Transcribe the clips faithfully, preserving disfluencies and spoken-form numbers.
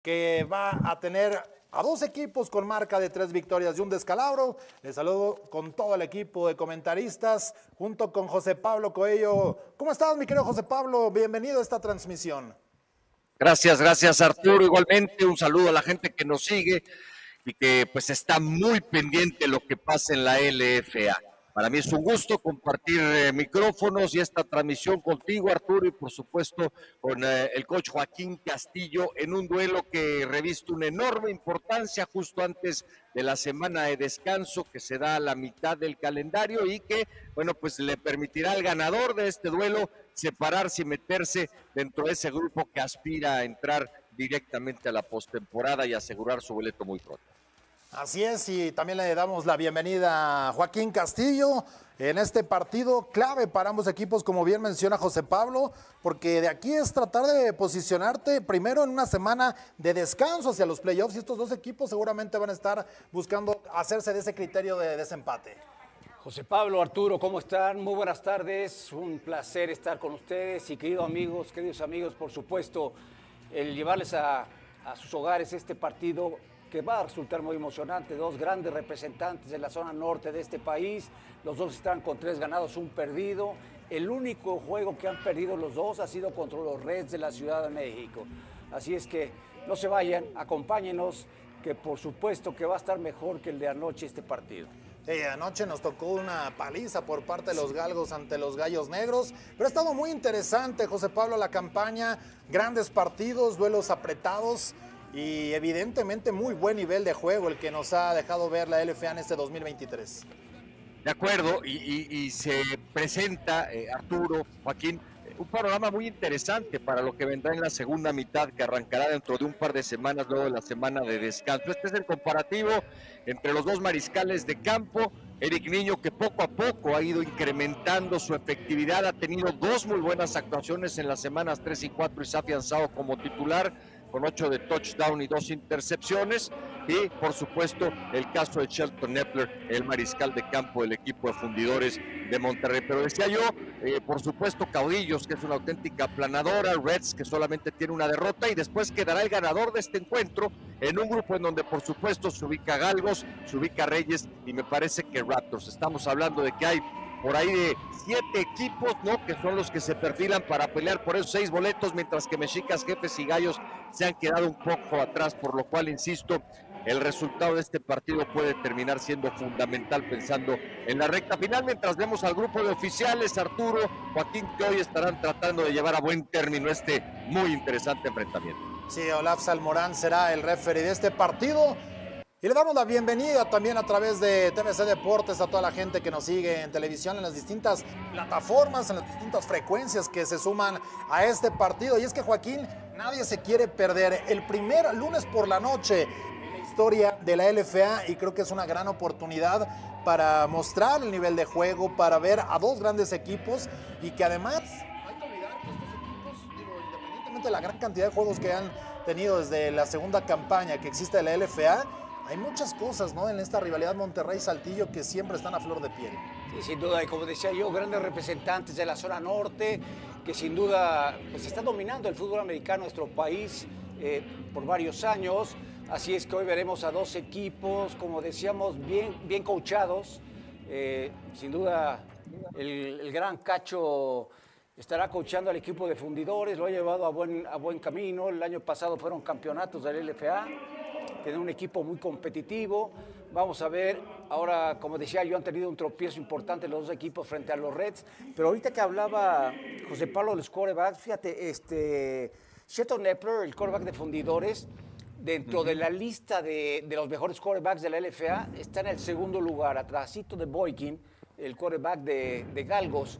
que va a tener a dos equipos con marca de tres victorias y un descalabro. Les saludo con todo el equipo de comentaristas, junto con José Pablo Coello. ¿Cómo estás, mi querido José Pablo? Bienvenido a esta transmisión. Gracias, gracias Arturo. Igualmente un saludo a la gente que nos sigue y que pues está muy pendiente de lo que pasa en la L F A. Para mí es un gusto compartir eh, micrófonos y esta transmisión contigo, Arturo, y por supuesto con eh, el coach Joaquín Castillo en un duelo que reviste una enorme importancia justo antes de la semana de descanso que se da a la mitad del calendario y que, bueno, pues le permitirá al ganador de este duelo separarse y meterse dentro de ese grupo que aspira a entrar directamente a la postemporada y asegurar su boleto muy pronto. Así es, y también le damos la bienvenida a Joaquín Castillo en este partido clave para ambos equipos, como bien menciona José Pablo, porque de aquí es tratar de posicionarte primero en una semana de descanso hacia los playoffs, y estos dos equipos seguramente van a estar buscando hacerse de ese criterio de desempate. José Pablo, Arturo, ¿cómo están? Muy buenas tardes, un placer estar con ustedes y queridos amigos, queridos amigos, por supuesto, el llevarles a, a sus hogares este partido que va a resultar muy emocionante. Dos grandes representantes de la zona norte de este país, los dos están con tres ganados, un perdido. El único juego que han perdido los dos ha sido contra los Reds de la Ciudad de México. Así es que no se vayan, acompáñenos, que por supuesto que va a estar mejor que el de anoche este partido. Sí, anoche nos tocó una paliza por parte de los galgos ante los gallos negros, pero ha estado muy interesante, José Pablo, la campaña, grandes partidos, duelos apretados y evidentemente muy buen nivel de juego el que nos ha dejado ver la L F A en este dos mil veintitrés. De acuerdo, y, y, y se presenta, eh, Arturo, Joaquín, un panorama muy interesante para lo que vendrá en la segunda mitad, que arrancará dentro de un par de semanas, luego de la semana de descanso. Este es el comparativo entre los dos mariscales de campo. Eric Niño, que poco a poco ha ido incrementando su efectividad, ha tenido dos muy buenas actuaciones en las semanas tres y cuatro y se ha afianzado como titular, con ocho de touchdown y dos intercepciones, y por supuesto el caso de Shelton Neppler, el mariscal de campo del equipo de Fundidores de Monterrey. Pero decía yo, eh, por supuesto Caudillos, que es una auténtica aplanadora, Reds, que solamente tiene una derrota, y después quedará el ganador de este encuentro en un grupo en donde por supuesto se ubica Galgos, se ubica Reyes y me parece que Raptors. Estamos hablando de que hay por ahí de siete equipos, ¿no?, que son los que se perfilan para pelear por esos seis boletos, mientras que Mexicas, Jefes y Gallos se han quedado un poco atrás, por lo cual, insisto, el resultado de este partido puede terminar siendo fundamental pensando en la recta final, mientras vemos al grupo de oficiales, Arturo, Joaquín, que hoy estarán tratando de llevar a buen término este muy interesante enfrentamiento. Sí, Olaf Salmorán será el referee de este partido. Y le damos la bienvenida también a través de T V C Deportes a toda la gente que nos sigue en televisión, en las distintas plataformas, en las distintas frecuencias que se suman a este partido. Y es que, Joaquín, nadie se quiere perder el primer lunes por la noche en la historia de la L F A, y creo que es una gran oportunidad para mostrar el nivel de juego, para ver a dos grandes equipos, y que además hay que olvidar que estos equipos, digo, independientemente de la gran cantidad de juegos que han tenido desde la segunda campaña que existe de la L F A, hay muchas cosas, ¿no?, en esta rivalidad Monterrey-Saltillo que siempre están a flor de piel. Sí, sin duda, y como decía yo, grandes representantes de la zona norte, que sin duda pues, está dominando el fútbol americano en nuestro país eh, por varios años. Así es que hoy veremos a dos equipos, como decíamos, bien, bien coachados. Eh, sin duda, el, el gran Cacho estará coachando al equipo de Fundidores, lo ha llevado a buen, a buen camino. El año pasado fueron campeonatos del L F A. Tiene un equipo muy competitivo. Vamos a ver, ahora, como decía yo, han tenido un tropiezo importante los dos equipos frente a los Reds. Pero ahorita que hablaba José Pablo de los quarterbacks, fíjate, este, Shelton Neppler, el quarterback de Fundidores, dentro uh-huh. de la lista de, de los mejores quarterbacks de la L F A, está en el segundo lugar, atrásito de Boykin, el quarterback de, de Galgos.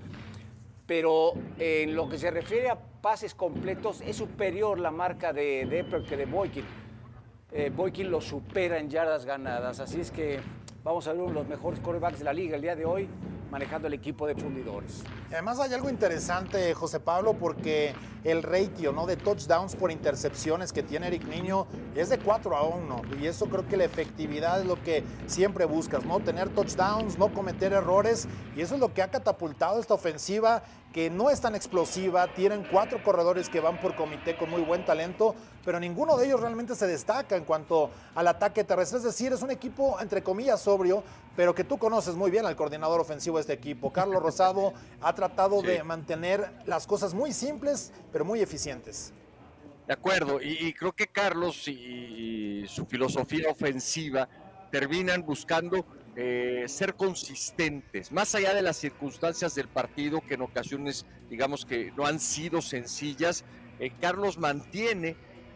Pero en lo que se refiere a pases completos, es superior la marca de Neppler que de Boykin. Eh, Boykin lo supera en yardas ganadas, así es que vamos a ver uno de los mejores quarterbacks de la liga el día de hoy, manejando el equipo de Fundidores. Además hay algo interesante, José Pablo, porque el ratio, ¿no?, de touchdowns por intercepciones que tiene Eric Niño es de cuatro a uno, y eso creo que la efectividad es lo que siempre buscas, ¿no?, tener touchdowns, no cometer errores, y eso es lo que ha catapultado esta ofensiva que no es tan explosiva, tienen cuatro corredores que van por comité con muy buen talento, pero ninguno de ellos realmente se destaca en cuanto al ataque terrestre. Es decir, es un equipo, entre comillas, sobrio, pero que tú conoces muy bien al coordinador ofensivo de este equipo. Carlos Rosado ha tratado sí. de mantener las cosas muy simples, pero muy eficientes. De acuerdo, y, y creo que Carlos y, y su filosofía ofensiva terminan buscando eh, ser consistentes, más allá de las circunstancias del partido, que en ocasiones, digamos que no han sido sencillas. eh, Carlos mantiene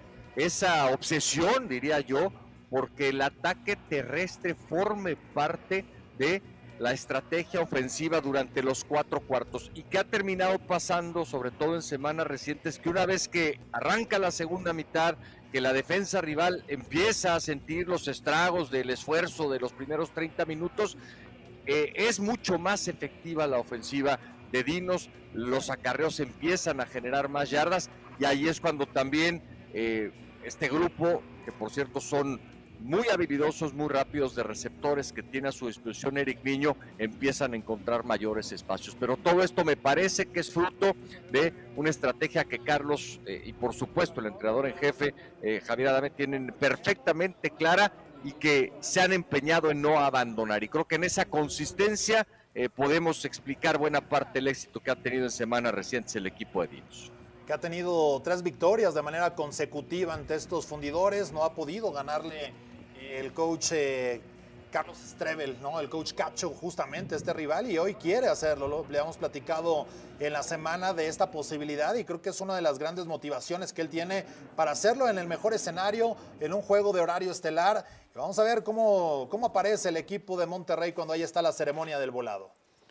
esa obsesión, diría yo, porque el ataque terrestre forme parte de la estrategia ofensiva durante los cuatro cuartos, y que ha terminado pasando, sobre todo en semanas recientes, que una vez que arranca la segunda mitad, que la defensa rival empieza a sentir los estragos del esfuerzo de los primeros treinta minutos, eh, es mucho más efectiva la ofensiva de Dinos, los acarreos empiezan a generar más yardas, y ahí es cuando también eh, este grupo, que por cierto son muy habilidosos, muy rápidos de receptores que tiene a su disposición Eric Niño, empiezan a encontrar mayores espacios. Pero todo esto me parece que es fruto de una estrategia que Carlos eh, y por supuesto el entrenador en jefe eh, Javier Adame tienen perfectamente clara y que se han empeñado en no abandonar. Y creo que en esa consistencia eh, podemos explicar buena parte del éxito que ha tenido en semanas recientes el equipo de Dinos, que ha tenido tres victorias de manera consecutiva ante estos fundidores. No ha podido ganarle el coach eh, Carlos Strebel, ¿no? El coach Cacho, justamente este rival, y hoy quiere hacerlo. Lo, le hemos platicado en la semana de esta posibilidad, y creo que es una de las grandes motivaciones que él tiene para hacerlo en el mejor escenario, en un juego de horario estelar. Y vamos a ver cómo, cómo aparece el equipo de Monterrey cuando ahí está la ceremonia del volado.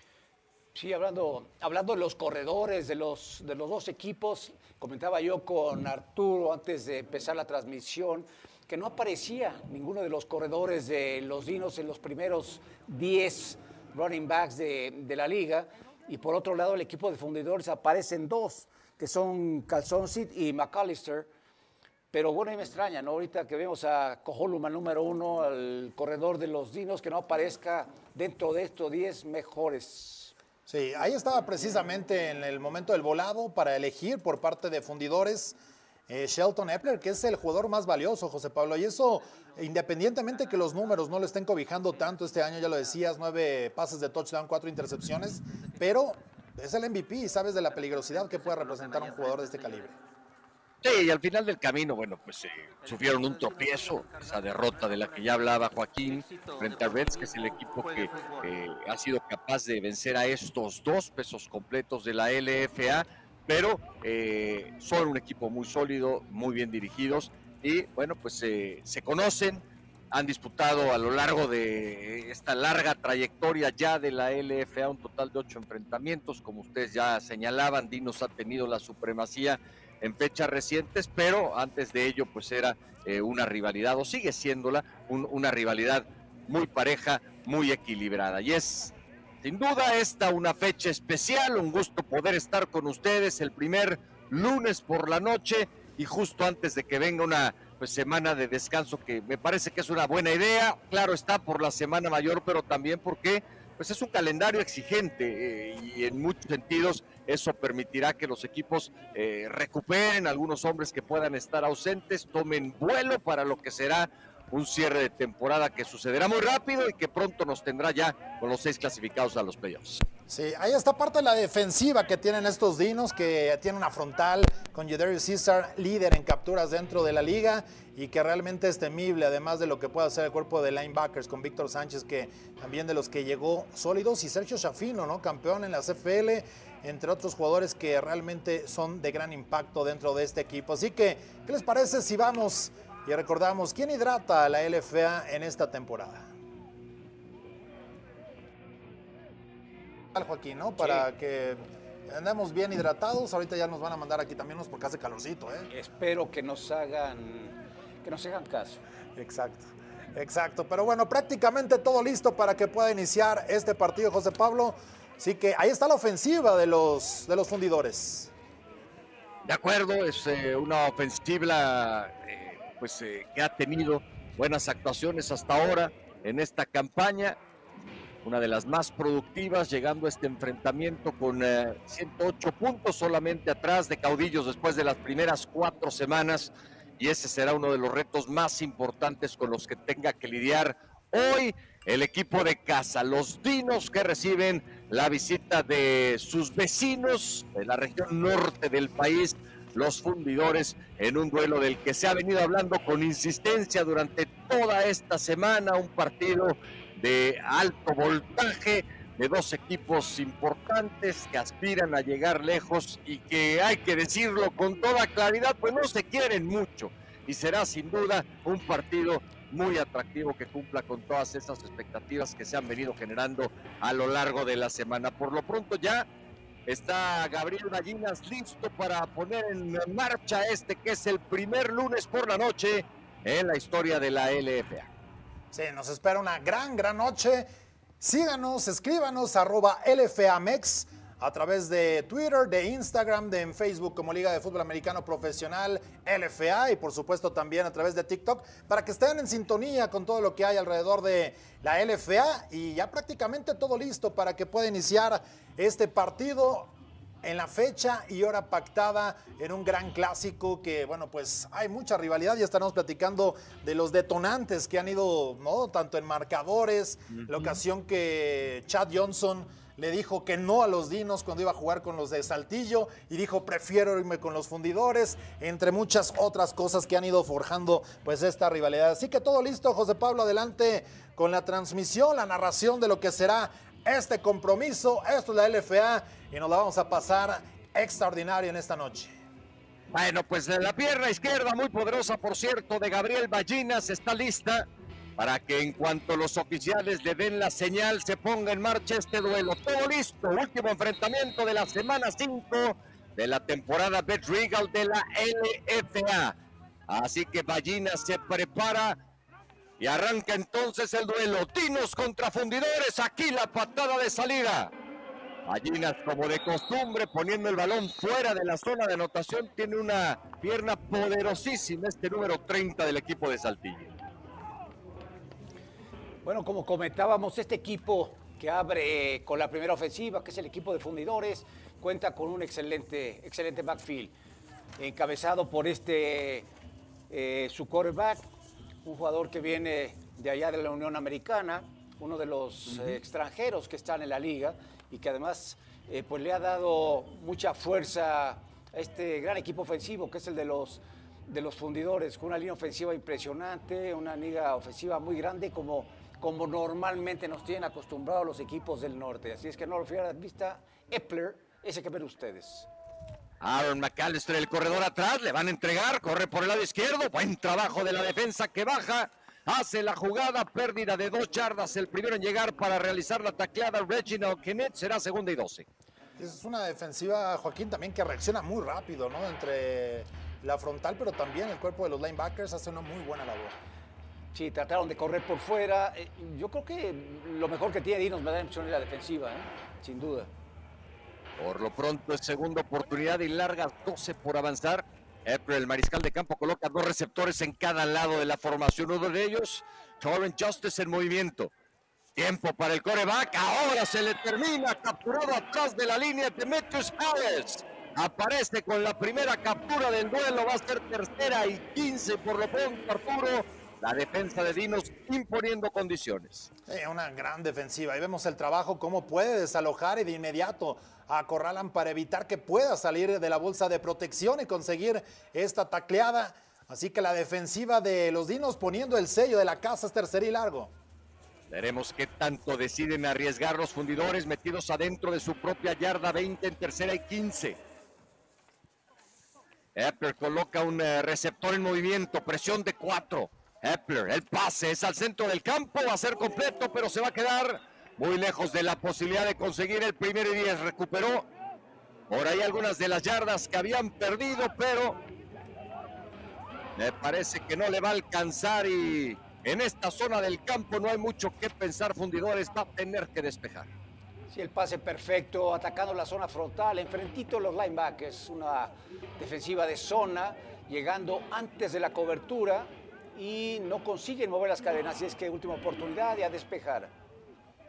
Sí, hablando, hablando de los corredores de los, de los dos equipos, comentaba yo con Arturo antes de empezar la transmisión que no aparecía ninguno de los corredores de los Dinos en los primeros diez running backs de, de la liga, y por otro lado el equipo de fundidores aparecen dos, que son Calzoncit y McAllister, pero bueno, ahí me extraña, ¿no? Ahorita que vemos a Cojoluma número uno, al corredor de los Dinos, que no aparezca dentro de estos diez mejores. Sí, ahí estaba precisamente en el momento del volado para elegir por parte de fundidores eh, Shelton Epler, que es el jugador más valioso, José Pablo, y eso independientemente que los números no lo estén cobijando tanto este año, ya lo decías, nueve pases de touchdown, cuatro intercepciones, pero es el M V P y sabes de la peligrosidad que puede representar un jugador de este calibre. Sí, y al final del camino, bueno, pues eh, sufrieron un tropiezo, esa derrota de la que ya hablaba Joaquín frente a Reds, que es el equipo que eh, ha sido capaz de vencer a estos dos pesos completos de la L F A, pero eh, son un equipo muy sólido, muy bien dirigidos, y bueno, pues eh, se conocen, han disputado a lo largo de esta larga trayectoria ya de la L F A un total de ocho enfrentamientos, como ustedes ya señalaban. Dinos ha tenido la supremacía en fechas recientes, pero antes de ello pues era eh, una rivalidad, o sigue siéndola, un, una rivalidad muy pareja, muy equilibrada, y es sin duda esta una fecha especial, un gusto poder estar con ustedes el primer lunes por la noche y justo antes de que venga una pues, semana de descanso, que me parece que es una buena idea, claro está, por la Semana Mayor, pero también porque pues es un calendario exigente eh, y en muchos sentidos eso permitirá que los equipos eh, recuperen algunos hombres que puedan estar ausentes, tomen vuelo para lo que será un cierre de temporada que sucederá muy rápido y que pronto nos tendrá ya con los seis clasificados a los playoffs. Sí, ahí está parte de la defensiva que tienen estos Dinos, que tiene una frontal con Jadarius César, líder en capturas dentro de la liga y que realmente es temible, además de lo que puede hacer el cuerpo de linebackers con Víctor Sánchez, que también de los que llegó sólidos, y Sergio Shafino, ¿no? Campeón en la C F L, entre otros jugadores que realmente son de gran impacto dentro de este equipo. Así que, ¿qué les parece si vamos y recordamos quién hidrata a la L F A en esta temporada? Joaquín, ¿no? Para sí. que andemos bien hidratados. Ahorita ya nos van a mandar aquí también unos porque hace calorcito, ¿eh? Espero que nos hagan, que nos hagan caso. Exacto, exacto. Pero bueno, prácticamente todo listo para que pueda iniciar este partido, José Pablo. Así que ahí está la ofensiva de los, de los fundidores. De acuerdo, es eh, una ofensiva eh, pues, eh, que ha tenido buenas actuaciones hasta ahora en esta campaña. una de las más productivas, llegando a este enfrentamiento con eh, ciento ocho puntos, solamente atrás de Caudillos después de las primeras cuatro semanas, y ese será uno de los retos más importantes con los que tenga que lidiar hoy el equipo de casa, los Dinos, que reciben la visita de sus vecinos de la región norte del país, los Fundidores, en un duelo del que se ha venido hablando con insistencia durante toda esta semana, un partido de alto voltaje, de dos equipos importantes que aspiran a llegar lejos y que, hay que decirlo con toda claridad, pues no se quieren mucho, y será sin duda un partido muy atractivo que cumpla con todas esas expectativas que se han venido generando a lo largo de la semana. Por lo pronto ya está Gabriel Ballinas listo para poner en marcha este que es el primer lunes por la noche en la historia de la L F A. Sí, nos espera una gran, gran noche. Síganos, escríbanos, arroba L F A Mex, a través de Twitter, de Instagram, de en Facebook como Liga de Fútbol Americano Profesional L F A, y por supuesto también a través de TikTok, para que estén en sintonía con todo lo que hay alrededor de la L F A, y ya prácticamente todo listo para que pueda iniciar este partido en la fecha y hora pactada, en un gran clásico que, bueno, pues hay mucha rivalidad. Ya estaremos platicando de los detonantes que han ido, ¿no? Tanto en marcadores, uh-huh. La ocasión que Chad Johnson le dijo que no a los Dinos cuando iba a jugar con los de Saltillo y dijo prefiero irme con los Fundidores, entre muchas otras cosas que han ido forjando pues esta rivalidad. Así que todo listo, José Pablo, adelante con la transmisión, la narración de lo que será este compromiso. Esto es la L F A y nos la vamos a pasar extraordinario en esta noche. Bueno, pues la pierna izquierda, muy poderosa por cierto, de Gabriel Ballinas, está lista para que en cuanto los oficiales le den la señal se ponga en marcha este duelo. Todo listo, último enfrentamiento de la semana cinco de la temporada Bet Regal de la L F A. Así que Ballinas se prepara y arranca entonces el duelo. Dinos contra Fundidores, aquí la patada de salida. Ballinas, como de costumbre, poniendo el balón fuera de la zona de anotación, tiene una pierna poderosísima, este número treinta del equipo de Saltillo. Bueno, como comentábamos, este equipo que abre con la primera ofensiva, que es el equipo de Fundidores, cuenta con un excelente, excelente backfield, encabezado por este, eh, su quarterback, un jugador que viene de allá de la Unión Americana, uno de los uh-huh. eh, extranjeros que están en la liga y que además eh, pues le ha dado mucha fuerza a este gran equipo ofensivo que es el de los, de los Fundidores, con una línea ofensiva impresionante, una liga ofensiva muy grande como, como normalmente nos tienen acostumbrados los equipos del norte. Así es que no lo fieran vista, Epler, ese que ven ustedes. Aaron McAllister, el corredor atrás, le van a entregar, corre por el lado izquierdo, buen trabajo de la defensa que baja, hace la jugada, pérdida de dos yardas, el primero en llegar para realizar la tacleada, Reginald Kenneth, será segunda y doce. Es una defensiva, Joaquín, también que reacciona muy rápido, ¿no? Entre la frontal, pero también el cuerpo de los linebackers hace una muy buena labor. Sí, trataron de correr por fuera. Yo creo que lo mejor que tiene Dinos me da la impresión es la defensiva, ¿eh? Sin duda. Por lo pronto es segunda oportunidad y largas doce por avanzar. Epler, el mariscal de campo, coloca dos receptores en cada lado de la formación. Uno de ellos, Torrent Justice en movimiento. Tiempo para el quarterback. Ahora se le termina, capturado atrás de la línea de Demetrius Harris. Aparece con la primera captura del duelo. Va a ser tercera y quince por lo pronto, Arturo. La defensa de Dinos imponiendo condiciones. Eh, una gran defensiva. Ahí vemos el trabajo, cómo puede desalojar y de inmediato acorralan para evitar que pueda salir de la bolsa de protección y conseguir esta tacleada. Así que la defensiva de los Dinos poniendo el sello de la casa es tercera y largo. Veremos qué tanto deciden arriesgar los Fundidores metidos adentro de su propia yarda veinte en tercera y quince. Epler coloca un uh, receptor en movimiento, presión de cuatro. Epler, el pase es al centro del campo, va a ser completo, pero se va a quedar muy lejos de la posibilidad de conseguir el primero y diez. Recuperó por ahí algunas de las yardas que habían perdido, pero me parece que no le va a alcanzar y en esta zona del campo no hay mucho que pensar. Fundidores va a tener que despejar. Sí, el pase perfecto, atacando la zona frontal, enfrentito los linebackers, una defensiva de zona, llegando antes de la cobertura y no consiguen mover las cadenas, así es que última oportunidad de a despejar.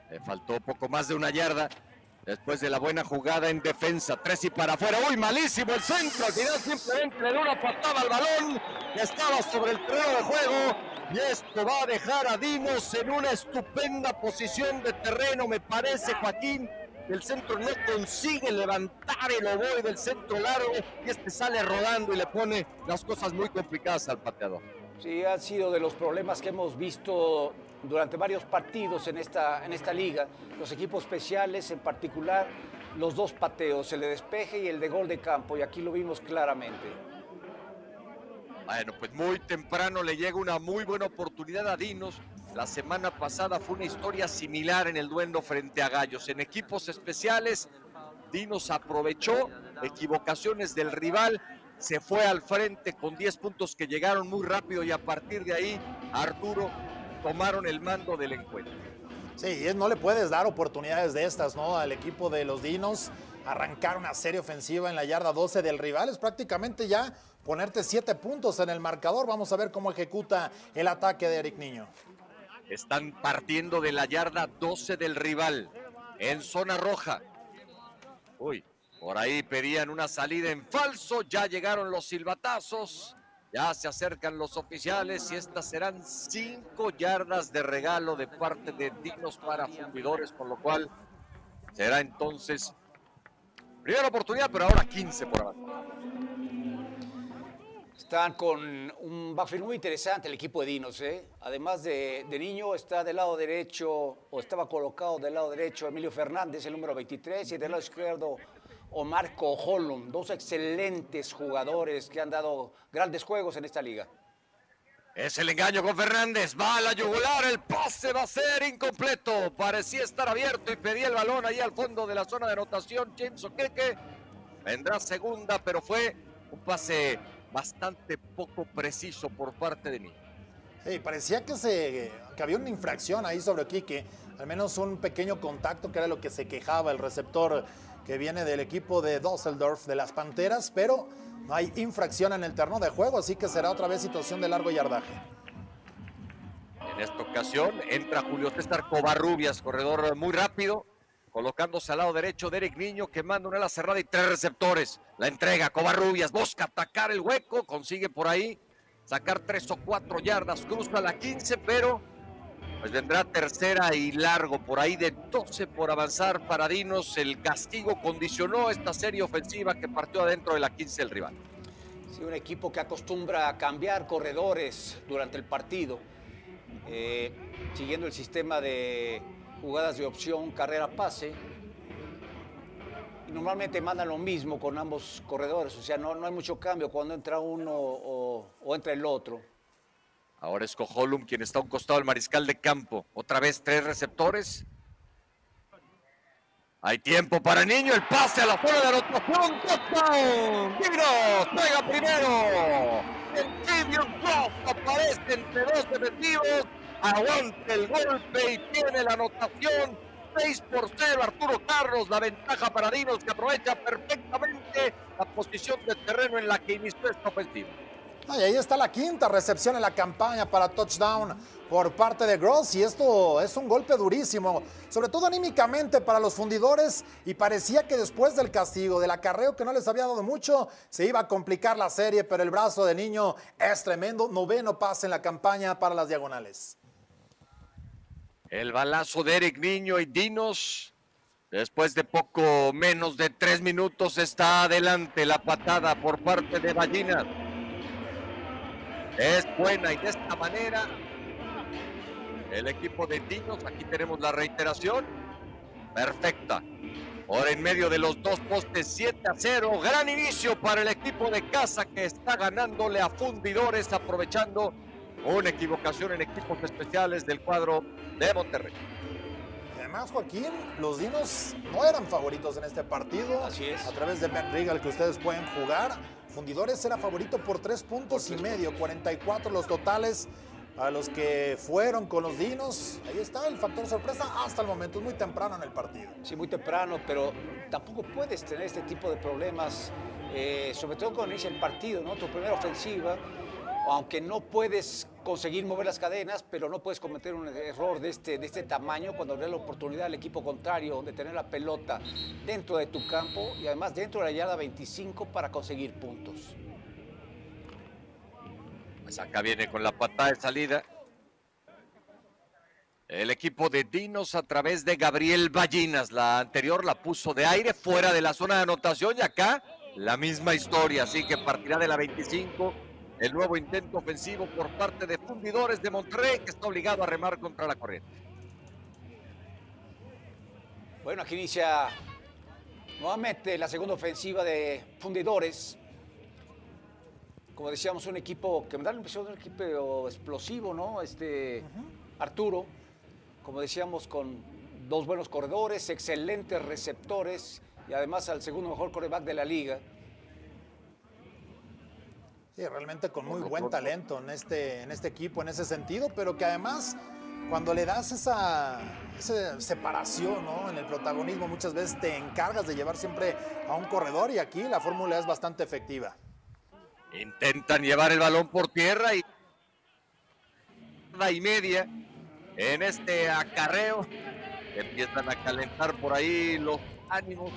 Le faltó poco más de una yarda. Después de la buena jugada en defensa, tres y para afuera. ¡Uy, malísimo el centro! Al final simplemente le dio una patada al balón que estaba sobre el terreno de juego. Y esto va a dejar a Dinos en una estupenda posición de terreno, me parece, Joaquín. El centro no consigue levantar el ovoide del centro largo y este sale rodando y le pone las cosas muy complicadas al pateador. Sí, ha sido de los problemas que hemos visto durante varios partidos en esta, en esta liga. Los equipos especiales, en particular, los dos pateos, el de despeje y el de gol de campo, y aquí lo vimos claramente. Bueno, pues muy temprano le llega una muy buena oportunidad a Dinos. La semana pasada fue una historia similar en el duelo frente a Gallos. En equipos especiales, Dinos aprovechó equivocaciones del rival, se fue al frente con diez puntos que llegaron muy rápido y a partir de ahí, Arturo, tomaron el mando del encuentro. Sí, no le puedes dar oportunidades de estas, ¿no? Al equipo de los Dinos, arrancar una serie ofensiva en la yarda doce del rival es prácticamente ya ponerte siete puntos en el marcador. Vamos a ver cómo ejecuta el ataque de Eric Niño. Están partiendo de la yarda doce del rival, en zona roja. Uy, por ahí pedían una salida en falso, ya llegaron los silbatazos, ya se acercan los oficiales y estas serán cinco yardas de regalo de parte de Dinos para Fundidores, por lo cual será entonces primera oportunidad, pero ahora quince por abajo. Están con un backfield muy interesante el equipo de Dinos, ¿eh? Además de, de Niño, está del lado derecho, o estaba colocado del lado derecho Emilio Fernández, el número veintitrés, y del lado izquierdo Omar Coholum, dos excelentes jugadores que han dado grandes juegos en esta liga. Es el engaño con Fernández, va a la yugular, el pase va a ser incompleto, parecía estar abierto y pedía el balón ahí al fondo de la zona de anotación, James Okeke. Vendrá segunda, pero fue un pase bastante poco preciso por parte de mí. Sí, parecía que, se, que había una infracción ahí sobre Okeke, al menos un pequeño contacto que era lo que se quejaba el receptor que viene del equipo de Düsseldorf de las Panteras, pero no hay infracción en el terreno de juego, así que será otra vez situación de largo yardaje. En esta ocasión entra Julio César Covarrubias, corredor muy rápido, colocándose al lado derecho de Eric Niño, que manda una ala cerrada y tres receptores. La entrega Covarrubias, busca atacar el hueco, consigue por ahí sacar tres o cuatro yardas, cruza la quince, pero pues vendrá tercera y largo, por ahí de doce por avanzar para Dinos. El castigo condicionó esta serie ofensiva que partió adentro de la quince del rival. Sí, un equipo que acostumbra a cambiar corredores durante el partido, eh, siguiendo el sistema de jugadas de opción, carrera-pase. Y normalmente mandan lo mismo con ambos corredores, o sea, no, no hay mucho cambio cuando entra uno o, o entra el otro. Ahora es Coholum quien está a un costado del mariscal de campo. Otra vez tres receptores. Hay tiempo para Niño, el pase a la zona de anotación. ¡Touchdown! ¡Dinos! ¡Juega primero! El Tibion Cross aparece entre dos defensivos. Aguanta el golpe y tiene la anotación. seis por cero, Arturo Carlos, la ventaja para Dinos, que aprovecha perfectamente la posición de terreno en la que inició esta ofensiva. Y ahí está la quinta recepción en la campaña para touchdown por parte de Gross, y esto es un golpe durísimo, sobre todo anímicamente para los Fundidores, y parecía que después del castigo, del acarreo que no les había dado mucho, se iba a complicar la serie, pero el brazo de Niño es tremendo. Noveno pase en la campaña para las diagonales. El balazo de Eric Niño y Dinos, después de poco menos de tres minutos, está adelante. La patada por parte de Ballinas es buena, y de esta manera el equipo de Dinos, aquí tenemos la reiteración, perfecta. Ahora en medio de los dos postes, siete a cero, gran inicio para el equipo de casa que está ganándole a Fundidores, aprovechando una equivocación en equipos especiales del cuadro de Monterrey. Además, Joaquín, los Dinos no eran favoritos en este partido. Así es. A través de Ben Regal, que ustedes pueden jugar, Fundidores era favorito por tres puntos y medio, cuarenta y cuatro los totales a los que fueron con los Dinos. Ahí está el factor sorpresa hasta el momento, es muy temprano en el partido. Sí, muy temprano, pero tampoco puedes tener este tipo de problemas, eh, sobre todo cuando inicia el partido, ¿no? Tu primera ofensiva, aunque no puedes conseguir mover las cadenas, pero no puedes cometer un error de este, de este tamaño cuando le da la oportunidad al equipo contrario de tener la pelota dentro de tu campo y además dentro de la yarda veinticinco para conseguir puntos. Pues acá viene con la patada de salida el equipo de Dinos a través de Gabriel Ballinas. La anterior la puso de aire fuera de la zona de anotación y acá la misma historia, así que partirá de la veinticinco el nuevo intento ofensivo por parte de Fundidores de Monterrey, que está obligado a remar contra la corriente. Bueno, aquí inicia nuevamente la segunda ofensiva de Fundidores. Como decíamos, un equipo que me da la impresión de un equipo explosivo, ¿no? Este, uh-huh. Arturo, como decíamos, con dos buenos corredores, excelentes receptores y además al segundo mejor quarterback de la liga. Sí, realmente con muy buen talento en este, en este equipo, en ese sentido, pero que además cuando le das esa, esa separación, ¿no?, en el protagonismo, muchas veces te encargas de llevar siempre a un corredor y aquí la fórmula es bastante efectiva. Intentan llevar el balón por tierra y y media en este acarreo. Empiezan a calentar por ahí los ánimos.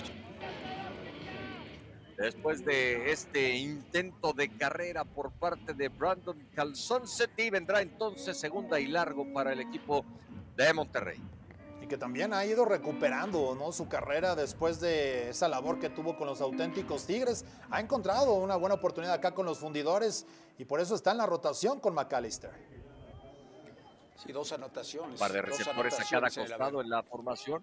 Después de este intento de carrera por parte de Brandon Calzoncetti, vendrá entonces segunda y largo para el equipo de Monterrey. Y que también ha ido recuperando, ¿no?, su carrera después de esa labor que tuvo con los auténticos Tigres. Ha encontrado una buena oportunidad acá con los Fundidores y por eso está en la rotación con McAllister. Sí, dos anotaciones. Un par de receptores a cada costado en la formación.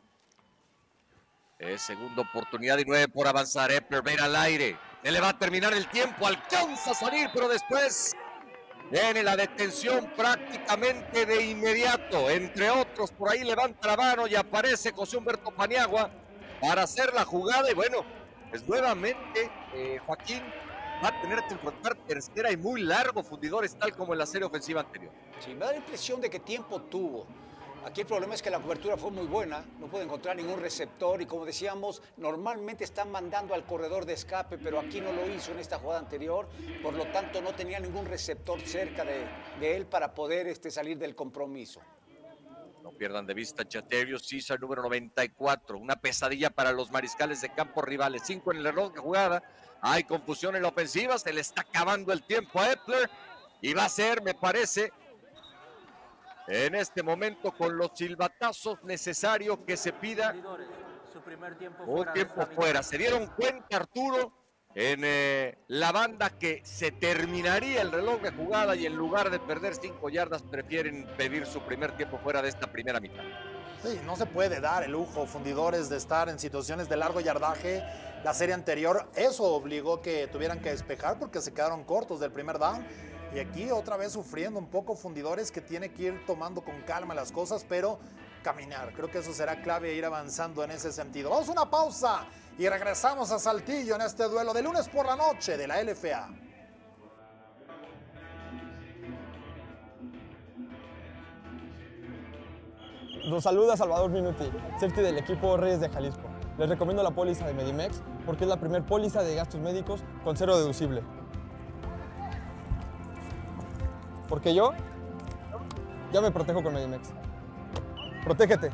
Es segunda oportunidad y nueve por avanzar. Epler ver al aire. Se le va a terminar el tiempo. Alcanza a salir, pero después viene la detención prácticamente de inmediato. Entre otros, por ahí levanta la mano y aparece José Humberto Paniagua para hacer la jugada. Y bueno, pues nuevamente eh, Joaquín va a tener que enfrentar tercera y muy largo Fundidores, tal como en la serie ofensiva anterior. Sí, me da la impresión de que tiempo tuvo. Aquí el problema es que la cobertura fue muy buena, no puede encontrar ningún receptor y como decíamos, normalmente están mandando al corredor de escape, pero aquí no lo hizo en esta jugada anterior, por lo tanto no tenía ningún receptor cerca de, de él para poder este, salir del compromiso. No pierdan de vista Chaterio César, número noventa y cuatro, una pesadilla para los mariscales de campo rivales, cinco en el reloj de jugada, hay confusión en la ofensiva, se le está acabando el tiempo a Epler y va a ser, me parece, en este momento con los silbatazos necesarios que se pida un tiempo fuera. Se dieron cuenta, Arturo, en eh, la banda que se terminaría el reloj de jugada y en lugar de perder cinco yardas prefieren pedir su primer tiempo fuera de esta primera mitad. Sí, no se puede dar el lujo, Fundidores, de estar en situaciones de largo yardaje. La serie anterior eso obligó que tuvieran que despejar porque se quedaron cortos del primer down. Y aquí otra vez sufriendo un poco Fundidores, que tiene que ir tomando con calma las cosas, pero caminar. Creo que eso será clave, ir avanzando en ese sentido. Vamos a una pausa y regresamos a Saltillo en este duelo de lunes por la noche de la L F A. Los saluda Salvador Minuti, safety del equipo Reyes de Jalisco. Les recomiendo la póliza de Medimex porque es la primer póliza de gastos médicos con cero deducible. Porque yo ya me protejo con Medimex. ¡Protégete!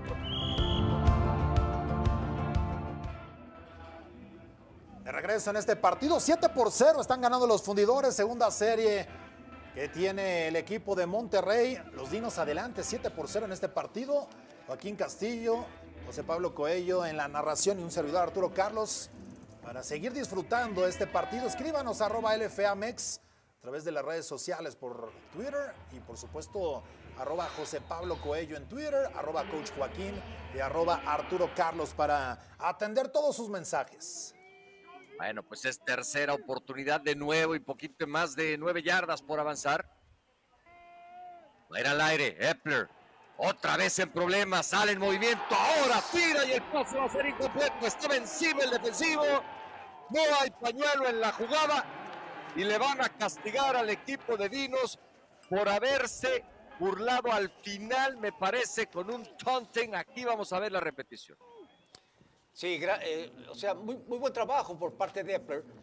De regreso en este partido, siete por cero están ganando los Fundidores, segunda serie que tiene el equipo de Monterrey. Los Dinos adelante, siete por cero en este partido. Joaquín Castillo, José Pablo Coello en la narración y un servidor Arturo Carlos. Para seguir disfrutando este partido, escríbanos arroba L F A Mex a través de las redes sociales por Twitter y por supuesto arroba José Pablo Coello en Twitter, arroba Coach Joaquín y arroba Arturo Carlos para atender todos sus mensajes. Bueno, pues es tercera oportunidad de nuevo y poquito más de nueve yardas por avanzar. Va a ir al aire, Epler, otra vez en problemas, sale en movimiento, ahora tira y el pase va a ser incompleto, está encima el defensivo, no hay pañuelo en la jugada y le van a castigar al equipo de Dinos por haberse burlado al final, me parece, con un taunting. Aquí vamos a ver la repetición. Sí, eh, o sea, muy, muy buen trabajo por parte de Epler.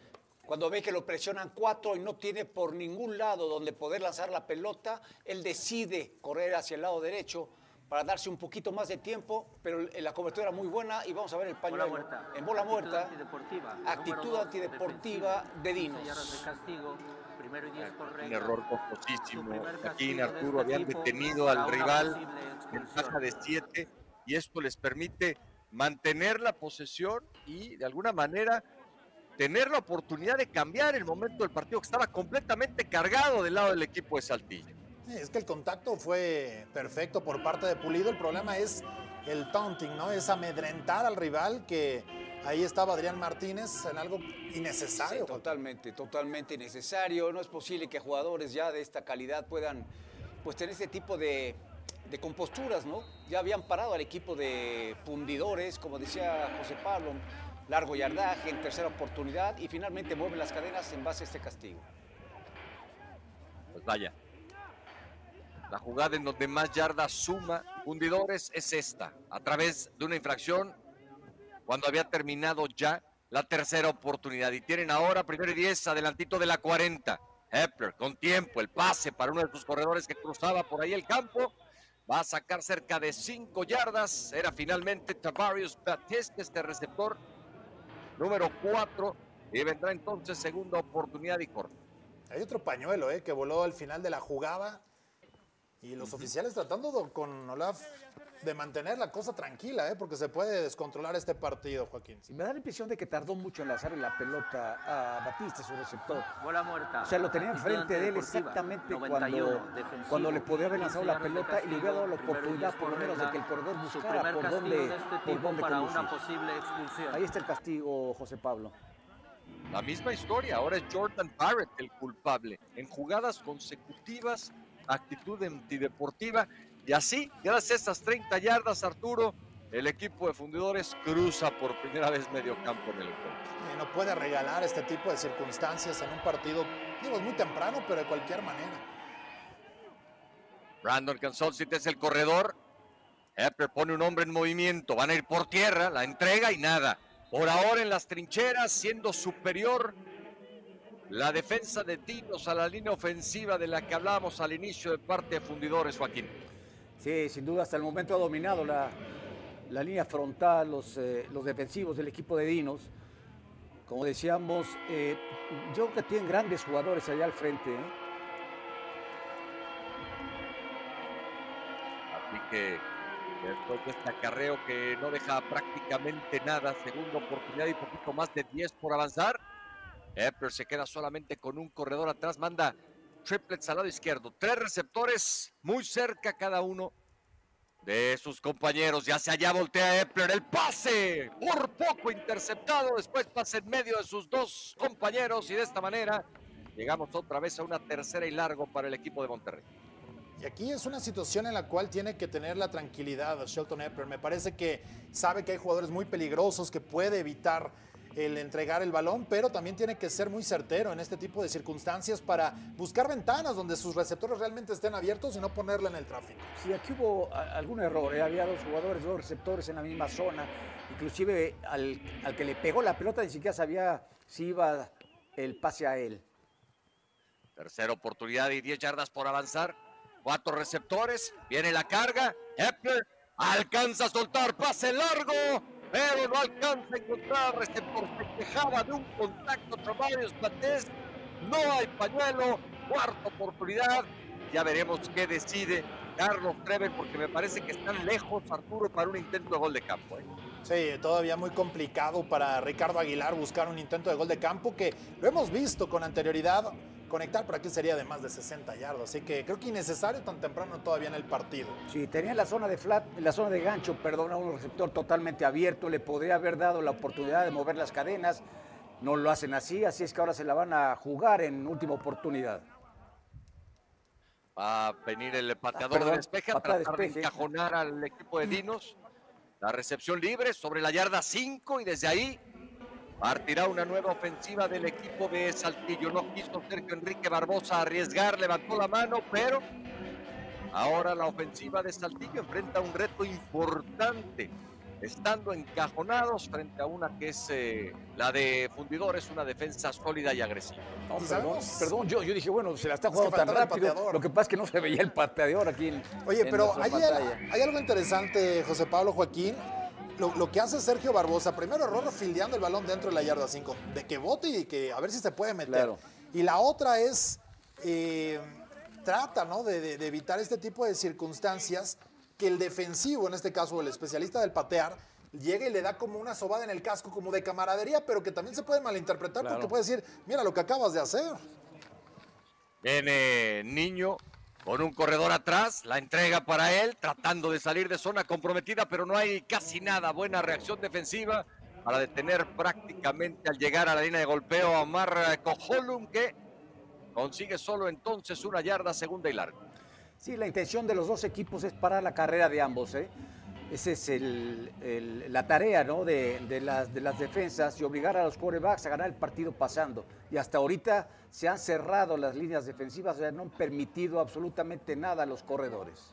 Cuando ve que lo presionan cuatro y no tiene por ningún lado donde poder lanzar la pelota, él decide correr hacia el lado derecho para darse un poquito más de tiempo, pero la cobertura era muy buena y vamos a ver el pañuelo. Bola muerta. En bola Actitud muerta, antideportiva. actitud Número dos, antideportiva de Dinos. yardas de castigo. Primero y diez por Un regla. error Su costosísimo. primer Aquí castigo Arturo de habían este tipo detenido para al una rival, posible expulsión. ventaja de siete, y esto les permite mantener la posesión y de alguna manera tener la oportunidad de cambiar el momento del partido, que estaba completamente cargado del lado del equipo de Saltillo. Es que el contacto fue perfecto por parte de Pulido. El problema es el taunting, ¿no? Es amedrentar al rival, que ahí estaba Adrián Martínez en algo innecesario. Sí, totalmente, totalmente innecesario. No es posible que jugadores ya de esta calidad puedan pues tener este tipo de, de composturas, ¿no? Ya habían parado al equipo de fundidores, como decía José Pablo, largo yardaje en tercera oportunidad y finalmente mueven las cadenas en base a este castigo. Pues vaya. La jugada en donde más yardas suma Fundidores es esta, a través de una infracción cuando había terminado ya la tercera oportunidad. Y tienen ahora primero y diez, adelantito de la cuarenta. Epler con tiempo, el pase para uno de sus corredores que cruzaba por ahí el campo. Va a sacar cerca de cinco yardas. Era finalmente Tavarius Baptiste, este receptor número cuatro. Y vendrá entonces segunda oportunidad y corta. Hay otro pañuelo eh, que voló al final de la jugada. Y los uh-huh. oficiales tratando de, con Olaf de mantener la cosa tranquila, ¿eh? Porque se puede descontrolar este partido, Joaquín. Y me da la impresión de que tardó mucho en lanzarle la pelota a Batiste, su receptor. Bola muerta. O sea, lo tenía enfrente de él exactamente cuando, cuando le podía haber lanzado la pelota y le hubiera dado la oportunidad, por lo menos, de que el corredor buscara por dónde, este por dónde para conducir. una posible expulsión. Ahí está el castigo, José Pablo. La misma historia, ahora es Jordan Barrett el culpable. En jugadas consecutivas, actitud antideportiva, y así, gracias a estas treinta yardas, Arturo, el equipo de Fundidores cruza por primera vez medio campo en el encuentro. Eh, no puede regalar este tipo de circunstancias en un partido, digo, es muy temprano, pero de cualquier manera. Brandon Cansolcit es el corredor. Epler pone un hombre en movimiento, van a ir por tierra, la entrega y nada. Por ahora en las trincheras, siendo superior la defensa de Dinos a la línea ofensiva de la que hablábamos al inicio de parte de Fundidores, Joaquín. Sí, sin duda hasta el momento ha dominado la, la línea frontal, los, eh, los defensivos del equipo de Dinos. Como decíamos, eh, yo creo que tienen grandes jugadores allá al frente. ¿eh? Así que después de este acarreo que no deja prácticamente nada, segunda oportunidad y poquito más de diez por avanzar. Epler se queda solamente con un corredor atrás, manda triplets al lado izquierdo, tres receptores muy cerca cada uno de sus compañeros. Ya hacia allá voltea Epler, el pase por poco interceptado, después pasa en medio de sus dos compañeros y de esta manera llegamos otra vez a una tercera y largo para el equipo de Monterrey. Y aquí es una situación en la cual tiene que tener la tranquilidad Shelton Epler. Me parece que sabe que hay jugadores muy peligrosos, que puede evitar el entregar el balón, pero también tiene que ser muy certero en este tipo de circunstancias para buscar ventanas donde sus receptores realmente estén abiertos y no ponerla en el tráfico. Sí, aquí hubo algún error, ¿eh? Había dos jugadores, dos receptores en la misma zona, inclusive al, al que le pegó la pelota ni siquiera sabía si iba el pase a él. Tercera oportunidad y diez yardas por avanzar, cuatro receptores, viene la carga, Epler alcanza a soltar, pase largo, pero no alcanza a encontrar al receptor, se quejaba de un contacto Tavarius Baptiste, no hay pañuelo, cuarta oportunidad, ya veremos qué decide Carlos Treven, porque me parece que están lejos, Arturo, para un intento de gol de campo. ¿eh? Sí, todavía muy complicado para Ricardo Aguilar buscar un intento de gol de campo, que lo hemos visto con anterioridad, conectar por aquí sería de más de sesenta yardas, así que creo que innecesario tan temprano todavía en el partido. Sí, tenía la zona de flat, la zona de gancho, perdón, a un receptor totalmente abierto, le podría haber dado la oportunidad de mover las cadenas, no lo hacen así, así es que ahora se la van a jugar en última oportunidad. Va a venir el pateador ah, perdón, de despeje a tratar de encajonar al equipo de Dinos. La recepción libre sobre la yarda cinco y desde ahí partirá una nueva ofensiva del equipo de Saltillo. No quiso Sergio Enrique Barbosa arriesgar, levantó la mano, pero ahora la ofensiva de Saltillo enfrenta un reto importante estando encajonados frente a una que es eh, la de Fundidores, una defensa sólida y agresiva. No, ¿Y perdón, sabemos? perdón, yo, yo dije, bueno, se la está Es jugando que tan faltaba el rápido. pateador. Lo que pasa es que no se veía el pateador aquí en, Oye, en pero nuestra hay, pantalla. hay algo interesante, José Pablo, Joaquín. Lo, lo que hace Sergio Barbosa, primero error fildeando el balón dentro de la yarda cinco, de que bote y que a ver si se puede meter. Claro. Y la otra es, eh, trata, ¿no? de, de, de evitar este tipo de circunstancias, que el defensivo, en este caso el especialista del patear, llega y le da como una sobada en el casco, como de camaradería, pero que también se puede malinterpretar Claro. porque puede decir, mira lo que acabas de hacer. Viene Niño con un corredor atrás, la entrega para él, tratando de salir de zona comprometida, pero no hay casi nada. Buena reacción defensiva para detener prácticamente al llegar a la línea de golpeo a Omar Cojolum, que consigue solo entonces una yarda, segunda y larga. Sí, la intención de los dos equipos es parar la carrera de ambos, ¿eh? Esa es el, el, la tarea, ¿no? de, de, las, de las defensas y obligar a los quarterbacks a ganar el partido pasando. Y hasta ahorita se han cerrado las líneas defensivas, o sea, no han permitido absolutamente nada a los corredores.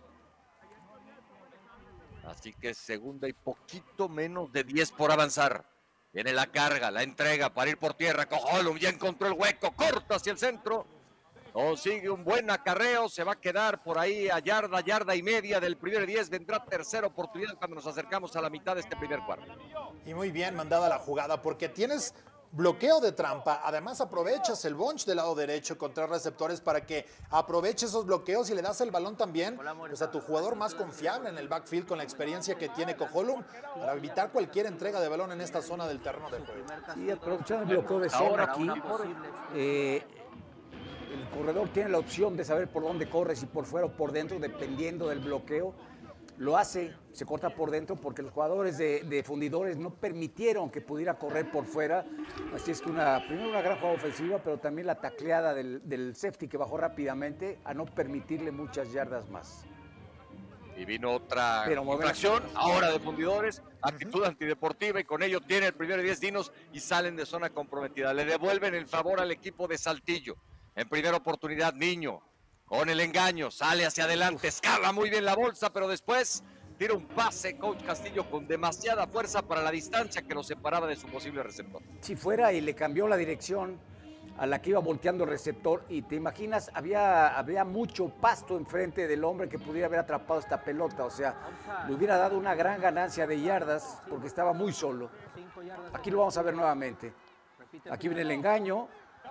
Así que segunda y poquito menos de diez por avanzar. Viene la carga, la entrega para ir por tierra. Cojolum ya encontró el hueco, corta hacia el centro. Consigue un buen acarreo, se va a quedar por ahí a yarda, yarda y media del primer diez. Vendrá tercera oportunidad cuando nos acercamos a la mitad de este primer cuarto. Y muy bien mandada la jugada, porque tienes bloqueo de trampa, además aprovechas el bunch del lado derecho con tres receptores para que aproveche esos bloqueos y le das el balón también pues, a tu jugador más confiable en el backfield con la experiencia que tiene Cojolum para evitar cualquier entrega de balón en esta zona del terreno de juego. Sí, aprovechando el bloqueo de zona aquí, eh, el corredor tiene la opción de saber por dónde corre, si por fuera o por dentro, dependiendo del bloqueo. Lo hace, se corta por dentro porque los jugadores de, de Fundidores no permitieron que pudiera correr por fuera. Así es que una, primero una gran jugada ofensiva, pero también la tacleada del, del safety que bajó rápidamente a no permitirle muchas yardas más. Y vino otra Pero infracción, ahora de Fundidores, actitud uh-huh. antideportiva, y con ello tiene el primer diez dinos y salen de zona comprometida. Le devuelven el favor al equipo de Saltillo. En primera oportunidad, Niño, con el engaño, sale hacia adelante, escala muy bien la bolsa, pero después tira un pase, Coach Castillo, con demasiada fuerza para la distancia que lo separaba de su posible receptor. Si fuera y le cambió la dirección a la que iba volteando el receptor, y te imaginas, había, había mucho pasto enfrente del hombre que pudiera haber atrapado esta pelota, o sea, le hubiera dado una gran ganancia de yardas porque estaba muy solo. Aquí lo vamos a ver nuevamente. Aquí viene el engaño.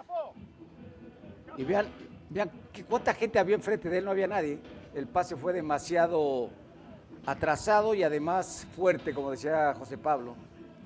Y vean, vean cuánta gente había enfrente de él, no había nadie. El pase fue demasiado atrasado y además fuerte, como decía José Pablo.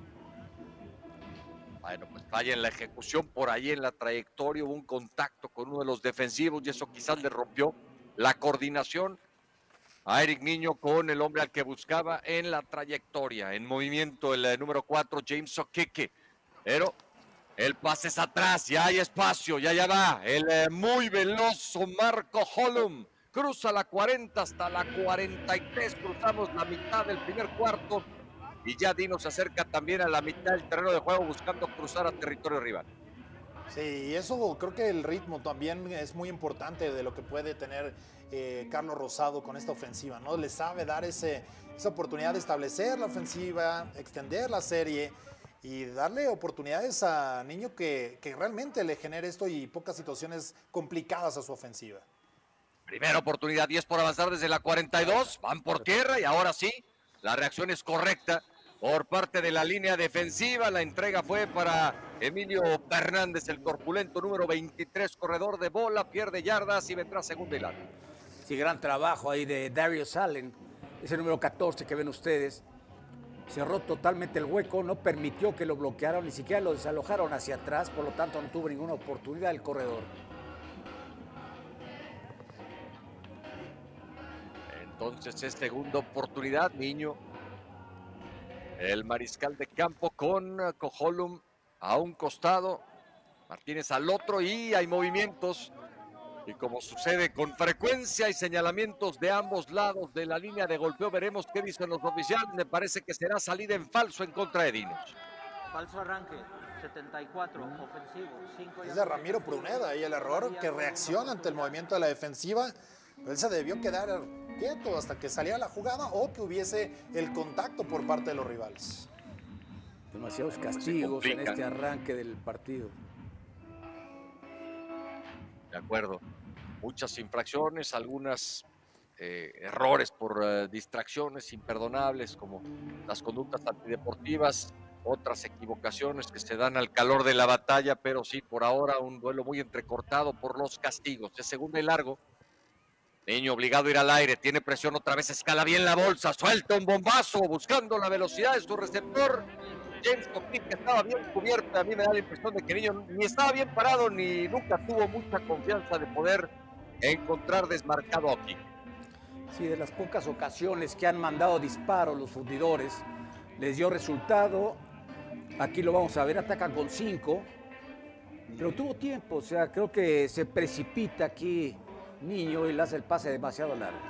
Bueno, pues falla en la ejecución, por ahí en la trayectoria hubo un contacto con uno de los defensivos y eso quizás le rompió la coordinación a Eric Niño con el hombre al que buscaba en la trayectoria. En movimiento el eh, número cuatro, James Okeke. Pero el pase es atrás, ya hay espacio, ya ya va. El eh, muy veloz Marco Holum cruza la cuarenta hasta la cuarenta y tres. Cruzamos la mitad del primer cuarto y ya Dino se acerca también a la mitad del terreno de juego buscando cruzar a territorio rival. Sí, y eso creo que el ritmo también es muy importante de lo que puede tener eh, Carlos Rosado con esta ofensiva, ¿no? Le sabe dar ese, esa oportunidad de establecer la ofensiva, extender la serie y darle oportunidades a Niño que, que realmente le genere esto y pocas situaciones complicadas a su ofensiva. Primera oportunidad, diez por avanzar desde la cuarenta y dos, van por tierra y ahora sí, la reacción es correcta por parte de la línea defensiva. La entrega fue para Emilio Fernández, el corpulento número veintitrés, corredor de bola, pierde yardas y vendrá segunda y larga. Sí, gran trabajo ahí de Darius Allen, ese número catorce que ven ustedes. Cerró totalmente el hueco, no permitió que lo bloquearan, ni siquiera lo desalojaron hacia atrás, por lo tanto no tuvo ninguna oportunidad el corredor. Entonces es segunda oportunidad, Niño. El mariscal de campo con Cojolum a un costado, Martínez al otro y hay movimientos. Y como sucede con frecuencia, hay señalamientos de ambos lados de la línea de golpeo. Veremos qué dicen los oficiales. Me parece que será salida en falso en contra de Dinos. Falso arranque, setenta y cuatro, ofensivo. cinco Es de Ramiro Pruneda y el error que reacciona ante el movimiento de la defensiva. Pero él se debió quedar quieto hasta que saliera la jugada o que hubiese el contacto por parte de los rivales. Demasiados castigos en este arranque del partido. De acuerdo. Muchas infracciones, algunas eh, errores por uh, distracciones imperdonables, como las conductas antideportivas, otras equivocaciones que se dan al calor de la batalla, pero sí, por ahora un duelo muy entrecortado por los castigos. De segunda y largo. Niño obligado a ir al aire, tiene presión otra vez, escala bien la bolsa, suelta un bombazo, buscando la velocidad de su receptor. James Copeland, que estaba bien cubierta, a mí me da la impresión de que Niño ni estaba bien parado, ni nunca tuvo mucha confianza de poder encontrar desmarcado aquí. Sí, de las pocas ocasiones que han mandado disparos los fundidores, les dio resultado. Aquí lo vamos a ver, atacan con cinco, pero tuvo tiempo, o sea, creo que se precipita aquí Niño y le hace el pase demasiado largo.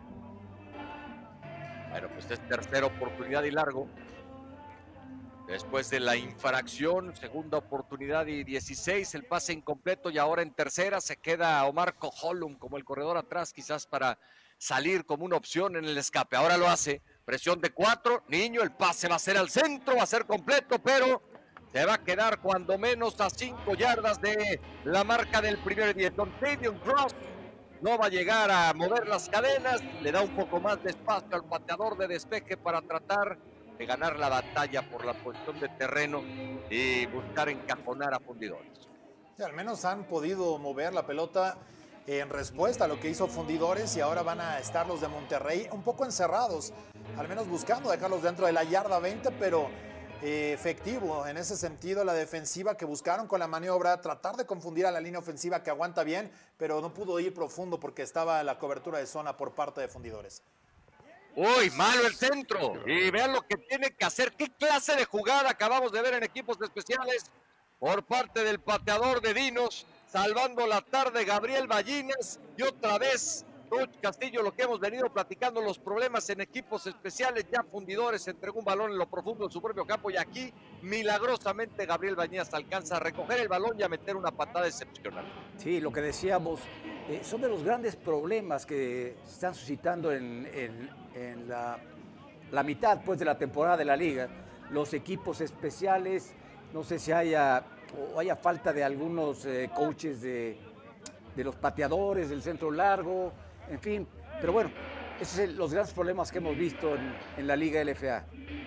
Bueno, pues es tercera oportunidad y largo. Después de la infracción, segunda oportunidad y dieciséis, el pase incompleto y ahora en tercera se queda Omar Koholum como el corredor atrás, quizás para salir como una opción en el escape. Ahora lo hace, presión de cuatro, Niño, el pase va a ser al centro, va a ser completo, pero se va a quedar cuando menos a cinco yardas de la marca del primer diez. Dontavion Cross no va a llegar a mover las cadenas, le da un poco más de espacio al pateador de despeje para tratar de ganar la batalla por la posición de terreno y buscar encajonar a Fundidores. Sí, al menos han podido mover la pelota en respuesta a lo que hizo Fundidores y ahora van a estar los de Monterrey un poco encerrados, al menos buscando dejarlos dentro de la yarda veinte, pero eh, efectivo en ese sentido la defensiva que buscaron con la maniobra, tratar de confundir a la línea ofensiva que aguanta bien, pero no pudo ir profundo porque estaba la cobertura de zona por parte de Fundidores. Uy, malo el centro. Y vean lo que tiene que hacer. ¿Qué clase de jugada acabamos de ver en equipos especiales por parte del pateador de Dinos? Salvando la tarde Gabriel Ballinas. Y otra vez, Coach Castillo, lo que hemos venido platicando, los problemas en equipos especiales. Ya Fundidores entregó un balón en lo profundo de su propio campo. Y aquí, milagrosamente, Gabriel Ballinas alcanza a recoger el balón y a meter una patada excepcional. Sí, lo que decíamos, eh, son de los grandes problemas que se están suscitando en, en, en la, la mitad pues, de la temporada de la liga. Los equipos especiales, no sé si haya, o haya falta de algunos eh, coaches de, de los pateadores, del centro largo, en fin. Pero bueno, esos son los grandes problemas que hemos visto en, en la Liga L F A.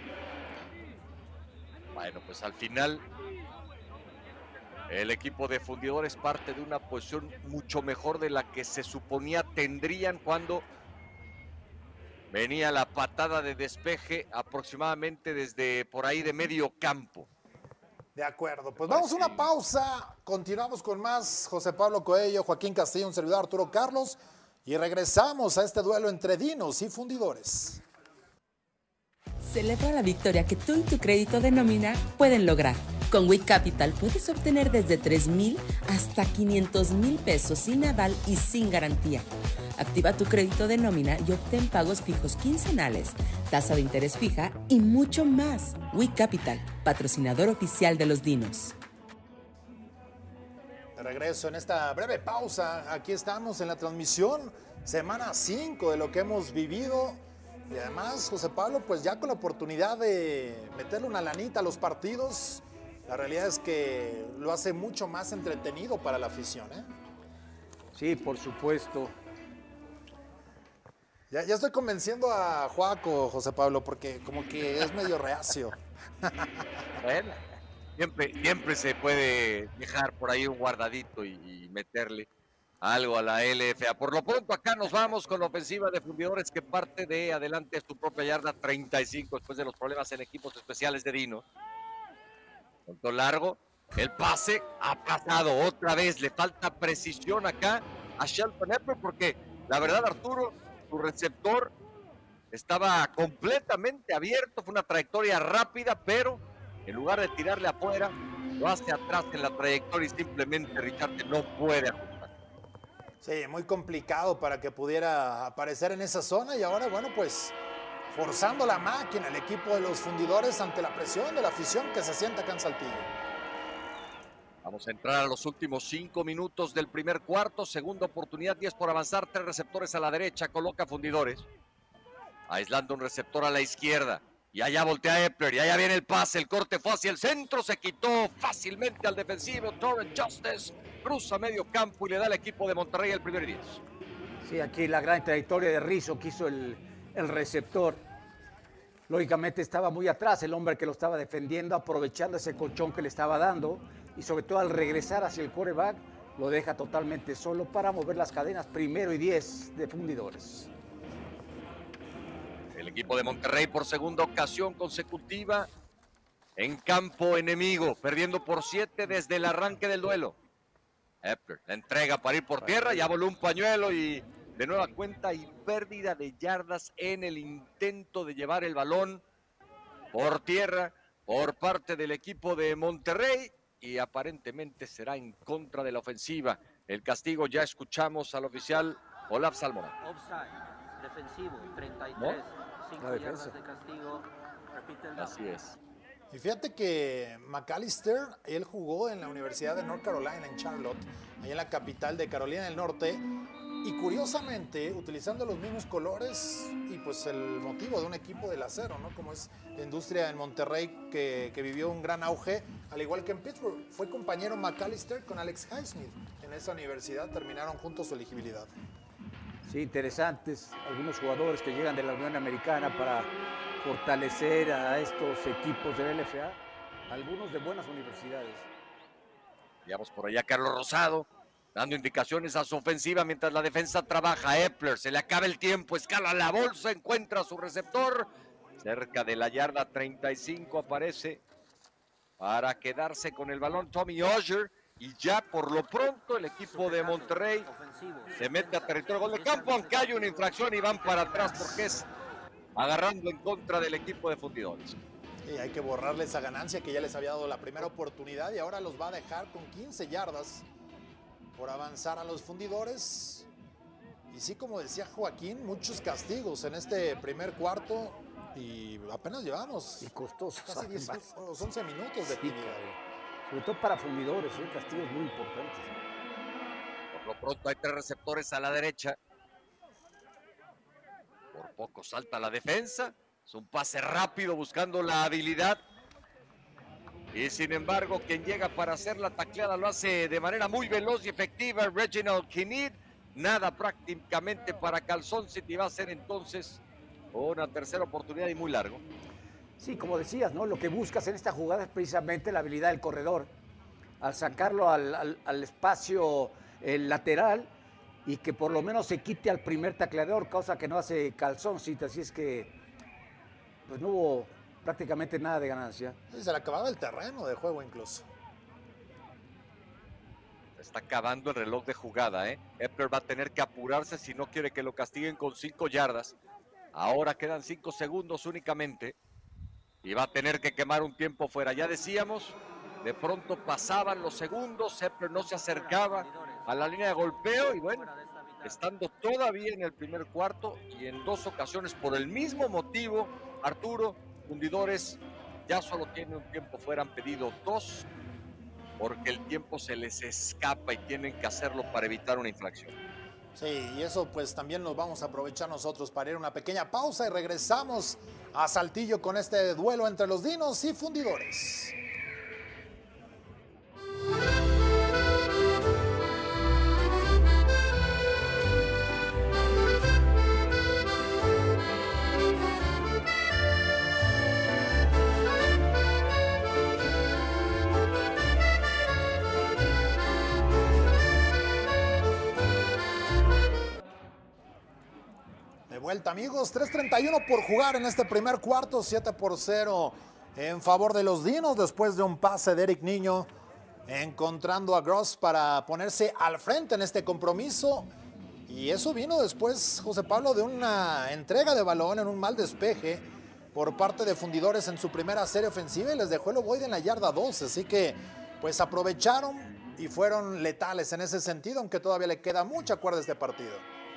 Bueno, pues al final el equipo de Fundidores parte de una posición mucho mejor de la que se suponía tendrían cuando venía la patada de despeje aproximadamente desde por ahí de medio campo. De acuerdo, pues vamos a una pausa, continuamos con más. José Pablo Coello, Joaquín Castillo, un servidor Arturo Carlos, y regresamos a este duelo entre Dinos y Fundidores. Celebra la victoria que tú y tu crédito de nómina pueden lograr. Con WIC Capital puedes obtener desde tres mil hasta quinientos mil pesos sin aval y sin garantía. Activa tu crédito de nómina y obtén pagos fijos quincenales, tasa de interés fija y mucho más. WIC Capital, patrocinador oficial de los Dinos. De regreso en esta breve pausa, aquí estamos en la transmisión, semana cinco de lo que hemos vivido. Y además, José Pablo, pues ya con la oportunidad de meterle una lanita a los partidos, la realidad es que lo hace mucho más entretenido para la afición, ¿eh? Sí, por supuesto. Ya, ya estoy convenciendo a Joaco, José Pablo, porque como que es medio reacio. Bueno, siempre, siempre se puede dejar por ahí un guardadito y, y meterle algo a la L F A. Por lo pronto acá nos vamos con la ofensiva de Fundidores que parte de adelante a su propia yarda treinta y cinco después de los problemas en equipos especiales de Dino. Punto largo, el pase ha pasado otra vez, le falta precisión acá a Shelton Epler porque la verdad, Arturo, su receptor estaba completamente abierto, fue una trayectoria rápida, pero en lugar de tirarle afuera, lo hace atrás en la trayectoria y simplemente Richard no puede ajustar. Sí, muy complicado para que pudiera aparecer en esa zona y ahora, bueno, pues forzando la máquina el equipo de los Fundidores ante la presión de la afición que se sienta acá en Saltillo. Vamos a entrar a los últimos cinco minutos del primer cuarto. Segunda oportunidad, diez por avanzar. Tres receptores a la derecha. Coloca Fundidores. Aislando un receptor a la izquierda. Y allá voltea Epler. Y allá viene el pase. El corte fue hacia el centro. Se quitó fácilmente al defensivo. Torrent Justice cruza medio campo y le da al equipo de Monterrey el primer y diez. Sí, aquí la gran trayectoria de Rizzo que hizo el, el receptor. Lógicamente estaba muy atrás el hombre que lo estaba defendiendo, aprovechando ese colchón que le estaba dando. Y sobre todo al regresar hacia el quarterback, lo deja totalmente solo para mover las cadenas. Primero y diez de Fundidores. El equipo de Monterrey por segunda ocasión consecutiva en campo enemigo, perdiendo por siete desde el arranque del duelo. Epler la entrega para ir por tierra, ya voló un pañuelo y de nueva cuenta y pérdida de yardas en el intento de llevar el balón por tierra por parte del equipo de Monterrey. Y aparentemente será en contra de la ofensiva. El castigo, ya escuchamos al oficial Olaf Salmón. Offside, defensivo, treinta y tres, ¿No? cinco yardas de castigo. Repite el Así es. Y fíjate que McAllister, él jugó en la Universidad de North Carolina en Charlotte, ahí en la capital de Carolina del Norte, y curiosamente utilizando los mismos colores y pues el motivo de un equipo del acero, ¿no? Como es la industria en Monterrey que, que vivió un gran auge, al igual que en Pittsburgh. Fue compañero McAllister con Alex Highsmith en esa universidad, terminaron juntos su elegibilidad. Sí, interesantes algunos jugadores que llegan de la Unión Americana para fortalecer a estos equipos de la N F A, algunos de buenas universidades. Veamos por allá Carlos Rosado, dando indicaciones a su ofensiva mientras la defensa trabaja. Epler, se le acaba el tiempo, escala la bolsa, encuentra a su receptor. Cerca de la yarda treinta y cinco aparece para quedarse con el balón Tommy Osher. Y ya por lo pronto el equipo de Monterrey se mete a territorio gol de campo, aunque hay una infracción y van para atrás porque es agarrando en contra del equipo de Fundidores. Y hay que borrarle esa ganancia que ya les había dado la primera oportunidad y ahora los va a dejar con quince yardas por avanzar a los Fundidores. Y sí, como decía Joaquín, muchos castigos en este primer cuarto y apenas llevamos Y costosos. casi diez, además. los once minutos de Sí, actividad. caray. Sobre todo para Fundidores, ¿eh? Castigos muy importantes. Por lo pronto hay tres receptores a la derecha. Por poco salta la defensa. Es un pase rápido buscando la habilidad. Y sin embargo, quien llega para hacer la tacleada lo hace de manera muy veloz y efectiva. Reginald Kinnear. Nada prácticamente para Calzón City. Va a ser entonces una tercera oportunidad y muy largo. Sí, como decías, ¿no? Lo que buscas en esta jugada es precisamente la habilidad del corredor. Al sacarlo al, al, al espacio el lateral y que por lo menos se quite al primer tacleador, cosa que no hace Calzón City. Así es que pues no hubo prácticamente nada de ganancia. Se le acababa el terreno de juego incluso. Está acabando el reloj de jugada, ¿eh? Epler va a tener que apurarse si no quiere que lo castiguen con cinco yardas. Ahora quedan cinco segundos únicamente. Y va a tener que quemar un tiempo fuera. Ya decíamos, de pronto pasaban los segundos, Epler no se acercaba a la línea de golpeo y bueno, estando todavía en el primer cuarto y en dos ocasiones por el mismo motivo, Arturo, Fundidores ya solo tiene un tiempo fuera, han pedido dos porque el tiempo se les escapa y tienen que hacerlo para evitar una infracción. Sí, y eso pues también nos vamos a aprovechar nosotros para ir a una pequeña pausa y regresamos a Saltillo con este duelo entre los Dinos y Fundidores. De vuelta, amigos, tres treinta y uno por jugar en este primer cuarto, siete por cero en favor de los Dinos después de un pase de Eric Niño encontrando a Gross para ponerse al frente en este compromiso. Y eso vino después, José Pablo, de una entrega de balón en un mal despeje por parte de Fundidores en su primera serie ofensiva y les dejó el ovoide en la yarda doce. Así que pues aprovecharon y fueron letales en ese sentido, aunque todavía le queda mucha cuerda a este partido.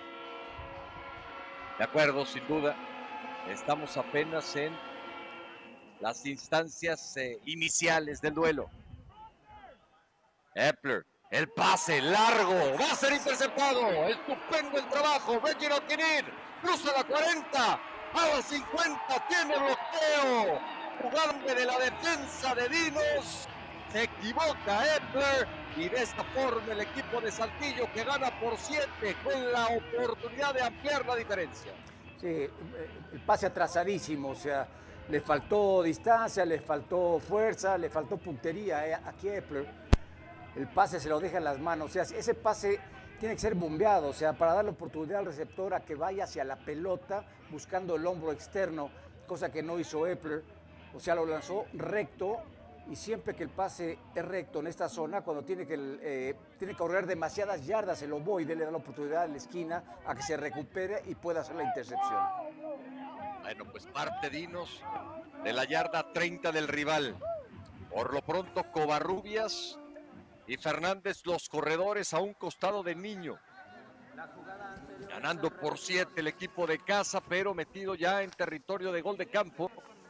De acuerdo, sin duda. Estamos apenas en las instancias eh, iniciales del duelo. Epler, el pase largo, va a ser interceptado. Estupendo el trabajo. Reginald Kinnear cruza la cuarenta, a la cincuenta, tiene bloqueo. Jugando de la defensa de Dinos. Se equivoca Epler y de esta forma el equipo de Saltillo, que gana por siete, con la oportunidad de ampliar la diferencia. Sí, el pase atrasadísimo, o sea, le faltó distancia, le faltó fuerza, le faltó puntería eh, a Epler. El pase se lo deja en las manos, o sea, ese pase tiene que ser bombeado, o sea, para darle oportunidad al receptor a que vaya hacia la pelota buscando el hombro externo, cosa que no hizo Epler, o sea, lo lanzó recto. Y siempre que el pase es recto en esta zona, cuando tiene que, eh, tiene que correr demasiadas yardas, el ovoide le da la oportunidad en la esquina a que se recupere y pueda hacer la intercepción. Bueno, pues parte Dinos de la yarda treinta del rival. Por lo pronto, Covarrubias y Fernández, los corredores a un costado de Niño. Ganando por siete el equipo de casa, pero metido ya en territorio de gol de campo.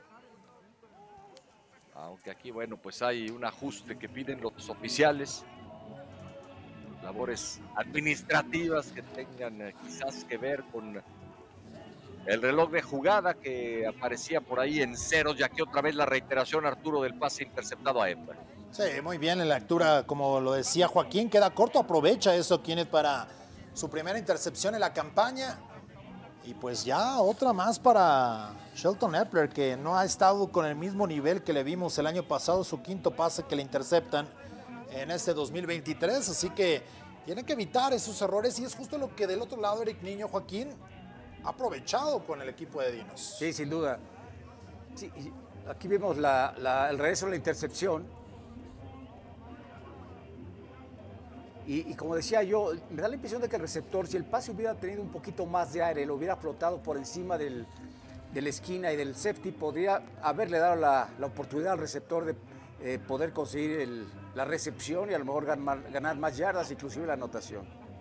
Aunque aquí, bueno, pues hay un ajuste que piden los oficiales. Labores administrativas que tengan eh, quizás que ver con el reloj de jugada que aparecía por ahí en ceros, ya que otra vez la reiteración, Arturo, del pase interceptado a Epler. Sí, muy bien en la lectura, como lo decía Joaquín, queda corto, aprovecha eso Kinnear para su primera intercepción en la campaña. Y pues ya otra más para Shelton Epler, que no ha estado con el mismo nivel que le vimos el año pasado, su quinto pase que le interceptan en este dos mil veintitrés, así que tiene que evitar esos errores y es justo lo que del otro lado Eric Niño, Joaquín, ha aprovechado con el equipo de Dinos. Sí, sin duda. Sí, aquí vemos la, la, el regreso de la intercepción. Y, y como decía yo, me da la impresión de que el receptor, si el pase hubiera tenido un poquito más de aire, lo hubiera flotado por encima del, de la esquina y del safety, podría haberle dado la, la oportunidad al receptor de eh, poder conseguir el, la recepción y a lo mejor ganar, ganar más yardas, inclusive la anotación.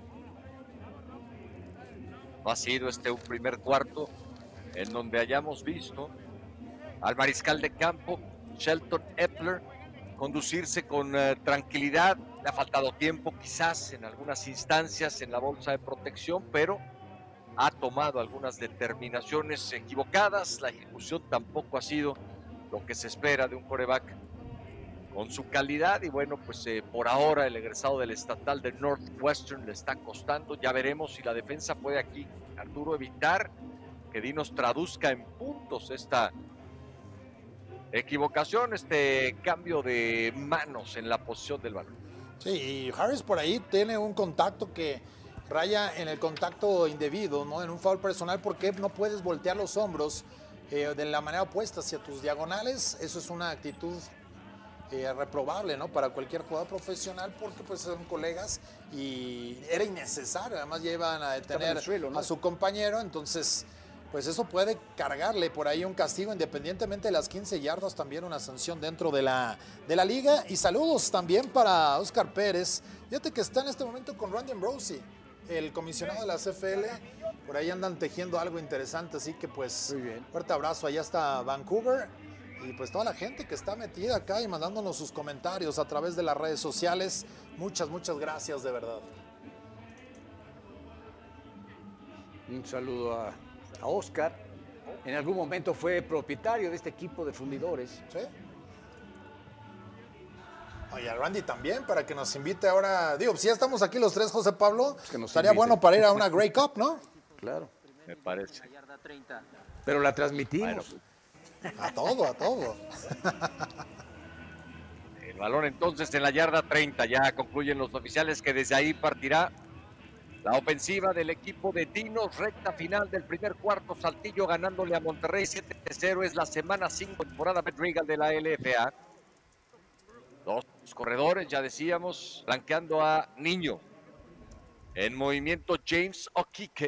No ha sido este un primer cuarto en donde hayamos visto al mariscal de campo, Shelton Epler, conducirse con uh, tranquilidad. Le ha faltado tiempo quizás en algunas instancias en la bolsa de protección, pero ha tomado algunas determinaciones equivocadas. La ejecución tampoco ha sido lo que se espera de un quarterback con su calidad. Y bueno, pues eh, por ahora el egresado del estatal de Northwestern le está costando. Ya veremos si la defensa puede aquí, Arturo, evitar que Dinos traduzca en puntos esta equivocación, este cambio de manos en la posición del balón. Sí, y Harris por ahí tiene un contacto que raya en el contacto indebido, ¿no? En un foul personal, porque no puedes voltear los hombros eh, de la manera opuesta hacia tus diagonales. Eso es una actitud eh, reprobable, ¿no? Para cualquier jugador profesional, porque pues son colegas y era innecesario. Además ya iban a detener suelo, ¿no? a su compañero, entonces pues eso puede cargarle por ahí un castigo, independientemente de las quince yardas, también una sanción dentro de la, de la liga. Y saludos también para Oscar Pérez. Fíjate que está en este momento con Randy Ambrosie, el comisionado de la C F L. Por ahí andan tejiendo algo interesante, así que pues muy bien. Fuerte abrazo allá hasta Vancouver. Y pues toda la gente que está metida acá y mandándonos sus comentarios a través de las redes sociales. Muchas, muchas gracias de verdad. Un saludo a... a Oscar, en algún momento fue propietario de este equipo de fundidores. Sí. Oye, a Randy también, para que nos invite ahora. Digo, si ya estamos aquí los tres, José Pablo, pues que nos estaría invite. Bueno para ir a una Grey Cup, ¿no? Claro. Me parece. Pero la transmitimos. Bueno, a todo, a todo. El balón entonces en la yarda treinta. Ya concluyen los oficiales que desde ahí partirá la ofensiva del equipo de Dinos. Recta final del primer cuarto, Saltillo ganándole a Monterrey siete cero. Es la semana cinco, temporada Matt Regal de la L F A. Dos corredores, ya decíamos, flanqueando a Niño. En movimiento James Okike.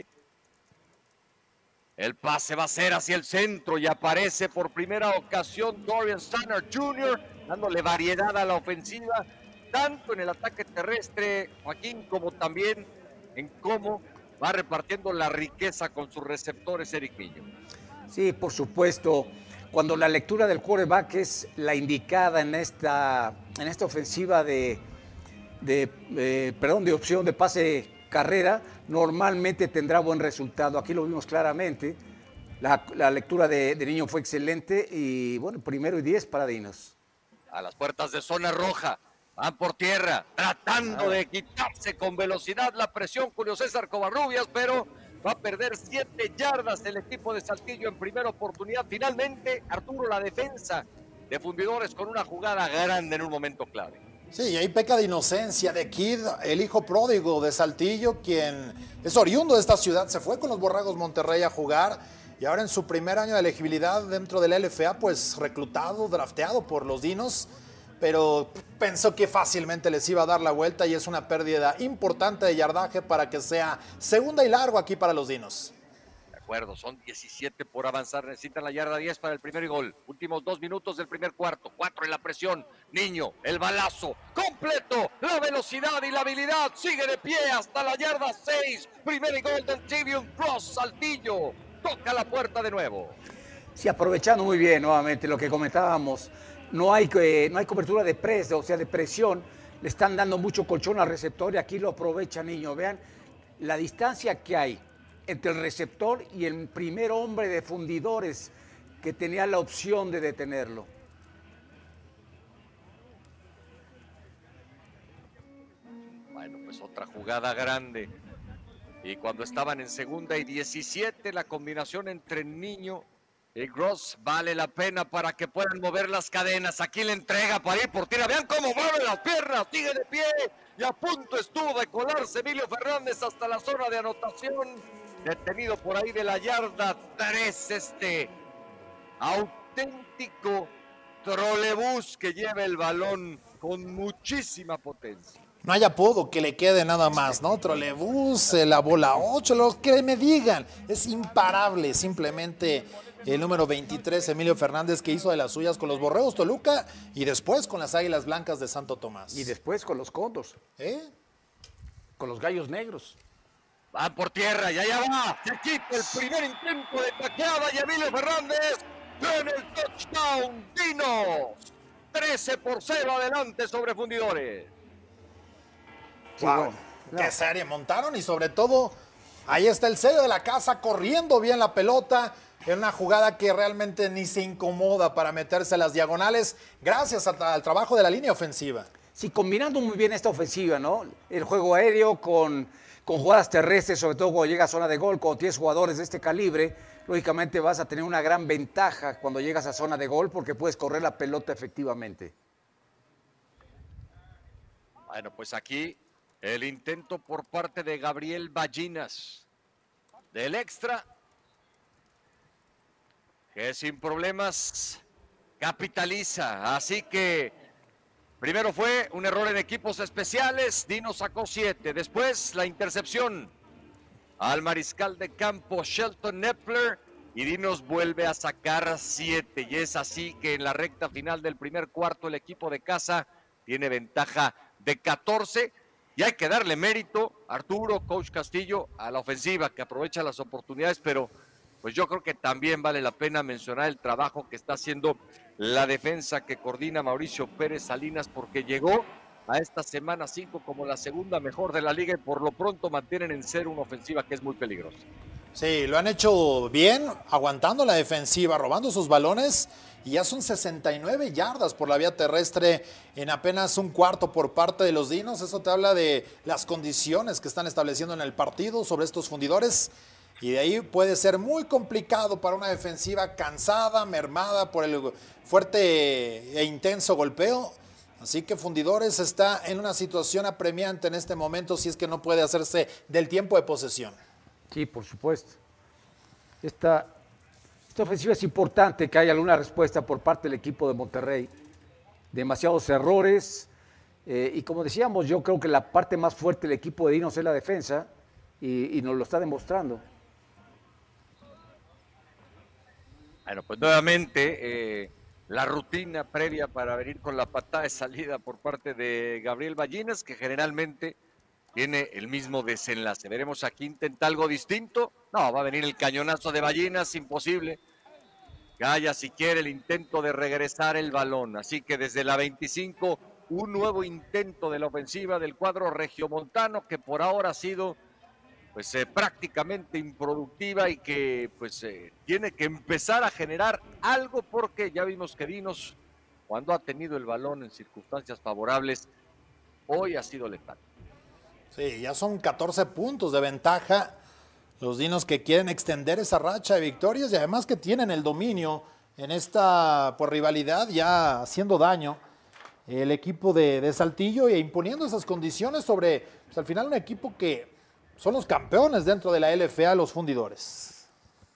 El pase va a ser hacia el centro y aparece por primera ocasión Dorian Stanner junior, dándole variedad a la ofensiva, tanto en el ataque terrestre, Joaquín, como también en cómo va repartiendo la riqueza con sus receptores Eric Niño. Sí, por supuesto. Cuando la lectura del quarterback es la indicada en esta, en esta ofensiva de, de, eh, perdón, de opción de pase carrera, normalmente tendrá buen resultado. Aquí lo vimos claramente. La, la lectura de, de Niño fue excelente y bueno, primero y diez para Dinos. A las puertas de zona roja, van por tierra, tratando ah. de quitarse con velocidad la presión Julio César Covarrubias, pero va a perder siete yardas el equipo de Saltillo en primera oportunidad. Finalmente, Arturo, la defensa de Fundidores con una jugada grande en un momento clave. Sí, y ahí peca de inocencia de Kid, el hijo pródigo de Saltillo, quien es oriundo de esta ciudad, se fue con los Borregos Monterrey a jugar y ahora en su primer año de elegibilidad dentro del L F A, pues reclutado, drafteado por los Dinos, pero pensó que fácilmente les iba a dar la vuelta y es una pérdida importante de yardaje para que sea segunda y largo aquí para los Dinos. De acuerdo, son diecisiete por avanzar, necesitan la yarda diez para el primer gol. Últimos dos minutos del primer cuarto, cuatro en la presión. Niño, el balazo, completo, la velocidad y la habilidad, sigue de pie hasta la yarda seis. Primer gol del Tribune Cross, Saltillo, toca la puerta de nuevo. Sí, aprovechando muy bien nuevamente lo que comentábamos, no hay, eh, no hay cobertura de press, o sea, de presión, le están dando mucho colchón al receptor y aquí lo aprovecha Niño. Vean la distancia que hay entre el receptor y el primer hombre de Fundidores que tenía la opción de detenerlo. Bueno, pues otra jugada grande. Y cuando estaban en segunda y diecisiete, la combinación entre Niño y Gross vale la pena para que puedan mover las cadenas. Aquí le entrega para ir por tierra. Vean cómo mueve las piernas, sigue de pie. Y a punto estuvo de colarse Emilio Fernández hasta la zona de anotación. Detenido por ahí de la yarda tres, este auténtico trolebús que lleva el balón con muchísima potencia. No hay apodo que le quede nada más, ¿no? Trolebús, la bola ocho, lo que me digan. Es imparable, simplemente el número veintitrés, Emilio Fernández, que hizo de las suyas con los Borregos Toluca y después con las Águilas Blancas de Santo Tomás. Y después con los Cóndors. ¿Eh? Con los Gallos Negros. Va por tierra y allá va. Se quita el primer intento de tacleada y Emilio Fernández en el touchdown. Dinos. trece por cero adelante sobre Fundidores. Sí, wow, bueno, no. Qué serie montaron y sobre todo ahí está el sello de la casa corriendo bien la pelota en una jugada que realmente ni se incomoda para meterse a las diagonales gracias a, al trabajo de la línea ofensiva. Sí, combinando muy bien esta ofensiva, ¿no? El juego aéreo con, con jugadas terrestres, sobre todo cuando llega a zona de gol, cuando tienes jugadores de este calibre, lógicamente vas a tener una gran ventaja cuando llegas a zona de gol porque puedes correr la pelota efectivamente. Bueno, pues aquí el intento por parte de Gabriel Ballinas del extra, que sin problemas capitaliza. Así que primero fue un error en equipos especiales, Dino sacó siete. Después la intercepción al mariscal de campo Shelton Nepler y Dinos vuelve a sacar siete. Y es así que en la recta final del primer cuarto el equipo de casa tiene ventaja de catorce. Y hay que darle mérito, Arturo, Coach Castillo, a la ofensiva que aprovecha las oportunidades, pero pues yo creo que también vale la pena mencionar el trabajo que está haciendo la defensa que coordina Mauricio Pérez Salinas, porque llegó a esta semana cinco como la segunda mejor de la liga y por lo pronto mantienen en cero una ofensiva que es muy peligrosa. Sí, lo han hecho bien, aguantando la defensiva, robando sus balones y ya son sesenta y nueve yardas por la vía terrestre en apenas un cuarto por parte de los Dinos. Eso te habla de las condiciones que están estableciendo en el partido sobre estos Fundidores y de ahí puede ser muy complicado para una defensiva cansada, mermada por el fuerte e intenso golpeo. Así que Fundidores está en una situación apremiante en este momento si es que no puede hacerse del tiempo de posesión. Sí, por supuesto. Esta, esta ofensiva es importante que haya alguna respuesta por parte del equipo de Monterrey. Demasiados errores. Eh, y como decíamos, yo creo que la parte más fuerte del equipo de Dinos es la defensa y, y nos lo está demostrando. Bueno, pues nuevamente eh, la rutina previa para venir con la patada de salida por parte de Gabriel Ballinas, que generalmente tiene el mismo desenlace. Veremos aquí, intenta algo distinto. No, va a venir el cañonazo de Ballinas, imposible. Gaya si quiere el intento de regresar el balón. Así que desde la veinticinco un nuevo intento de la ofensiva del cuadro regiomontano que por ahora ha sido pues eh, prácticamente improductiva y que pues eh, tiene que empezar a generar algo porque ya vimos que Dinos, cuando ha tenido el balón en circunstancias favorables, hoy ha sido letal. Sí, ya son catorce puntos de ventaja los Dinos que quieren extender esa racha de victorias y además que tienen el dominio en esta pues, rivalidad ya haciendo daño el equipo de, de Saltillo e imponiendo esas condiciones sobre pues, al final un equipo que son los campeones dentro de la L F A, los Fundidores.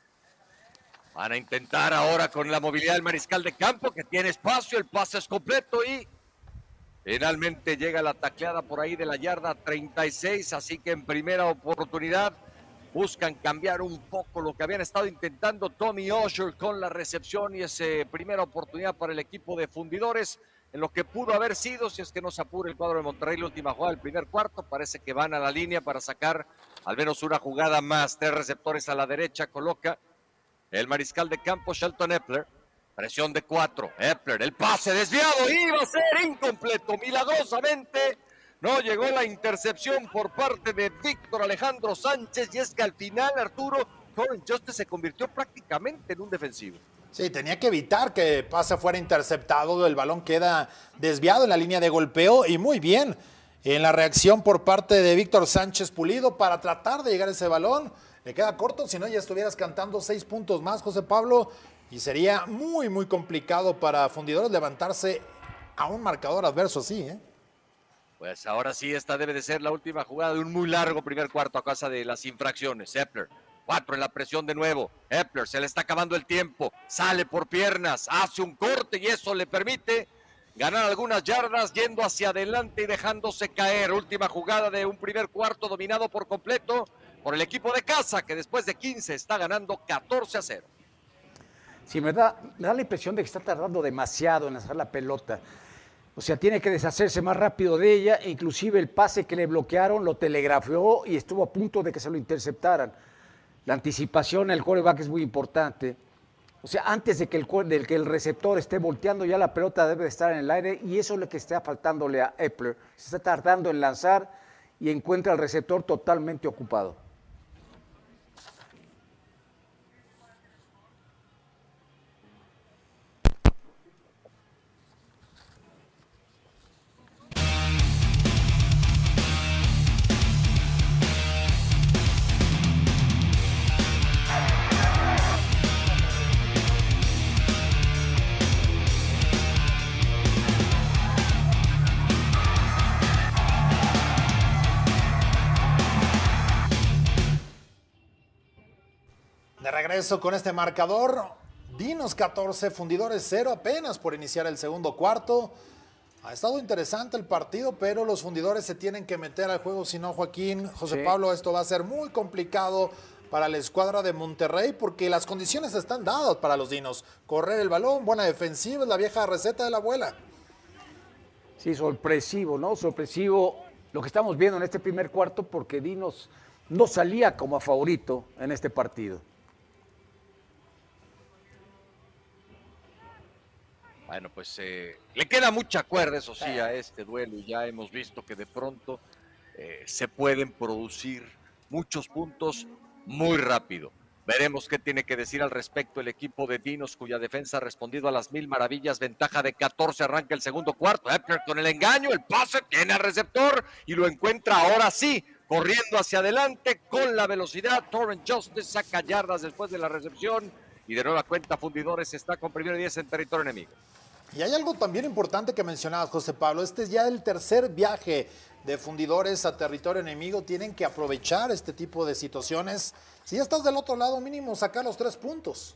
Van a intentar ahora con la movilidad del mariscal de campo que tiene espacio, el pase es completo y finalmente llega la tacleada por ahí de la yarda treinta y seis, así que en primera oportunidad buscan cambiar un poco lo que habían estado intentando Tommy Osher con la recepción y esa primera oportunidad para el equipo de Fundidores en lo que pudo haber sido, si es que no se apura el cuadro de Monterrey la última jugada del primer cuarto, parece que van a la línea para sacar al menos una jugada más, tres receptores a la derecha, coloca el mariscal de campo Shelton Epler, presión de cuatro, Epler, el pase desviado, iba a ser incompleto, milagrosamente no llegó la intercepción por parte de Víctor Alejandro Sánchez y es que al final Arturo Torrent Justice se convirtió prácticamente en un defensivo. Sí, tenía que evitar que el pase fuera interceptado, el balón queda desviado en la línea de golpeo y muy bien en la reacción por parte de Víctor Sánchez Pulido para tratar de llegar a ese balón. Le queda corto, si no ya estuvieras cantando seis puntos más, José Pablo, y sería muy, muy complicado para Fundidores levantarse a un marcador adverso así, ¿eh? Pues ahora sí, esta debe de ser la última jugada de un muy largo primer cuarto a causa de las infracciones. Epler, cuatro en la presión de nuevo. Epler, se le está acabando el tiempo, sale por piernas, hace un corte y eso le permite ganar algunas yardas yendo hacia adelante y dejándose caer. Última jugada de un primer cuarto dominado por completo por el equipo de casa que después de quince está ganando catorce a cero. Sí, me da, me da la impresión de que está tardando demasiado en lanzar la pelota. O sea, tiene que deshacerse más rápido de ella e inclusive el pase que le bloquearon lo telegrafió y estuvo a punto de que se lo interceptaran. La anticipación en el quarterback es muy importante. O sea, antes de que, el, de que el receptor esté volteando, ya la pelota debe de estar en el aire y eso es lo que está faltándole a Epler. Se está tardando en lanzar y encuentra al receptor totalmente ocupado. Regreso con este marcador, Dinos catorce, Fundidores cero, apenas por iniciar el segundo cuarto. Ha estado interesante el partido, pero los Fundidores se tienen que meter al juego, si no, Joaquín, José sí. Pablo, esto va a ser muy complicado para la escuadra de Monterrey, porque las condiciones están dadas para los Dinos. Correr el balón, buena defensiva, es la vieja receta de la abuela. Sí, sorpresivo, ¿no? Sorpresivo lo que estamos viendo en este primer cuarto, porque Dinos no salía como a favorito en este partido. Bueno, pues eh, le queda mucha cuerda, eso sí, a este duelo y ya hemos visto que de pronto eh, se pueden producir muchos puntos muy rápido. Veremos qué tiene que decir al respecto el equipo de Dinos, cuya defensa ha respondido a las mil maravillas. Ventaja de catorce, arranca el segundo cuarto. Epler con el engaño, el pase, tiene al receptor y lo encuentra ahora sí, corriendo hacia adelante con la velocidad. Torrent Justice saca yardas después de la recepción y de nueva cuenta Fundidores está con primero y diez en territorio enemigo. Y hay algo también importante que mencionabas, José Pablo. Este es ya el tercer viaje de Fundidores a territorio enemigo. Tienen que aprovechar este tipo de situaciones. Si ya estás del otro lado, mínimo sacar los tres puntos.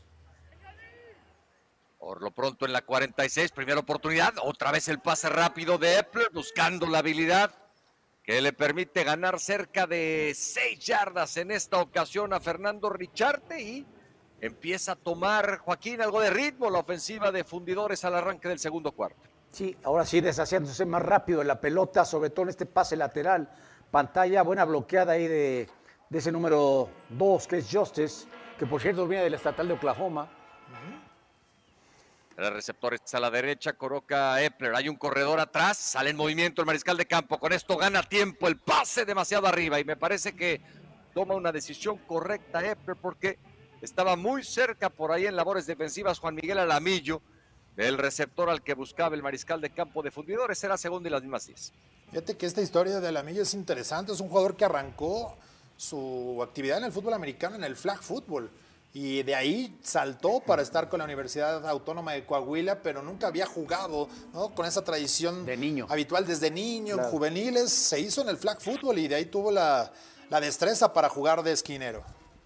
Por lo pronto en la cuarenta y seis, primera oportunidad. Otra vez el pase rápido de Epler, buscando la habilidad que le permite ganar cerca de seis yardas en esta ocasión a Fernando Richarte y empieza a tomar, Joaquín, algo de ritmo la ofensiva de Fundidores al arranque del segundo cuarto. Sí, ahora sí deshaciéndose más rápido en la pelota, sobre todo en este pase lateral. Pantalla, buena bloqueada ahí de, de ese número dos, que es Justice, que por cierto viene del estatal de Oklahoma. El receptor está a la derecha, coloca Epler, hay un corredor atrás, sale en movimiento el mariscal de campo, con esto gana tiempo, el pase demasiado arriba y me parece que toma una decisión correcta Epler porque estaba muy cerca por ahí en labores defensivas Juan Miguel Alamillo, el receptor al que buscaba el mariscal de campo de Fundidores, era segundo y las mismas diez. Fíjate que esta historia de Alamillo es interesante, es un jugador que arrancó su actividad en el fútbol americano en el flag football. Y de ahí saltó para estar con la Universidad Autónoma de Coahuila, pero nunca había jugado, ¿no? Con esa tradición de niño. habitual desde niño, Claro. en juveniles, se hizo en el flag football y de ahí tuvo la, la destreza para jugar de esquinero.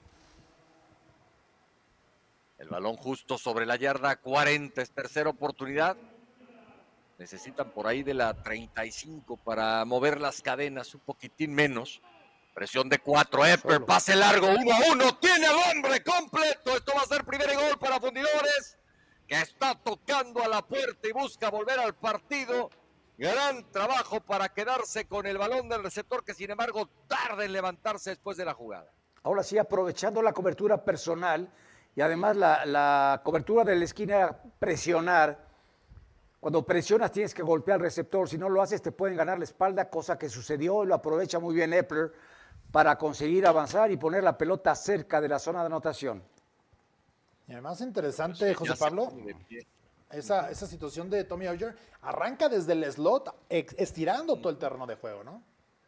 El balón justo sobre la yarda cuarenta, es tercera oportunidad. Necesitan por ahí de la treinta y cinco para mover las cadenas, un poquitín menos. Presión de cuatro, Epler, pase largo, uno a uno, tiene al hombre completo. Esto va a ser primer gol para Fundidores, que está tocando a la puerta y busca volver al partido. Gran trabajo para quedarse con el balón del receptor, que sin embargo tarda en levantarse después de la jugada. Ahora sí, aprovechando la cobertura personal y además la, la cobertura de la esquina era presionar. Cuando presionas tienes que golpear al receptor, si no lo haces te pueden ganar la espalda, cosa que sucedió y lo aprovecha muy bien Epler para conseguir avanzar y poner la pelota cerca de la zona de anotación. Y además interesante, José Pablo, esa, esa situación de Tommy Oyer, arranca desde el slot estirando todo el terreno de juego, ¿no?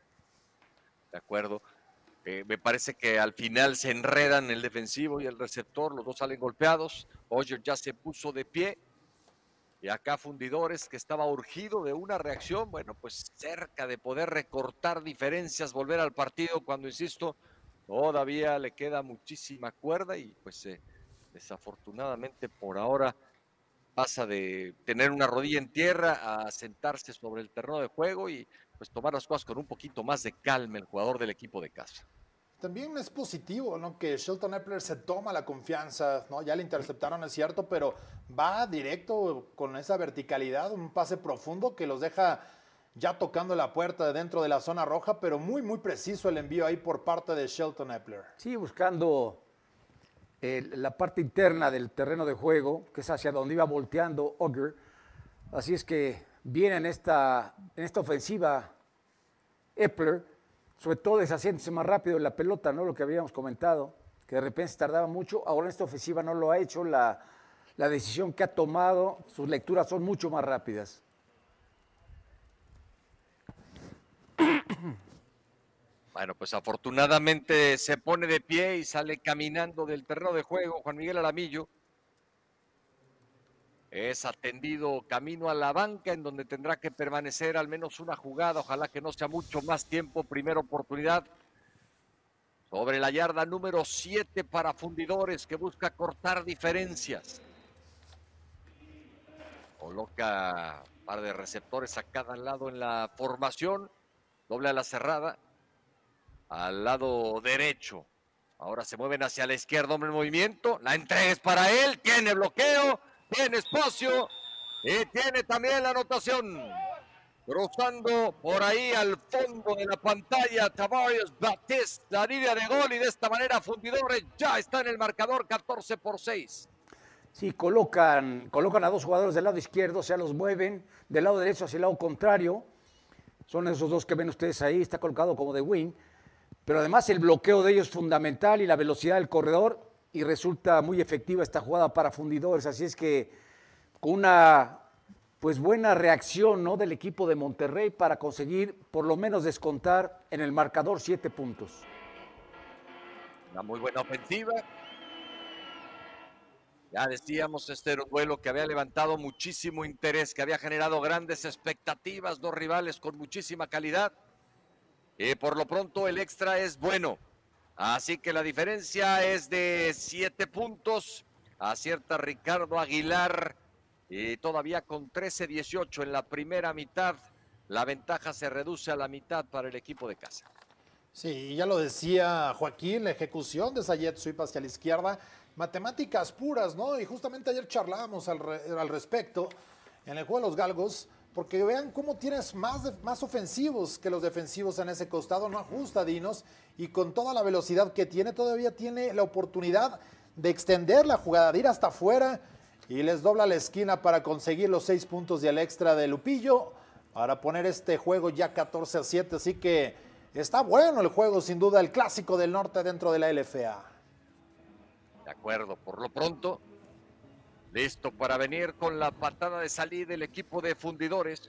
De acuerdo. Eh, me parece que al final se enredan el defensivo y el receptor, los dos salen golpeados. Oyer ya se puso de pie. Y acá Fundidores, que estaba urgido de una reacción, bueno, pues cerca de poder recortar diferencias, volver al partido, cuando, insisto, todavía le queda muchísima cuerda y pues eh, desafortunadamente por ahora pasa de tener una rodilla en tierra a sentarse sobre el terreno de juego y pues tomar las cosas con un poquito más de calma el jugador del equipo de casa. También es positivo, ¿no? Que Shelton Epler se toma la confianza, ¿no? Ya le interceptaron, es cierto, pero va directo con esa verticalidad, un pase profundo que los deja ya tocando la puerta dentro de la zona roja, pero muy, muy preciso el envío ahí por parte de Shelton Epler. Sí, buscando eh, la parte interna del terreno de juego, que es hacia donde iba volteando Oger. Así es que viene en esta, en esta ofensiva Epler, sobre todo deshaciéndose más rápido en la pelota, ¿no? Lo que habíamos comentado, que de repente se tardaba mucho. Ahora en esta ofensiva no lo ha hecho, la, la decisión que ha tomado, sus lecturas son mucho más rápidas. Bueno, pues afortunadamente se pone de pie y sale caminando del terreno de juego Juan Miguel Alamillo. Es atendido camino a la banca, en donde tendrá que permanecer al menos una jugada, ojalá que no sea mucho más tiempo. Primera oportunidad sobre la yarda número siete para Fundidores, que busca cortar diferencias. Coloca un par de receptores a cada lado en la formación, doble a la cerrada, al lado derecho. Ahora se mueven hacia la izquierda, hombre en movimiento, la entrega es para él, tiene bloqueo, tiene espacio y tiene también la anotación. Cruzando por ahí al fondo de la pantalla, Tavarius Baptiste, la línea de gol, y de esta manera Fundidores ya está en el marcador catorce por seis. Sí, colocan, colocan a dos jugadores del lado izquierdo, o sea, los mueven del lado derecho hacia el lado contrario. Son esos dos que ven ustedes ahí, está colocado como de wing. Pero además el bloqueo de ellos es fundamental y la velocidad del corredor, y resulta muy efectiva esta jugada para Fundidores. Así es que con una pues buena reacción, ¿no?, del equipo de Monterrey para conseguir por lo menos descontar en el marcador siete puntos. Una muy buena ofensiva. Ya decíamos, este era un duelo que había levantado muchísimo interés, que había generado grandes expectativas, dos rivales con muchísima calidad. Y por lo pronto el extra es bueno. Así que la diferencia es de siete puntos. Acierta Ricardo Aguilar. Y todavía con trece dieciocho en la primera mitad. La ventaja se reduce a la mitad para el equipo de casa. Sí, ya lo decía Joaquín, la ejecución de esa jet sweep hacia la izquierda. Matemáticas puras, ¿no? Y justamente ayer charlábamos al, re, al respecto en el juego de los Galgos, porque vean cómo tienes más, de, más ofensivos que los defensivos en ese costado, no ajusta Dinos, y con toda la velocidad que tiene, todavía tiene la oportunidad de extender la jugada, de ir hasta afuera, y les dobla la esquina para conseguir los seis puntos y el extra de Lupillo para poner este juego ya catorce a siete, así que está bueno el juego, sin duda, el clásico del norte dentro de la L F A. De acuerdo, por lo pronto, listo para venir con la patada de salida del equipo de Fundidores.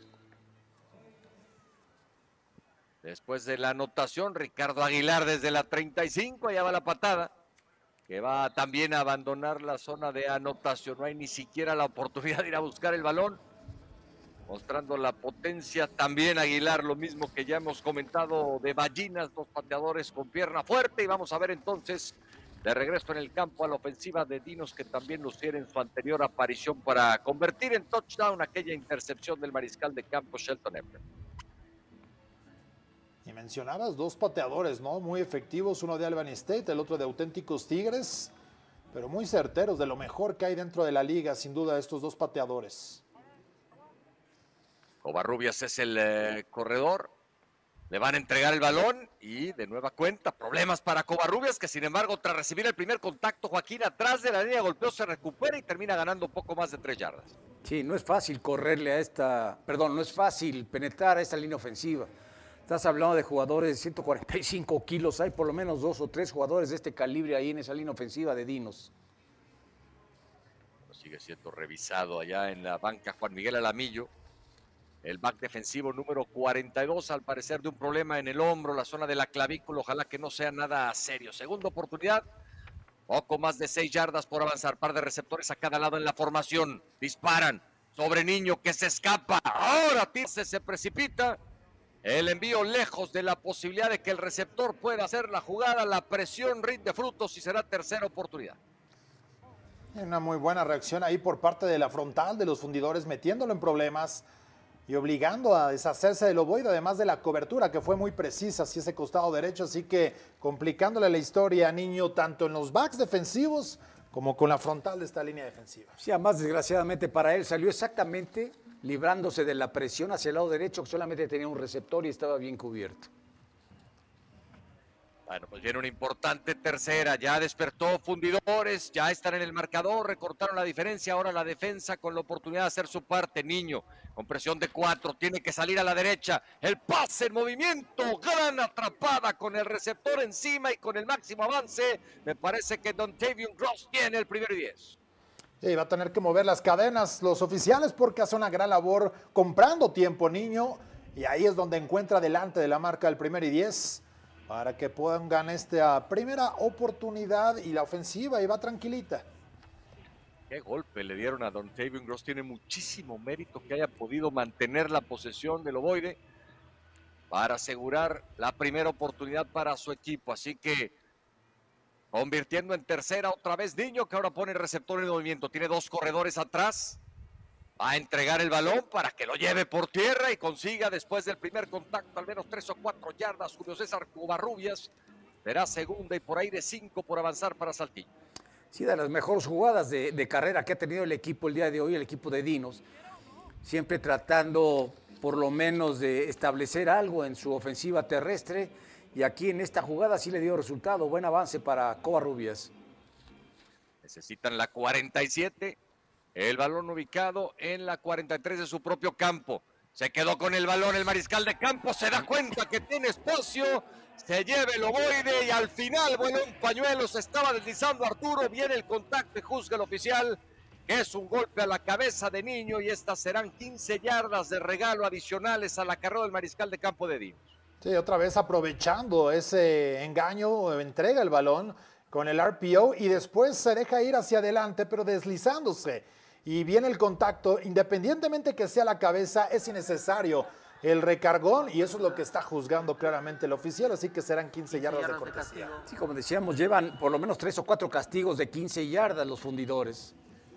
Después de la anotación, Ricardo Aguilar desde la treinta y cinco, allá va la patada, que va también a abandonar la zona de anotación. No hay ni siquiera la oportunidad de ir a buscar el balón, mostrando la potencia también Aguilar, lo mismo que ya hemos comentado de Ballinas, dos pateadores con pierna fuerte, y vamos a ver entonces de regreso en el campo a la ofensiva de Dinos, que también luciera en su anterior aparición para convertir en touchdown aquella intercepción del mariscal de campo Shelton Everett. Y mencionabas dos pateadores, ¿no? Muy efectivos, uno de Albany State, el otro de Auténticos Tigres, pero muy certeros, de lo mejor que hay dentro de la liga, sin duda, estos dos pateadores. Covarrubias es el eh, corredor. Le van a entregar el balón y de nueva cuenta problemas para Covarrubias, que sin embargo tras recibir el primer contacto, Joaquín atrás de la línea de golpeo se recupera y termina ganando un poco más de tres yardas. Sí, no es fácil correrle a esta, perdón, no es fácil penetrar a esta línea ofensiva. Estás hablando de jugadores de ciento cuarenta y cinco kilos, hay por lo menos dos o tres jugadores de este calibre ahí en esa línea ofensiva de Dinos. Sigue siendo revisado allá en la banca Juan Miguel Alamillo. El back defensivo número cuarenta y dos, al parecer de un problema en el hombro, la zona de la clavícula, ojalá que no sea nada serio. Segunda oportunidad, poco más de seis yardas por avanzar, par de receptores a cada lado en la formación, disparan sobre Niño que se escapa, ahora Tirse se precipita, el envío lejos de la posibilidad de que el receptor pueda hacer la jugada, la presión rinde frutos y será tercera oportunidad. Una muy buena reacción ahí por parte de la frontal de los Fundidores, metiéndolo en problemas y obligando a deshacerse del ovoide, además de la cobertura que fue muy precisa hacia ese costado derecho, así que complicándole la historia a Niño tanto en los backs defensivos como con la frontal de esta línea defensiva. Sí, además desgraciadamente para él salió exactamente librándose de la presión hacia el lado derecho, que solamente tenía un receptor y estaba bien cubierto. Bueno, pues viene una importante tercera, ya despertó Fundidores, ya están en el marcador, recortaron la diferencia, ahora la defensa con la oportunidad de hacer su parte. Niño, con presión de cuatro, tiene que salir a la derecha, el pase en movimiento, gran atrapada con el receptor encima y con el máximo avance, me parece que Dontavion Gross tiene el primer y diez. Sí, va a tener que mover las cadenas los oficiales porque hace una gran labor comprando tiempo Niño, y ahí es donde encuentra delante de la marca el primer y diez, para que pongan esta primera oportunidad y la ofensiva y va tranquilita. Qué golpe le dieron a Dontavion Gross, tiene muchísimo mérito que haya podido mantener la posesión del ovoide para asegurar la primera oportunidad para su equipo, así que convirtiendo en tercera otra vez Niño, que ahora pone el receptor en movimiento, tiene dos corredores atrás, va a entregar el balón para que lo lleve por tierra y consiga después del primer contacto al menos tres o cuatro yardas. Julio César Covarrubias será segunda y por ahí de cinco por avanzar para Saltillo. Sí, de las mejores jugadas de, de carrera que ha tenido el equipo el día de hoy, el equipo de Dinos, siempre tratando por lo menos de establecer algo en su ofensiva terrestre, y aquí en esta jugada sí le dio resultado, buen avance para Covarrubias. Necesitan la cuarenta y siete. El balón ubicado en la cuarenta y tres de su propio campo. Se quedó con el balón el mariscal de campo, se da cuenta que tiene espacio, se lleva el ovoide y al final, bueno, un pañuelo, se estaba deslizando Arturo, viene el contacto y juzga el oficial que es un golpe a la cabeza de Niño y estas serán quince yardas de regalo adicionales a la carrera del mariscal de campo de Dinos. Sí, otra vez aprovechando ese engaño, entrega el balón con el R P O y después se deja ir hacia adelante, pero deslizándose. Y viene el contacto, independientemente que sea la cabeza, es innecesario el recargón y eso es lo que está juzgando claramente el oficial, así que serán quince yardas de cortesía. Sí, como decíamos, llevan por lo menos tres o cuatro castigos de quince yardas los Fundidores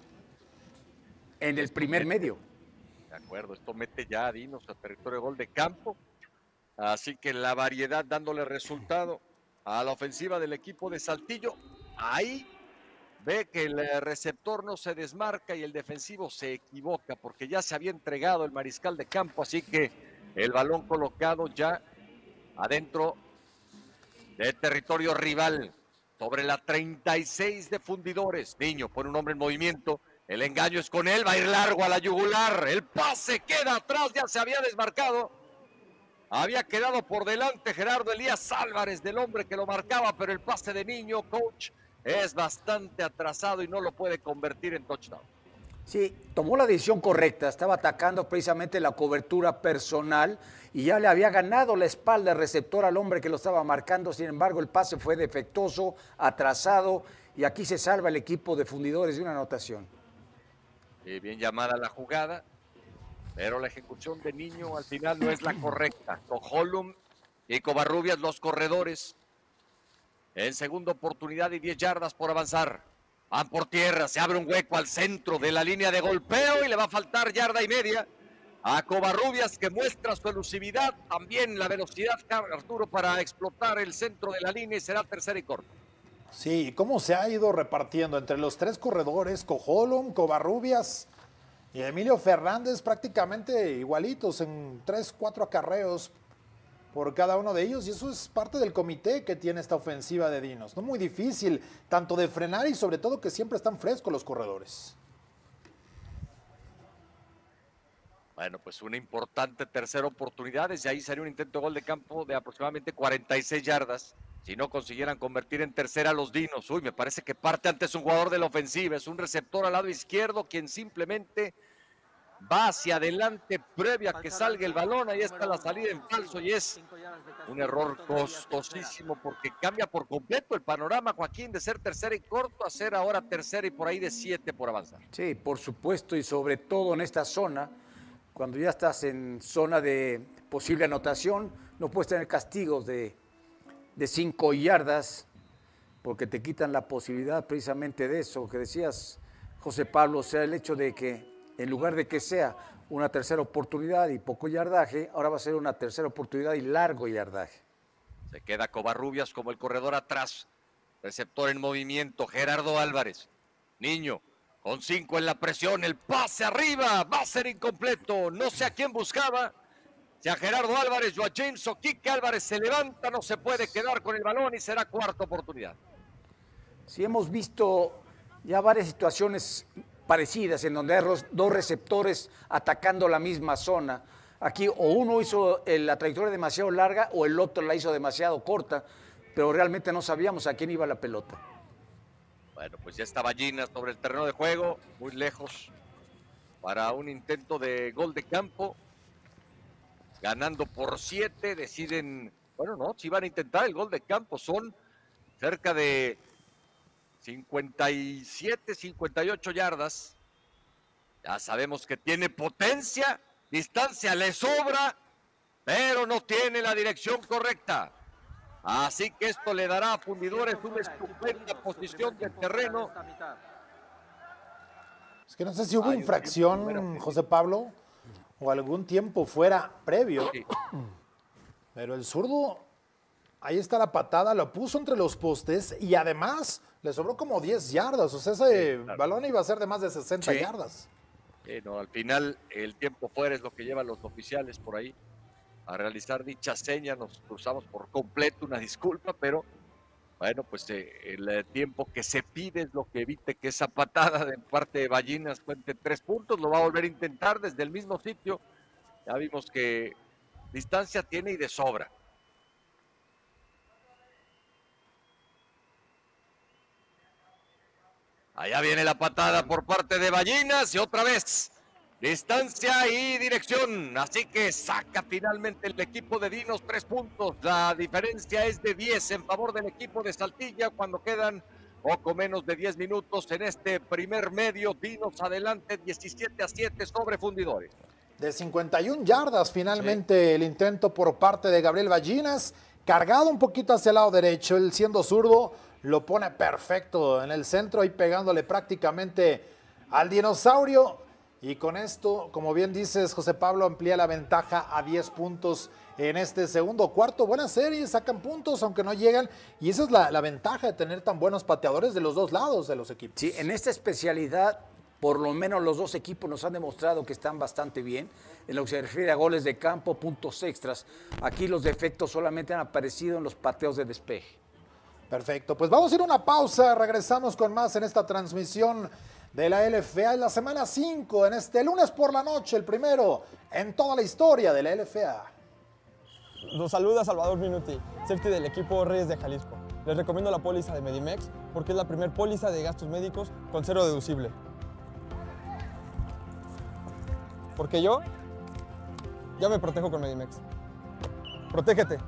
en el primer medio. De acuerdo, esto mete ya a Dinos a territorio de gol de campo, así que la variedad dándole resultado a la ofensiva del equipo de Saltillo. Ahí ve que el receptor no se desmarca y el defensivo se equivoca porque ya se había entregado el mariscal de campo, así que el balón colocado ya adentro del territorio rival sobre la treinta y seis de Fundidores. Niño pone un hombre en movimiento, El engaño es con él, va a ir largo a la yugular. El pase queda atrás, ya se había desmarcado. Había quedado por delante Gerardo Elías Álvarez del hombre que lo marcaba, pero el pase de Niño, coach, es bastante atrasado y no lo puede convertir en touchdown. Sí, tomó la decisión correcta, estaba atacando precisamente la cobertura personal y ya le había ganado la espalda el receptor al hombre que lo estaba marcando. Sin embargo, el pase fue defectuoso, atrasado, y aquí se salva el equipo de Fundidores de una anotación. Sí, bien llamada la jugada, pero la ejecución de Niño al final no es la correcta. Cojollum y Covarrubias, los corredores, en segunda oportunidad y diez yardas por avanzar. Van por tierra, se abre un hueco al centro de la línea de golpeo y le va a faltar yarda y media a Covarrubias, que muestra su elusividad, también la velocidad, Arturo, para explotar el centro de la línea, y será tercera y corto. Sí, cómo se ha ido repartiendo entre los tres corredores, Cojollum, Covarrubias y Emilio Fernández, prácticamente igualitos en tres, cuatro acarreos por cada uno de ellos, y eso es parte del comité que tiene esta ofensiva de Dinos. No muy difícil, tanto de frenar y sobre todo que siempre están frescos los corredores. Bueno, pues una importante tercera oportunidad, desde ahí sería un intento de gol de campo de aproximadamente cuarenta y seis yardas, si no consiguieran convertir en tercera a los Dinos. Uy, me parece que parte antes un jugador de la ofensiva, es un receptor al lado izquierdo quien simplemente va hacia adelante previa a que salga el balón. Ahí está la salida en falso y es un error costosísimo porque cambia por completo el panorama, Joaquín, de ser tercera y corto a ser ahora tercera y por ahí de siete por avanzar. Sí, por supuesto, y sobre todo en esta zona, cuando ya estás en zona de posible anotación, no puedes tener castigos de, de cinco yardas porque te quitan la posibilidad precisamente de eso que decías, José Pablo, o sea, el hecho de que en lugar de que sea una tercera oportunidad y poco yardaje, ahora va a ser una tercera oportunidad y largo yardaje. Se queda Covarrubias como el corredor atrás. Receptor en movimiento, Gerardo Álvarez. Niño, con cinco en la presión, el pase arriba, va a ser incompleto. No sé a quién buscaba. Si a Gerardo Álvarez o a James O'Quique, Álvarez se levanta, no se puede quedar con el balón y será cuarta oportunidad. Sí, hemos visto ya varias situaciones parecidas en donde hay dos receptores atacando la misma zona. Aquí o uno hizo la trayectoria demasiado larga o el otro la hizo demasiado corta, pero realmente no sabíamos a quién iba la pelota. Bueno, pues ya está Ballinas sobre el terreno de juego, muy lejos para un intento de gol de campo. Ganando por siete, deciden, bueno, no, si van a intentar el gol de campo, son cerca de cincuenta y siete, cincuenta y ocho yardas. Ya sabemos que tiene potencia, distancia le sobra, pero no tiene la dirección correcta. Así que esto le dará a Fundidores una estupenda posición de terreno. Es que no sé si hubo infracción, José Pablo, o algún tiempo fuera previo, sí. Pero el zurdo, ahí está la patada, lo puso entre los postes y además le sobró como diez yardas, o sea, ese sí, claro. balón iba a ser de más de sesenta sí. yardas. Eh, no, al final el tiempo fuera es lo que llevan los oficiales por ahí a realizar dicha seña. Nos cruzamos por completo, una disculpa, pero bueno, pues eh, el tiempo que se pide es lo que evite que esa patada de parte de Ballinas cuente tres puntos. Lo va a volver a intentar desde el mismo sitio. Ya vimos que distancia tiene y de sobra. Allá viene la patada por parte de Ballinas y otra vez distancia y dirección. Así que saca finalmente el equipo de Dinos tres puntos. La diferencia es de diez en favor del equipo de Saltilla cuando quedan poco menos de diez minutos en este primer medio. Dinos adelante diecisiete a siete sobre Fundidores. De cincuenta y una yardas finalmente sí. el intento por parte de Gabriel Ballinas. Cargado un poquito hacia el lado derecho, él siendo zurdo lo pone perfecto en el centro y pegándole prácticamente al dinosaurio. Y con esto, como bien dices, José Pablo, amplía la ventaja a diez puntos en este segundo cuarto. Buena serie, sacan puntos aunque no llegan. Y esa es la, la ventaja de tener tan buenos pateadores de los dos lados de los equipos. Sí, en esta especialidad, por lo menos los dos equipos nos han demostrado que están bastante bien. En lo que se refiere a goles de campo, puntos extras. Aquí los defectos solamente han aparecido en los pateos de despeje. Perfecto, pues vamos a ir a una pausa. Regresamos con más en esta transmisión de la L F A. Es la semana cinco en este lunes por la noche, el primero en toda la historia de la L F A. Los saluda Salvador Minuti, safety del equipo Reyes de Jalisco. Les recomiendo la póliza de Medimex porque es la primer póliza de gastos médicos con cero deducible. Porque yo ya me protejo con Medimex. Protégete.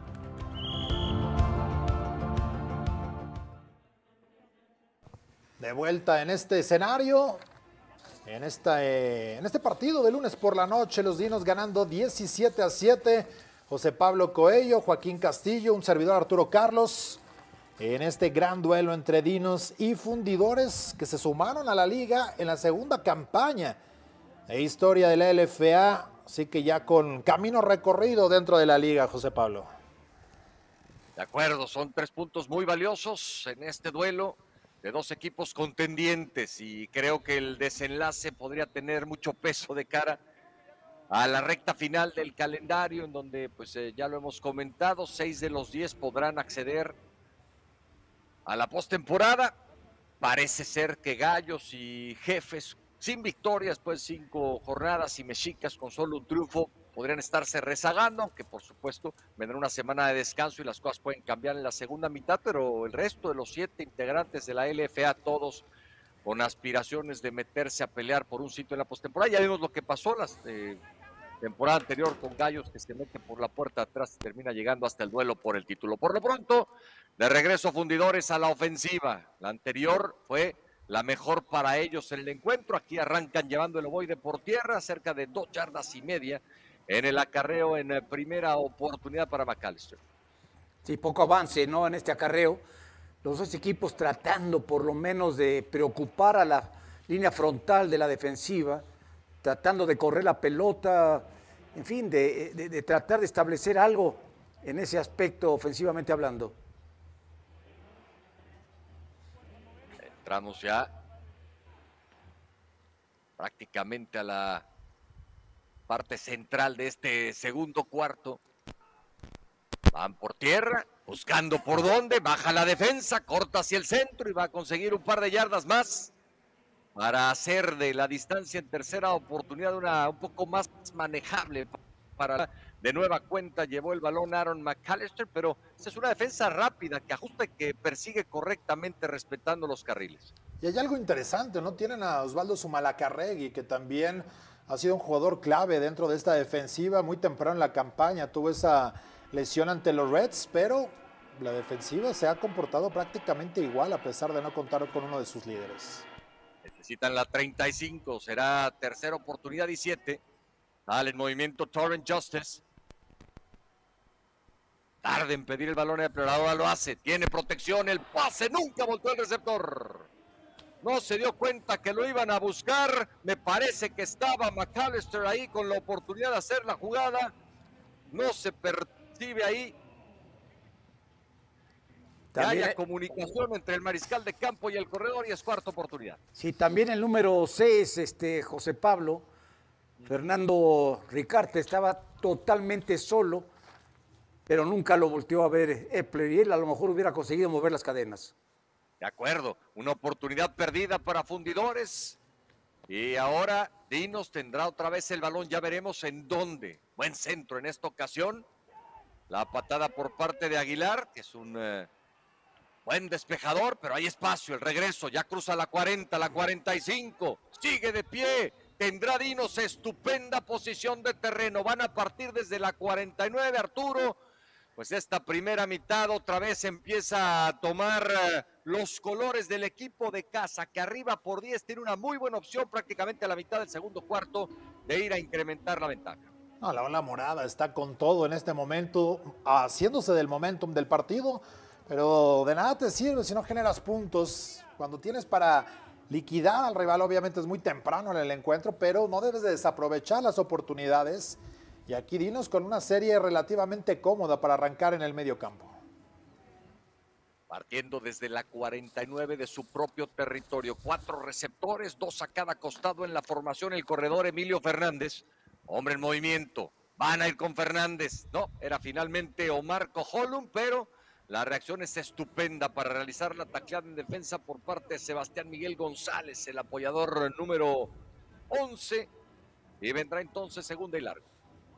De vuelta en este escenario, en, esta, eh, en este partido de lunes por la noche, los Dinos ganando diecisiete a siete. José Pablo Coello, Joaquín Castillo, un servidor Arturo Carlos, en este gran duelo entre Dinos y Fundidores que se sumaron a la liga en la segunda campaña de historia de la L F A, así que ya con camino recorrido dentro de la liga, José Pablo. De acuerdo, son tres puntos muy valiosos en este duelo de dos equipos contendientes y creo que el desenlace podría tener mucho peso de cara a la recta final del calendario, en donde pues eh, ya lo hemos comentado, seis de los diez podrán acceder a la postemporada. Parece ser que Gallos y Jefes sin victorias, pues cinco jornadas, y Mexicas con solo un triunfo podrían estarse rezagando, aunque por supuesto vendrá una semana de descanso y las cosas pueden cambiar en la segunda mitad, pero el resto de los siete integrantes de la L F A, todos con aspiraciones de meterse a pelear por un sitio en la postemporada. Ya vimos lo que pasó la eh, temporada anterior con Gallos, que se mete por la puerta de atrás y termina llegando hasta el duelo por el título. Por lo pronto, de regreso Fundidores a la ofensiva. La anterior fue la mejor para ellos en el encuentro. Aquí arrancan llevando el ovoide por tierra, cerca de dos yardas y media en el acarreo en primera oportunidad para McAllister. Sí, poco avance, ¿no? En este acarreo. Los dos equipos tratando por lo menos de preocupar a la línea frontal de la defensiva, tratando de correr la pelota, en fin, de, de, de tratar de establecer algo en ese aspecto ofensivamente hablando. Entramos ya prácticamente a la parte central de este segundo cuarto. Van por tierra, buscando por dónde, baja la defensa, corta hacia el centro y va a conseguir un par de yardas más para hacer de la distancia en tercera oportunidad una un poco más manejable. Para de nueva cuenta llevó el balón Aaron McAllister, pero esta es una defensa rápida que ajusta y que persigue correctamente respetando los carriles. Y hay algo interesante, ¿no? Tienen a Osvaldo Zumalacárregui, que también ha sido un jugador clave dentro de esta defensiva. Muy temprano en la campaña tuvo esa lesión ante los Reds, pero la defensiva se ha comportado prácticamente igual a pesar de no contar con uno de sus líderes. Necesitan la treinta y cinco, será tercera oportunidad y siete. Sale en movimiento Torrent Justice. Tarde en pedir el balón, pero ahora lo hace. Tiene protección, el pase, nunca volteó el receptor. No se dio cuenta que lo iban a buscar. Me parece que estaba McAllister ahí con la oportunidad de hacer la jugada. No se percibe ahí que También, haya comunicación entre el mariscal de campo y el corredor, y es cuarta oportunidad. Sí, también el número seis, este, José Pablo, Fernando Ricarte, estaba totalmente solo, pero nunca lo volteó a ver Epler, y él a lo mejor hubiera conseguido mover las cadenas. De acuerdo, una oportunidad perdida para Fundidores. Y ahora Dinos tendrá otra vez el balón, ya veremos en dónde. Buen centro en esta ocasión. La patada por parte de Aguilar, que es un eh, buen despejador, pero hay espacio, el regreso, ya cruza la cuarenta, la cuarenta y cinco, sigue de pie. Tendrá Dinos estupenda posición de terreno. Van a partir desde la cuarenta y nueve, Arturo. Pues esta primera mitad otra vez empieza a tomar uh, los colores del equipo de casa, que arriba por diez tiene una muy buena opción prácticamente a la mitad del segundo cuarto de ir a incrementar la ventaja. No, la ola morada está con todo en este momento, haciéndose del momentum del partido, pero de nada te sirve si no generas puntos. Cuando tienes para liquidar al rival, obviamente es muy temprano en el encuentro, pero no debes de desaprovechar las oportunidades. Y aquí Dinos con una serie relativamente cómoda para arrancar en el medio campo. Partiendo desde la cuarenta y nueve de su propio territorio. Cuatro receptores, dos a cada costado en la formación. El corredor Emilio Fernández. Hombre en movimiento. Van a ir con Fernández. No, era finalmente Omar Cojolum, pero La reacción es estupenda para realizar la tacleada en defensa por parte de Sebastián Miguel González, el apoyador número once. Y vendrá entonces segunda y largo.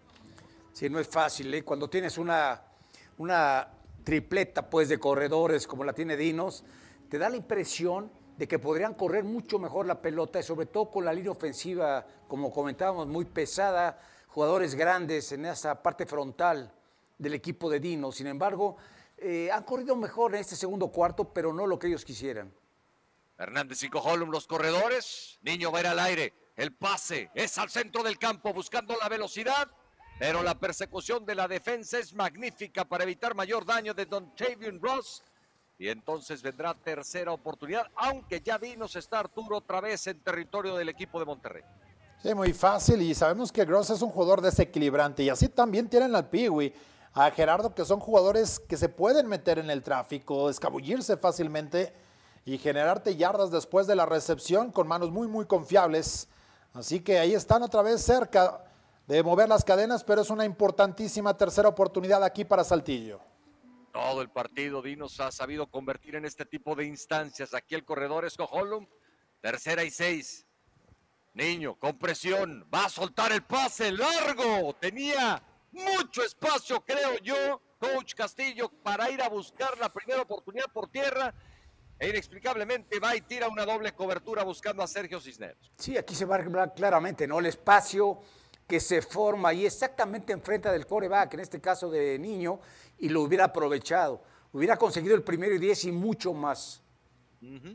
Sí, no es fácil, ¿eh? Cuando tienes una, una tripleta pues, de corredores como la tiene Dinos, te da la impresión de que podrían correr mucho mejor la pelota y sobre todo con la línea ofensiva, como comentábamos, muy pesada, jugadores grandes en esa parte frontal del equipo de Dinos. Sin embargo, eh, han corrido mejor en este segundo cuarto, pero no lo que ellos quisieran. Hernández y Coholum, los corredores. Niño va a ir al aire. El pase es al centro del campo buscando la velocidad, pero la persecución de la defensa es magnífica para evitar mayor daño de Dontavian Ross. Y entonces vendrá tercera oportunidad, aunque ya Dinos está Arturo otra vez en territorio del equipo de Monterrey. Sí, muy fácil, y sabemos que Gross es un jugador desequilibrante, y así también tienen al Piwi, a Gerardo, que son jugadores que se pueden meter en el tráfico, escabullirse fácilmente y generarte yardas después de la recepción con manos muy, muy confiables. Así que ahí están otra vez cerca de mover las cadenas, pero es una importantísima tercera oportunidad aquí para Saltillo. Todo el partido Dinos ha sabido convertir en este tipo de instancias. Aquí el corredor es Coholum, tercera y seis. Niño, con presión, va a soltar el pase largo. Tenía mucho espacio, creo yo, Coach Castillo, para ir a buscar la primera oportunidad por tierra. E inexplicablemente va y tira una doble cobertura buscando a Sergio Cisneros. Sí, aquí se va a ver claramente, ¿no? El espacio que se forma y exactamente enfrente del quarterback, en este caso de Niño, y lo hubiera aprovechado. Hubiera conseguido el primero y diez y mucho más. Uh-huh.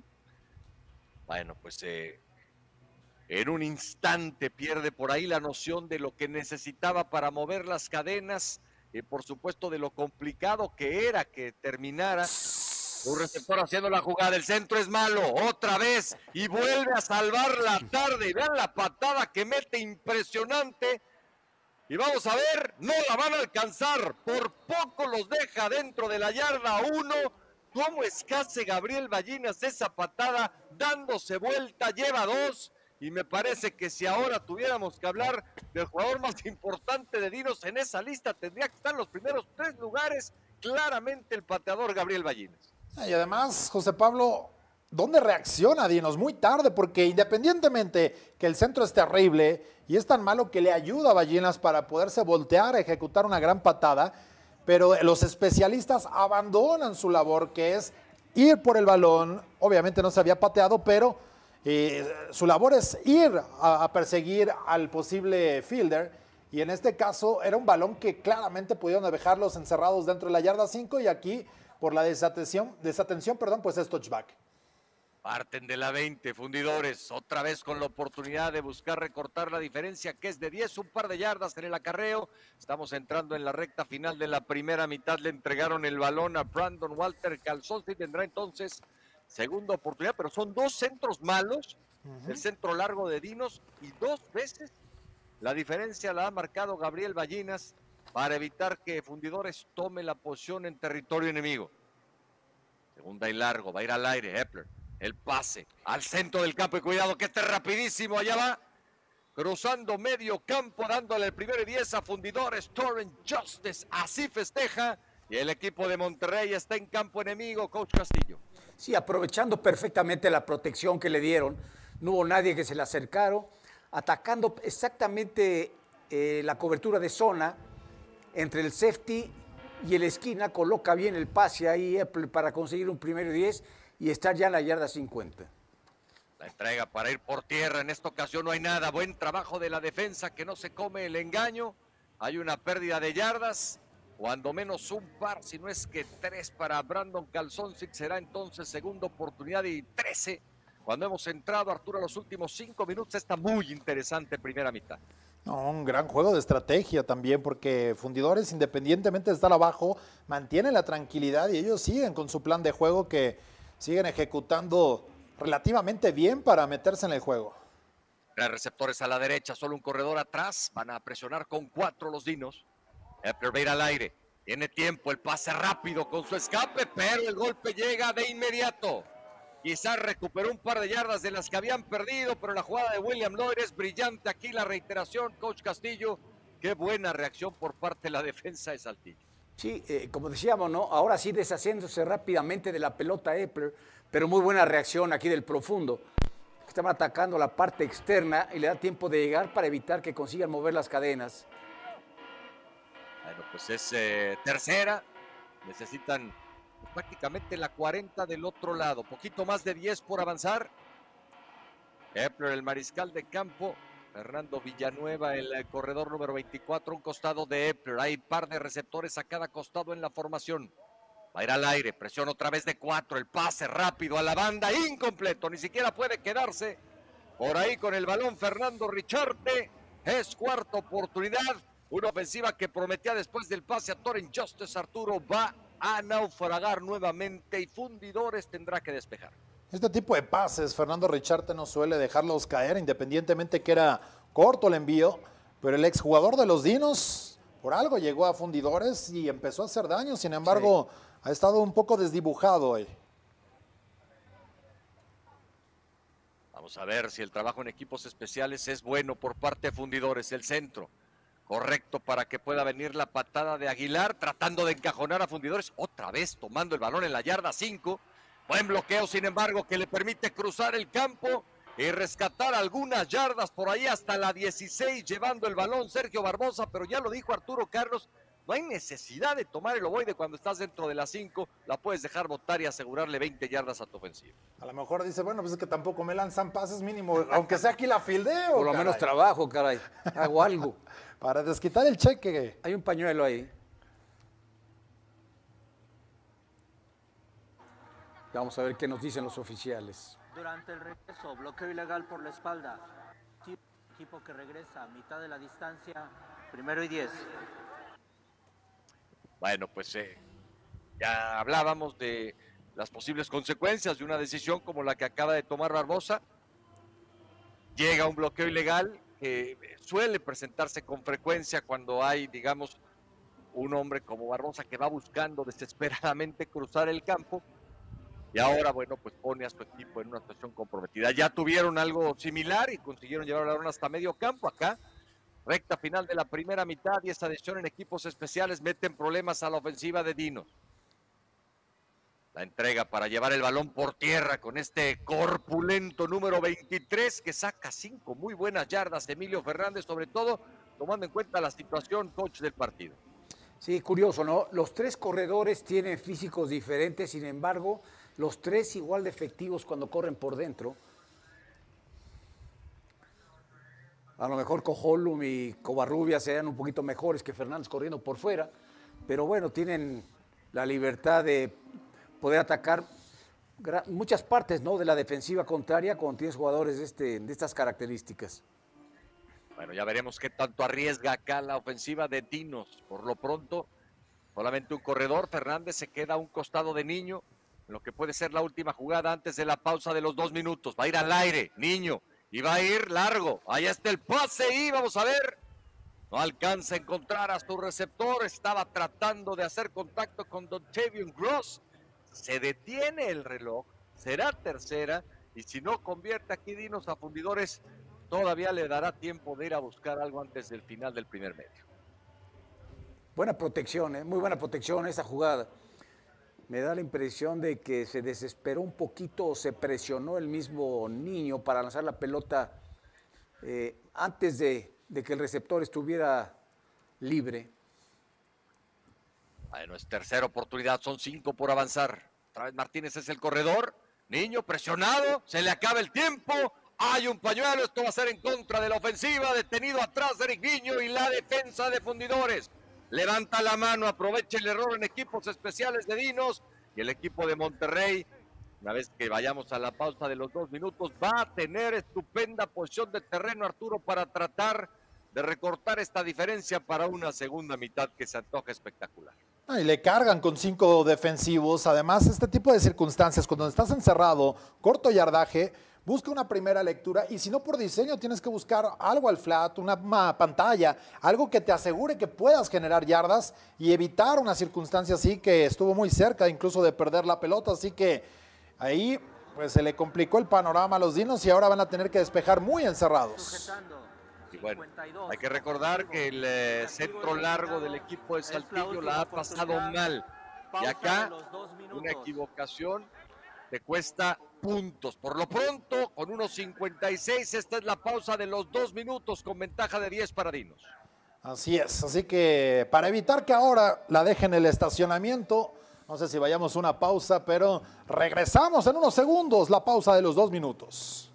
Bueno, pues eh, en un instante pierde por ahí la noción de lo que necesitaba para mover las cadenas, y eh, por supuesto de lo complicado que era que terminara. Un receptor haciendo la jugada, el centro es malo, otra vez, y vuelve a salvar la tarde. Vean la patada que mete, impresionante. Y vamos a ver, no la van a alcanzar, por poco los deja dentro de la yarda uno. ¿Cómo escase Gabriel Ballinas esa patada, dándose vuelta, lleva dos? Y me parece que si ahora tuviéramos que hablar del jugador más importante de Dinos en esa lista, tendría que estar en los primeros tres lugares, claramente el pateador Gabriel Ballinas. Y además, José Pablo, ¿dónde reacciona Dinos? Muy tarde, porque independientemente que el centro es terrible y es tan malo que le ayuda a Ballinas para poderse voltear a ejecutar una gran patada, pero los especialistas abandonan su labor, que es ir por el balón. Obviamente no se había pateado, pero eh, su labor es ir a, a perseguir al posible fielder, y en este caso era un balón que claramente pudieron dejarlos encerrados dentro de la yarda cinco, y aquí por la desatención, desatención, perdón, pues es touchback. Parten de la veinte, Fundidores, otra vez con la oportunidad de buscar recortar la diferencia, que es de diez, un par de yardas en el acarreo. Estamos entrando en la recta final de la primera mitad, le entregaron el balón a Brandon Walter Calzón, y tendrá entonces segunda oportunidad, pero son dos centros malos, uh-huh. El centro largo de Dinos, y dos veces la diferencia la ha marcado Gabriel Ballinas, para evitar que Fundidores tome la posición en territorio enemigo. Segunda y largo, va a ir al aire, Epler. El pase al centro del campo, y cuidado que esté rapidísimo, allá va. Cruzando medio campo, dándole el primero y diez a Fundidores. Torrent Justice, así festeja. Y el equipo de Monterrey está en campo enemigo, Coach Castillo. Sí, aprovechando perfectamente la protección que le dieron. No hubo nadie que se le acercaron. Atacando exactamente eh, la cobertura de zona. Entre el safety y el esquina, coloca bien el pase ahí para conseguir un primero y diez y estar ya en la yarda cincuenta. La entrega para ir por tierra, en esta ocasión no hay nada. Buen trabajo de la defensa, que no se come el engaño. Hay una pérdida de yardas, cuando menos un par, si no es que tres para Brandon Calzonsic. Será entonces segunda oportunidad y trece. Cuando hemos entrado, Arturo, a los últimos cinco minutos, está muy interesante primera mitad. No, un gran juego de estrategia también, porque Fundidores, independientemente de estar abajo, mantienen la tranquilidad y ellos siguen con su plan de juego, que siguen ejecutando relativamente bien para meterse en el juego. Tres receptores a la derecha, solo un corredor atrás. Van a presionar con cuatro los Dinos. Epler va a ir al aire. Tiene tiempo, el pase rápido con su escape, pero el golpe llega de inmediato. Quizás recuperó un par de yardas de las que habían perdido, pero la jugada de William Lloyd es brillante. Aquí la reiteración, Coach Castillo. Qué buena reacción por parte de la defensa de Saltillo. Sí, eh, como decíamos, ¿no? Ahora sí deshaciéndose rápidamente de la pelota Epler, pero muy buena reacción aquí del profundo. Estaban atacando la parte externa y le da tiempo de llegar para evitar que consigan mover las cadenas. Bueno, pues es eh, tercera. Necesitan pues, prácticamente la cuarenta del otro lado. Poquito más de diez por avanzar. Epler, el mariscal de campo. Fernando Villanueva, el eh, corredor número veinticuatro, un costado de Epler. Hay par de receptores a cada costado en la formación. Va a ir al aire, presión otra vez de cuatro, el pase rápido a la banda, incompleto, ni siquiera puede quedarse por ahí con el balón Fernando Richarte. Es cuarta oportunidad, una ofensiva que prometía después del pase a Torren Justice. Arturo va a naufragar nuevamente y Fundidores tendrá que despejar. Este tipo de pases, Fernando Richarte no suele dejarlos caer, independientemente que era corto el envío, pero el exjugador de los Dinos por algo llegó a Fundidores y empezó a hacer daño, sin embargo, sí, ha estado un poco desdibujado hoy. Vamos a ver si el trabajo en equipos especiales es bueno por parte de Fundidores. El centro, correcto para que pueda venir la patada de Aguilar, tratando de encajonar a Fundidores, otra vez tomando el balón en la yarda cinco. Buen bloqueo, sin embargo, que le permite cruzar el campo y rescatar algunas yardas por ahí hasta la dieciséis, llevando el balón Sergio Barbosa, pero ya lo dijo Arturo Carlos, no hay necesidad de tomar el ovoide cuando estás dentro de las cinco, la puedes dejar botar y asegurarle veinte yardas a tu ofensiva. A lo mejor dice, bueno, pues es que tampoco me lanzan pases mínimo, aunque sea aquí la fildeo. Por lo caray. menos trabajo, caray, hago algo. Para desquitar el cheque. Hay un pañuelo ahí. Vamos a ver qué nos dicen los oficiales. Durante el regreso, bloqueo ilegal por la espalda. Equipo que regresa a mitad de la distancia, primero y diez. Bueno, pues eh, ya hablábamos de las posibles consecuencias de una decisión como la que acaba de tomar Barbosa. Llega un bloqueo ilegal que suele presentarse con frecuencia cuando hay, digamos, un hombre como Barbosa que va buscando desesperadamente cruzar el campo. Y ahora, bueno, pues pone a su equipo en una situación comprometida. Ya tuvieron algo similar y consiguieron llevar el balón hasta medio campo. Acá, recta final de la primera mitad y esta decisión en equipos especiales meten problemas a la ofensiva de Dinos. La entrega para llevar el balón por tierra con este corpulento número veintitrés que saca cinco muy buenas yardas. Emilio Fernández, sobre todo tomando en cuenta la situación, coach del partido. Sí, curioso, ¿no? Los tres corredores tienen físicos diferentes, sin embargo, los tres igual de efectivos cuando corren por dentro. A lo mejor Cojolum y Covarrubias serían un poquito mejores que Fernández corriendo por fuera, pero bueno, tienen la libertad de poder atacar muchas partes, ¿no?, de la defensiva contraria cuando tienes jugadores de, este, de estas características. Bueno, ya veremos qué tanto arriesga acá la ofensiva de Dinos. Por lo pronto, solamente un corredor. Fernández se queda a un costado de Niño, en lo que puede ser la última jugada antes de la pausa de los dos minutos. Va a ir al aire, Niño, y va a ir largo. Ahí está el pase y vamos a ver. No alcanza a encontrar a su receptor. Estaba tratando de hacer contacto con Dontavion Gross. Se detiene el reloj. Será tercera. Y si no convierte aquí Dinos a Fundidores, todavía le dará tiempo de ir a buscar algo antes del final del primer medio. Buena protección, ¿eh? Muy buena protección esa jugada. Me da la impresión de que se desesperó un poquito, se presionó el mismo Niño para lanzar la pelota eh, antes de, de que el receptor estuviera libre. Bueno, es tercera oportunidad, son cinco por avanzar. Otra vez Martínez es el corredor. Niño presionado, se le acaba el tiempo. Hay un pañuelo, esto va a ser en contra de la ofensiva, detenido atrás de Eric Niño y la defensa de Fundidores. Levanta la mano, aprovecha el error en equipos especiales de Dinos y el equipo de Monterrey, una vez que vayamos a la pausa de los dos minutos, va a tener estupenda posición de terreno Arturo para tratar de recortar esta diferencia para una segunda mitad que se antoja espectacular. Y le cargan con cinco defensivos. Además, este tipo de circunstancias, cuando estás encerrado, corto yardaje, busca una primera lectura y si no por diseño tienes que buscar algo al flat, una, una pantalla, algo que te asegure que puedas generar yardas y evitar una circunstancia así que estuvo muy cerca incluso de perder la pelota. Así que ahí pues se le complicó el panorama a los Dinos y ahora van a tener que despejar muy encerrados. Sujetando Y bueno, hay que recordar que el eh, centro largo del equipo de Saltillo la ha pasado mal. Y acá una equivocación te cuesta puntos. Por lo pronto, con uno cincuenta y seis, esta es la pausa de los dos minutos con ventaja de diez para Dinos. Así es, así que para evitar que ahora la dejen en el estacionamiento, no sé si vayamos a una pausa, pero regresamos en unos segundos, la pausa de los dos minutos.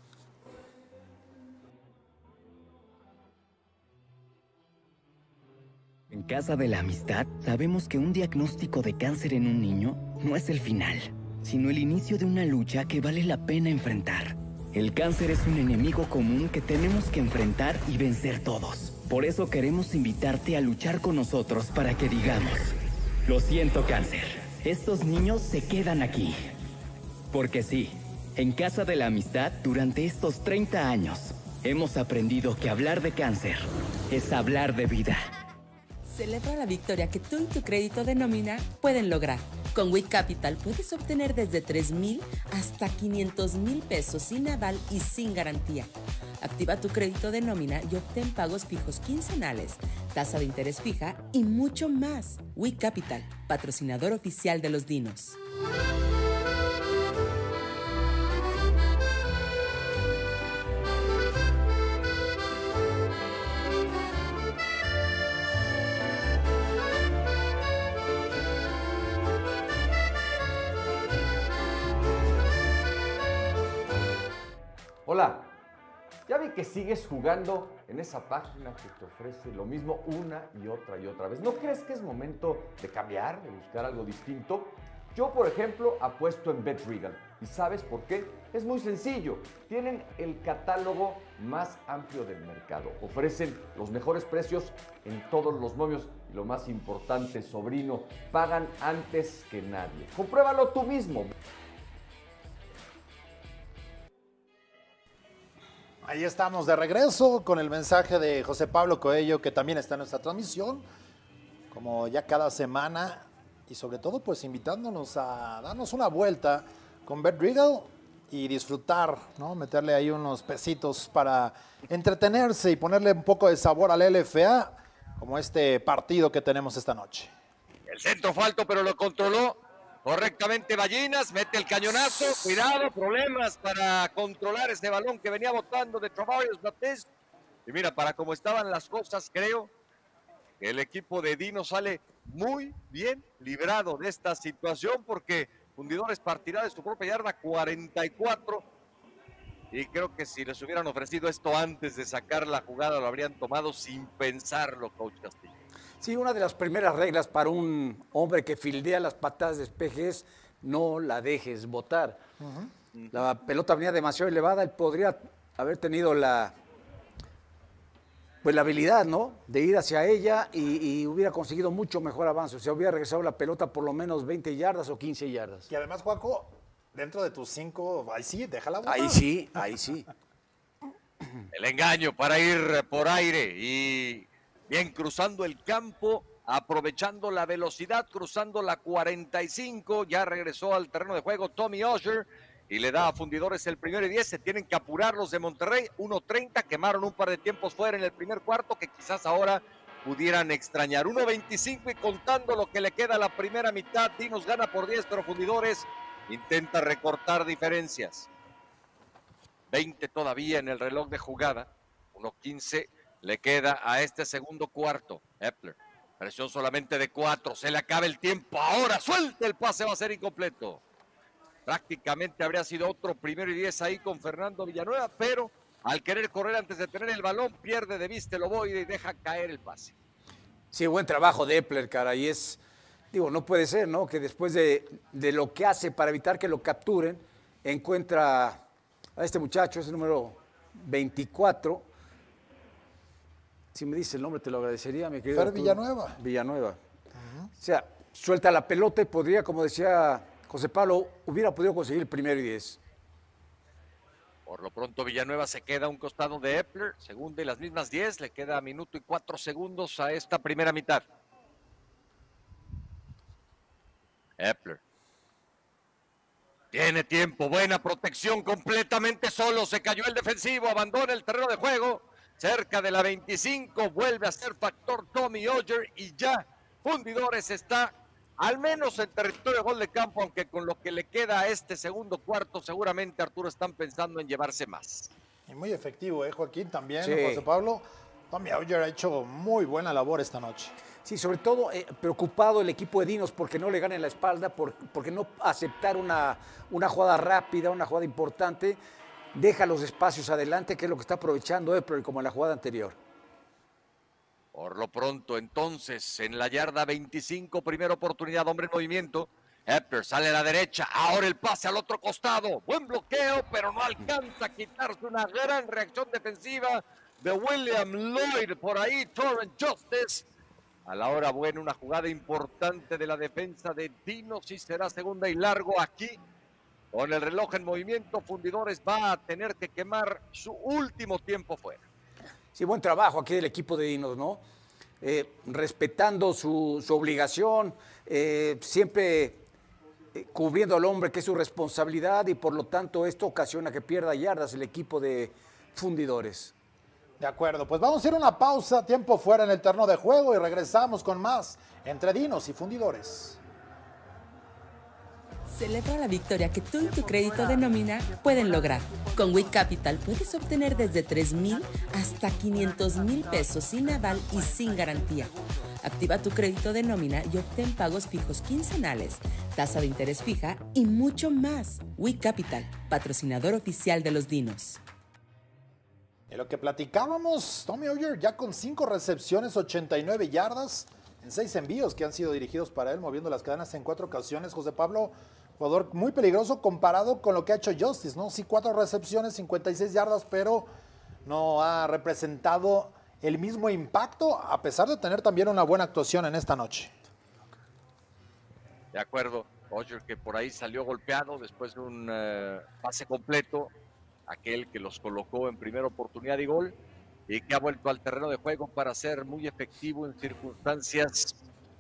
En Casa de la Amistad sabemos que un diagnóstico de cáncer en un niño no es el final, sino el inicio de una lucha que vale la pena enfrentar. El cáncer es un enemigo común que tenemos que enfrentar y vencer todos. Por eso queremos invitarte a luchar con nosotros para que digamos: lo siento, cáncer, estos niños se quedan aquí. Porque sí, en Casa de la Amistad, durante estos treinta años, hemos aprendido que hablar de cáncer es hablar de vida. Celebra la victoria que tú y tu crédito de nómina pueden lograr. Con WIC Capital puedes obtener desde tres mil hasta quinientos mil pesos sin aval y sin garantía. Activa tu crédito de nómina y obtén pagos fijos quincenales, tasa de interés fija y mucho más. WIC Capital, patrocinador oficial de los Dinos. Hola, ya vi que sigues jugando en esa página que te ofrece lo mismo una y otra y otra vez. ¿No crees que es momento de cambiar, de buscar algo distinto? Yo, por ejemplo, apuesto en BetRegal. ¿Y sabes por qué? Es muy sencillo. Tienen el catálogo más amplio del mercado. Ofrecen los mejores precios en todos los momios. Y lo más importante, sobrino, pagan antes que nadie. Compruébalo tú mismo. Ahí estamos de regreso con el mensaje de José Pablo Coello, que también está en nuestra transmisión, como ya cada semana, y sobre todo pues invitándonos a darnos una vuelta con BetRegal y disfrutar, ¿no? Meterle ahí unos pesitos para entretenerse y ponerle un poco de sabor al L F A, como este partido que tenemos esta noche. El centro fue alto, pero lo controló correctamente Ballinas, mete el cañonazo, cuidado, problemas para controlar ese balón que venía botando de Travarius Baptiste. Y mira, para cómo estaban las cosas, creo que el equipo de Dino sale muy bien librado de esta situación, porque Fundidores partirá de su propia yarda cuarenta y cuatro, y creo que si les hubieran ofrecido esto antes de sacar la jugada, lo habrían tomado sin pensarlo, coach Castillo. Sí, una de las primeras reglas para un hombre que fildea las patadas de despeje es no la dejes botar. Uh-huh. La pelota venía demasiado elevada, él podría haber tenido la, pues la habilidad, ¿no?, de ir hacia ella y, y hubiera conseguido mucho mejor avance. O sea, hubiera regresado la pelota por lo menos veinte yardas o quince yardas. Y además, Juaco, dentro de tus cinco, ahí sí, déjala botar. Ahí sí, ahí sí. El engaño para ir por aire y bien cruzando el campo, aprovechando la velocidad, cruzando la cuarenta y cinco, ya regresó al terreno de juego Tommy Usher y le da a Fundidores el primero y diez. Se tienen que apurar los de Monterrey, uno treinta, quemaron un par de tiempos fuera en el primer cuarto que quizás ahora pudieran extrañar. uno veinticinco y contando lo que le queda a la primera mitad, Dinos gana por diez, pero Fundidores intenta recortar diferencias. veinte todavía en el reloj de jugada, uno quince le queda a este segundo cuarto. Epler, presión solamente de cuatro, se le acaba el tiempo, ahora suelta el pase, va a ser incompleto. Prácticamente habría sido otro primero y diez ahí con Fernando Villanueva, pero al querer correr antes de tener el balón, pierde de vista el ovoide y deja caer el pase. Sí, buen trabajo de Epler, cara, y es, digo, no puede ser, ¿no?, que después de, de lo que hace para evitar que lo capturen, encuentra a este muchacho, es el número veinticuatro. Si me dice el nombre, te lo agradecería, mi querido. Fer Villanueva. Villanueva. Uh-huh. O sea, suelta la pelota y podría, como decía José Pablo, hubiera podido conseguir el primero y diez. Por lo pronto Villanueva se queda a un costado de Epler, segunda y las mismas diez, le queda minuto y cuatro segundos a esta primera mitad. Epler. Tiene tiempo, buena protección, completamente solo, se cayó el defensivo, abandona el terreno de juego. cerca de la veinticinco, vuelve a ser factor Tommy Oyer y ya Fundidores está al menos en territorio de gol de campo, aunque con lo que le queda a este segundo cuarto, seguramente Arturo están pensando en llevarse más. Y muy efectivo, ¿eh, Joaquín? También, Sí. José Pablo. Tommy Oyer ha hecho muy buena labor esta noche. Sí, sobre todo eh, preocupado el equipo de Dinos porque no le ganen la espalda, por, porque no aceptar una, una jugada rápida, una jugada importante. Deja los espacios adelante, que es lo que está aprovechando Epler como en la jugada anterior. Por lo pronto, entonces, en la yarda veinticinco, primera oportunidad, hombre en movimiento. Epler sale a la derecha, ahora el pase al otro costado. Buen bloqueo, pero no alcanza a quitarse una gran reacción defensiva de William Lloyd. Por ahí, Torrent Justice. A la hora buena, una jugada importante de la defensa de Dinos y será segunda y largo aquí. Con el reloj en movimiento, Fundidores va a tener que quemar su último tiempo fuera. Sí, buen trabajo aquí del equipo de Dinos, ¿no? Eh, respetando su, su obligación, eh, siempre eh, cubriendo al hombre, que es su responsabilidad, y por lo tanto esto ocasiona que pierda yardas el equipo de Fundidores. De acuerdo, pues vamos a ir a una pausa, tiempo fuera en el terreno de juego y regresamos con más entre Dinos y Fundidores. Celebra la victoria que tú y tu crédito de nómina pueden lograr. Con WIC Capital puedes obtener desde tres mil hasta quinientos mil pesos sin aval y sin garantía. Activa tu crédito de nómina y obtén pagos fijos quincenales, tasa de interés fija y mucho más. WIC Capital, patrocinador oficial de los Dinos. En lo que platicábamos, Tommy Oyer ya con cinco recepciones, ochenta y nueve yardas, en seis envíos que han sido dirigidos para él, moviendo las cadenas en cuatro ocasiones. José Pablo, jugador muy peligroso comparado con lo que ha hecho Justice, ¿no? Sí, cuatro recepciones, cincuenta y seis yardas, pero no ha representado el mismo impacto, a pesar de tener también una buena actuación en esta noche. De acuerdo, Oyer que por ahí salió golpeado después de un uh, pase completo, aquel que los colocó en primera oportunidad y gol, y que ha vuelto al terreno de juego para ser muy efectivo en circunstancias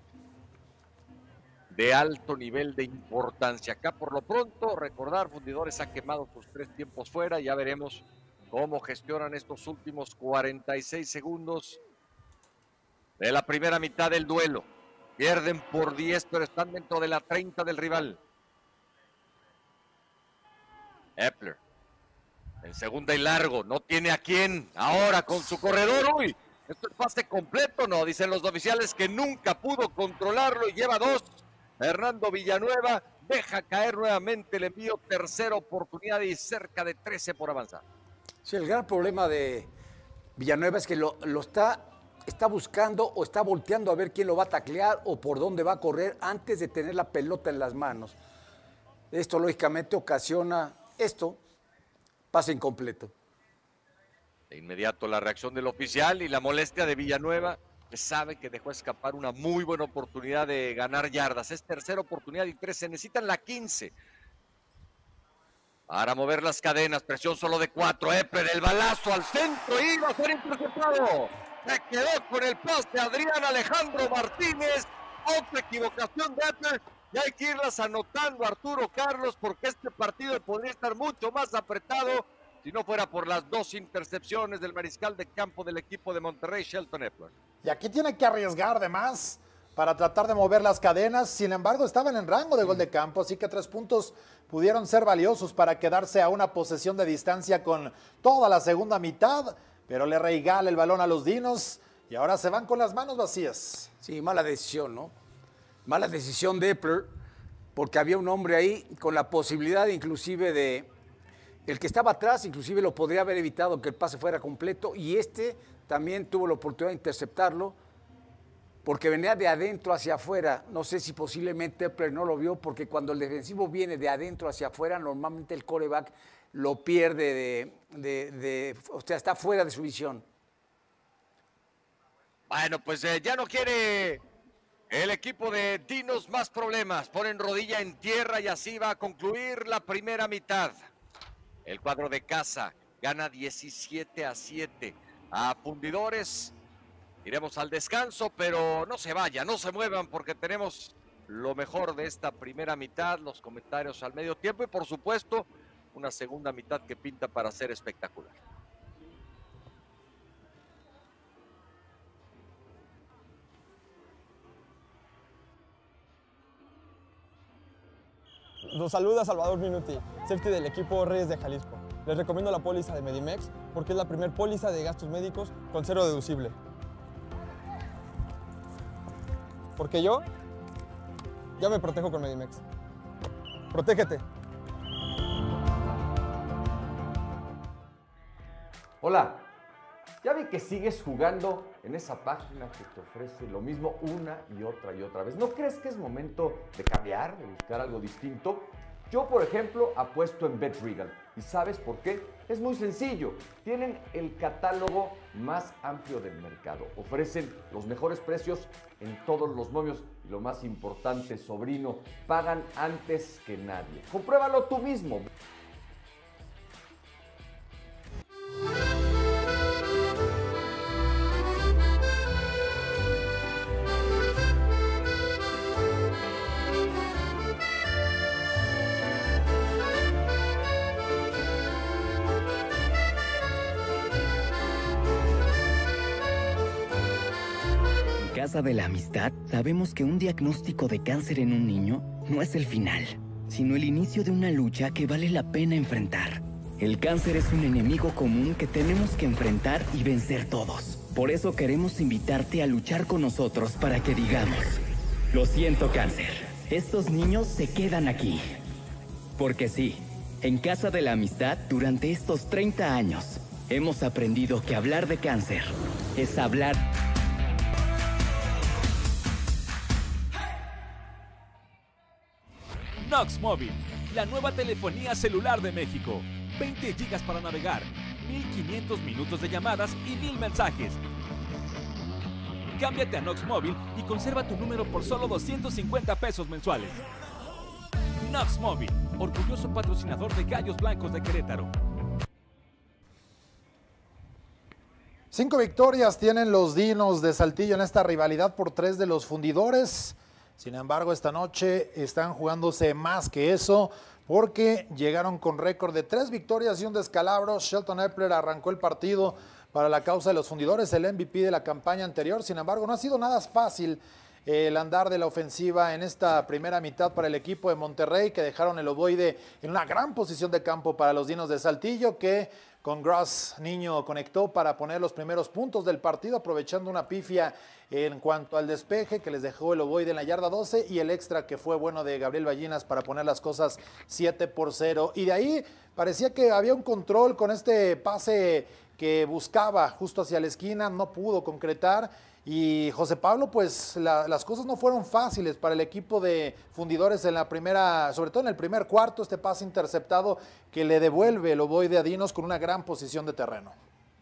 de alto nivel de importancia. Acá por lo pronto, recordar, Fundidores ha quemado sus tres tiempos fuera, ya veremos cómo gestionan estos últimos cuarenta y seis segundos de la primera mitad del duelo. Pierden por diez, pero están dentro de la treinta del rival. Epler en segunda y largo, no tiene a quién, ahora con su corredor, uy, esto es pase completo, no, dicen los oficiales que nunca pudo controlarlo y lleva dos. Hernando Villanueva deja caer nuevamente el envío, tercera oportunidad y cerca de trece por avanzar. Sí, el gran problema de Villanueva es que lo, lo está, está buscando o está volteando a ver quién lo va a taclear o por dónde va a correr antes de tener la pelota en las manos. Esto lógicamente ocasiona esto. Pase incompleto. De inmediato la reacción del oficial y la molestia de Villanueva, que sabe que dejó escapar una muy buena oportunidad de ganar yardas. Es tercera oportunidad y tres, se necesitan la quince. Para mover las cadenas, presión solo de cuatro. Epler, el balazo al centro y va a ser interceptado. Se quedó con el pase Adrián Alejandro Martínez. Otra equivocación de Epler. Y hay que irlas anotando, Arturo Carlos, porque este partido podría estar mucho más apretado si no fuera por las dos intercepciones del mariscal de campo del equipo de Monterrey, Shelton Epler. Y aquí tiene que arriesgar de más para tratar de mover las cadenas. Sin embargo, estaban en rango de gol de campo, así que tres puntos pudieron ser valiosos para quedarse a una posesión de distancia con toda la segunda mitad, pero le regala el balón a los Dinos y ahora se van con las manos vacías. Sí, mala decisión, ¿no? Mala decisión de Epler, porque había un hombre ahí con la posibilidad inclusive de... El que estaba atrás inclusive lo podría haber evitado que el pase fuera completo y este también tuvo la oportunidad de interceptarlo porque venía de adentro hacia afuera. No sé si posiblemente Epler no lo vio porque cuando el defensivo viene de adentro hacia afuera normalmente el quarterback lo pierde de... de, de o sea, está fuera de su visión. Bueno, pues eh, ya no quiere... El equipo de Dinos más problemas, ponen rodilla en tierra y así va a concluir la primera mitad. El cuadro de casa gana diecisiete a siete a Fundidores. Iremos al descanso, pero no se vayan, no se muevan porque tenemos lo mejor de esta primera mitad, los comentarios al medio tiempo y por supuesto una segunda mitad que pinta para ser espectacular. Los saluda Salvador Minuti, safety del equipo Reyes de Jalisco. Les recomiendo la póliza de Medimex porque es la primer póliza de gastos médicos con cero deducible. Porque yo ya me protejo con Medimex. Protégete. Hola, ya vi que sigues jugando en esa página que te ofrece lo mismo una y otra y otra vez. ¿No crees que es momento de cambiar, de buscar algo distinto? Yo, por ejemplo, apuesto en BetRegal. ¿Y sabes por qué? Es muy sencillo. Tienen el catálogo más amplio del mercado. Ofrecen los mejores precios en todos los momios. Y lo más importante, sobrino, pagan antes que nadie. Compruébalo tú mismo. En Casa de la Amistad sabemos que un diagnóstico de cáncer en un niño no es el final, sino el inicio de una lucha que vale la pena enfrentar. El cáncer es un enemigo común que tenemos que enfrentar y vencer todos. Por eso queremos invitarte a luchar con nosotros para que digamos: lo siento, cáncer, estos niños se quedan aquí. Porque sí, en Casa de la Amistad, durante estos treinta años, hemos aprendido que hablar de cáncer es hablar... Nox Móvil, la nueva telefonía celular de México. veinte gigas para navegar, mil quinientos minutos de llamadas y mil mensajes. Cámbiate a Nox Móvil y conserva tu número por solo doscientos cincuenta pesos mensuales. Nox Móvil, orgulloso patrocinador de Gallos Blancos de Querétaro. Cinco victorias tienen los Dinos de Saltillo en esta rivalidad por tres de los fundidores. Sin embargo, esta noche están jugándose más que eso porque llegaron con récord de tres victorias y un descalabro. Shelton Epler arrancó el partido para la causa de los fundidores, el M V P de la campaña anterior. Sin embargo, no ha sido nada fácil el andar de la ofensiva en esta primera mitad para el equipo de Monterrey, que dejaron el ovoide en una gran posición de campo para los Dinos de Saltillo, que con Gross Niño conectó para poner los primeros puntos del partido, aprovechando una pifia en cuanto al despeje que les dejó el ovoide en la yarda doce y el extra que fue bueno de Gabriel Ballinas para poner las cosas siete por cero. Y de ahí parecía que había un control con este pase que buscaba justo hacia la esquina, no pudo concretar. Y José Pablo, pues la, las cosas no fueron fáciles para el equipo de fundidores en la primera, sobre todo en el primer cuarto, este pase interceptado que le devuelve el ovoide a Dinos con una gran posición de terreno.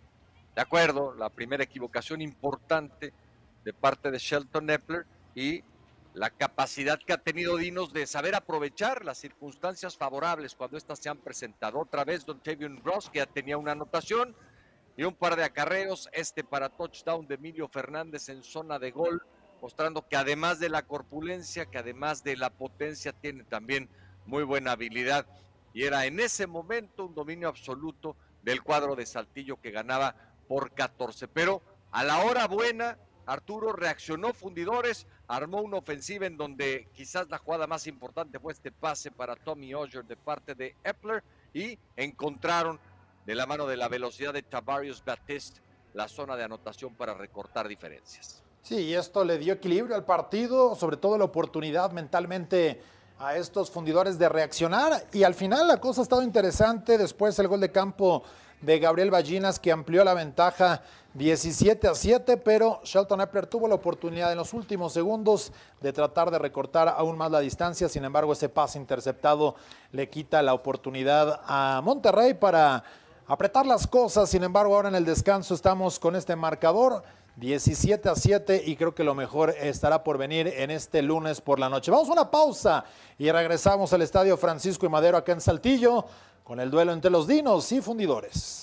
De acuerdo, la primera equivocación importante de parte de Shelton Epler y la capacidad que ha tenido Dinos de saber aprovechar las circunstancias favorables cuando éstas se han presentado. Otra vez Dontavion Ross, que ya tenía una anotación y un par de acarreos, este para touchdown de Emilio Fernández en zona de gol, mostrando que además de la corpulencia, que además de la potencia, tiene también muy buena habilidad. Y era en ese momento un dominio absoluto del cuadro de Saltillo, que ganaba por catorce. Pero a la hora buena, Arturo reaccionó Fundidores, armó una ofensiva en donde quizás la jugada más importante fue este pase para Tommy Oger de parte de Epler, y encontraron de la mano de la velocidad de Tavarius Baptiste la zona de anotación para recortar diferencias. Sí, y esto le dio equilibrio al partido, sobre todo la oportunidad mentalmente a estos fundidores de reaccionar, y al final la cosa ha estado interesante. Después el gol de campo de Gabriel Ballinas, que amplió la ventaja diecisiete a siete, pero Shelton Epler tuvo la oportunidad en los últimos segundos de tratar de recortar aún más la distancia. Sin embargo, ese pase interceptado le quita la oportunidad a Monterrey para apretar las cosas. Sin embargo, ahora en el descanso estamos con este marcador diecisiete a siete, y creo que lo mejor estará por venir en este lunes por la noche. Vamos a una pausa y regresamos al Estadio Francisco y Madero acá en Saltillo con el duelo entre los Dinos y Fundidores.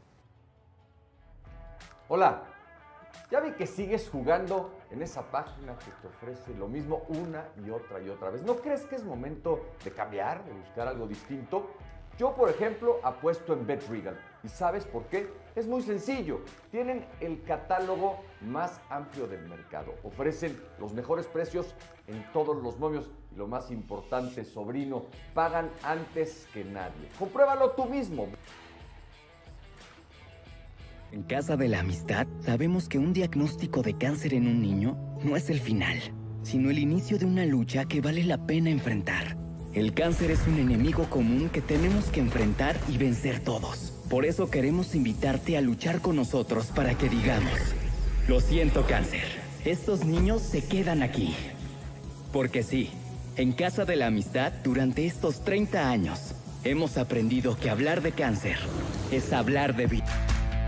Hola, ya vi que sigues jugando en esa página que te ofrece lo mismo una y otra y otra vez. ¿No crees que es momento de cambiar, de buscar algo distinto? Yo, por ejemplo, apuesto en BetRegal. ¿Y sabes por qué? Es muy sencillo, tienen el catálogo más amplio del mercado, ofrecen los mejores precios en todos los momios y lo más importante, sobrino, pagan antes que nadie. Compruébalo tú mismo. En Casa de la Amistad sabemos que un diagnóstico de cáncer en un niño no es el final, sino el inicio de una lucha que vale la pena enfrentar. El cáncer es un enemigo común que tenemos que enfrentar y vencer todos. Por eso queremos invitarte a luchar con nosotros para que digamos: lo siento, cáncer, estos niños se quedan aquí. Porque sí, en Casa de la Amistad, durante estos treinta años, hemos aprendido que hablar de cáncer es hablar de vida.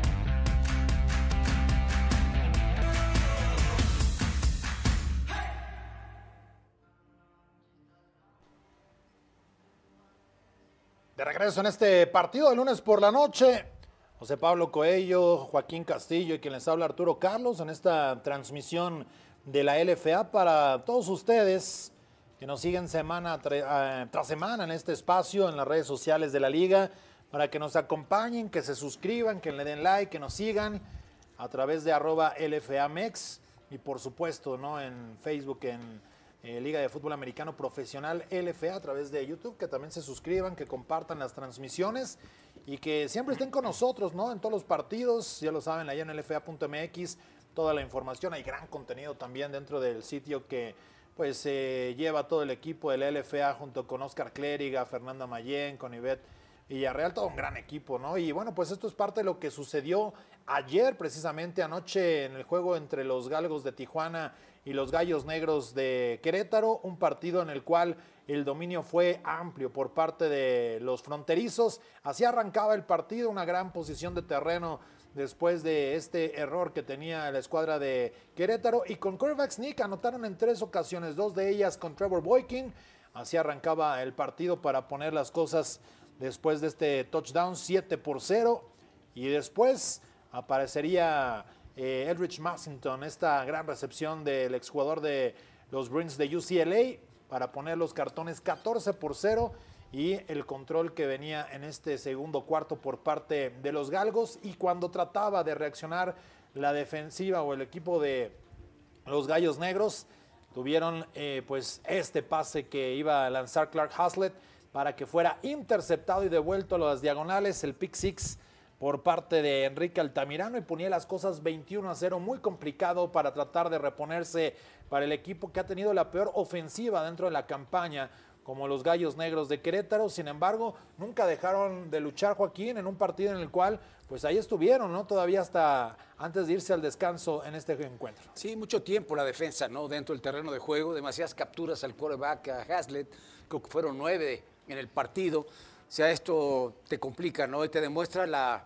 De regreso en este partido de lunes por la noche, José Pablo Coello, Joaquín Castillo y quien les habla Arturo Carlos en esta transmisión de la L F A para todos ustedes que nos siguen semana tras semana en este espacio en las redes sociales de la liga, para que nos acompañen, que se suscriban, que le den like, que nos sigan a través de arroba L F A Mex y por supuesto, ¿no?, en Facebook, en Eh, Liga de Fútbol Americano Profesional L F A a través de YouTube, que también se suscriban, que compartan las transmisiones y que siempre estén con nosotros, ¿no?, en todos los partidos, ya lo saben, allá en L F A punto M X, toda la información, hay gran contenido también dentro del sitio que pues eh, lleva todo el equipo del L F A junto con Oscar Clériga, Fernanda Mayén, con Ivette Villarreal, todo un gran equipo, ¿no? Y bueno, pues esto es parte de lo que sucedió ayer, precisamente anoche, en el juego entre los Galgos de Tijuana y los Gallos Negros de Querétaro, un partido en el cual el dominio fue amplio por parte de los fronterizos. Así arrancaba el partido, una gran posición de terreno después de este error que tenía la escuadra de Querétaro, y con quarterback sneak anotaron en tres ocasiones, dos de ellas con Trevor Boykin. Así arrancaba el partido para poner las cosas después de este touchdown, siete por cero, y después aparecería eh, Eldridge Massington, esta gran recepción del exjugador de los Bruins de U C L A para poner los cartones catorce por cero, y el control que venía en este segundo cuarto por parte de los Galgos. Y cuando trataba de reaccionar la defensiva o el equipo de los Gallos Negros, tuvieron eh, pues este pase que iba a lanzar Clark Haslett para que fuera interceptado y devuelto a las diagonales, el pick six por parte de Enrique Altamirano, y ponía las cosas veintiuno a cero, muy complicado para tratar de reponerse para el equipo que ha tenido la peor ofensiva dentro de la campaña, como los Gallos Negros de Querétaro. Sin embargo, nunca dejaron de luchar, Joaquín, en un partido en el cual pues ahí estuvieron, ¿no?, todavía hasta antes de irse al descanso en este encuentro. Sí, mucho tiempo la defensa, ¿no?, dentro del terreno de juego, demasiadas capturas al quarterback, a Haslett, creo que fueron nueve en el partido. O sea, esto te complica, ¿no?, y te demuestra la,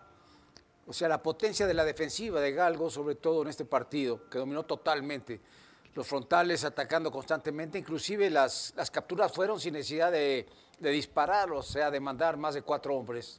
o sea, la potencia de la defensiva de Galgo, sobre todo en este partido, que dominó totalmente. Los frontales atacando constantemente, inclusive las, las capturas fueron sin necesidad de, de disparar, o sea, de mandar más de cuatro hombres.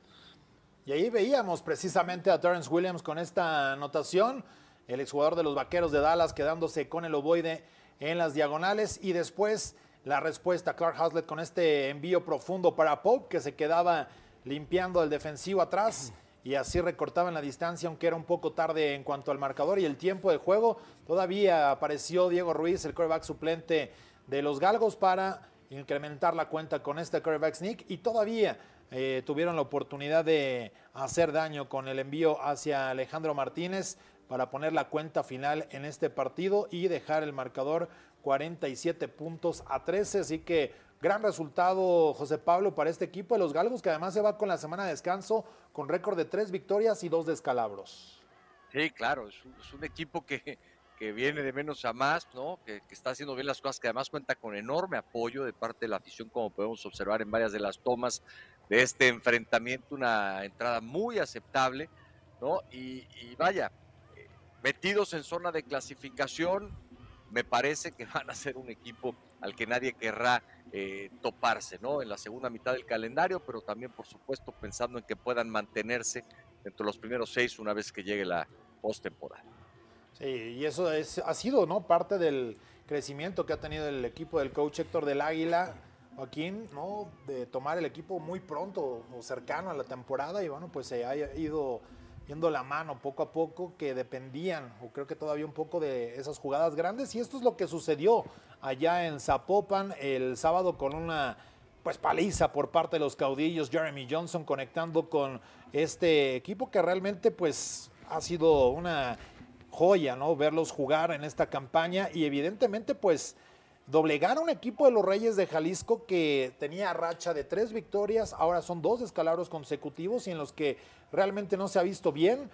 Y ahí veíamos precisamente a Terrence Williams con esta anotación, el exjugador de los Vaqueros de Dallas quedándose con el ovoide en las diagonales, y después la respuesta, Clark Haslett con este envío profundo para Pope, que se quedaba limpiando el defensivo atrás, y así recortaban la distancia, aunque era un poco tarde en cuanto al marcador y el tiempo de juego. Todavía apareció Diego Ruiz, el quarterback suplente de los Galgos, para incrementar la cuenta con este quarterback sneak, y todavía eh, tuvieron la oportunidad de hacer daño con el envío hacia Alejandro Martínez para poner la cuenta final en este partido y dejar el marcador cuarenta y siete puntos a trece. Así que gran resultado, José Pablo, para este equipo de los Galgos, que además se va con la semana de descanso con récord de tres victorias y dos descalabros. Sí, claro, es un, es un equipo que, que viene de menos a más, ¿no? Que, que está haciendo bien las cosas, que además cuenta con enorme apoyo de parte de la afición, como podemos observar en varias de las tomas de este enfrentamiento, una entrada muy aceptable, ¿no? Y, y vaya, eh, metidos en zona de clasificación, me parece que van a ser un equipo al que nadie querrá eh, toparse, ¿no?, en la segunda mitad del calendario, pero también, por supuesto, pensando en que puedan mantenerse entre los primeros seis una vez que llegue la postemporada. Sí, y eso es, ha sido, ¿no?, parte del crecimiento que ha tenido el equipo del coach Héctor del Águila, Joaquín, ¿no?, de tomar el equipo muy pronto o cercano a la temporada, y bueno, pues se ha ido yendo la mano poco a poco, que dependían, o creo que todavía un poco de esas jugadas grandes, y esto es lo que sucedió allá en Zapopan el sábado con una pues paliza por parte de los caudillos. Jeremy Johnson conectando con este equipo que realmente pues ha sido una joya, ¿no? Verlos jugar en esta campaña y evidentemente pues doblegar a un equipo de los Reyes de Jalisco que tenía racha de tres victorias, ahora son dos descalabros consecutivos y en los que realmente no se ha visto bien,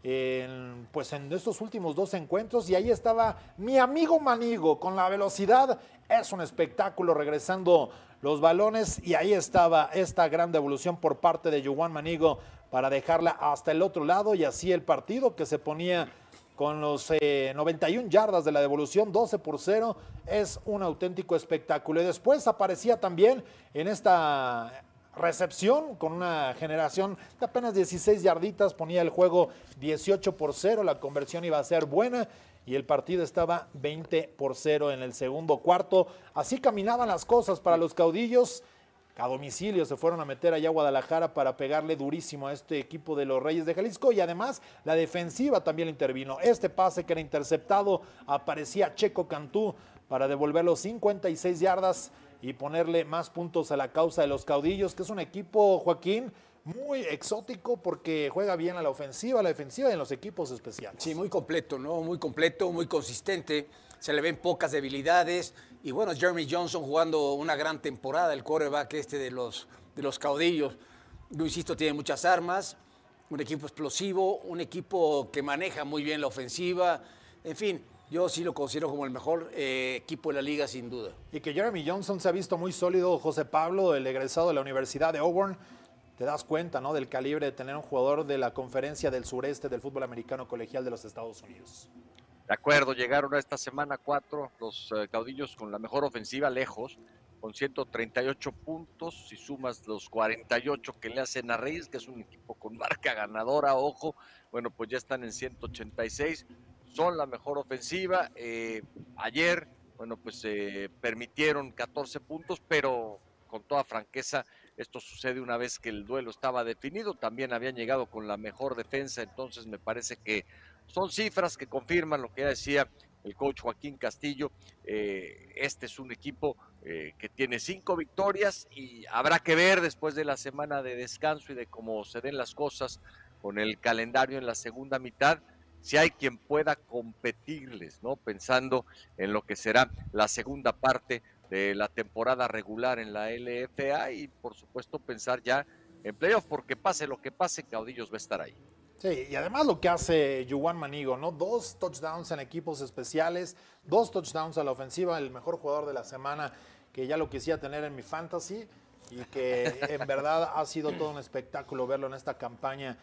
en, pues en estos últimos dos encuentros, y ahí estaba mi amigo Manigo con la velocidad, es un espectáculo regresando los balones, y ahí estaba esta gran devolución por parte de Yohan Manigo para dejarla hasta el otro lado, y así el partido que se ponía con los eh, noventa y una yardas de la devolución, doce por cero, es un auténtico espectáculo. Y después aparecía también en esta recepción con una generación de apenas dieciséis yarditas, ponía el juego dieciocho por cero, la conversión iba a ser buena y el partido estaba veinte por cero en el segundo cuarto. Así caminaban las cosas para los caudillos. A domicilio se fueron a meter allá a Guadalajara para pegarle durísimo a este equipo de los Reyes de Jalisco, y además la defensiva también intervino. Este pase que era interceptado, aparecía Checo Cantú para devolver los cincuenta y seis yardas y ponerle más puntos a la causa de los caudillos, que es un equipo, Joaquín, muy exótico porque juega bien a la ofensiva, a la defensiva y en los equipos especiales. Sí, muy completo, ¿no? Muy completo, muy consistente. Se le ven pocas debilidades. Y bueno, Jeremy Johnson jugando una gran temporada, el quarterback este de los, de los caudillos. Yo insisto, tiene muchas armas, un equipo explosivo, un equipo que maneja muy bien la ofensiva. En fin, yo sí lo considero como el mejor eh, equipo de la liga, sin duda. Y que Jeremy Johnson se ha visto muy sólido, José Pablo, el egresado de la Universidad de Auburn. Te das cuenta, ¿no?, del calibre de tener un jugador de la Conferencia del Sureste del fútbol americano colegial de los Estados Unidos. De acuerdo, llegaron a esta semana cuatro los eh, caudillos con la mejor ofensiva lejos, con ciento treinta y ocho puntos, si sumas los cuarenta y ocho que le hacen a Reyes, que es un equipo con marca ganadora, ojo, bueno, pues ya están en ciento ochenta y seis, son la mejor ofensiva. Eh, ayer, bueno, pues eh, permitieron catorce puntos, pero con toda franqueza, esto sucede una vez que el duelo estaba definido, también habían llegado con la mejor defensa, entonces me parece que son cifras que confirman lo que ya decía el coach Joaquín Castillo. Eh, este es un equipo eh, que tiene cinco victorias y habrá que ver después de la semana de descanso y de cómo se den las cosas con el calendario en la segunda mitad, si hay quien pueda competirles, ¿no? Pensando en lo que será la segunda parte de la temporada regular en la L F A y por supuesto pensar ya en playoff, porque pase lo que pase, Caudillos va a estar ahí. Sí, y además lo que hace Yohan Manigo, ¿no? Dos touchdowns en equipos especiales, dos touchdowns a la ofensiva, el mejor jugador de la semana, que ya lo quisiera tener en mi fantasy y que en verdad ha sido todo un espectáculo verlo en esta campaña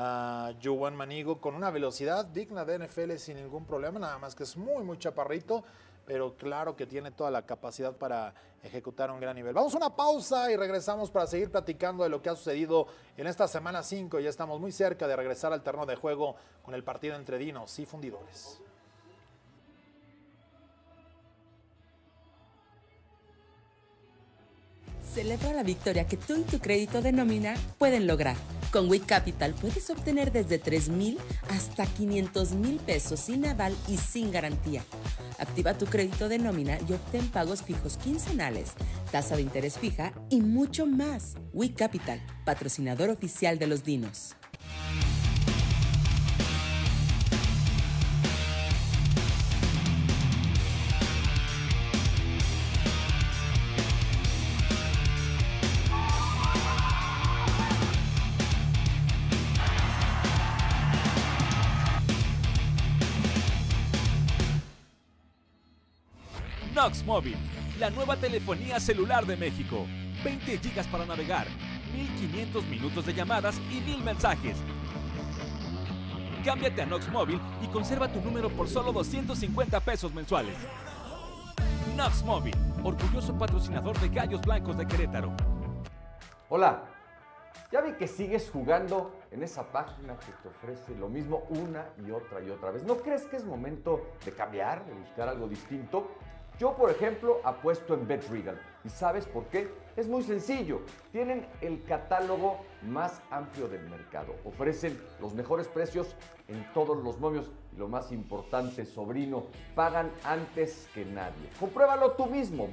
a Yohan Manigo con una velocidad digna de N F L sin ningún problema, nada más que es muy, muy chaparrito, pero claro que tiene toda la capacidad para ejecutar a un gran nivel. Vamos a una pausa y regresamos para seguir platicando de lo que ha sucedido en esta semana cinco. Ya estamos muy cerca de regresar al terreno de juego con el partido entre Dinos y Fundidores. Celebra la victoria que tú y tu crédito de nómina pueden lograr. Con WIC Capital puedes obtener desde tres mil hasta quinientos mil pesos sin aval y sin garantía. Activa tu crédito de nómina y obtén pagos fijos quincenales, tasa de interés fija y mucho más. WIC Capital, patrocinador oficial de los Dinos. Knox Móvil, la nueva telefonía celular de México. veinte gigas para navegar, mil quinientos minutos de llamadas y mil mensajes. Cámbiate a Knox Móvil y conserva tu número por solo doscientos cincuenta pesos mensuales. Knox Móvil, orgulloso patrocinador de Gallos Blancos de Querétaro. Hola, ya vi que sigues jugando en esa página que te ofrece lo mismo una y otra y otra vez. ¿No crees que es momento de cambiar, de buscar algo distinto? Yo, por ejemplo, apuesto en BetRegal. ¿Y sabes por qué? Es muy sencillo. Tienen el catálogo más amplio del mercado. Ofrecen los mejores precios en todos los momios. Y lo más importante, sobrino, pagan antes que nadie. Compruébalo tú mismo.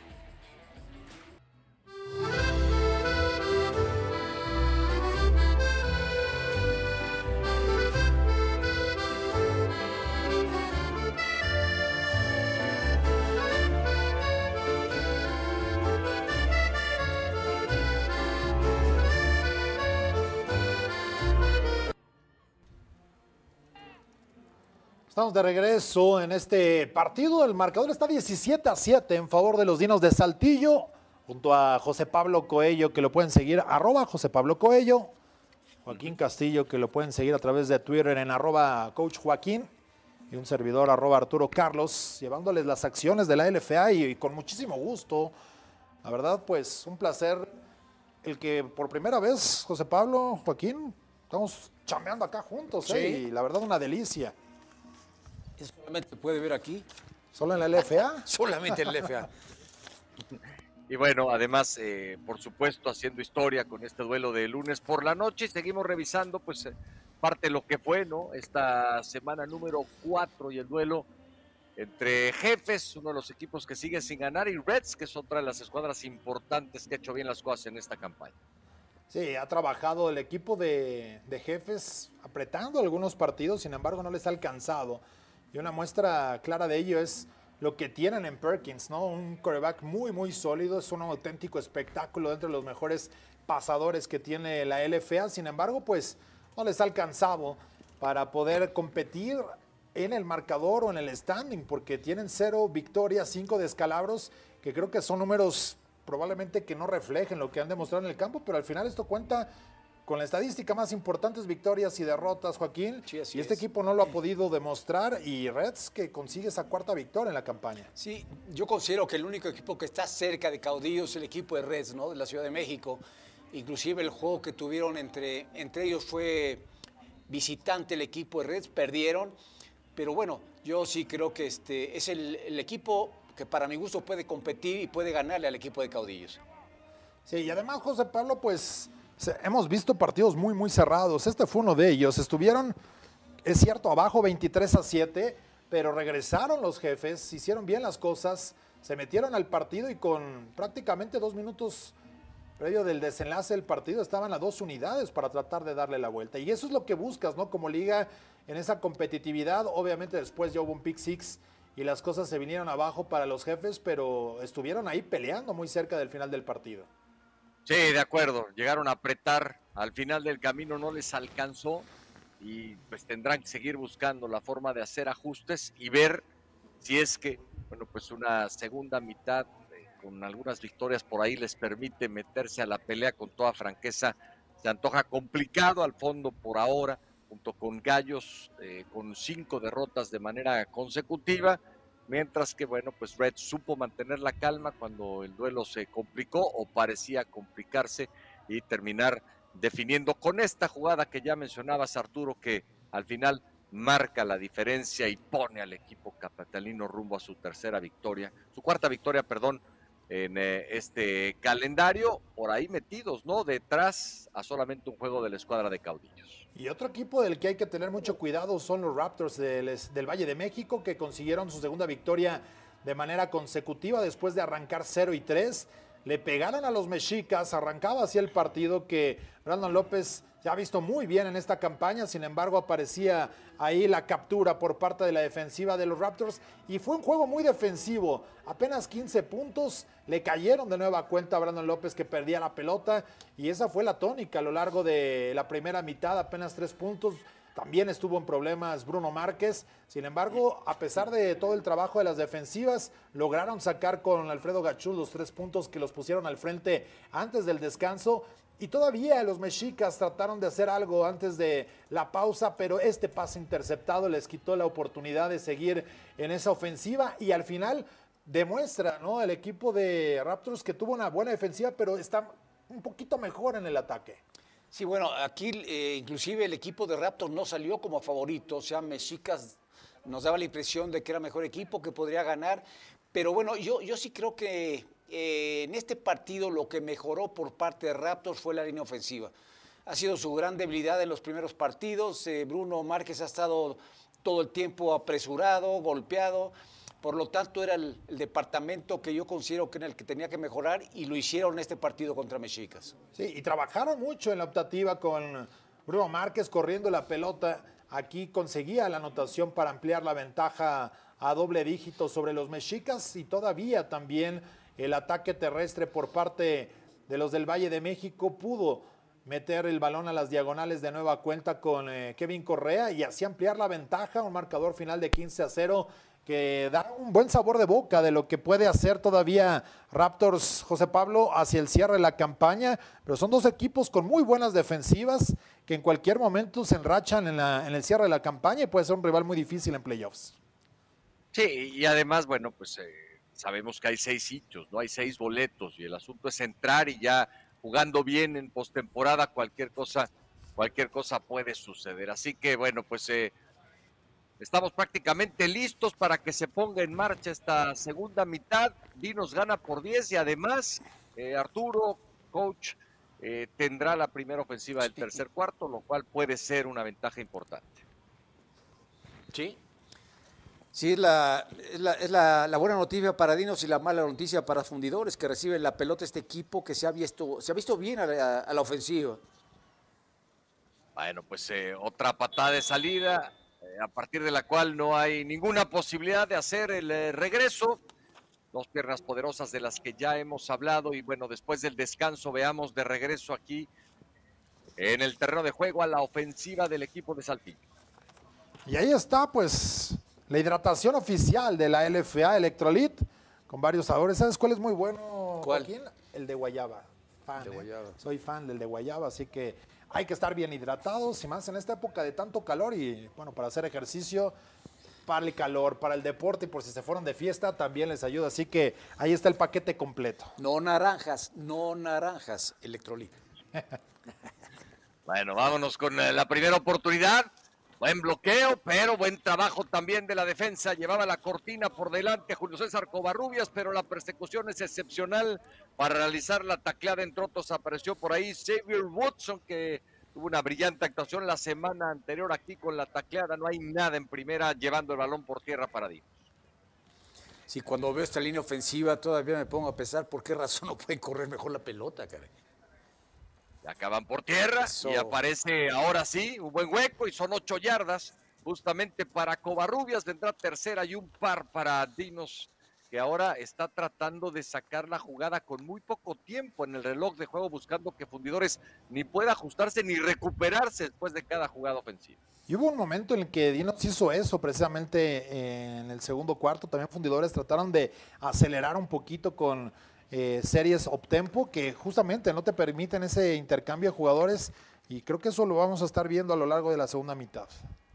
Estamos de regreso en este partido. El marcador está diecisiete a siete en favor de los Dinos de Saltillo, junto a José Pablo Coello, que lo pueden seguir, arroba José Pablo Coello. Joaquín Castillo, que lo pueden seguir a través de Twitter en arroba Coach Joaquín. Y un servidor, arroba Arturo Carlos, llevándoles las acciones de la L F A y, y con muchísimo gusto. La verdad, pues, un placer el que por primera vez, José Pablo, Joaquín, estamos chambeando acá juntos, ¿eh? Sí. Y la verdad, una delicia. ¿Eso solamente se puede ver aquí? ¿Solo en la L F A? Solamente en la L F A. Y bueno, además, eh, por supuesto, haciendo historia con este duelo de lunes por la noche, seguimos revisando pues eh, parte de lo que fue, ¿no? Esta semana número cuatro y el duelo entre Jefes, uno de los equipos que sigue sin ganar, y Reds, que es otra de las escuadras importantes que ha hecho bien las cosas en esta campaña. Sí, ha trabajado el equipo de, de Jefes apretando algunos partidos, sin embargo no les ha alcanzado. Y una muestra clara de ello es lo que tienen en Perkins, ¿no? Un quarterback muy, muy sólido, es un auténtico espectáculo dentro de los mejores pasadores que tiene la L F A. Sin embargo, pues no les ha alcanzado para poder competir en el marcador o en el standing, porque tienen cero victorias, cinco descalabros, que creo que son números probablemente que no reflejen lo que han demostrado en el campo, pero al final esto cuenta con la estadística más importante, es victorias y derrotas, Joaquín. Sí, así y este es. equipo no lo ha podido demostrar, y Reds que consigue esa cuarta victoria en la campaña. Sí, yo considero que el único equipo que está cerca de Caudillo es el equipo de Reds, ¿no? De la Ciudad de México. Inclusive el juego que tuvieron entre, entre ellos fue visitante el equipo de Reds, perdieron. Pero bueno, yo sí creo que este es el, el equipo que para mi gusto puede competir y puede ganarle al equipo de Caudillos. Sí, y además, José Pablo, pues se- hemos visto partidos muy, muy cerrados. Este fue uno de ellos. Estuvieron, es cierto, abajo veintitrés a siete, pero regresaron los Jefes, hicieron bien las cosas, se metieron al partido y con prácticamente dos minutos previo del desenlace del partido estaban a dos unidades para tratar de darle la vuelta. Y eso es lo que buscas, ¿no? Como liga, en esa competitividad. Obviamente después ya hubo un pick six y las cosas se vinieron abajo para los Jefes, pero estuvieron ahí peleando muy cerca del final del partido. Sí, de acuerdo, llegaron a apretar, al final del camino no les alcanzó y pues tendrán que seguir buscando la forma de hacer ajustes y ver si es que, bueno, pues una segunda mitad eh, con algunas victorias por ahí les permite meterse a la pelea con toda franqueza. Se antoja complicado al fondo por ahora, junto con Gallos, eh, con cinco derrotas de manera consecutiva, mientras que, bueno, pues Red supo mantener la calma cuando el duelo se complicó o parecía complicarse y terminar definiendo con esta jugada que ya mencionabas, Arturo, que al final marca la diferencia y pone al equipo capitalino rumbo a su tercera victoria, su cuarta victoria, perdón, en eh, este calendario, por ahí metidos, ¿no? Detrás a solamente un juego de la escuadra de Caudillos. Y otro equipo del que hay que tener mucho cuidado son los Raptors del, del Valle de México, que consiguieron su segunda victoria de manera consecutiva después de arrancar cero y tres. Le pegaron a los Mexicas, arrancaba así el partido que Brandon López ya ha visto muy bien en esta campaña. Sin embargo, aparecía ahí la captura por parte de la defensiva de los Raptors y fue un juego muy defensivo. Apenas quince puntos, le cayeron de nueva cuenta a Brandon López, que perdía la pelota, y esa fue la tónica a lo largo de la primera mitad, apenas tres puntos. También estuvo en problemas Bruno Márquez. Sin embargo, a pesar de todo el trabajo de las defensivas, lograron sacar con Alfredo Gachuz los tres puntos que los pusieron al frente antes del descanso. Y todavía los Mexicas trataron de hacer algo antes de la pausa, pero este pase interceptado les quitó la oportunidad de seguir en esa ofensiva. Y al final demuestra, ¿no?, el equipo de Raptors que tuvo una buena defensiva, pero está un poquito mejor en el ataque. Sí, bueno, aquí eh, inclusive el equipo de Raptors no salió como favorito, o sea, Mexicas nos daba la impresión de que era mejor equipo, que podría ganar, Pero bueno, yo, yo sí creo que eh, en este partido lo que mejoró por parte de Raptors fue la línea ofensiva. Ha sido su gran debilidad en los primeros partidos. Eh, Bruno Márquez ha estado todo el tiempo apresurado, golpeado. Por lo tanto, era el, el departamento que yo considero que era el que tenía que mejorar y lo hicieron en este partido contra Mexicas. Sí, y trabajaron mucho en la optativa con Bruno Márquez corriendo la pelota. Aquí conseguía la anotación para ampliar la ventaja a doble dígito sobre los Mexicas y todavía también el ataque terrestre por parte de los del Valle de México pudo meter el balón a las diagonales de nueva cuenta con eh, Kevin Correa y así ampliar la ventaja, un marcador final de quince a cero que da un buen sabor de boca de lo que puede hacer todavía Raptors, José Pablo, hacia el cierre de la campaña, pero son dos equipos con muy buenas defensivas que en cualquier momento se enrachan en, la, en el cierre de la campaña y puede ser un rival muy difícil en playoffs. Sí, y además, bueno, pues eh, sabemos que hay seis sitios, ¿no? Hay seis boletos y el asunto es entrar y ya jugando bien en postemporada cualquier cosa, cualquier cosa puede suceder. Así que, bueno, pues eh, estamos prácticamente listos para que se ponga en marcha esta segunda mitad. Dinos gana por diez y además eh, Arturo, coach, eh, tendrá la primera ofensiva del tercer cuarto, lo cual puede ser una ventaja importante. Sí. Sí, es, la, es, la, es la, la buena noticia para Dinos y la mala noticia para Fundidores, que reciben la pelota este equipo que se ha visto, se ha visto bien a la, a la ofensiva. Bueno, pues eh, otra patada de salida, eh, a partir de la cual no hay ninguna posibilidad de hacer el eh, regreso. Dos piernas poderosas de las que ya hemos hablado y bueno, después del descanso veamos de regreso aquí en el terreno de juego a la ofensiva del equipo de Saltillo. Y ahí está, pues, la hidratación oficial de la L F A Electrolit con varios sabores. ¿Sabes cuál es muy bueno, ¿Cuál? Joaquín? El de guayaba. Fan, De ¿eh? guayaba. Soy fan del de guayaba, así que hay que estar bien hidratados y más en esta época de tanto calor y bueno, para hacer ejercicio, para el calor, para el deporte y por si se fueron de fiesta también les ayuda. Así que ahí está el paquete completo. No naranjas, no naranjas, Electrolit. Bueno, vámonos con eh, la primera oportunidad. Buen bloqueo, pero buen trabajo también de la defensa. Llevaba la cortina por delante Julio César Covarrubias, pero la persecución es excepcional para realizar la tacleada. Entre otros apareció por ahí Xavier Woodson, que tuvo una brillante actuación la semana anterior aquí con la tacleada. No hay nada en primera llevando el balón por tierra para Dinos. Sí, cuando veo esta línea ofensiva todavía me pongo a pensar por qué razón no pueden correr mejor la pelota, caray. Acaban por tierra Eso. y aparece ahora sí un buen hueco y son ocho yardas justamente para Covarrubias. Vendrá tercera y un par para Dinos, que ahora está tratando de sacar la jugada con muy poco tiempo en el reloj de juego, buscando que Fundidores ni pueda ajustarse ni recuperarse después de cada jugada ofensiva. Y hubo un momento en el que Dinos hizo eso precisamente en el segundo cuarto. También Fundidores trataron de acelerar un poquito con eh, series up-tempo que justamente no te permiten ese intercambio de jugadores y creo que eso lo vamos a estar viendo a lo largo de la segunda mitad.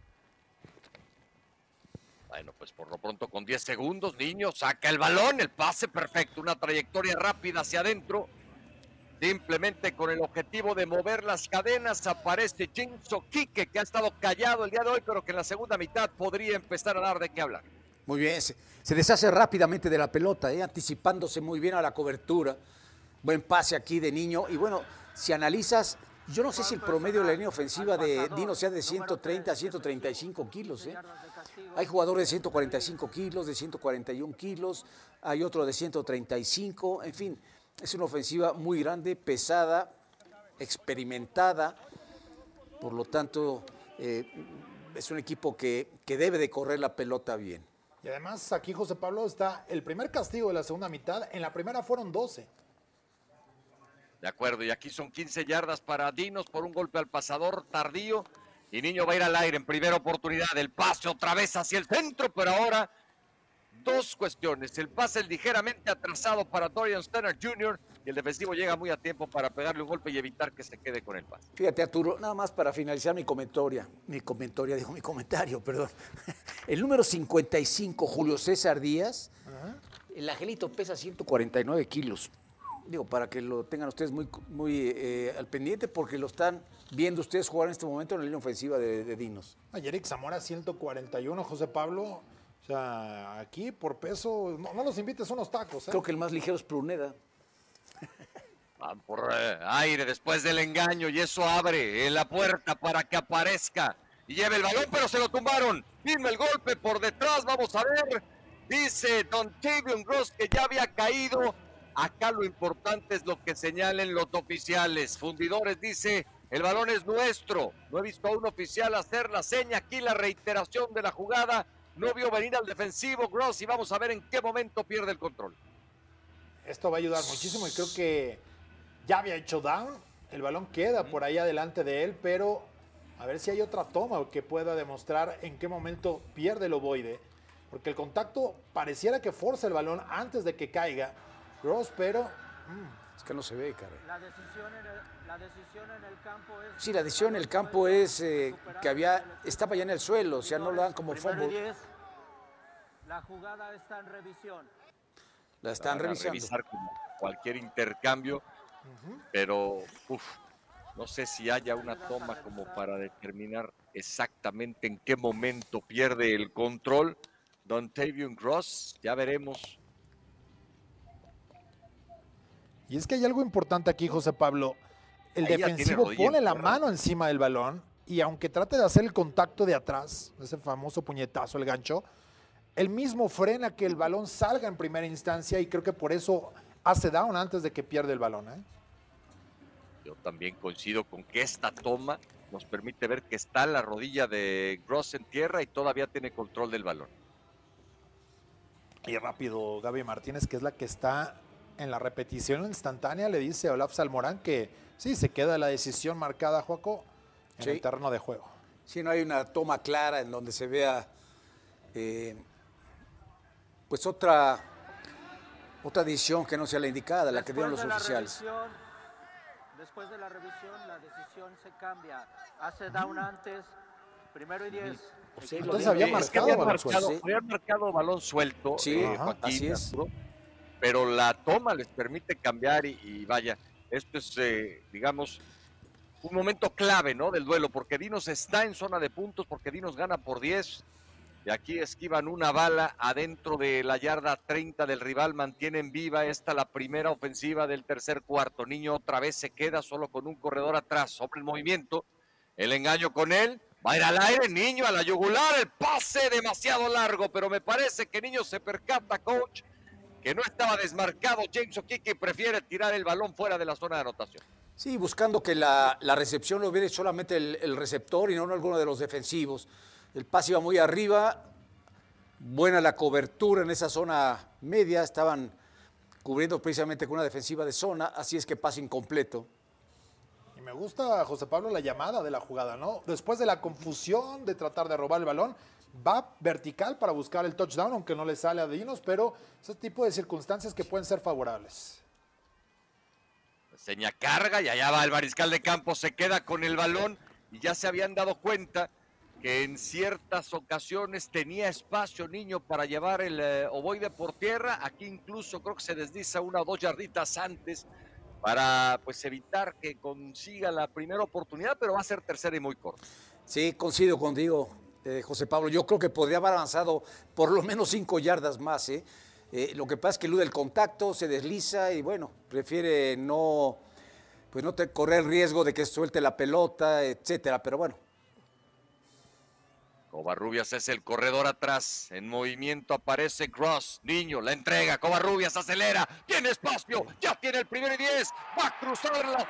Bueno, pues por lo pronto con diez segundos, Niño saca el balón, el pase perfecto, una trayectoria rápida hacia adentro. Simplemente con el objetivo de mover las cadenas aparece Jinso Quique, que ha estado callado el día de hoy, pero que en la segunda mitad podría empezar a dar de qué hablar. Muy bien, se, se deshace rápidamente de la pelota, ¿eh? Anticipándose muy bien a la cobertura. Buen pase aquí de Niño. Y bueno, si analizas, yo no sé si el promedio de la línea ofensiva de Dino sea de ciento treinta a ciento treinta y cinco kilos. ¿eh? Hay jugadores de ciento cuarenta y cinco kilos, de ciento cuarenta y uno kilos, hay otro de ciento treinta y cinco, en fin. Es una ofensiva muy grande, pesada, experimentada. Por lo tanto, eh, es un equipo que, que debe de correr la pelota bien. Y además aquí, José Pablo, está el primer castigo de la segunda mitad. En la primera fueron doce. De acuerdo, y aquí son quince yardas para Dinos por un golpe al pasador tardío. Y Niño va a ir al aire en primera oportunidad. El pase otra vez hacia el centro, pero ahora dos cuestiones. El pase ligeramente atrasado para Dorian Stenner junior y el defensivo llega muy a tiempo para pegarle un golpe y evitar que se quede con el pase. Fíjate, Arturo, nada más para finalizar mi comentario, mi comentario, digo mi comentario, perdón. El número cincuenta y cinco, Julio César Díaz, uh-huh. El angelito pesa ciento cuarenta y nueve kilos. Digo, para que lo tengan ustedes muy, muy eh, al pendiente, porque lo están viendo ustedes jugar en este momento en la línea ofensiva de, de Dinos. Eric Zamora ciento cuarenta y uno, José Pablo. O sea, aquí por peso, no, no nos invites unos tacos. ¿eh? Creo que el más ligero es Pruneda. Van por eh, aire después del engaño y eso abre en la puerta para que aparezca y lleve el balón, pero se lo tumbaron. Firme el golpe por detrás, vamos a ver. Dice Dontavion Gross que ya había caído. Acá lo importante es lo que señalen los oficiales. Fundidores dice, el balón es nuestro. No he visto a un oficial hacer la seña. Aquí la reiteración de la jugada. No vio venir al defensivo Gross y vamos a ver en qué momento pierde el control. Esto va a ayudar muchísimo y creo que ya había hecho down. El balón queda por ahí adelante de él, pero a ver si hay otra toma que pueda demostrar en qué momento pierde el ovoide. Porque el contacto pareciera que forza el balón antes de que caiga Gross, pero... Mmm, es que no se ve, cara. La decisión en el, la decisión en el campo es... Sí, la decisión en el campo es eh, que había estaba ya en el suelo, o sea, no lo dan como fumble. La jugada está en revisión. La están Van a revisando. revisar como cualquier intercambio, uh-huh. pero uf, no sé si haya una toma como para determinar exactamente en qué momento pierde el control Dontavion Gross. Ya veremos. Y es que hay algo importante aquí, José Pablo. El Ahí defensivo pone la mano encima del balón y aunque trate de hacer el contacto de atrás, ese famoso puñetazo, el gancho, él mismo frena que el balón salga en primera instancia y creo que por eso hace down antes de que pierda el balón. ¿eh? Yo también coincido con que esta toma nos permite ver que está la rodilla de Gross en tierra y todavía tiene control del balón. Y rápido, Gaby Martínez, que es la que está en la repetición instantánea, le dice a Olaf Salmorán que sí, se queda la decisión marcada, Joaco, en sí. el terreno de juego. Sí, no hay una toma clara en donde se vea eh, pues otra otra decisión que no sea la indicada, la que dieron los oficiales. Revisión, después de la revisión, la decisión se cambia. Hace down antes, primero y diez. Sí, entonces había marcado, había balón marcado, suelto. había marcado balón suelto. Sí, eh, Joaquín, así es. Arturo, pero la toma les permite cambiar y, y vaya, esto es, eh, digamos, un momento clave, ¿no? Del duelo, porque Dinos está en zona de puntos, porque Dinos gana por diez. Y aquí esquivan una bala adentro de la yarda treinta del rival, mantienen viva esta la primera ofensiva del tercer cuarto. Niño otra vez se queda solo con un corredor atrás, sobre el movimiento, el engaño con él, va a ir al aire, Niño a la yugular, el pase demasiado largo, pero me parece que Niño se percata, coach, que no estaba desmarcado James O'Keefe, prefiere tirar el balón fuera de la zona de anotación. Sí, buscando que la, la recepción lo viera solamente el, el receptor y no alguno de los defensivos. El pase iba muy arriba, buena la cobertura en esa zona media, estaban cubriendo precisamente con una defensiva de zona, así es que pase incompleto. Y me gusta, José Pablo, la llamada de la jugada, ¿no? Después de la confusión de tratar de robar el balón, va vertical para buscar el touchdown, aunque no le sale a Dinos, pero ese tipo de circunstancias que pueden ser favorables. Seña carga y allá va el mariscal de campo, se queda con el balón y ya se habían dado cuenta que en ciertas ocasiones tenía espacio Niño para llevar el eh, ovoide por tierra. Aquí incluso creo que se desliza una o dos yarditas antes para pues evitar que consiga la primera oportunidad, pero va a ser tercera y muy corta. Sí, coincido contigo, eh, José Pablo. Yo creo que podría haber avanzado por lo menos cinco yardas más. ¿eh? Eh, lo que pasa es que elude el contacto, se desliza y bueno, prefiere no, pues no te correr el riesgo de que suelte la pelota, etcétera. Pero bueno. Covarrubias es el corredor atrás, en movimiento aparece Gross, Niño, la entrega, Covarrubias acelera, tiene espacio, ya tiene el primero y diez, va a cruzar la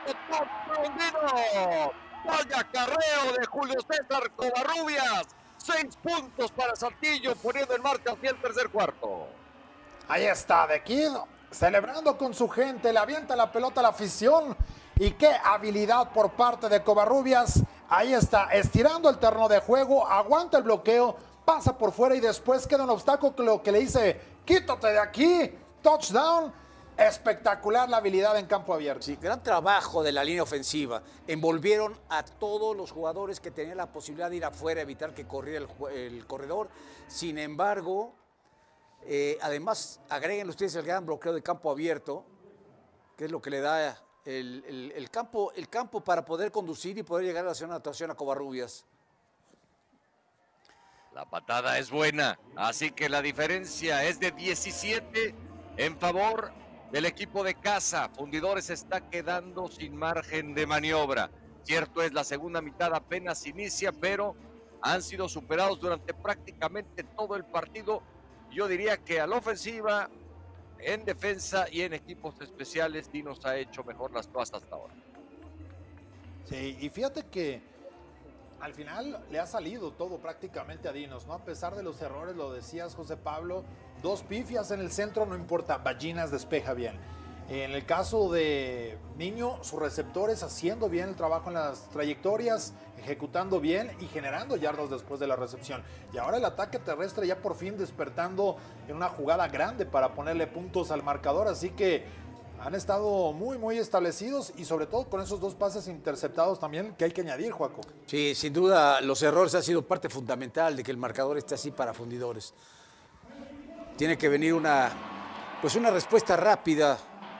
cinco, vaya carreo de Julio César Covarrubias, seis puntos para Saltillo, poniendo en marcha hacia el tercer cuarto. Ahí está, The Kid, celebrando con su gente, le avienta la pelota a la afición, y qué habilidad por parte de Covarrubias. Ahí está, estirando el terreno de juego, aguanta el bloqueo, pasa por fuera y después queda un obstáculo que le dice, quítate de aquí, touchdown. Espectacular la habilidad en campo abierto. Sí, gran trabajo de la línea ofensiva. Envolvieron a todos los jugadores que tenían la posibilidad de ir afuera, evitar que corriera el, el corredor. Sin embargo, eh, además, agreguen ustedes el gran bloqueo de campo abierto, que es lo que le da El, el, el, campo, el campo para poder conducir y poder llegar a la zona de anotación a Covarrubias. La patada es buena, así que la diferencia es de diecisiete en favor del equipo de casa. Fundidores está quedando sin margen de maniobra. Cierto es, la segunda mitad apenas inicia, pero han sido superados durante prácticamente todo el partido. Yo diría que a la ofensiva, en defensa y en equipos especiales, Dinos ha hecho mejor las cosas hasta ahora. Sí, y fíjate que al final le ha salido todo prácticamente a Dinos, ¿no? A pesar de los errores, lo decías, José Pablo, dos pifias en el centro, no importa, Ballinas despeja bien. En el caso de Niño, sus receptores haciendo bien el trabajo en las trayectorias, ejecutando bien y generando yardas después de la recepción. Y ahora el ataque terrestre ya por fin despertando en una jugada grande para ponerle puntos al marcador, así que han estado muy, muy establecidos y sobre todo con esos dos pases interceptados también que hay que añadir, Joaco. Sí, sin duda los errores han sido parte fundamental de que el marcador esté así para Fundidores. Tiene que venir una, pues una respuesta rápida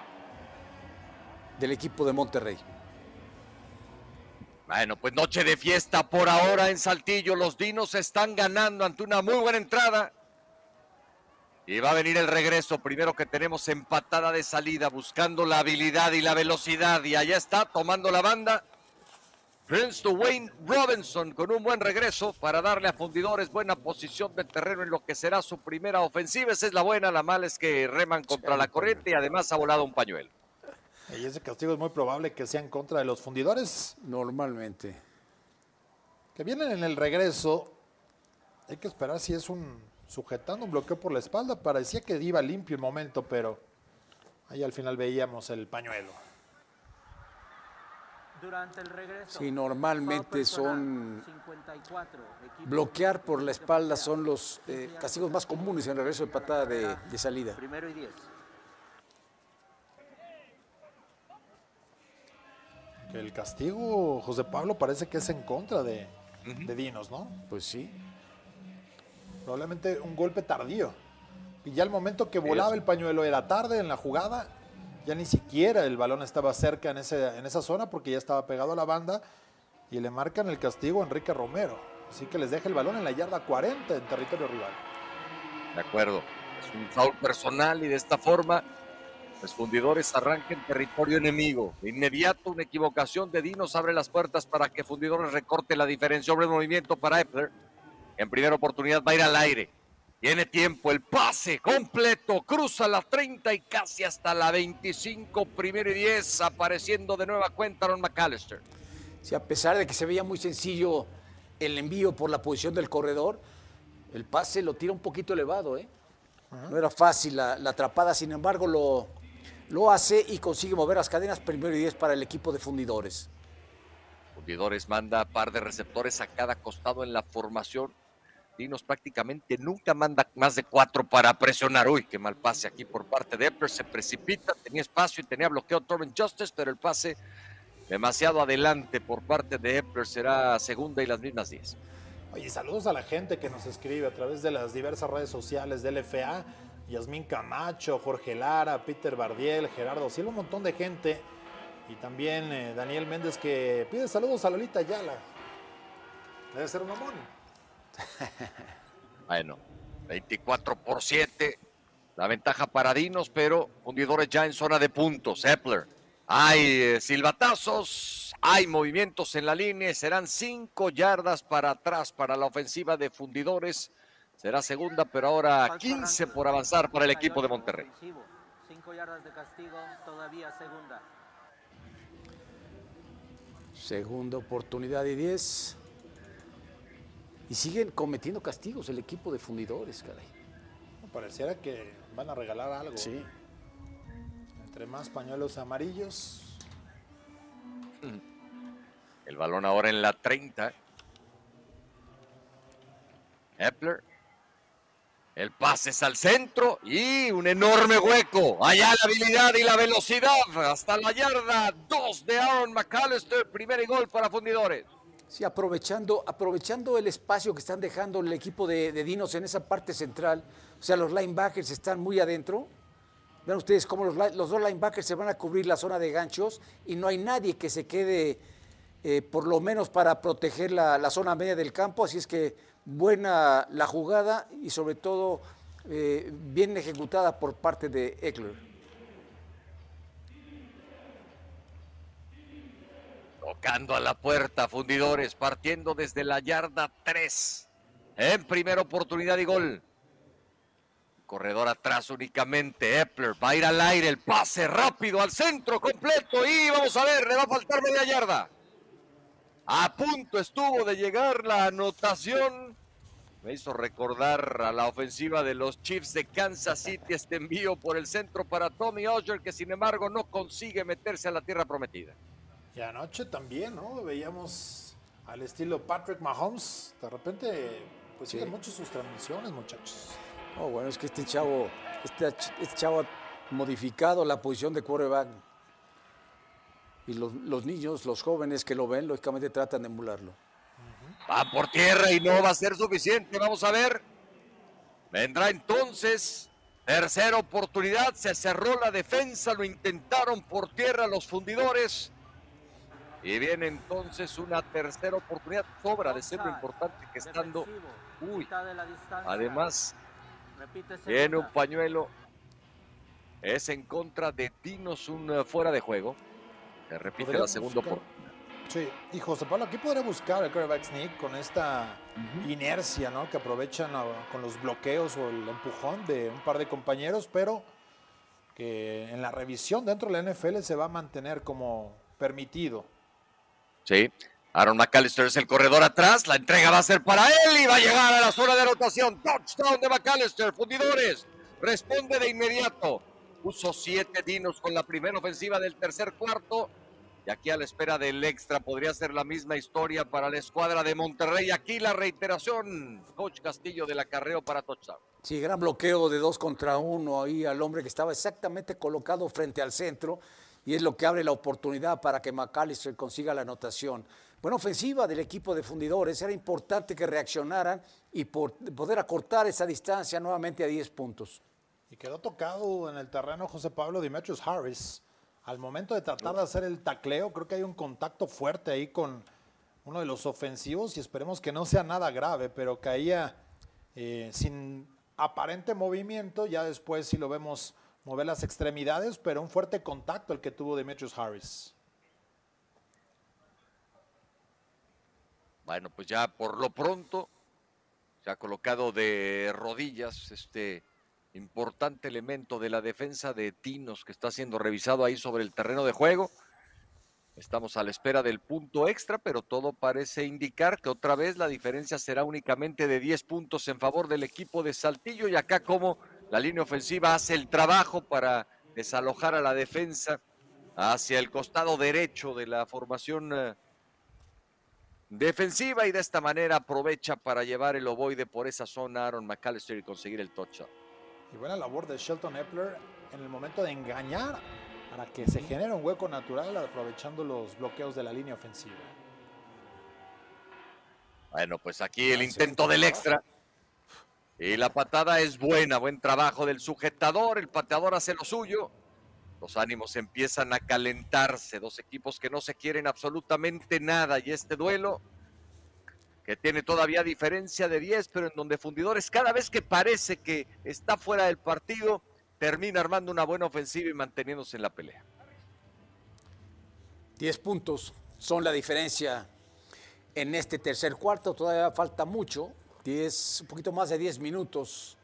del equipo de Monterrey. Bueno, pues noche de fiesta por ahora en Saltillo. Los Dinos están ganando ante una muy buena entrada. Y va a venir el regreso. Primero que tenemos empatada de salida, buscando la habilidad y la velocidad. Y allá está, tomando la banda, Prince Dwayne Robinson con un buen regreso para darle a Fundidores buena posición de terreno en lo que será su primera ofensiva. Esa es la buena, la mala es que reman contra la corriente y además ha volado un pañuelo. Y ese castigo es muy probable que sea en contra de los Fundidores. Normalmente. Que vienen en el regreso. Hay que esperar si es un sujetando un bloqueo por la espalda. Parecía que iba limpio el momento, pero ahí al final veíamos el pañuelo. Durante el regreso. Sí, normalmente son bloquear por la espalda son los eh, castigos más comunes en el regreso de patada de, de salida. Primero y diez. El castigo, José Pablo, parece que es en contra de, uh-huh. de Dinos, ¿no? Pues sí. Probablemente un golpe tardío. Y ya el momento que volaba el pañuelo era tarde en la jugada, ya ni siquiera el balón estaba cerca en, ese, en esa zona porque ya estaba pegado a la banda y le marcan el castigo a Enrique Romero. Así que les deja el balón en la yarda cuarenta en territorio rival. De acuerdo. Es un foul personal y de esta forma los Fundidores arrancan en territorio enemigo. De inmediato, una equivocación de Dinos abre las puertas para que Fundidores recorte la diferencia. Sobre el movimiento para Epler. En primera oportunidad va a ir al aire. Tiene tiempo, el pase completo. Cruza la treinta y casi hasta la veinticinco. Primero y diez. Apareciendo de nueva cuenta Aaron McAllister. Sí, a pesar de que se veía muy sencillo el envío por la posición del corredor, el pase lo tira un poquito elevado, ¿eh? Uh-huh. No era fácil la, la atrapada, sin embargo, lo... Lo hace y consigue mover las cadenas primero y diez para el equipo de Fundidores. Fundidores manda par de receptores a cada costado en la formación. Dinos prácticamente nunca manda más de cuatro para presionar. Uy, qué mal pase aquí por parte de Epler. Se precipita, tenía espacio y tenía bloqueo Torben Justice, pero el pase demasiado adelante por parte de Epler. Será segunda y las mismas diez. Oye, saludos a la gente que nos escribe a través de las diversas redes sociales del F A. Yasmín Camacho, Jorge Lara, Peter Bardiel, Gerardo Silva, un montón de gente. Y también eh, Daniel Méndez que pide saludos a Lolita Ayala. Debe ser un mamón. Bueno, veinticuatro por siete. La ventaja para Dinos, pero Fundidores ya en zona de puntos. Epler. Hay eh, silbatazos, hay movimientos en la línea. Serán cinco yardas para atrás para la ofensiva de Fundidores. Será segunda, pero ahora quince por avanzar para el equipo de Monterrey. Cinco yardas de castigo, todavía segunda. Segunda oportunidad y diez. Y siguen cometiendo castigos el equipo de Fundidores, caray. Pareciera que van a regalar algo. Sí. Entre más pañuelos amarillos. El balón ahora en la treinta. Epler. El pase es al centro y un enorme hueco. Allá la habilidad y la velocidad. Hasta la yarda dos de Aaron McAllister. Primer y gol para Fundidores. Sí, aprovechando, aprovechando el espacio que están dejando el equipo de, de Dinos en esa parte central. O sea, los linebackers están muy adentro. Vean ustedes cómo los, los dos linebackers se van a cubrir la zona de ganchos y no hay nadie que se quede eh, por lo menos para proteger la, la zona media del campo, así es que buena la jugada y sobre todo eh, bien ejecutada por parte de Ekeler. Tocando a la puerta, Fundidores, partiendo desde la yarda tres. En primera oportunidad y gol. Corredor atrás únicamente, Ekeler va a ir al aire, el pase rápido al centro completo y vamos a ver, le va a faltar media yarda. A punto estuvo de llegar la anotación. Me hizo recordar a la ofensiva de los Chiefs de Kansas City este envío por el centro para Tommy Osher, que sin embargo no consigue meterse a la tierra prometida. Y anoche también, ¿no? Veíamos al estilo Patrick Mahomes. De repente, pues siguen sí. mucho sus transmisiones, muchachos. Oh, bueno, es que este chavo, este, este chavo ha modificado la posición de quarterback. Y los, los niños, los jóvenes que lo ven, lógicamente tratan de emularlo. Va por tierra y no va a ser suficiente. Vamos a ver. Vendrá entonces tercera oportunidad. Se cerró la defensa. Lo intentaron por tierra los Fundidores. Y viene entonces una tercera oportunidad. Sobra de ser lo importante que estando. Uy. Además, viene un pañuelo. Es en contra de Dinos, un fuera de juego. Se repite la segunda oportunidad. Sí, y José Pablo, aquí podría buscar el quarterback sneak con esta uh-huh. inercia, ¿no? Que aprovechan a, con los bloqueos o el empujón de un par de compañeros, pero que en la revisión dentro de la N F L se va a mantener como permitido. Sí, Aaron McAllister es el corredor atrás, la entrega va a ser para él y va a llegar a la zona de anotación. Touchdown de McAllister, Fundidores, responde de inmediato. Puso siete Dinos con la primera ofensiva del tercer cuarto. Y aquí a la espera del extra podría ser la misma historia para la escuadra de Monterrey. Aquí la reiteración, Coach Castillo del acarreo para touchdown. Sí, gran bloqueo de dos contra uno ahí al hombre que estaba exactamente colocado frente al centro. Y es lo que abre la oportunidad para que McAllister consiga la anotación. Buena ofensiva del equipo de Fundidores. Era importante que reaccionaran y por poder acortar esa distancia nuevamente a diez puntos. Y quedó tocado en el terreno José Pablo Demetrius Harris. Al momento de tratar de hacer el tacleo, creo que hay un contacto fuerte ahí con uno de los ofensivos y esperemos que no sea nada grave, pero caía eh, sin aparente movimiento. Ya después sí lo vemos mover las extremidades, pero un fuerte contacto el que tuvo Demetrius Harris. Bueno, pues ya por lo pronto se ha colocado de rodillas este importante elemento de la defensa de Dinos que está siendo revisado ahí sobre el terreno de juego. Estamos a la espera del punto extra, pero todo parece indicar que otra vez la diferencia será únicamente de diez puntos en favor del equipo de Saltillo. Y acá como la línea ofensiva hace el trabajo para desalojar a la defensa hacia el costado derecho de la formación uh, defensiva y de esta manera aprovecha para llevar el ovoide por esa zona Aaron McAllister y conseguir el touchdown. Y buena labor de Shelton Ekeler en el momento de engañar para que se genere un hueco natural aprovechando los bloqueos de la línea ofensiva. Bueno, pues aquí el intento del extra. Y la patada es buena, buen trabajo del sujetador, el pateador hace lo suyo. Los ánimos empiezan a calentarse, dos equipos que no se quieren absolutamente nada y este duelo que tiene todavía diferencia de diez, pero en donde Fundidores cada vez que parece que está fuera del partido, termina armando una buena ofensiva y manteniéndose en la pelea. diez puntos son la diferencia en este tercer cuarto, todavía falta mucho, diez, un poquito más de diez minutos.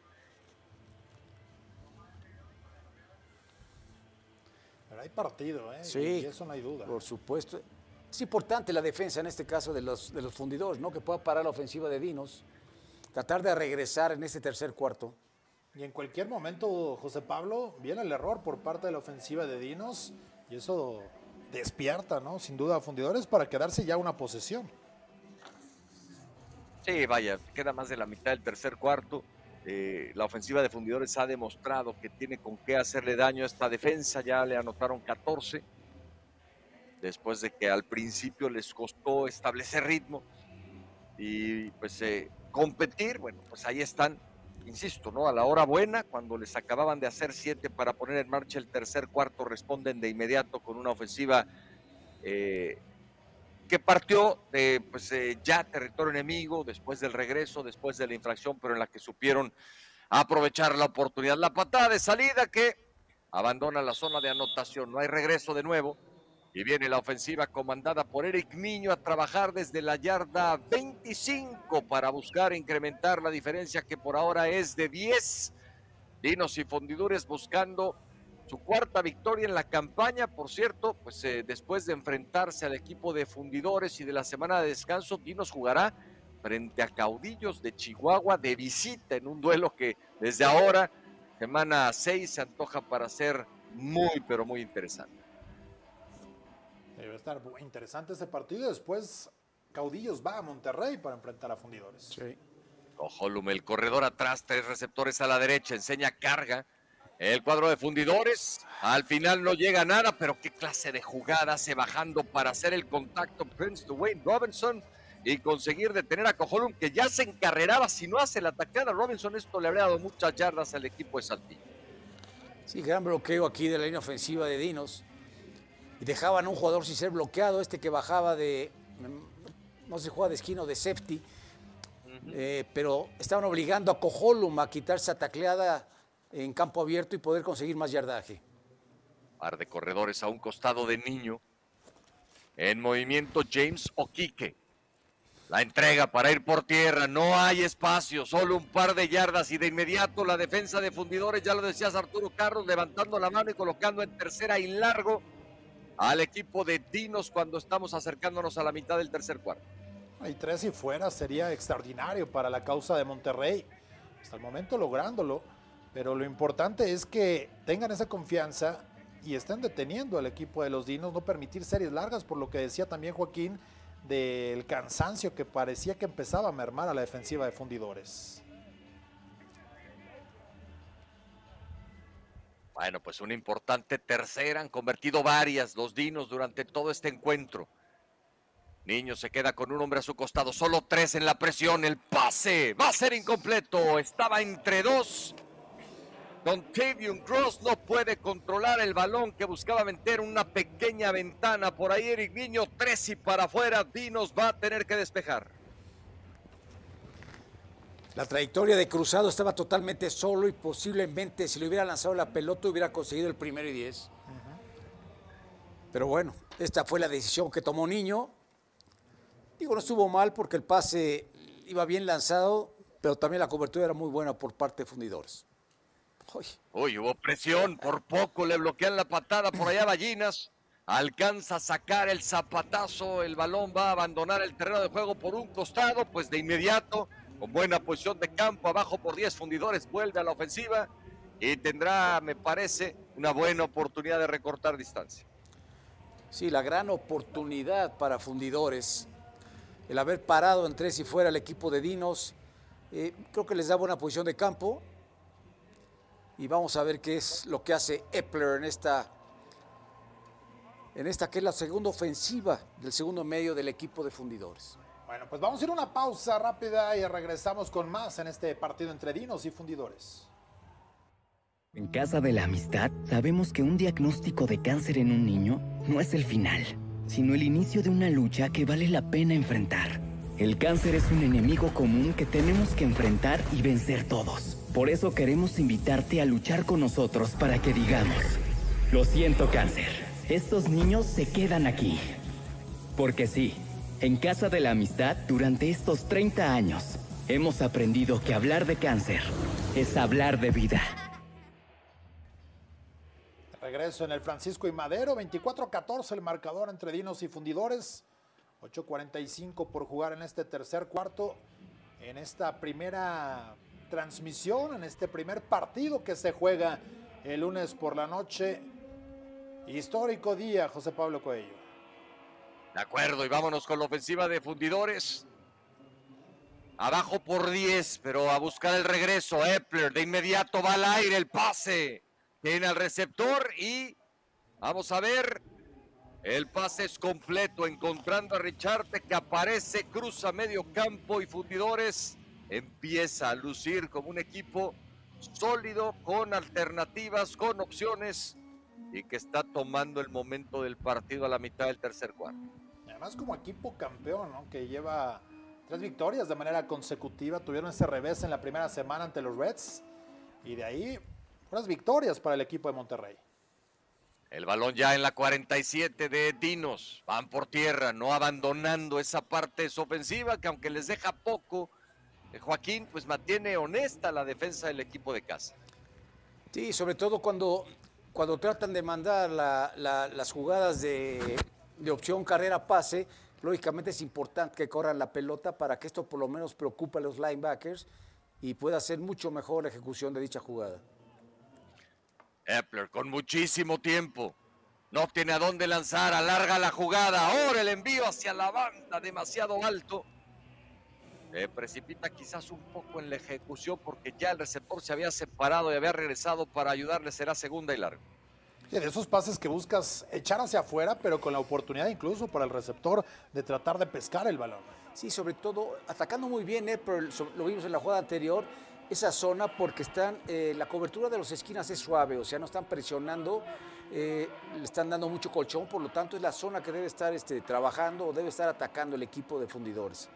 Pero hay partido, ¿eh? Sí, y eso no hay duda. Por supuesto. Es importante la defensa en este caso de los, de los Fundidores, ¿no? Que pueda parar la ofensiva de Dinos, tratar de regresar en este tercer cuarto. Y en cualquier momento, José Pablo, viene el error por parte de la ofensiva de Dinos y eso despierta, ¿no? Sin duda a Fundidores para quedarse ya una posesión. Sí, vaya, queda más de la mitad del tercer cuarto. Eh, la ofensiva de Fundidores ha demostrado que tiene con qué hacerle daño a esta defensa. Ya le anotaron catorce. Después de que al principio les costó establecer ritmo y pues eh, competir, bueno, pues ahí están, insisto, ¿no? A la hora buena, cuando les acababan de hacer siete para poner en marcha el tercer cuarto, responden de inmediato con una ofensiva eh, que partió de pues, eh, ya territorio enemigo, después del regreso, después de la infracción, pero en la que supieron aprovechar la oportunidad. La patada de salida que abandona la zona de anotación, no hay regreso de nuevo, y viene la ofensiva comandada por Eric Niño a trabajar desde la yarda veinticinco para buscar incrementar la diferencia que por ahora es de diez. Dinos y Fundidores buscando su cuarta victoria en la campaña, por cierto, pues eh, después de enfrentarse al equipo de Fundidores y de la semana de descanso, Dinos jugará frente a Caudillos de Chihuahua de visita en un duelo que desde ahora, semana seis, se antoja para ser muy, pero muy interesante. Debe estar muy interesante ese partido. Después Caudillos va a Monterrey para enfrentar a Fundidores. Sí. Cojolum, el corredor atrás, tres receptores a la derecha, enseña carga. El cuadro de Fundidores, al final no llega a nada, pero qué clase de jugada hace bajando para hacer el contacto Prince Dwayne Robinson y conseguir detener a Cojolum, que ya se encarreraba. Si no hace la atacada Robinson, esto le habría dado muchas yardas al equipo de Saltillo. Sí, gran bloqueo aquí de la línea ofensiva de Dinos. Y dejaban a un jugador sin ser bloqueado, este que bajaba de, no sé si juega de esquina o de safety, uh-huh. eh, pero estaban obligando a Cojolum a quitar esa tacleada en campo abierto y poder conseguir más yardaje. Par de corredores a un costado de Niño. En movimiento James Oquique. La entrega para ir por tierra, no hay espacio, solo un par de yardas y de inmediato la defensa de Fundidores, ya lo decías Arturo Carlos, levantando la mano y colocando en tercera y largo al equipo de Dinos cuando estamos acercándonos a la mitad del tercer cuarto. Hay tres y fuera, sería extraordinario para la causa de Monterrey. Hasta el momento lográndolo, pero lo importante es que tengan esa confianza y estén deteniendo al equipo de los Dinos, no permitir series largas, por lo que decía también Joaquín, del cansancio que parecía que empezaba a mermar a la defensiva de Fundidores. Bueno, pues una importante tercera, han convertido varias los Dinos durante todo este encuentro. Niño se queda con un hombre a su costado, solo tres en la presión, el pase va a ser incompleto, estaba entre dos. Dontavion Cross no puede controlar el balón que buscaba meter una pequeña ventana. Por ahí Eric Niño, tres y para afuera. Dinos va a tener que despejar. La trayectoria de Cruzado estaba totalmente solo y posiblemente si le hubiera lanzado la pelota hubiera conseguido el primero y diez. Uh-huh. Pero bueno, esta fue la decisión que tomó Niño. Digo, no estuvo mal porque el pase iba bien lanzado, pero también la cobertura era muy buena por parte de Fundidores. Uy. Uy, hubo presión, por poco le bloquean la patada por allá Ballinas, alcanza a sacar el zapatazo, el balón va a abandonar el terreno de juego por un costado, pues de inmediato, con buena posición de campo, abajo por diez Fundidores, vuelve a la ofensiva y tendrá, me parece, una buena oportunidad de recortar distancia. Sí, la gran oportunidad para Fundidores, el haber parado en tres y fuera el equipo de Dinos, eh, creo que les da buena posición de campo. Y vamos a ver qué es lo que hace Epler en esta, en esta que es la segunda ofensiva del segundo medio del equipo de Fundidores. Bueno, pues vamos a ir a una pausa rápida y regresamos con más en este partido entre Dinos y Fundidores. En Casa de la Amistad sabemos que un diagnóstico de cáncer en un niño no es el final, sino el inicio de una lucha que vale la pena enfrentar. El cáncer es un enemigo común que tenemos que enfrentar y vencer todos. Por eso queremos invitarte a luchar con nosotros para que digamos: lo siento, cáncer, estos niños se quedan aquí. Porque sí, en Casa de la Amistad, durante estos treinta años, hemos aprendido que hablar de cáncer es hablar de vida. Regreso en el Francisco y Madero, veinticuatro a catorce el marcador entre Dinos y Fundidores. ocho cuarenta y cinco por jugar en este tercer cuarto, en esta primera transmisión, en este primer partido que se juega el lunes por la noche. Histórico día, José Pablo Coello. De acuerdo, y vámonos con la ofensiva de Fundidores. Abajo por diez, pero a buscar el regreso. Epler de inmediato va al aire, el pase. Tiene al receptor y vamos a ver. El pase es completo, encontrando a Richarte que aparece, cruza medio campo y Fundidores empieza a lucir como un equipo sólido, con alternativas, con opciones y que está tomando el momento del partido a la mitad del tercer cuarto. además como equipo campeón, ¿no? Que lleva tres victorias de manera consecutiva. Tuvieron ese revés en la primera semana ante los Reds. Y de ahí, unas victorias para el equipo de Monterrey. El balón ya en la cuarenta y siete de Dinos. Van por tierra, no abandonando esa parte ofensiva que aunque les deja poco, Joaquín pues mantiene honesta la defensa del equipo de casa. Sí, sobre todo cuando, cuando tratan de mandar la, la, las jugadas de, de opción carrera-pase, lógicamente es importante que corran la pelota para que esto por lo menos preocupe a los linebackers y pueda hacer mucho mejor la ejecución de dicha jugada. Epler con muchísimo tiempo, no tiene a dónde lanzar, alarga la jugada, ahora el envío hacia la banda demasiado alto. Se precipita quizás un poco en la ejecución porque ya el receptor se había separado y había regresado para ayudarle, será segunda y largo. Sí, de esos pases que buscas echar hacia afuera, pero con la oportunidad incluso para el receptor de tratar de pescar el balón. Sí, sobre todo atacando muy bien, eh, pero lo vimos en la jugada anterior, esa zona porque están, eh, la cobertura de los esquinas es suave, o sea, no están presionando, eh, le están dando mucho colchón, por lo tanto es la zona que debe estar este, trabajando o debe estar atacando el equipo de fundidores.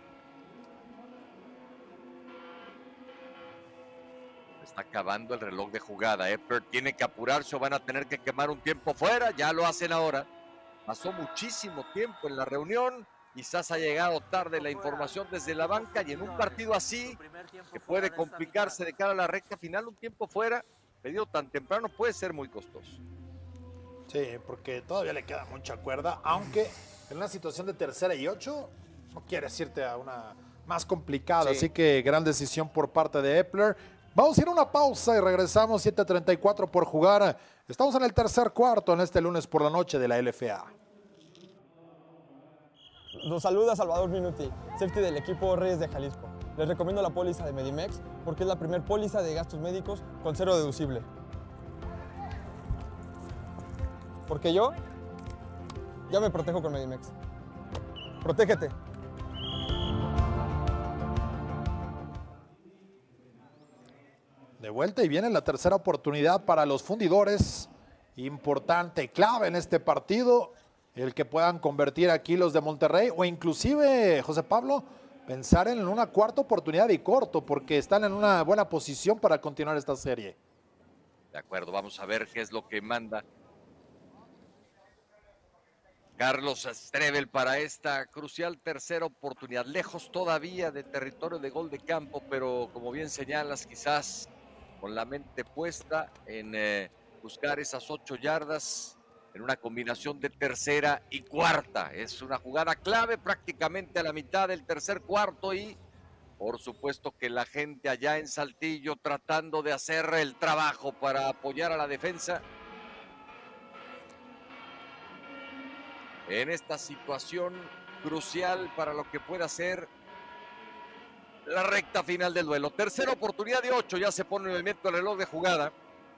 Está acabando el reloj de jugada. Epler tiene que apurarse o van a tener que quemar un tiempo fuera. Ya lo hacen ahora. Pasó muchísimo tiempo en la reunión. Quizás ha llegado tarde la información desde la banca y en un partido así, que puede complicarse de cara a la recta final, un tiempo fuera, pedido tan temprano, puede ser muy costoso. Sí, porque todavía le queda mucha cuerda, aunque en una situación de tercera y ocho, no quieres irte a una más complicada. Sí. Así que gran decisión por parte de Epler. Vamos a ir a una pausa y regresamos, siete treinta y cuatro por jugar. Estamos en el tercer cuarto en este lunes por la noche de la L F A. Los saluda Salvador Minuti, safety del equipo Reyes de Jalisco. Les recomiendo la póliza de Medimex porque es la primer póliza de gastos médicos con cero deducible. Porque yo ya me protejo con Medimex. Protégete. De vuelta y viene la tercera oportunidad para los fundidores. Importante, clave en este partido. El que puedan convertir aquí los de Monterrey o inclusive, José Pablo, pensar en una cuarta oportunidad y corto porque están en una buena posición para continuar esta serie. De acuerdo, vamos a ver qué es lo que manda Carlos Strebel para esta crucial tercera oportunidad. Lejos todavía de territorio de gol de campo, pero como bien señalas, quizás con la mente puesta en eh, buscar esas ocho yardas en una combinación de tercera y cuarta. Es una jugada clave prácticamente a la mitad del tercer cuarto y por supuesto que la gente allá en Saltillo tratando de hacer el trabajo para apoyar a la defensa en esta situación crucial para lo que pueda ser la recta final del duelo. Tercera oportunidad de ocho, ya se pone en movimiento el reloj de jugada.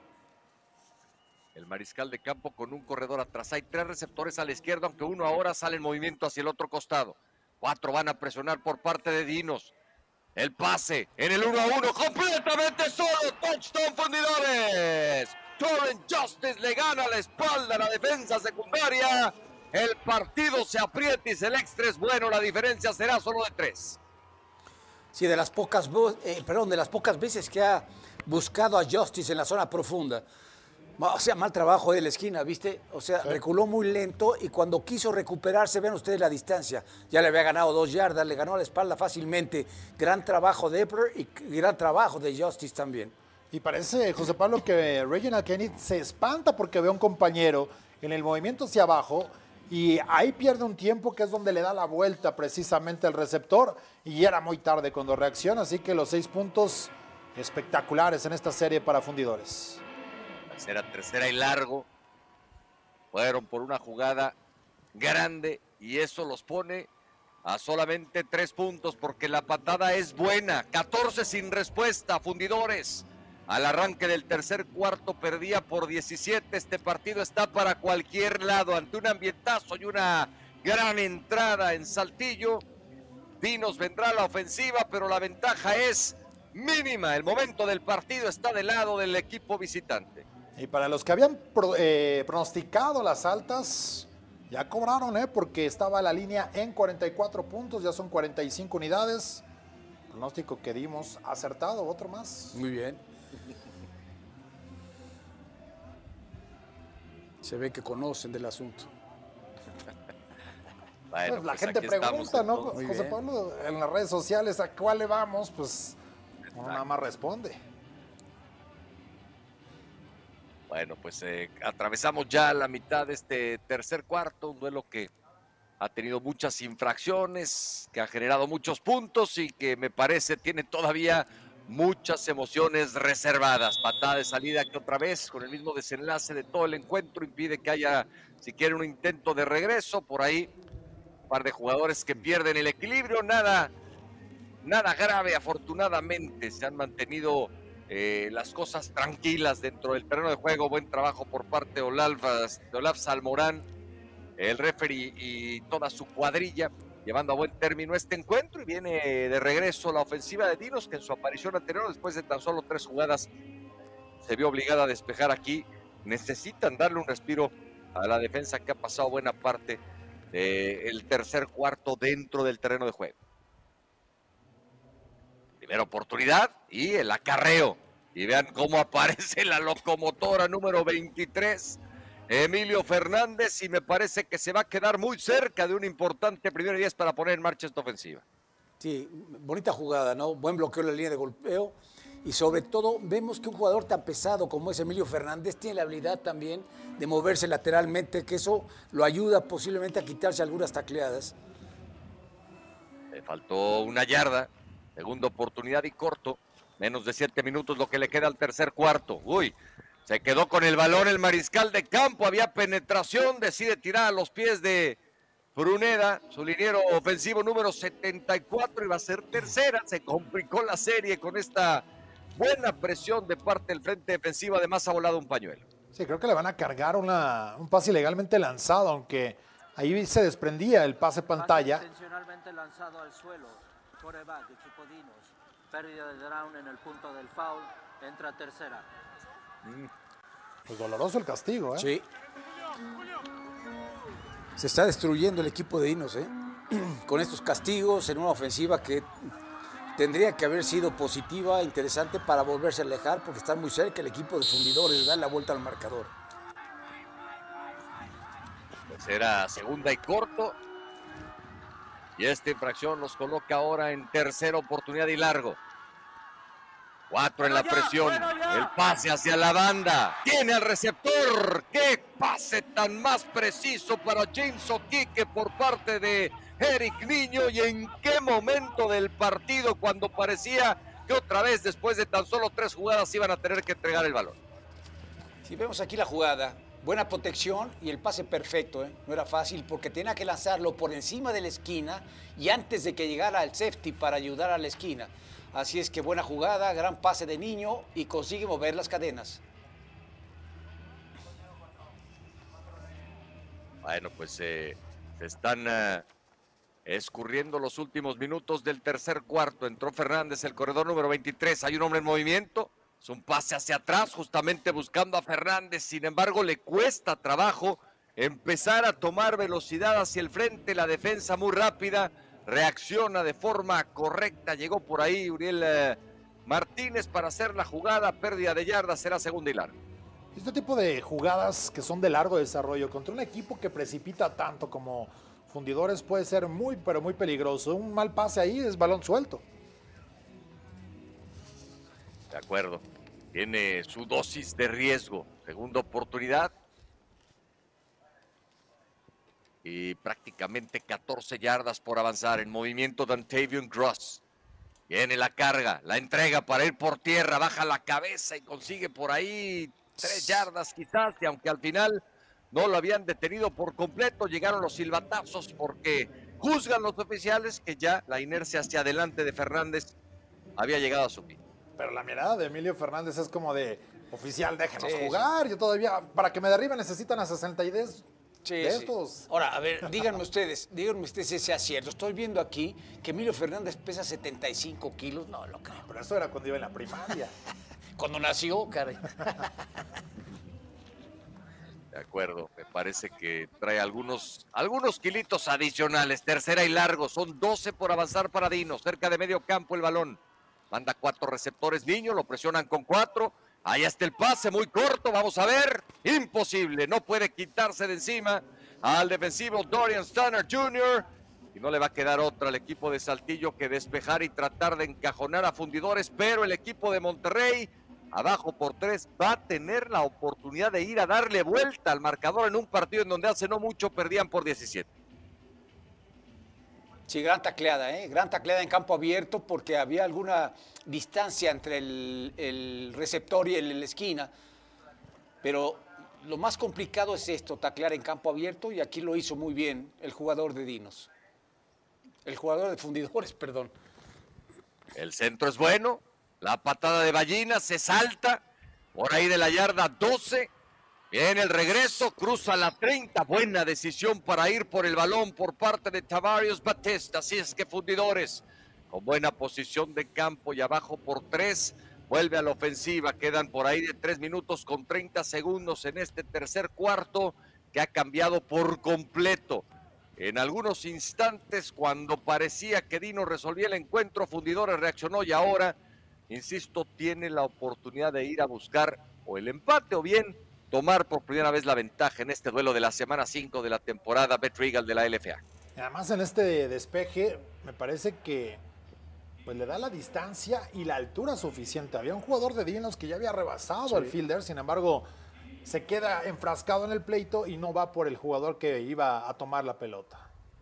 El mariscal de campo con un corredor atrás. Hay tres receptores a la izquierda, aunque uno ahora sale en movimiento hacia el otro costado. Cuatro van a presionar por parte de Dinos. El pase en el uno a uno, completamente solo. Touchdown Fundidores. Torrent Justice le gana la espalda a la defensa secundaria. El partido se aprieta y el extra es bueno. La diferencia será solo de tres. Sí, de las pocas, eh, perdón, de las pocas veces que ha buscado a Justice en la zona profunda. O sea, mal trabajo de la esquina, ¿viste? O sea, sí. Reculó muy lento y cuando quiso recuperarse, vean ustedes la distancia. Ya le había ganado dos yardas, le ganó a la espalda fácilmente. Gran trabajo de Epler y gran trabajo de Justice también. Y parece, José Pablo, que Reginald Kennedy se espanta porque ve a un compañero en el movimiento hacia abajo y ahí pierde un tiempo que es donde le da la vuelta precisamente el receptor y era muy tarde cuando reacciona, así que los seis puntos espectaculares en esta serie para Fundidores. Tercera, tercera y largo. Fueron por una jugada grande y eso los pone a solamente tres puntos porque la patada es buena. catorce sin respuesta, Fundidores. Al arranque del tercer cuarto perdía por diecisiete. Este partido está para cualquier lado ante un ambientazo y una gran entrada en Saltillo. Dinos vendrá a la ofensiva, pero la ventaja es mínima. El momento del partido está del lado del equipo visitante. Y para los que habían pro, eh, pronosticado las altas, Ya cobraron, ¿eh? Porque estaba la línea en cuarenta y cuatro puntos, ya son cuarenta y cinco unidades. Pronóstico que dimos acertado, otro más. Muy bien. Se ve que conocen del asunto. Bueno, pues la pues gente pregunta, ¿no, José bien. Pablo? En las redes sociales, ¿a cuál le vamos? Pues uno nada más responde. Bueno, pues eh, atravesamos ya la mitad de este tercer cuarto, un duelo que ha tenido muchas infracciones, que ha generado muchos puntos y que me parece tiene todavía muchas emociones reservadas. Patada de salida que otra vez, con el mismo desenlace de todo el encuentro, impide que haya siquiera un intento de regreso. Por ahí, un par de jugadores que pierden el equilibrio, nada, nada grave, afortunadamente se han mantenido Eh, las cosas tranquilas dentro del terreno de juego. Buen trabajo por parte de Olaf, de Olaf Salmorán, el referee y toda su cuadrilla, llevando a buen término este encuentro. Y viene de regreso la ofensiva de Dinos, que en su aparición anterior, después de tan solo tres jugadas, se vio obligada a despejar aquí. Necesitan darle un respiro a la defensa que ha pasado buena parte del tercer cuarto dentro del terreno de juego. Primera oportunidad y el acarreo. Y vean cómo aparece la locomotora número veintitrés, Emilio Fernández, y me parece que se va a quedar muy cerca de un importante primero y diez para poner en marcha esta ofensiva. Sí, bonita jugada, ¿no? Buen bloqueo en la línea de golpeo. Y sobre todo, vemos que un jugador tan pesado como es Emilio Fernández tiene la habilidad también de moverse lateralmente, que eso lo ayuda posiblemente a quitarse algunas tacleadas. Le faltó una yarda. Segunda oportunidad y corto. Menos de siete minutos lo que le queda al tercer cuarto. Uy, se quedó con el balón el mariscal de campo. Había penetración. Decide tirar a los pies de Pruneda, su liniero ofensivo número setenta y cuatro. Y va a ser tercera. Se complicó la serie con esta buena presión de parte del frente defensivo. Además ha volado un pañuelo. Sí, creo que le van a cargar una, un pase ilegalmente lanzado, aunque ahí se desprendía el pase pantalla. Pase intencionalmente lanzado al suelo. Coreback, equipo Dinos, pérdida de down en el punto del foul, entra tercera. Pues doloroso el castigo, ¿eh? Sí. Se está destruyendo el equipo de Dinos, ¿eh? Con estos castigos en una ofensiva que tendría que haber sido positiva, interesante para volverse a alejar, porque está muy cerca el equipo de Fundidores, da la vuelta al marcador. Pues era segunda y corto. Y esta infracción los coloca ahora en tercera oportunidad y largo. Cuatro en la presión. El pase hacia la banda. Tiene al receptor. ¡Qué pase tan más preciso para James O'Keefe por parte de Eric Niño! ¿Y en qué momento del partido cuando parecía que otra vez después de tan solo tres jugadas iban a tener que entregar el balón? Si vemos aquí la jugada, buena protección y el pase perfecto, ¿eh? No era fácil porque tenía que lanzarlo por encima de la esquina y antes de que llegara el safety para ayudar a la esquina. Así es que buena jugada, gran pase de Niño y consigue mover las cadenas. Bueno, pues eh, se están uh, escurriendo los últimos minutos del tercer cuarto. Entró Fernández, el corredor número veintitrés. Hay un hombre en movimiento. Es un pase hacia atrás, justamente buscando a Fernández. Sin embargo, le cuesta trabajo empezar a tomar velocidad hacia el frente. La defensa muy rápida, reacciona de forma correcta. Llegó por ahí Uriel eh, Martínez para hacer la jugada. Pérdida de yardas, será segunda y largo. Este tipo de jugadas que son de largo desarrollo contra un equipo que precipita tanto como Fundidores puede ser muy, pero muy peligroso. Un mal pase ahí es balón suelto. De acuerdo. Tiene su dosis de riesgo. Segunda oportunidad. Y prácticamente catorce yardas por avanzar. En movimiento Dontavion Gross. Viene la carga, la entrega para ir por tierra. Baja la cabeza y consigue por ahí tres yardas quizás. Y aunque al final no lo habían detenido por completo, llegaron los silbatazos porque juzgan los oficiales que ya la inercia hacia adelante de Fernández había llegado a su fin. Pero la mirada de Emilio Fernández es como de, oficial, déjenos sí, jugar. Sí. Yo todavía, para que me derriben necesitan a sesenta y diez sí, de sí. estos. Ahora, a ver, díganme ustedes, díganme ustedes si es cierto. Estoy viendo aquí que Emilio Fernández pesa setenta y cinco kilos. No, lo creo. Pero eso era cuando iba en la primaria. Cuando nació, caray. De acuerdo, me parece que trae algunos, algunos kilitos adicionales. Tercera y largo, son doce por avanzar para Dinos. Cerca de medio campo el balón. Manda cuatro receptores, Niño, lo presionan con cuatro. Ahí está el pase, muy corto, vamos a ver. Imposible, no puede quitarse de encima al defensivo Dorian Stanner junior Y no le va a quedar otra al equipo de Saltillo que despejar y tratar de encajonar a Fundidores. Pero el equipo de Monterrey, abajo por tres, va a tener la oportunidad de ir a darle vuelta al marcador en un partido en donde hace no mucho perdían por diecisiete. Sí, gran tacleada, ¿eh? Gran tacleada en campo abierto porque había alguna distancia entre el, el receptor y el, la esquina. Pero lo más complicado es esto, taclear en campo abierto, y aquí lo hizo muy bien el jugador de Dinos. El jugador de Fundidores, perdón. El centro es bueno, la patada de Ballina se salta por ahí de la yarda doce. Viene el regreso, cruza la treinta. Buena decisión para ir por el balón por parte de Tavarius Batista. Así es que Fundidores, con buena posición de campo y abajo por tres, vuelve a la ofensiva. Quedan por ahí de tres minutos con treinta segundos en este tercer cuarto que ha cambiado por completo. En algunos instantes, cuando parecía que Dino resolvía el encuentro, Fundidores reaccionó y ahora, insisto, tiene la oportunidad de ir a buscar o el empate o bien tomar por primera vez la ventaja en este duelo de la semana cinco de la temporada Bet-Regal de la L F A. Y además en este despeje me parece que pues le da la distancia y la altura suficiente. Había un jugador de Dinos que ya había rebasado sí. al fielder, sin embargo se queda enfrascado en el pleito y no va por el jugador que iba a tomar la pelota.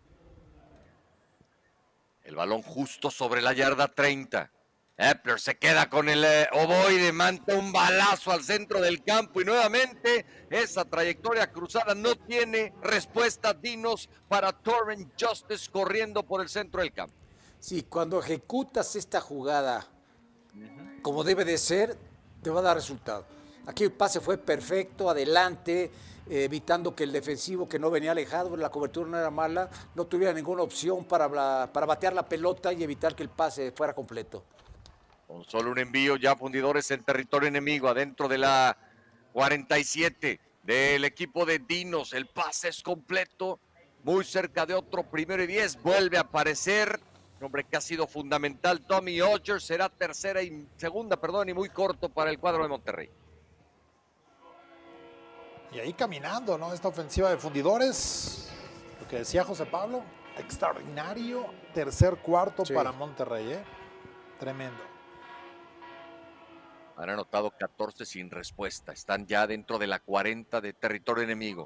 El balón justo sobre la yarda treinta. Epler se queda con el eh, ovoide, manda un balazo al centro del campo y nuevamente esa trayectoria cruzada no tiene respuesta. Dinos para Torrent Justice corriendo por el centro del campo. Sí, cuando ejecutas esta jugada como debe de ser, te va a dar resultado. Aquí el pase fue perfecto, adelante, eh, evitando que el defensivo que no venía alejado, la cobertura no era mala, no tuviera ninguna opción para, la, para batear la pelota y evitar que el pase fuera completo. Con solo un envío, ya Fundidores en territorio enemigo, adentro de la cuarenta y siete del equipo de Dinos. El pase es completo, muy cerca de otro primero y diez. Vuelve a aparecer, un hombre que ha sido fundamental, Tommy Odgers. Será tercera y segunda, perdón, y muy corto para el cuadro de Monterrey. Y ahí caminando, ¿no? Esta ofensiva de Fundidores, lo que decía José Pablo, extraordinario tercer cuarto sí. para Monterrey, ¿eh? Tremendo. Han anotado catorce sin respuesta. Están ya dentro de la cuarenta de territorio enemigo.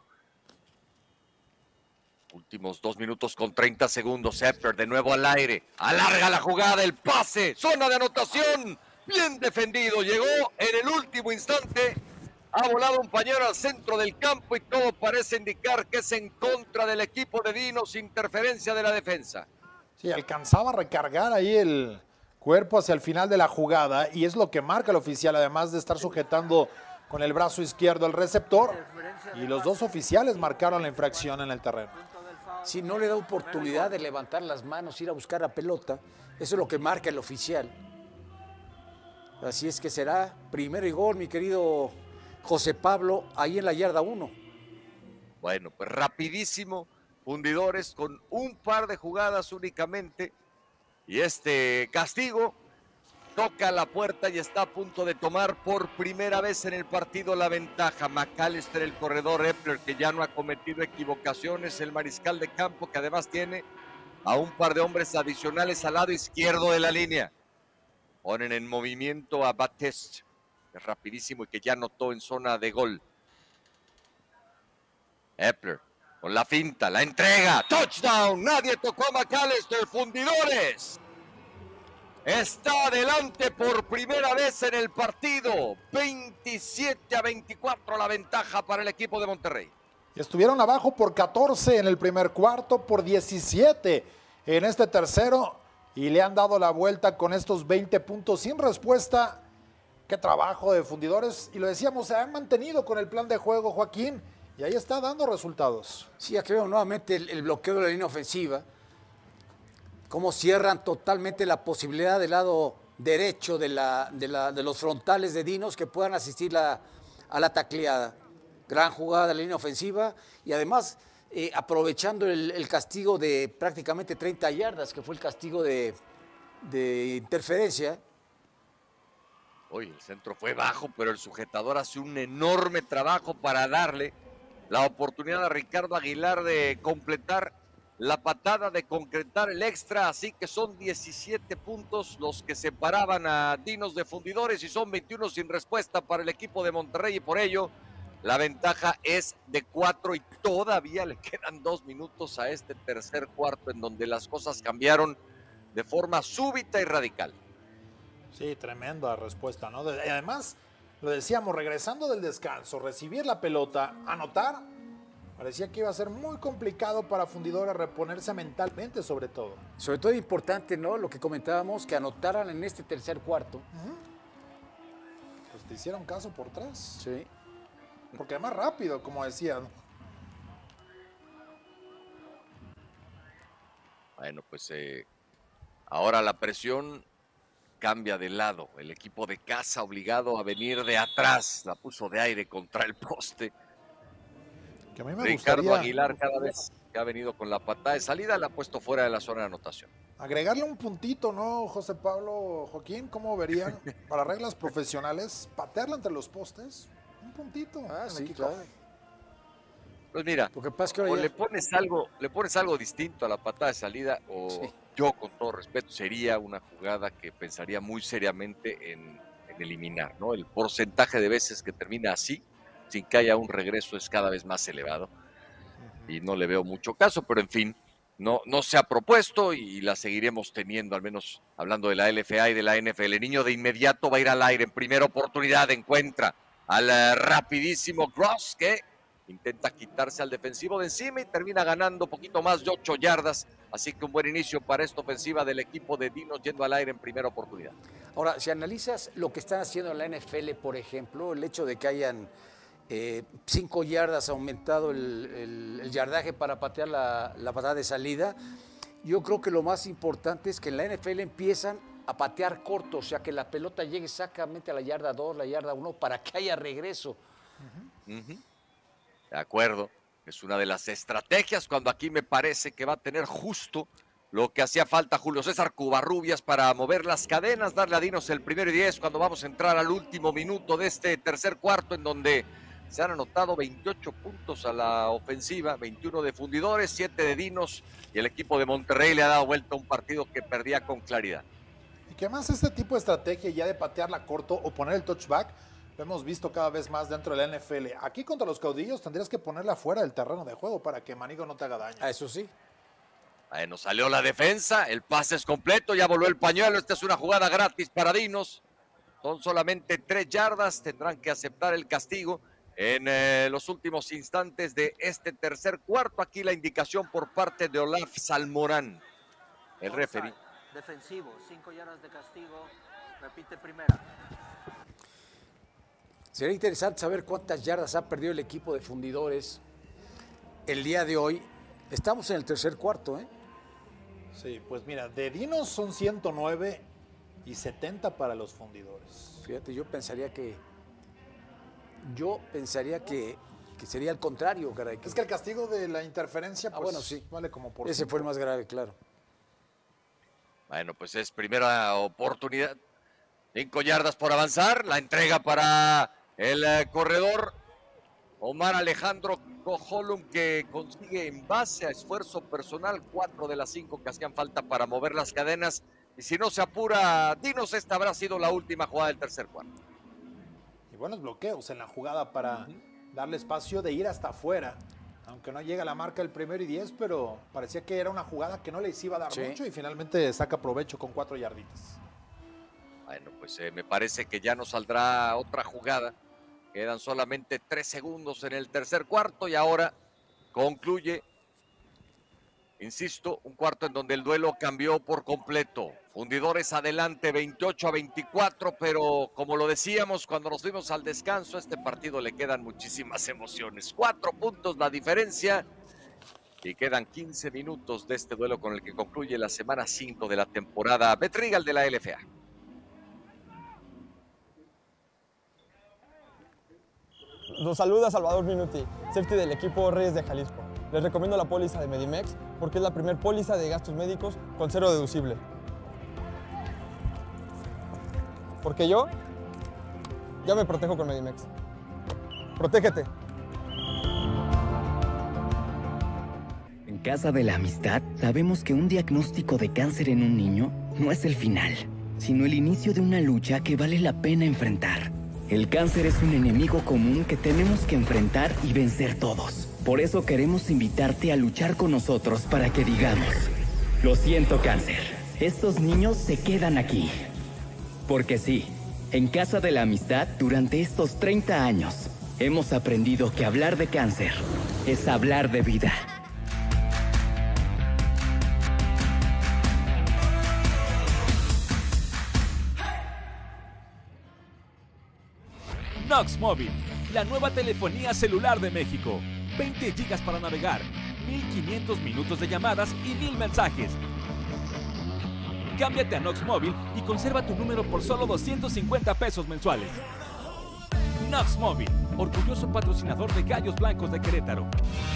Últimos dos minutos con treinta segundos. Epler de nuevo al aire. Alarga la jugada, el pase. Zona de anotación. Bien defendido. Llegó en el último instante. Ha volado un pañuelo al centro del campo y todo parece indicar que es en contra del equipo de Dinos. Interferencia de la defensa. Sí, alcanzaba a recargar ahí el cuerpo hacia el final de la jugada y es lo que marca el oficial, además de estar sujetando con el brazo izquierdo el receptor, y los dos oficiales marcaron la infracción en el terreno. Si no le da oportunidad de levantar las manos, ir a buscar la pelota, eso es lo que marca el oficial. Así es que será primero y gol, mi querido José Pablo, ahí en la yarda uno. Bueno, pues rapidísimo, Fundidores con un par de jugadas únicamente. Y este castigo toca la puerta y está a punto de tomar por primera vez en el partido la ventaja. McAllister, el corredor, Epler, que ya no ha cometido equivocaciones, el mariscal de campo, que además tiene a un par de hombres adicionales al lado izquierdo de la línea. Ponen en movimiento a Batiste, que es rapidísimo y que ya anotó en zona de gol. Epler. Con la finta, la entrega, touchdown, nadie tocó a McAllister. Fundidores está adelante por primera vez en el partido, veintisiete a veinticuatro la ventaja para el equipo de Monterrey. Estuvieron abajo por catorce en el primer cuarto, por diecisiete en este tercero y le han dado la vuelta con estos veinte puntos sin respuesta. Qué trabajo de Fundidores, y lo decíamos, se han mantenido con el plan de juego, Joaquín. Y ahí está dando resultados. Sí, aquí veo nuevamente el, el bloqueo de la línea ofensiva. Cómo cierran totalmente la posibilidad del lado derecho de, la, de, la, de los frontales de Dinos que puedan asistir la, a la tacleada. Gran jugada de la línea ofensiva y además eh, aprovechando el, el castigo de prácticamente treinta yardas, que fue el castigo de, de interferencia. Hoy el centro fue bajo, pero el sujetador hace un enorme trabajo para darle la oportunidad a Ricardo Aguilar de completar la patada, de concretar el extra, así que son diecisiete puntos los que separaban a Dinos de Fundidores y son veintiuno sin respuesta para el equipo de Monterrey y por ello la ventaja es de cuatro y todavía le quedan dos minutos a este tercer cuarto en donde las cosas cambiaron de forma súbita y radical. Sí, tremenda respuesta, ¿no? De, además, lo decíamos, regresando del descanso, recibir la pelota, anotar, parecía que iba a ser muy complicado para Fundidores reponerse mentalmente, sobre todo. Sobre todo importante, ¿no? Lo que comentábamos, que anotaran en este tercer cuarto. Uh-huh. Pues te hicieron caso por tres. Sí. Porque además rápido, como decía. Bueno, pues eh, ahora la presión cambia de lado. El equipo de casa obligado a venir de atrás. La puso de aire contra el poste. Que a mí me Ricardo gustaría Aguilar cada vez que ha venido con la patada de salida la ha puesto fuera de la zona de anotación. agregarle un puntito, ¿no, José Pablo, Joaquín? ¿Cómo verían para reglas profesionales patearla entre los postes? Un puntito. Ah, sí, kickoff. claro. Pues mira, Porque pasa que ahora o ya- le pones algo, le pones algo distinto a la patada de salida, o Sí. yo, con todo respeto, sería una jugada que pensaría muy seriamente en, en eliminar, ¿no? El porcentaje de veces que termina así, sin que haya un regreso, es cada vez más elevado. Y no le veo mucho caso, pero en fin, no, no se ha propuesto y la seguiremos teniendo, al menos hablando de la L F A y de la N F L. El niño de inmediato va a ir al aire, en primera oportunidad encuentra al eh, rapidísimo Gross, que intenta quitarse al defensivo de encima y termina ganando poquito más de ocho yardas. Así que un buen inicio para esta ofensiva del equipo de Dinos yendo al aire en primera oportunidad. Ahora, si analizas lo que están haciendo en la N F L, por ejemplo, el hecho de que hayan eh, cinco yardas aumentado el, el- el yardaje para patear la, la patada de salida, yo creo que lo más importante es que en la N F L empiezan a patear corto, o sea, que la pelota llegue exactamente a la yarda dos, la yarda uno, para que haya regreso. Ujú. De acuerdo, es una de las estrategias cuando aquí me parece que va a tener justo lo que hacía falta Julio César Covarrubias para mover las cadenas, darle a Dinos el primero y diez cuando vamos a entrar al último minuto de este tercer cuarto en donde se han anotado veintiocho puntos a la ofensiva, veintiuno de Fundidores, siete de Dinos y el equipo de Monterrey le ha dado vuelta a un partido que perdía con claridad. Y que además este tipo de estrategia ya de patearla corto o poner el touchback, lo hemos visto cada vez más dentro de la N F L. Aquí contra los caudillos tendrías que ponerla fuera del terreno de juego para que Manigo no te haga daño. Ah, eso sí. Bueno, salió la defensa, el pase es completo, ya voló el pañuelo, esta es una jugada gratis para Dinos. Son solamente tres yardas, tendrán que aceptar el castigo en eh, los últimos instantes de este tercer cuarto. Aquí la indicación por parte de Olaf Salmorán, el referee. Defensivo, cinco yardas de castigo. Repite primera. Sería interesante saber cuántas yardas ha perdido el equipo de Fundidores el día de hoy. Estamos en el tercer cuarto, ¿eh? Sí, pues mira, de Dinos son ciento nueve y setenta para los Fundidores. Fíjate, yo pensaría que yo pensaría que, que sería al contrario, caray. Es que el castigo de la interferencia, Ah, pues, bueno, sí. vale como por Ese cinco. fue el más grave, claro. Bueno, pues es primera oportunidad. Cinco yardas por avanzar. La entrega para el eh, corredor Omar Alejandro Cojolum, que consigue en base a esfuerzo personal cuatro de las cinco que hacían falta para mover las cadenas. Y si no se apura Dinos, esta habrá sido la última jugada del tercer cuarto. Y buenos bloqueos en la jugada para darle espacio de ir hasta afuera. Aunque no llega a la marca el primero y diez, pero parecía que era una jugada que no les iba a dar Sí. mucho y finalmente saca provecho con cuatro yarditas. Bueno, pues eh, me parece que ya no saldrá otra jugada. Quedan solamente tres segundos en el tercer cuarto y ahora concluye, insisto, un cuarto en donde el duelo cambió por completo. Fundidores adelante veintiocho a veinticuatro, pero como lo decíamos cuando nos fuimos al descanso, a este partido le quedan muchísimas emociones. Cuatro puntos la diferencia y quedan quince minutos de este duelo con el que concluye la semana cinco de la temporada Betrigal de la L F A. Los saluda Salvador Minuti, safety del equipo Reyes de Jalisco. Les recomiendo la póliza de Medimex porque es la primer póliza de gastos médicos con cero deducible. Porque yo ya me protejo con Medimex. ¡Protégete! En Casa de la Amistad sabemos que un diagnóstico de cáncer en un niño no es el final, sino el inicio de una lucha que vale la pena enfrentar. El cáncer es un enemigo común que tenemos que enfrentar y vencer todos. Por eso queremos invitarte a luchar con nosotros para que digamos: lo siento, cáncer, estos niños se quedan aquí. Porque sí, en Casa de la Amistad, durante estos treinta años, hemos aprendido que hablar de cáncer es hablar de vida. Nox Móvil, la nueva telefonía celular de México. veinte gigas para navegar, mil quinientos minutos de llamadas y mil mensajes. Cámbiate a Nox Móvil y conserva tu número por solo doscientos cincuenta pesos mensuales. Nox Móvil, orgulloso patrocinador de Gallos Blancos de Querétaro.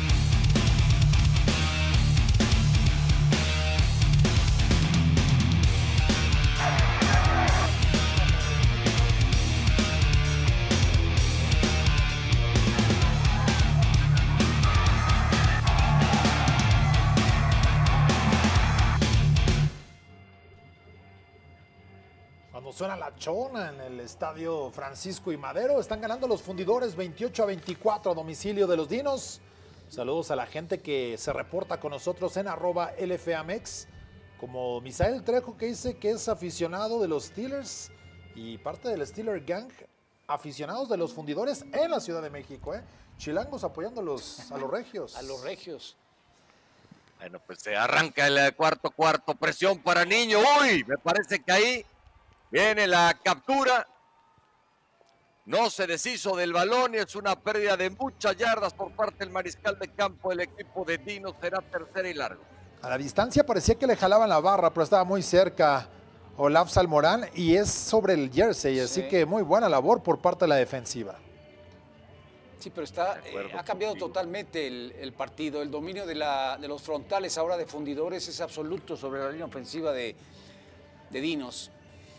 Cuando suena la chona en el estadio Francisco y Madero, están ganando los fundidores veintiocho a veinticuatro a domicilio de los Dinos. Saludos a la gente que se reporta con nosotros en arroba L F A M X, como Misael Trejo, que dice que es aficionado de los Steelers y parte del Steeler Gang, aficionados de los fundidores en la Ciudad de México, ¿eh? Chilangos apoyando a los, a los regios. A los regios. Bueno, pues se arranca el cuarto cuarto, presión para Niño. Uy, me parece que ahí viene la captura. No se deshizo del balón y es una pérdida de muchas yardas por parte del mariscal de campo del equipo de Dinos. Será tercera y largo. A la distancia parecía que le jalaban la barra, pero estaba muy cerca Olaf Salmorán y es sobre el jersey, sí. Así que muy buena labor por parte de la defensiva. Sí, pero está, eh, ha cambiado contigo. totalmente el, el partido. El dominio de, la, de los frontales ahora de fundidores es absoluto sobre la línea ofensiva de, de Dinos.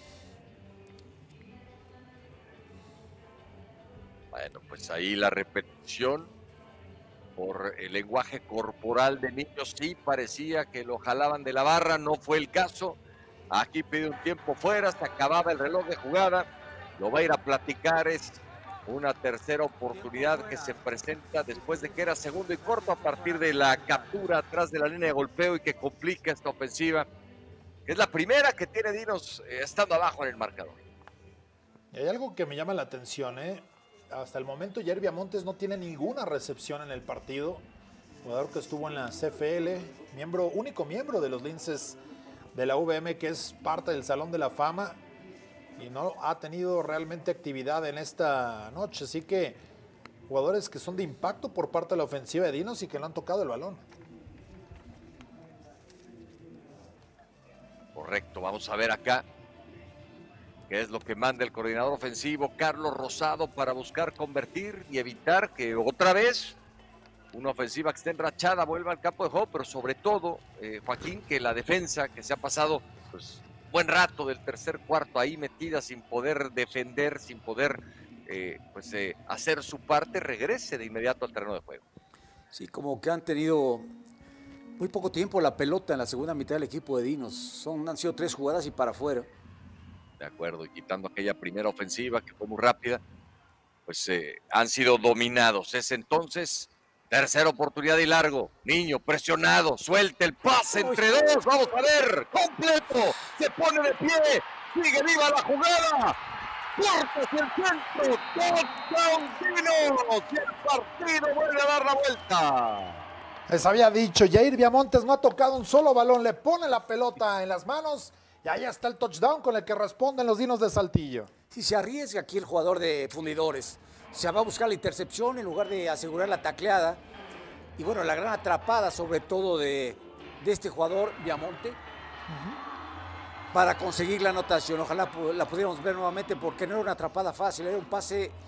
Bueno, pues ahí la repetición por el lenguaje corporal de Niños. Sí, parecía que lo jalaban de la barra, no fue el caso. Aquí pide un tiempo fuera, se acababa el reloj de jugada. Lo va a ir a platicar, es una tercera oportunidad que se presenta después de que era segundo y corto a partir de la captura atrás de la línea de golpeo y que complica esta ofensiva. Es la primera que tiene Dinos eh, estando abajo en el marcador. Y hay algo que me llama la atención, ¿eh? Hasta el momento Jair Viamontes no tiene ninguna recepción en el partido. Jugador que estuvo en la C F L, miembro, único miembro de los Linces de la U V M, que es parte del Salón de la Fama, y no ha tenido realmente actividad en esta noche. Así que jugadores que son de impacto por parte de la ofensiva de Dinos y que no han tocado el balón. Correcto, vamos a ver acá qué es lo que manda el coordinador ofensivo Carlos Rosado para buscar convertir y evitar que otra vez una ofensiva que esté enrachada vuelva al campo de juego, pero sobre todo, eh, Joaquín, que la defensa que se ha pasado pues buen rato del tercer cuarto ahí metida sin poder defender, sin poder eh, pues eh, hacer su parte, regrese de inmediato al terreno de juego. Sí, como que han tenido muy poco tiempo la pelota en la segunda mitad del equipo de Dinos. Son, han sido tres jugadas y para afuera. De acuerdo, y quitando aquella primera ofensiva que fue muy rápida, pues eh, han sido dominados. Es entonces tercera oportunidad y largo. Niño presionado, suelta el pase entre dos. Vamos a ver, completo, se pone de pie, sigue viva la jugada. Corta hacia el centro, touchdown Dinos, y el partido vuelve a dar la vuelta. Les había dicho, Jair Viamontes no ha tocado un solo balón, le pone la pelota en las manos. Y ahí está el touchdown con el que responden los Dinos de Saltillo. Si se arriesga aquí el jugador de fundidores, se va a buscar la intercepción en lugar de asegurar la tacleada. Y bueno, la gran atrapada sobre todo de, de este jugador, Viamonte, uh-huh. para conseguir la anotación. Ojalá la pudiéramos ver nuevamente porque no era una atrapada fácil, era un pase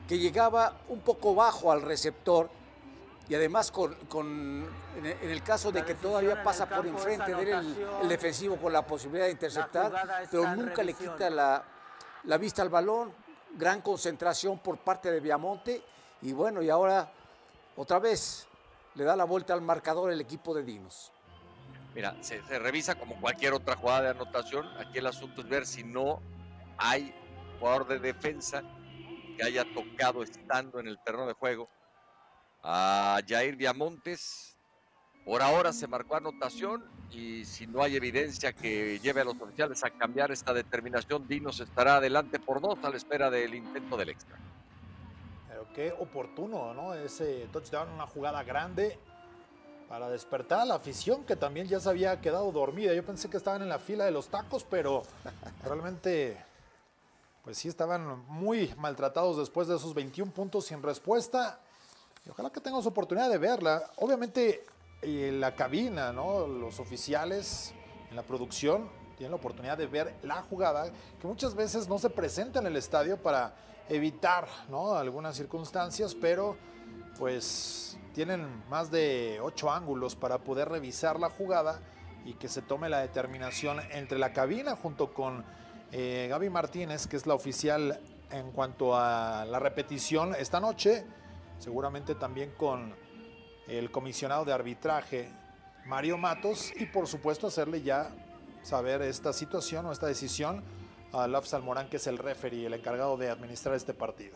que llegaba un poco bajo al receptor y además con, con en, el, en el caso de que todavía pasa por enfrente de él el, el defensivo con la posibilidad de interceptar, pero nunca le quita la, la vista al balón. Gran concentración por parte de Viamonte y bueno, y ahora otra vez le da la vuelta al marcador el equipo de Dinos. Mira, se, se revisa como cualquier otra jugada de anotación. Aquí el asunto es ver si no hay jugador de defensa que haya tocado estando en el terreno de juego a Jair Viamontes. Por ahora se marcó anotación y si no hay evidencia que lleve a los oficiales a cambiar esta determinación, Dinos estará adelante por dos a la espera del intento del extra. Pero qué oportuno, ¿no? Ese touchdown, una jugada grande para despertar a la afición que también ya se había quedado dormida. Yo pensé que estaban en la fila de los tacos, pero realmente, pues sí, estaban muy maltratados después de esos veintiún puntos sin respuesta. Y ojalá que tengamos oportunidad de verla. Obviamente, en la cabina, ¿no? Los oficiales en la producción tienen la oportunidad de ver la jugada, que muchas veces no se presenta en el estadio para evitar, ¿no? Algunas circunstancias, pero pues tienen más de ocho ángulos para poder revisar la jugada y que se tome la determinación entre la cabina junto con eh, Gaby Martínez, que es la oficial en cuanto a la repetición esta noche, seguramente también con el comisionado de arbitraje Mario Matos, y por supuesto hacerle ya saber esta situación o esta decisión a Love Almorán, que es el referee, el encargado de administrar este partido.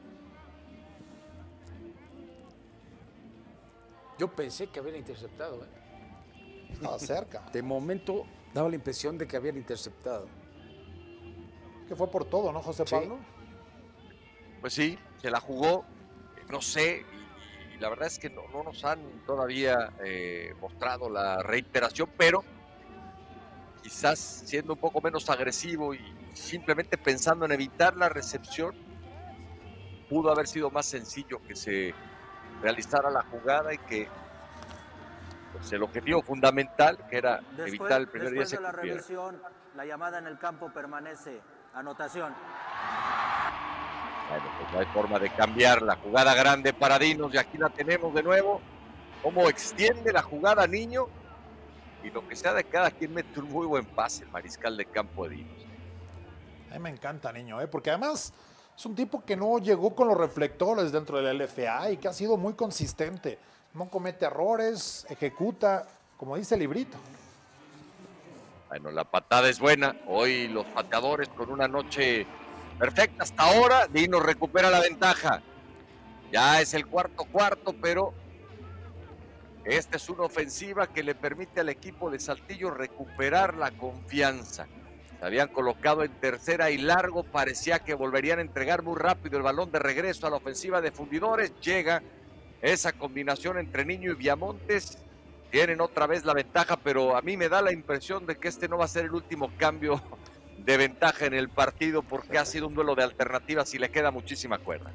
Yo pensé que habían interceptado. ¿eh? Estaba cerca. De momento daba la impresión de que habían interceptado. Que fue por todo, ¿no, José Pablo? Sí. Pues sí, se la jugó, no sé, y, y la verdad es que no, no nos han todavía eh, mostrado la reiteración, pero quizás siendo un poco menos agresivo y simplemente pensando en evitar la recepción, pudo haber sido más sencillo que se realizara la jugada y que pues, el objetivo fundamental, que era Después, evitar el primer día, después se de la cumpliera. revisión, la llamada en el campo permanece. Anotación. Bueno, pues no hay forma de cambiar la jugada grande para Dinos y aquí la tenemos de nuevo. Cómo extiende la jugada Niño y lo que sea de cada quien mete un muy buen pase el mariscal de campo de Dinos. A mí me encanta Niño, ¿eh? Porque además es un tipo que no llegó con los reflectores dentro del L F A y que ha sido muy consistente. No comete errores, ejecuta, como dice el librito. Bueno, la patada es buena. Hoy los pateadores con una noche perfecta hasta ahora. Dinos recupera la ventaja. Ya es el cuarto cuarto, pero esta es una ofensiva que le permite al equipo de Saltillo recuperar la confianza. Se habían colocado en tercera y largo, parecía que volverían a entregar muy rápido el balón de regreso a la ofensiva de Fundidores. Llega esa combinación entre Niño y Viamontes. Tienen otra vez la ventaja, pero a mí me da la impresión de que este no va a ser el último cambio de ventaja en el partido, porque ha sido un duelo de alternativas y le queda muchísima cuerda.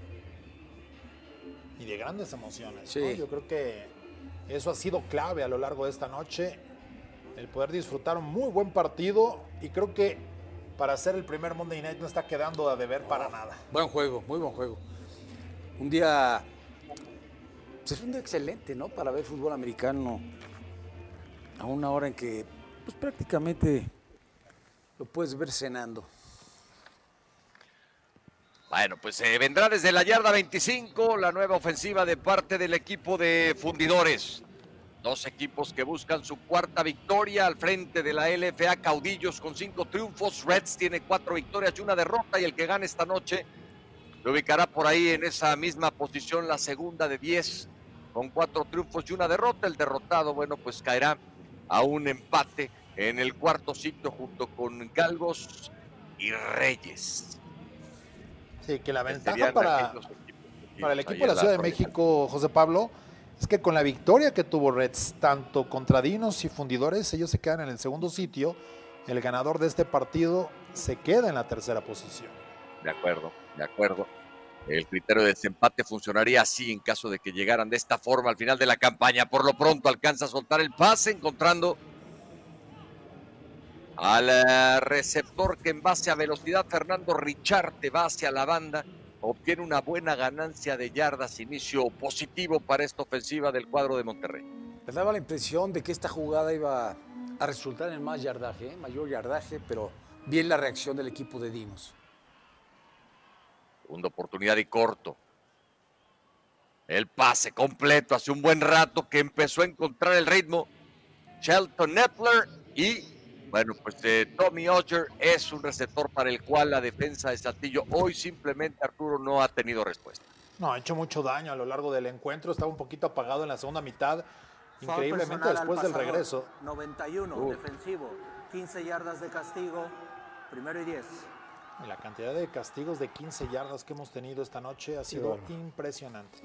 Y de grandes emociones, sí. ¿no? Yo creo que eso ha sido clave a lo largo de esta noche, el poder disfrutar un muy buen partido, y creo que para hacer el primer Monday Night no está quedando a deber para nada. Buen juego, muy buen juego. Un día, pues es un día excelente, ¿no? Para ver fútbol americano a una hora en que, pues prácticamente lo puedes ver cenando. Bueno, pues eh, vendrá desde la yarda veinticinco la nueva ofensiva de parte del equipo de Fundidores. Dos equipos que buscan su cuarta victoria al frente de la L F A. Caudillos con cinco triunfos, Reds tiene cuatro victorias y una derrota, y el que gane esta noche lo ubicará por ahí en esa misma posición, la segunda de diez, con cuatro triunfos y una derrota. El derrotado, bueno, pues caerá a un empate en el cuarto sitio junto con Galgos y Reyes. Sí, que la Que ventaja serían para, aquellos equipos para el ahí equipo de en la Ciudad de zona. México, José Pablo, es que con la victoria que tuvo Reds, tanto contra Dinos y Fundidores, ellos se quedan en el segundo sitio. El ganador de este partido se queda en la tercera posición. De acuerdo, de acuerdo. El criterio de desempate funcionaría así en caso de que llegaran de esta forma al final de la campaña. Por lo pronto alcanza a soltar el pase, encontrando al receptor que en base a velocidad, Fernando Richarte, va hacia la banda obtiene una buena ganancia de yardas, inicio positivo para esta ofensiva del cuadro de Monterrey. Me daba la impresión de que esta jugada iba a resultar en más yardaje, ¿eh? mayor yardaje, pero bien la reacción del equipo de Dinos. Segunda oportunidad y corto. El pase completo hace un buen rato que empezó a encontrar el ritmo Shelton Epler y, bueno, pues eh, Tommy Oger es un receptor para el cual la defensa de Saltillo hoy simplemente, Arturo, no ha tenido respuesta. No, ha hecho mucho daño a lo largo del encuentro, estaba un poquito apagado en la segunda mitad, increíblemente después del regreso. noventa y uno, uh. defensivo, quince yardas de castigo, primero y diez. Y la cantidad de castigos de quince yardas que hemos tenido esta noche ha sido bueno. impresionante.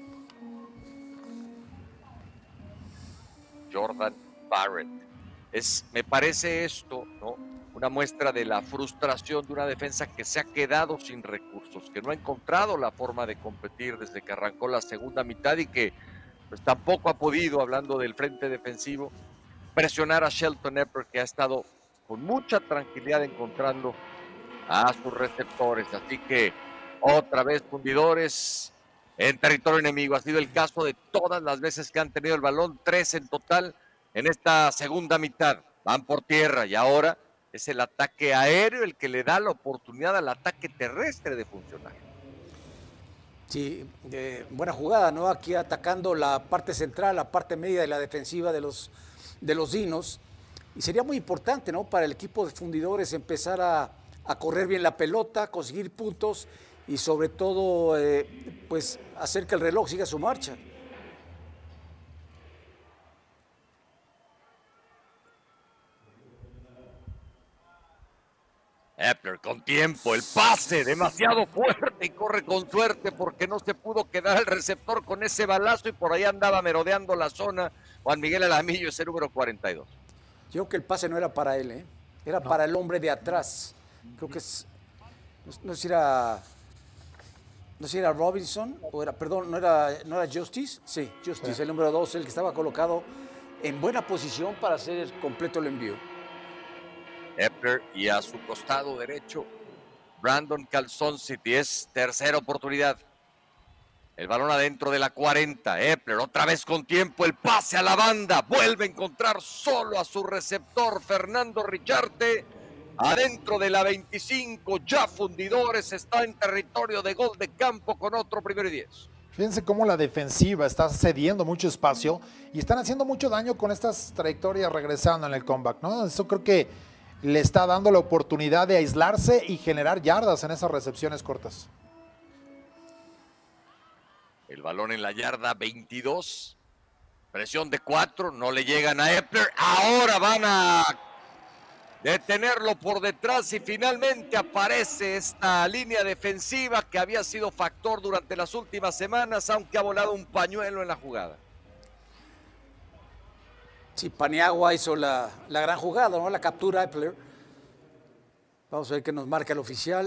Jordan Barrett. Es, me parece esto, ¿no? Una muestra de la frustración de una defensa que se ha quedado sin recursos, que no ha encontrado la forma de competir desde que arrancó la segunda mitad y que pues, tampoco ha podido, hablando del frente defensivo, presionar a Shelton Epler, que ha estado con mucha tranquilidad encontrando a sus receptores. Así que otra vez fundidores en territorio enemigo. Ha sido el caso de todas las veces que han tenido el balón, tres en total en esta segunda mitad. Van por tierra y ahora es el ataque aéreo el que le da la oportunidad al ataque terrestre de funcionar. Sí, eh, buena jugada, ¿no? Aquí atacando la parte central, la parte media de la defensiva de los, de los Dinos. Y sería muy importante, ¿no? Para el equipo de fundidores empezar a, a correr bien la pelota, conseguir puntos y sobre todo, eh, pues, hacer que el reloj siga su marcha. Epler con tiempo, el pase demasiado fuerte y corre con suerte porque no se pudo quedar el receptor con ese balazo y por ahí andaba merodeando la zona Juan Miguel Alamillo, ese número cuarenta y dos. Yo creo que el pase no era para él, ¿eh? Era no. para el hombre de atrás. Creo que es, no, no sé si era, no sé si era Robinson, o era, perdón, ¿no era, no era Justice? Sí, Justice, sí. El número dos, el que estaba colocado en buena posición para hacer completo el envío. Epler y a su costado derecho Brandon Calzón City, es tercera oportunidad. El balón adentro de la cuarenta, Epler otra vez con tiempo, el pase a la banda, vuelve a encontrar solo a su receptor Fernando Richarte, adentro de la veinticinco, ya fundidores, está en territorio de gol de campo con otro primero y diez. Fíjense cómo la defensiva está cediendo mucho espacio y están haciendo mucho daño con estas trayectorias regresando en el comeback, ¿no? Eso creo que le está dando la oportunidad de aislarse y generar yardas en esas recepciones cortas. El balón en la yarda veintidós, presión de cuatro, no le llegan a Epler, ahora van a detenerlo por detrás y finalmente aparece esta línea defensiva que había sido factor durante las últimas semanas, aunque ha volado un pañuelo en la jugada. Sí, Paniagua hizo la, la gran jugada, ¿no? La captura de Epler. Vamos a ver qué nos marca el oficial.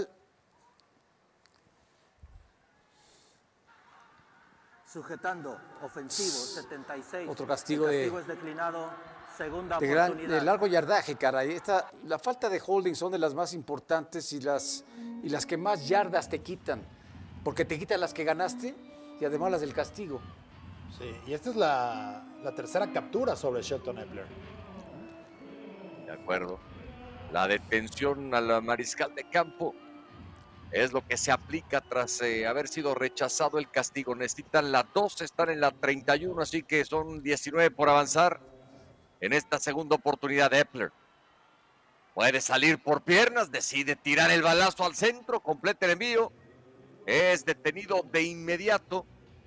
Sujetando, ofensivo, setenta y seis. Otro castigo, el castigo de, es declinado, segunda de, oportunidad. Gran, de largo yardaje, caray. Esta, la falta de holding son de las más importantes y las, y las que más yardas te quitan. Porque te quitan las que ganaste y además las del castigo. Sí, y esta es la, la tercera captura sobre Shelton Epler. De acuerdo. La detención a la mariscal de campo es lo que se aplica tras eh, haber sido rechazado el castigo. Necesitan las dos, están en la treinta y uno, así que son diecinueve por avanzar en esta segunda oportunidad de Epler. Puede salir por piernas, decide tirar el balazo al centro, completa el envío. Es detenido de inmediato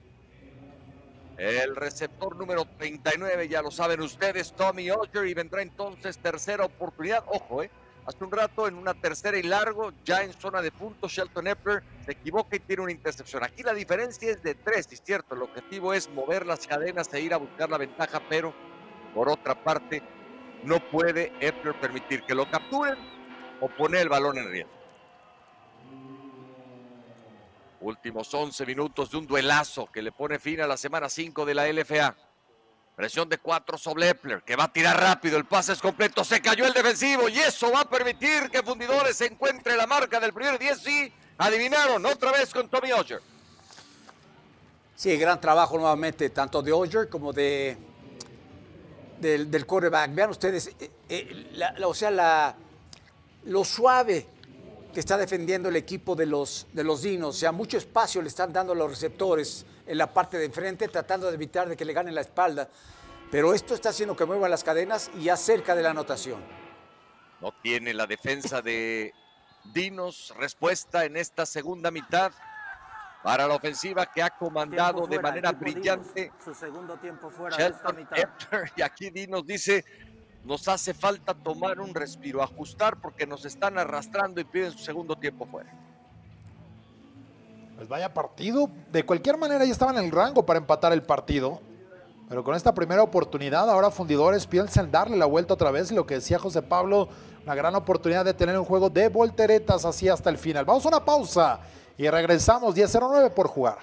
el receptor número treinta y nueve, ya lo saben ustedes, Tommy Oger, y vendrá entonces tercera oportunidad. Ojo, eh, hace un rato en una tercera y largo, ya en zona de puntos, Shelton Epler se equivoca y tiene una intercepción. Aquí la diferencia es de tres, y es cierto, el objetivo es mover las cadenas e ir a buscar la ventaja, pero por otra parte, no puede Epler permitir que lo capturen o poner el balón en riesgo. Últimos once minutos de un duelazo que le pone fin a la semana cinco de la L F A. Presión de cuatro sobre Epler, que va a tirar rápido, el pase es completo, se cayó el defensivo y eso va a permitir que Fundidores encuentre la marca del primer diez y Adivinaron otra vez con Tommy Oger. Sí, gran trabajo nuevamente, tanto de Oger como de, del, del quarterback. Vean ustedes, eh, eh, la, la, o sea, la, lo suave que está defendiendo el equipo de los, de los Dinos. O sea, mucho espacio le están dando a los receptores en la parte de enfrente, tratando de evitar de que le ganen la espalda. Pero esto está haciendo que muevan las cadenas y ya cerca de la anotación. No tiene la defensa de Dinos respuesta en esta segunda mitad para la ofensiva que ha comandado fuera, de manera brillante. Dinos, su segundo tiempo fuera Shelton de esta mitad. Epler, y aquí Dinos dice, nos hace falta tomar un respiro, ajustar porque nos están arrastrando y piden su segundo tiempo fuera. Pues vaya partido. De cualquier manera ya estaban en el rango para empatar el partido. Pero con esta primera oportunidad, ahora Fundidores piensan darle la vuelta otra vez. Lo que decía José Pablo, una gran oportunidad de tener un juego de volteretas así hasta el final. Vamos a una pausa y regresamos. diez cero nueve por jugar.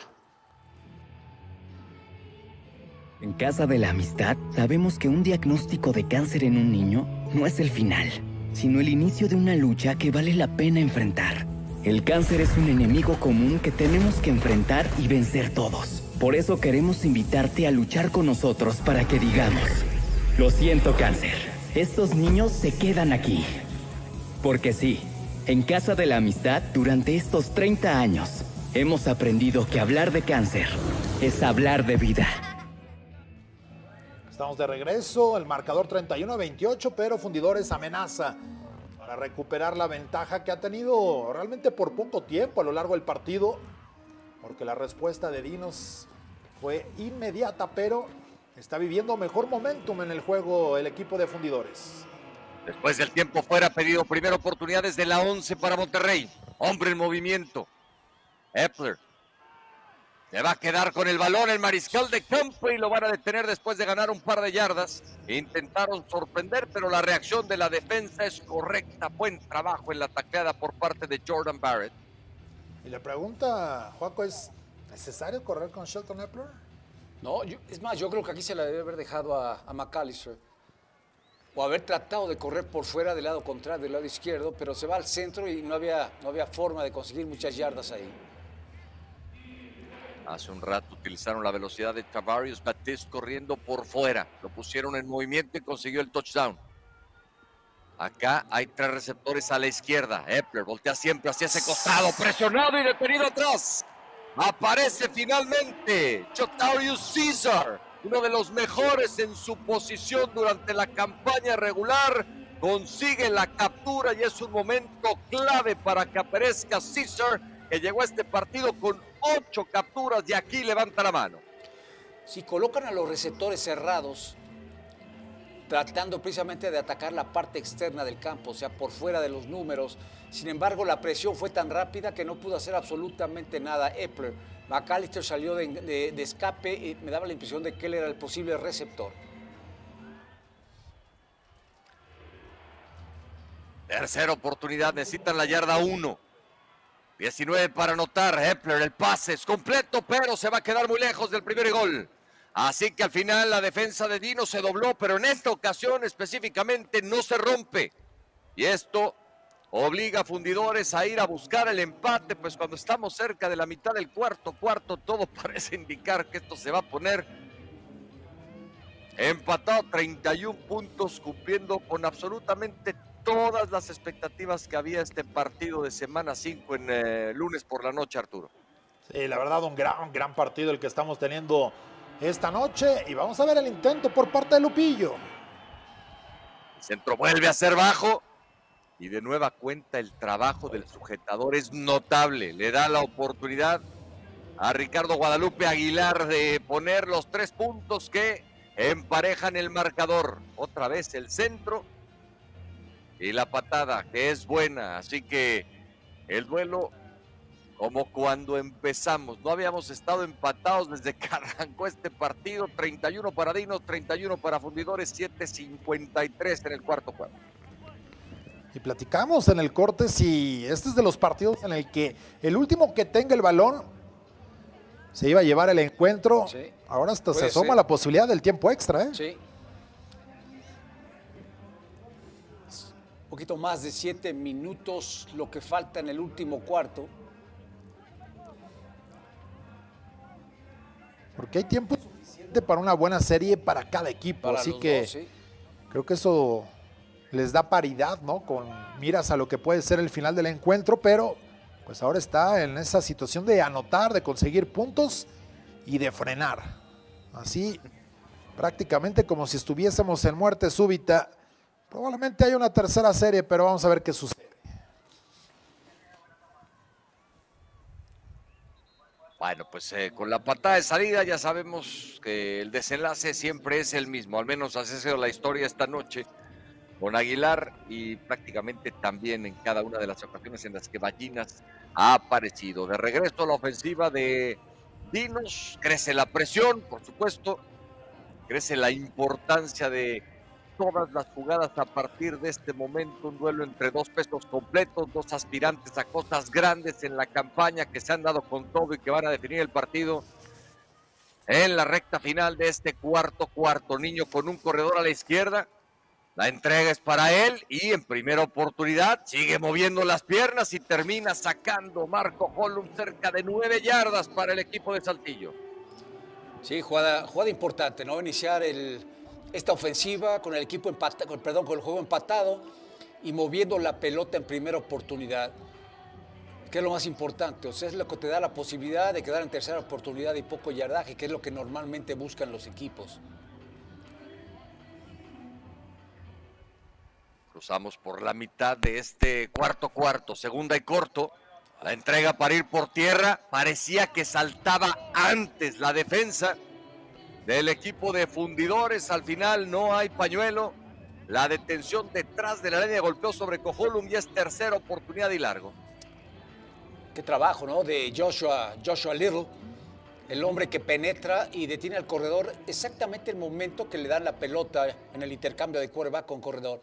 En Casa de la Amistad sabemos que un diagnóstico de cáncer en un niño no es el final, sino el inicio de una lucha que vale la pena enfrentar. El cáncer es un enemigo común que tenemos que enfrentar y vencer todos. Por eso queremos invitarte a luchar con nosotros para que digamos: lo siento, cáncer, estos niños se quedan aquí. Porque sí, en Casa de la Amistad, durante estos treinta años, hemos aprendido que hablar de cáncer es hablar de vida. Estamos de regreso, el marcador treinta y uno a veintiocho, pero Fundidores amenaza para recuperar la ventaja que ha tenido realmente por poco tiempo a lo largo del partido, porque la respuesta de Dinos fue inmediata, pero está viviendo mejor momentum en el juego el equipo de Fundidores. Después del tiempo fuera, pedido primera oportunidad desde la once para Monterrey. Hombre en movimiento. Epler. Se va a quedar con el balón el mariscal de campo y lo van a detener después de ganar un par de yardas. Intentaron sorprender, pero la reacción de la defensa es correcta. Buen trabajo en la tacleada por parte de Jordan Barrett. Y la pregunta, Joaco, ¿es necesario correr con Shelton Epler? No, yo, es más, yo creo que aquí se la debe haber dejado a, a McAllister. O haber tratado de correr por fuera del lado contrario, del lado izquierdo, pero se va al centro y no había, no había forma de conseguir muchas yardas ahí. Hace un rato utilizaron la velocidad de Tavarius Baptiste corriendo por fuera. Lo pusieron en movimiento y consiguió el touchdown. Acá hay tres receptores a la izquierda. Epler voltea siempre hacia ese costado. Presionado y detenido atrás. Aparece finalmente Jotarius Cesar, uno de los mejores en su posición durante la campaña regular. Consigue la captura y es un momento clave para que aparezca Cesar, que llegó a este partido con ocho capturas y aquí levanta la mano. Si colocan a los receptores cerrados, tratando precisamente de atacar la parte externa del campo, o sea, por fuera de los números. Sin embargo, la presión fue tan rápida que no pudo hacer absolutamente nada Epler. McAllister salió de, de, de escape y me daba la impresión de que él era el posible receptor. Tercera oportunidad, necesitan la yarda uno. diecinueve para anotar. Epler, el pase es completo, pero se va a quedar muy lejos del primer gol. Así que al final la defensa de Dino se dobló, pero en esta ocasión específicamente no se rompe. Y esto obliga a Fundidores a ir a buscar el empate, pues cuando estamos cerca de la mitad del cuarto cuarto, todo parece indicar que esto se va a poner empatado. treinta y uno puntos, cumpliendo con absolutamente todas las expectativas que había este partido de semana cinco en eh, lunes por la noche, Arturo. Sí, la verdad, un gran, gran partido el que estamos teniendo esta noche, y vamos a ver el intento por parte de Lupillo. El centro vuelve a ser bajo y de nueva cuenta el trabajo del sujetador es notable. Le da la oportunidad a Ricardo Guadalupe Aguilar de poner los tres puntos que emparejan el marcador. Otra vez el centro y la patada, que es buena. Así que el duelo, como cuando empezamos, no habíamos estado empatados desde que arrancó este partido. treinta y uno para Dinos, treinta y uno para Fundidores, siete cincuenta y tres en el cuarto cuarto. Y platicamos en el corte si este es de los partidos en el que el último que tenga el balón se iba a llevar el encuentro. Sí. Ahora hasta se Puede asoma ser. la posibilidad del tiempo extra, ¿eh? Sí. Un poquito más de siete minutos lo que falta en el último cuarto. porque hay tiempo suficiente para una buena serie para cada equipo, Para así los que dos, sí. creo que eso les da paridad, ¿no? Con miras a lo que puede ser el final del encuentro, pero pues ahora está en esa situación de anotar, de conseguir puntos y de frenar. Así, prácticamente como si estuviésemos en muerte súbita. Probablemente haya una tercera serie, pero vamos a ver qué sucede. Bueno, pues eh, con la patada de salida ya sabemos que el desenlace siempre es el mismo, al menos así ha sido la historia esta noche con Aguilar y prácticamente también en cada una de las ocasiones en las que Ballinas ha aparecido. De regreso a la ofensiva de Dinos, crece la presión, por supuesto, crece la importancia de todas las jugadas a partir de este momento, un duelo entre dos pesos completos, dos aspirantes a cosas grandes en la campaña que se han dado con todo y que van a definir el partido en la recta final de este cuarto cuarto. Niño con un corredor a la izquierda, la entrega es para él y en primera oportunidad sigue moviendo las piernas y termina sacando Marco Hollum cerca de nueve yardas para el equipo de Saltillo. Sí, jugada, jugada importante, ¿no? Iniciar el, esta ofensiva con el equipo empata, con, perdón, con el juego empatado y moviendo la pelota en primera oportunidad, que es lo más importante. O sea, es lo que te da la posibilidad de quedar en tercera oportunidad y poco yardaje, que es lo que normalmente buscan los equipos. Cruzamos por la mitad de este cuarto cuarto, segunda y corto. La entrega para ir por tierra, parecía que saltaba antes la defensa del equipo de Fundidores, al final no hay pañuelo, la detención detrás de la línea golpeó sobre Cojolum y es tercera oportunidad y largo. Qué trabajo, ¿no? De Joshua, Joshua Little, el hombre que penetra y detiene al corredor exactamente el momento que le dan la pelota en el intercambio de quarterback con corredor.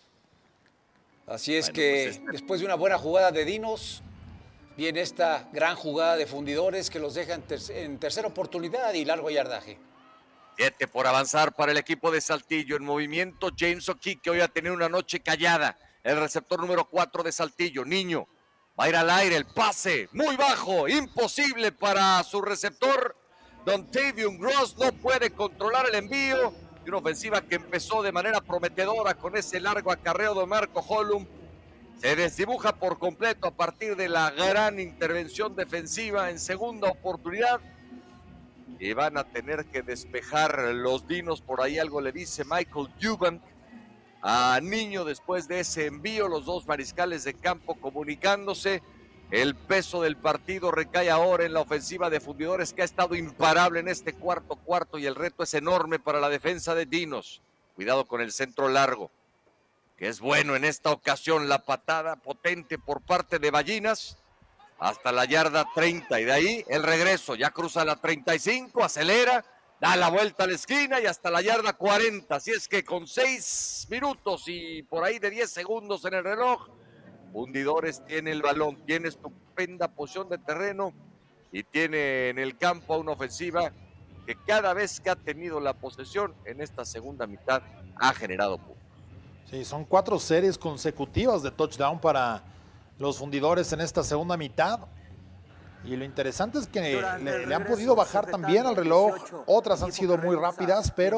Así es bueno, que pues este... después de una buena jugada de Dinos, viene esta gran jugada de Fundidores que los deja en, ter en tercera oportunidad y largo yardaje. Siete por avanzar para el equipo de Saltillo. En movimiento James O'Keefe, que hoy ha tenido una noche callada. El receptor número cuatro de Saltillo, Niño. Va a ir al aire, el pase muy bajo, imposible para su receptor. Dontavion Gross no puede controlar el envío. Y una ofensiva que empezó de manera prometedora con ese largo acarreo de Marco Hollum. Se desdibuja por completo a partir de la gran intervención defensiva en segunda oportunidad. Y van a tener que despejar los Dinos. Por ahí algo le dice Michael Eubank a Niño después de ese envío. Los dos mariscales de campo comunicándose. El peso del partido recae ahora en la ofensiva de Fundidores, que ha estado imparable en este cuarto cuarto. Y el reto es enorme para la defensa de Dinos. Cuidado con el centro largo, que es bueno en esta ocasión. La patada potente por parte de Ballinas hasta la yarda treinta y de ahí el regreso, ya cruza la treinta y cinco, acelera, da la vuelta a la esquina y hasta la yarda cuarenta, así es que con seis minutos y por ahí de diez segundos en el reloj, Fundidores tiene el balón, tiene estupenda posición de terreno y tiene en el campo a una ofensiva que cada vez que ha tenido la posesión en esta segunda mitad ha generado puntos. Sí, son cuatro series consecutivas de touchdown para los Fundidores en esta segunda mitad. Y lo interesante es que le, le han podido bajar también al reloj. Otras han sido muy rápidas, pero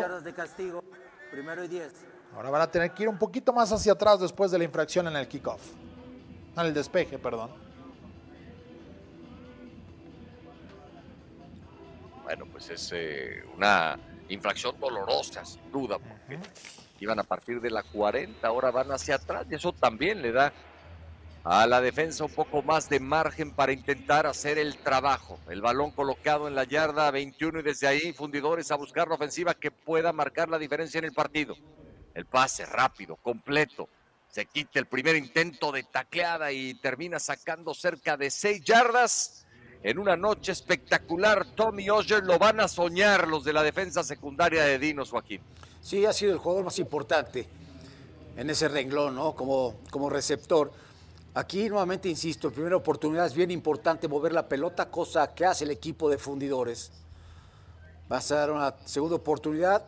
ahora van a tener que ir un poquito más hacia atrás después de la infracción en el kickoff. En el despeje, perdón. Bueno, pues es eh, una infracción dolorosa, sin duda, porque uh-huh. iban a partir de la cuarenta, ahora van hacia atrás y eso también le da a la defensa un poco más de margen para intentar hacer el trabajo. El balón colocado en la yarda veintiuno y desde ahí Fundidores a buscar la ofensiva que pueda marcar la diferencia en el partido. El pase rápido, completo. Se quita el primer intento de tacleada y termina sacando cerca de seis yardas. En una noche espectacular, Tommy Oger lo van a soñar los de la defensa secundaria de Dinos, Joaquín. Sí, ha sido el jugador más importante en ese renglón, ¿no? Como, como receptor. Aquí nuevamente insisto, en primera oportunidad es bien importante mover la pelota, cosa que hace el equipo de Fundidores. Va a ser una segunda oportunidad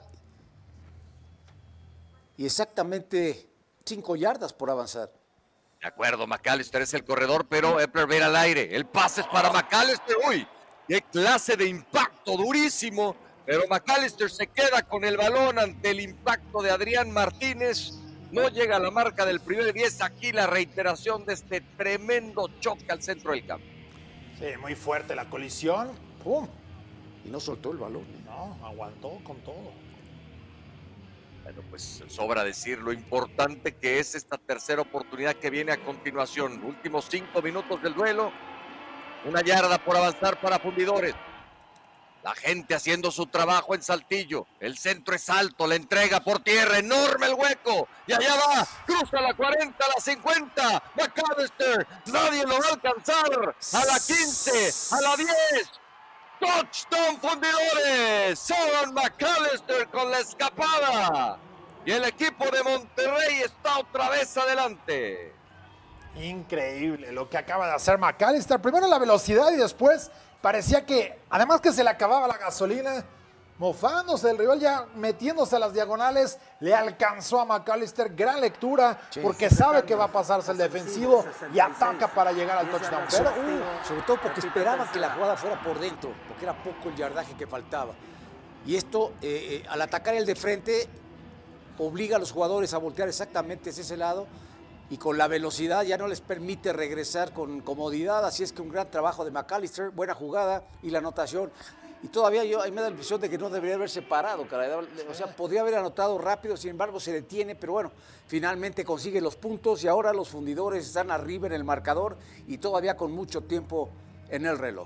y exactamente cinco yardas por avanzar. De acuerdo, McAllister es el corredor, pero Epler va al aire. El pase es para McAllister. ¡Uy! ¡Qué clase de impacto impacto durísimo, pero McAllister se queda con el balón ante el impacto de Adrián Martínez. No llega a la marca del primer diez. Aquí la reiteración de este tremendo choque al centro del campo. Sí, muy fuerte la colisión. ¡Pum! Y no soltó el balón. No, aguantó con todo. Bueno, pues sobra decir lo importante que es esta tercera oportunidad que viene a continuación. Últimos cinco minutos del duelo. Una yarda por avanzar para Fundidores. La gente haciendo su trabajo en Saltillo. El centro es alto, la entrega por tierra, enorme el hueco. Y allá va, cruza la cuarenta, la cincuenta. McAllister, nadie lo va a alcanzar. A la quince, a la diez. Touchdown Fundidores. Son McAllister con la escapada. Y el equipo de Monterrey está otra vez adelante. Increíble lo que acaba de hacer McAllister. Primero la velocidad y después parecía que, además que se le acababa la gasolina, mofándose del rival, ya metiéndose a las diagonales, le alcanzó a McAllister. Gran lectura, sí, porque sabe que va a pasarse el defensivo y ataca para llegar al touchdown. Pero, uh, sobre todo porque esperaban que la jugada fuera por dentro, porque era poco el yardaje que faltaba. Y esto, eh, al atacar el de frente, obliga a los jugadores a voltear exactamente hacia ese lado, y con la velocidad ya no les permite regresar con comodidad. Así es que un gran trabajo de McAllister, buena jugada y la anotación. Y todavía yo, a mí me da la impresión de que no debería haberse parado, caray. O sea, podría haber anotado rápido, sin embargo se detiene, pero bueno, finalmente consigue los puntos y ahora los Fundidores están arriba en el marcador y todavía con mucho tiempo en el reloj.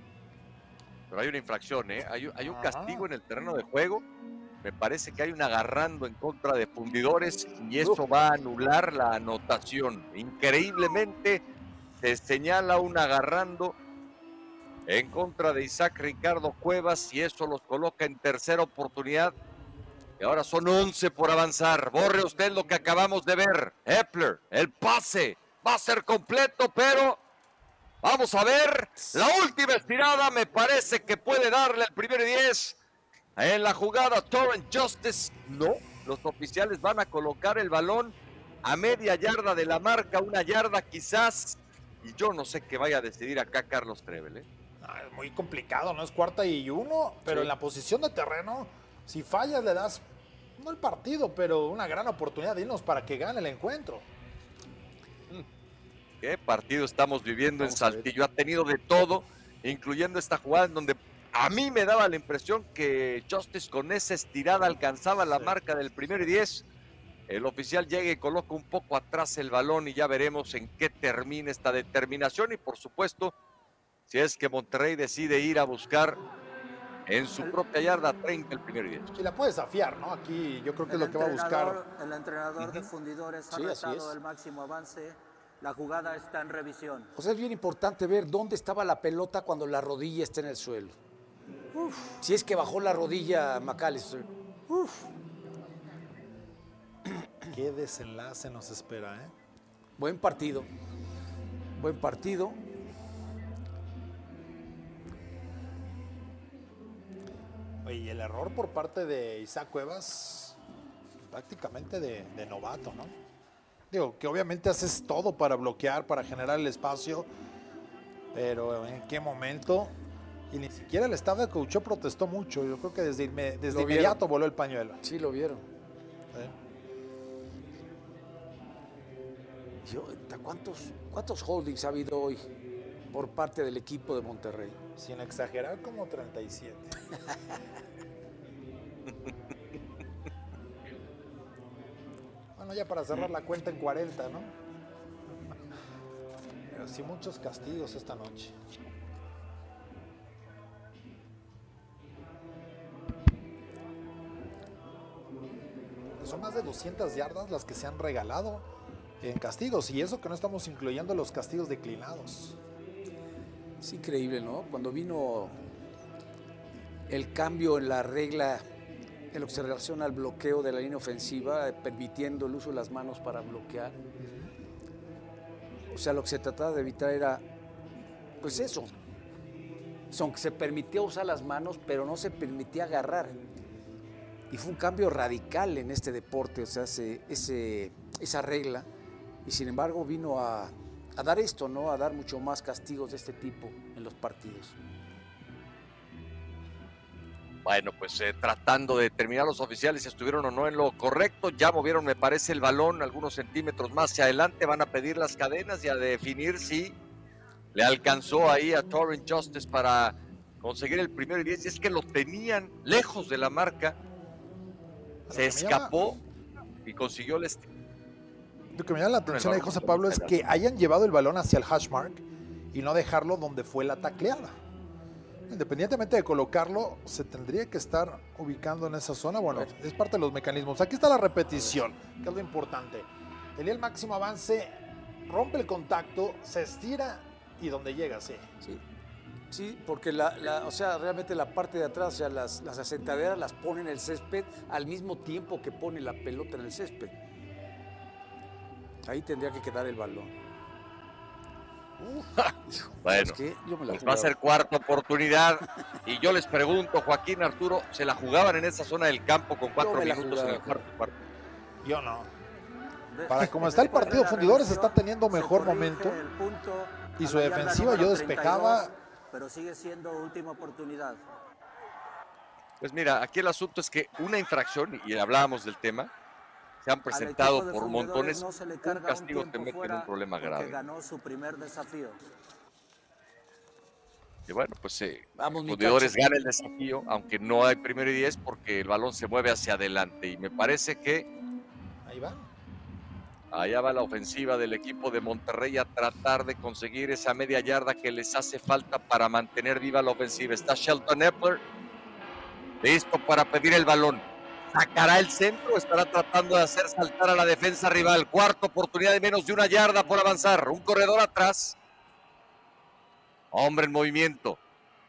Pero hay una infracción, ¿eh? Hay, hay un castigo en el terreno de juego. Me parece que hay un agarrando en contra de Fundidores y eso va a anular la anotación. Increíblemente se señala un agarrando en contra de Isaac Ricardo Cuevas y eso los coloca en tercera oportunidad. Y ahora son once por avanzar. Borre usted lo que acabamos de ver. Epler, el pase va a ser completo, pero vamos a ver. La última estirada me parece que puede darle el primer diez. En la jugada, Torrent Justice, no, los oficiales van a colocar el balón a media yarda de la marca, una yarda quizás, y yo no sé qué vaya a decidir acá Carlos Trevel, ¿eh? Ah, es muy complicado, ¿no? Es cuarta y uno, pero sí, en la posición de terreno, si fallas le das, no el partido, pero una gran oportunidad de irnos para que gane el encuentro. ¿Qué partido estamos viviendo en Saltillo? Ha tenido de todo, incluyendo esta jugada en donde a mí me daba la impresión que Justice con esa estirada alcanzaba la marca del primer y diez. El oficial llega y coloca un poco atrás el balón y ya veremos en qué termina esta determinación. Y por supuesto, si es que Monterrey decide ir a buscar en su propia yarda treinta el primer y diez. Y la puede desafiar, ¿no? Aquí yo creo que es lo que va a buscar. El entrenador uh-huh. de Fundidores ha sí, retado el máximo avance. La jugada está en revisión. O sea, es bien importante ver dónde estaba la pelota cuando la rodilla está en el suelo. Uf. Si es que bajó la rodilla McAllister. Uf. Qué desenlace nos espera, ¿eh? Buen partido. Buen partido. Oye, y el error por parte de Isaac Cuevas, prácticamente de, de novato, ¿no? Digo, que obviamente haces todo para bloquear, para generar el espacio, pero ¿en qué momento? Y ni siquiera el staff de coach protestó mucho. Yo creo que desde, desde inmediato voló el pañuelo. Sí, lo vieron. ¿Sí? Yo, ¿cuántos, ¿Cuántos holdings ha habido hoy por parte del equipo de Monterrey? Sin exagerar, como treinta y siete. Bueno, ya para cerrar la cuenta en cuarenta, ¿no? Pero sí muchos castigos esta noche. Son más de doscientas yardas las que se han regalado en castigos, y eso que no estamos incluyendo los castigos declinados. Es increíble, ¿no? Cuando vino el cambio en la regla en lo que se relaciona al bloqueo de la línea ofensiva, permitiendo el uso de las manos para bloquear. O sea, lo que se trataba de evitar era, pues eso, son que se permitía usar las manos, pero no se permitía agarrar. Y fue un cambio radical en este deporte, o sea, ese, ese, esa regla, y sin embargo vino a, a dar esto, ¿no? A dar mucho más castigos de este tipo en los partidos. Bueno, pues eh, tratando de determinar los oficiales si estuvieron o no en lo correcto, ya movieron, me parece, el balón algunos centímetros más hacia adelante, van a pedir las cadenas y a definir si le alcanzó ahí a Torrent Justice para conseguir el primero y diez, y es que lo tenían lejos de la marca, se escapó y consiguió el estilo. Lo que me llama la atención ahí, José Pablo, es que hayan llevado el balón hacia el hash mark y no dejarlo donde fue la tacleada. Independientemente de colocarlo, se tendría que estar ubicando en esa zona. Bueno, es parte de los mecanismos. Aquí está la repetición, que es lo importante. Tenía el máximo avance, rompe el contacto, se estira y donde llega, sí. Sí, sí, porque la, la, o sea, realmente la parte de atrás, o sea, las, las asentaderas las pone en el césped al mismo tiempo que pone la pelota en el césped. Ahí tendría que quedar el balón. Uh, bueno, pues va a ser cuarta oportunidad y yo les pregunto, Joaquín, Arturo, ¿se la jugaban en esa zona del campo con cuatro minutos en el cuarto cuarto? Yo no. Para como está el partido, Fundidores está teniendo mejor momento y su defensiva yo despejaba. Pero sigue siendo última oportunidad. Pues mira, aquí el asunto es que una infracción, y hablábamos del tema, se han presentado por montones, no se le un carga castigo un te mete en un problema grave. Ganó su primer desafío. Y bueno, pues eh, Vamos, Fundidores gana el desafío, aunque no hay primero y diez porque el balón se mueve hacia adelante. Y me parece que ahí va. Allá va la ofensiva del equipo de Monterrey a tratar de conseguir esa media yarda que les hace falta para mantener viva la ofensiva. Está Shelton Epler listo para pedir el balón. Sacará el centro, estará tratando de hacer saltar a la defensa rival. Cuarta oportunidad de menos de una yarda por avanzar. Un corredor atrás. Hombre en movimiento.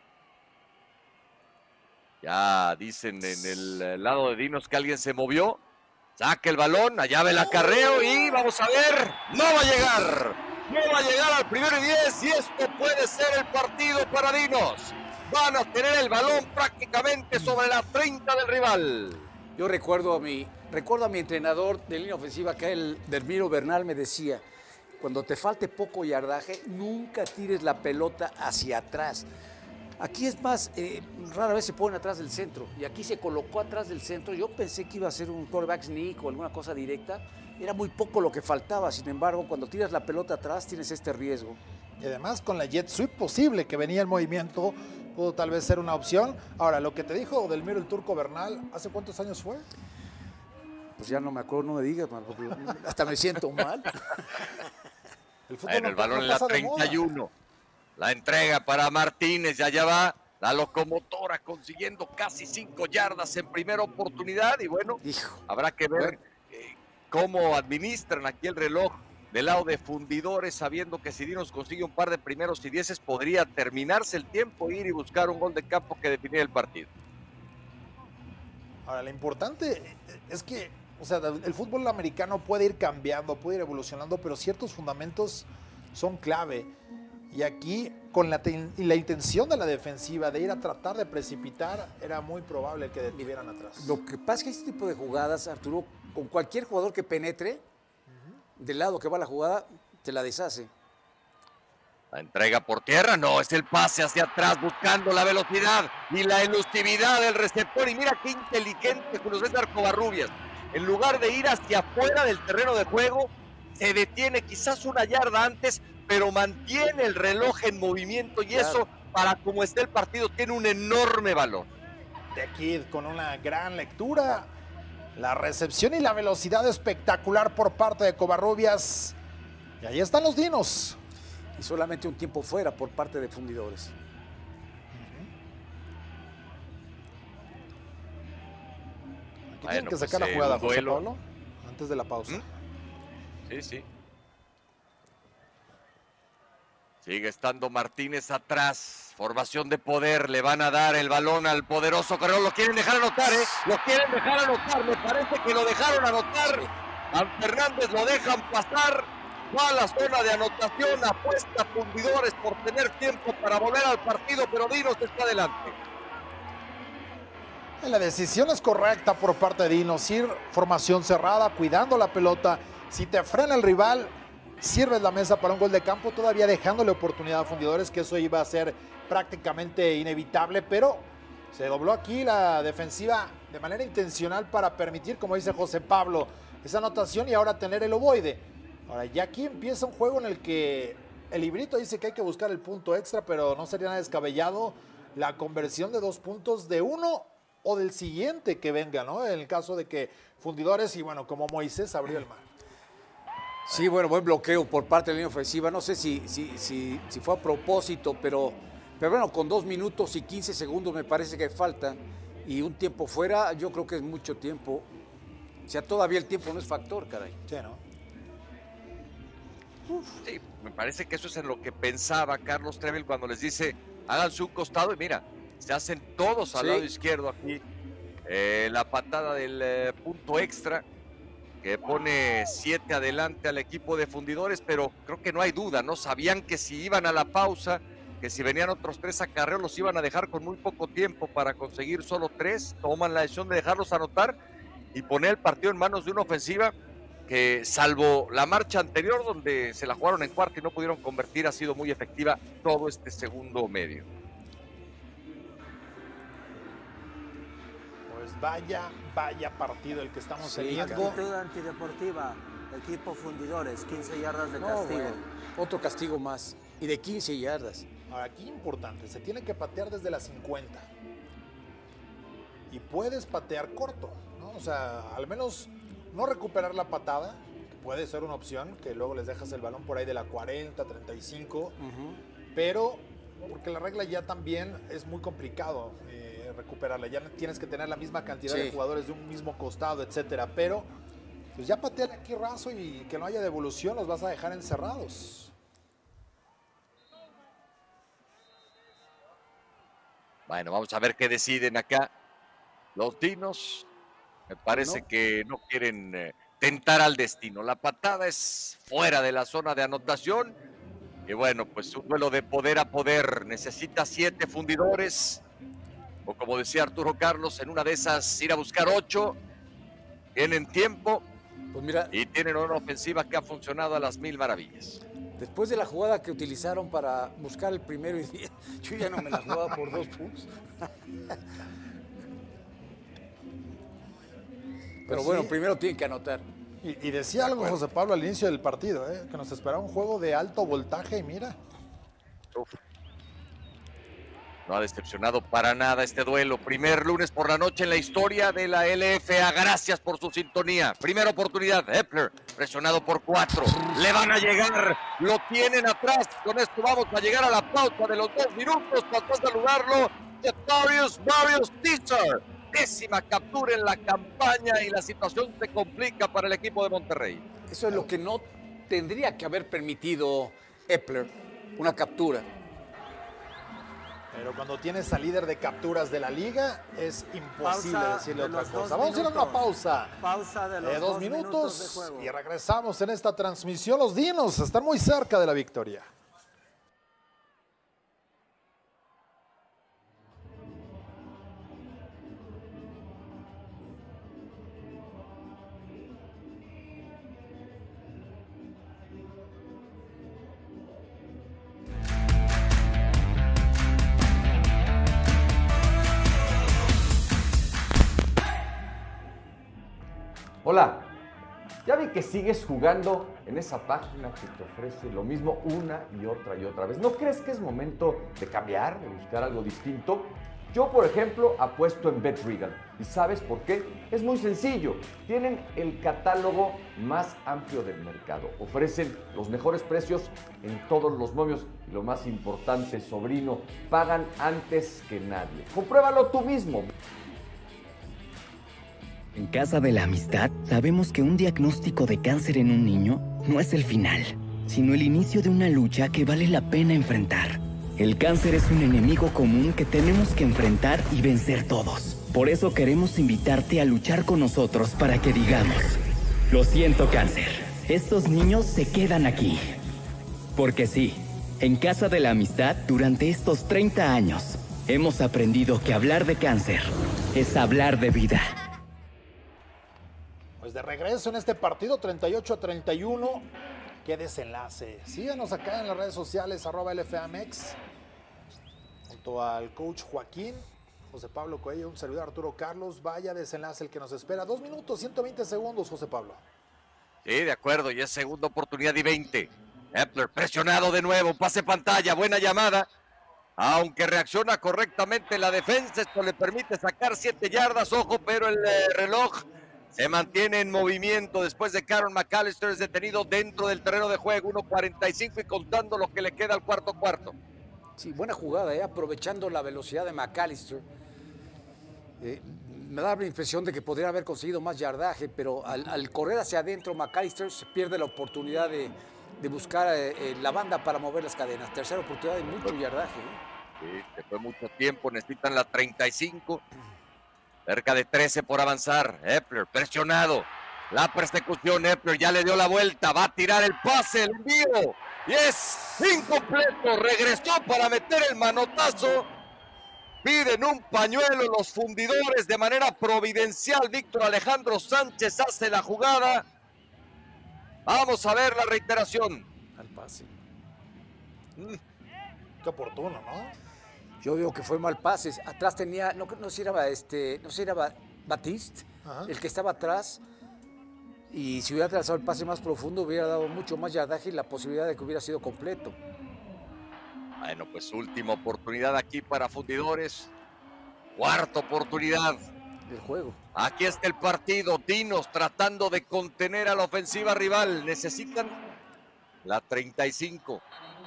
Ya dicen en el lado de Dinos que alguien se movió. Saca el balón, allá va el acarreo y vamos a ver. No va a llegar. No va a llegar al primero y diez y esto puede ser el partido para Dinos. Van a tener el balón prácticamente sobre la treinta del rival. Yo recuerdo a mi, recuerdo a mi entrenador de línea ofensiva, que el Dermiro Bernal, me decía, cuando te falte poco yardaje, nunca tires la pelota hacia atrás. Aquí es más, eh, rara vez se pone atrás del centro, y aquí se colocó atrás del centro. Yo pensé que iba a ser un quarterback sneak o alguna cosa directa. Era muy poco lo que faltaba, sin embargo, cuando tiras la pelota atrás tienes este riesgo. Y además con la jet sweep posible que venía el movimiento, pudo tal vez ser una opción. Ahora, lo que te dijo Delmiro el Turco Bernal, ¿hace cuántos años fue? Pues ya no me acuerdo, no me digas, man, porque hasta me siento mal. El, bueno, no, el balón no en la treinta y uno. La entrega para Martínez, y allá va la locomotora consiguiendo casi cinco yardas en primera oportunidad. Y bueno, Hijo. habrá que ver eh, cómo administran aquí el reloj del lado de Fundidores, sabiendo que si Dinos consigue un par de primeros y dieces, podría terminarse el tiempo, ir y buscar un gol de campo que definiera el partido. Ahora, lo importante es que, o sea, el fútbol americano puede ir cambiando, puede ir evolucionando, pero ciertos fundamentos son clave. Y aquí, con la, la intención de la defensiva de ir a tratar de precipitar, era muy probable que detuvieran atrás. Lo que pasa es que este tipo de jugadas, Arturo, con cualquier jugador que penetre, del lado que va la jugada, te la deshace. La entrega por tierra, no, es el pase hacia atrás buscando la velocidad y la elusividad del receptor. Y mira qué inteligente Julio César Covarrubias. En lugar de ir hacia afuera del terreno de juego, se detiene quizás una yarda antes, pero mantiene el reloj en movimiento y claro, eso, para como está el partido, tiene un enorme valor. The Kid con una gran lectura. La recepción y la velocidad espectacular por parte de Covarrubias. Y ahí están los Dinos. Y solamente un tiempo fuera por parte de Fundidores. Aquí bueno, tienen que sacar pues, la jugada, eh, José Pablo, antes de la pausa. ¿Mm? Sí, sí. Sigue estando Martínez atrás. Formación de poder. Le van a dar el balón al poderoso corredor. Lo quieren dejar anotar, ¿eh? Lo quieren dejar anotar. Me parece que lo dejaron anotar. A Fernández lo dejan pasar. Va a la zona de anotación. Apuesta a Fundidores por tener tiempo para volver al partido, pero Dinos está adelante. La decisión es correcta por parte de Dinos. Ir formación cerrada, cuidando la pelota. Si te frena el rival, sirves la mesa para un gol de campo, todavía dejándole oportunidad a Fundidores, que eso iba a ser prácticamente inevitable, pero Se dobló aquí la defensiva de manera intencional para permitir, como dice José Pablo, esa anotación y ahora tener el ovoide. Ahora ya aquí empieza un juego en el que el librito dice que hay que buscar el punto extra, pero no sería nada descabellado la conversión de dos puntos de uno o del siguiente que venga, ¿no? En el caso de que Fundidores y bueno, como Moisés abrió el mar. Sí, bueno, buen bloqueo por parte de la línea ofensiva. No sé si, si, si, si fue a propósito, pero, pero bueno, con dos minutos y quince segundos me parece que falta. Y un tiempo fuera, yo creo que es mucho tiempo. O sea, todavía el tiempo no es factor, caray. Sí, ¿no? Uf. Sí, me parece que eso es en lo que pensaba Carlos Trevill cuando les dice, háganse un costado y mira, se hacen todos al sí. lado izquierdo aquí. Eh, la patada del eh, punto extra que pone siete adelante al equipo de Fundidores, pero creo que no hay duda, ¿no? Sabían que si iban a la pausa, que si venían otros tres acarreos los iban a dejar con muy poco tiempo para conseguir solo tres, toman la decisión de dejarlos anotar y poner el partido en manos de una ofensiva que, salvo la marcha anterior donde se la jugaron en cuarto y no pudieron convertir, ha sido muy efectiva todo este segundo medio. Vaya, vaya partido el que estamos sí, teniendo. Actitud antideportiva, equipo Fundidores, quince yardas de no, castigo. Bueno, otro castigo más, y de quince yardas. Ahora, aquí importante, se tiene que patear desde las cincuenta. Y puedes patear corto, ¿no? O sea, al menos no recuperar la patada, que puede ser una opción, que luego les dejas el balón por ahí de la cuarenta, treinta y cinco, uh-huh. Pero, porque la regla ya también es muy complicado, eh, recuperarla, ya tienes que tener la misma cantidad sí. de jugadores de un mismo costado, etcétera, pero pues ya pateale aquí raso y que no haya devolución, los vas a dejar encerrados. Bueno, vamos a ver qué deciden acá los Dinos. Me parece no. que no quieren eh, tentar al destino. La patada es fuera de la zona de anotación y bueno, pues un duelo de poder a poder. Necesita siete Fundidores. O como decía Arturo Carlos, en una de esas ir a buscar ocho, tienen tiempo pues mira, y tienen una ofensiva que ha funcionado a las mil maravillas. Después de la jugada que utilizaron para buscar el primero y diez, yo ya no me la jugaba por dos puntos. Pero pues bueno, sí. Primero tienen que anotar. Y, y decía algo José Pablo al inicio del partido, ¿eh? Que nos esperaba un juego de alto voltaje y mira. Uf. No ha decepcionado para nada este duelo. Primer lunes por la noche en la historia de la L F A. Gracias por su sintonía. Primera oportunidad. Epler, presionado por cuatro. Le van a llegar. Lo tienen atrás. Con esto vamos a llegar a la pausa de los dos minutos. Pasó a saludarlo Darius Darius Teacher. Décima captura en la campaña y la situación se complica para el equipo de Monterrey. Eso es lo que no tendría que haber permitido Epler. Una captura. Pero cuando tienes al líder de capturas de la liga, es imposible pausa decirle de otra cosa. Vamos minutos. a ir a una pausa. Pausa de los de dos, dos minutos, minutos de juego. Y regresamos en esta transmisión. Los Dinos están muy cerca de la victoria. Hola, ya vi que sigues jugando en esa página que te ofrece lo mismo una y otra y otra vez. ¿No crees que es momento de cambiar, de buscar algo distinto? Yo, por ejemplo, apuesto en BetRegal. ¿Y sabes por qué? Es muy sencillo. Tienen el catálogo más amplio del mercado. Ofrecen los mejores precios en todos los momios. Y lo más importante, sobrino, pagan antes que nadie. Compruébalo tú mismo. En Casa de la Amistad sabemos que un diagnóstico de cáncer en un niño no es el final, sino el inicio de una lucha que vale la pena enfrentar. El cáncer es un enemigo común que tenemos que enfrentar y vencer todos. Por eso queremos invitarte a luchar con nosotros para que digamos: lo siento, cáncer, estos niños se quedan aquí. Porque sí, en Casa de la Amistad, durante estos treinta años, hemos aprendido que hablar de cáncer es hablar de vida. Pues de regreso en este partido, treinta y ocho a treinta y uno. Qué desenlace. Síganos acá en las redes sociales, arroba L F A M X, junto al coach Joaquín. José Pablo Coello, un servidor Arturo Carlos. Vaya desenlace el que nos espera. Dos minutos, ciento veinte segundos, José Pablo. Sí, de acuerdo, y es segunda oportunidad y veinte. Epler presionado de nuevo, pase pantalla, buena llamada. Aunque reacciona correctamente la defensa, esto le permite sacar siete yardas, ojo, pero el eh, reloj se mantiene en movimiento después de que Aaron McAllister es detenido dentro del terreno de juego, uno cuarenta y cinco y contando lo que le queda al cuarto cuarto. Sí, buena jugada, ¿eh? Aprovechando la velocidad de McAllister. Eh, me da la impresión de que podría haber conseguido más yardaje, pero al, al correr hacia adentro, McAllister se pierde la oportunidad de, de buscar eh, eh, la banda para mover las cadenas. Tercera oportunidad de mucho yardaje. ¿eh? Sí, se fue mucho tiempo, necesitan la treinta y cinco. Cerca de trece por avanzar. Epler presionado. La persecución, Epler ya le dio la vuelta. Va a tirar el pase, el envío. Y es incompleto. Regresó para meter el manotazo. Piden un pañuelo los fundidores de manera providencial. Víctor Alejandro Sánchez hace la jugada. Vamos a ver la reiteración. Al pase. Mm, qué oportuno, ¿no? Yo digo que fue mal pase. Atrás tenía, no, no sé si era, este, no sé si era Batiste, Ajá. el que estaba atrás. Y si hubiera trazado el pase más profundo, hubiera dado mucho más yardaje y la posibilidad de que hubiera sido completo. Bueno, pues última oportunidad aquí para fundidores. Cuarta oportunidad del juego. Aquí está el partido. Dinos tratando de contener a la ofensiva rival. Necesitan la treinta y cinco.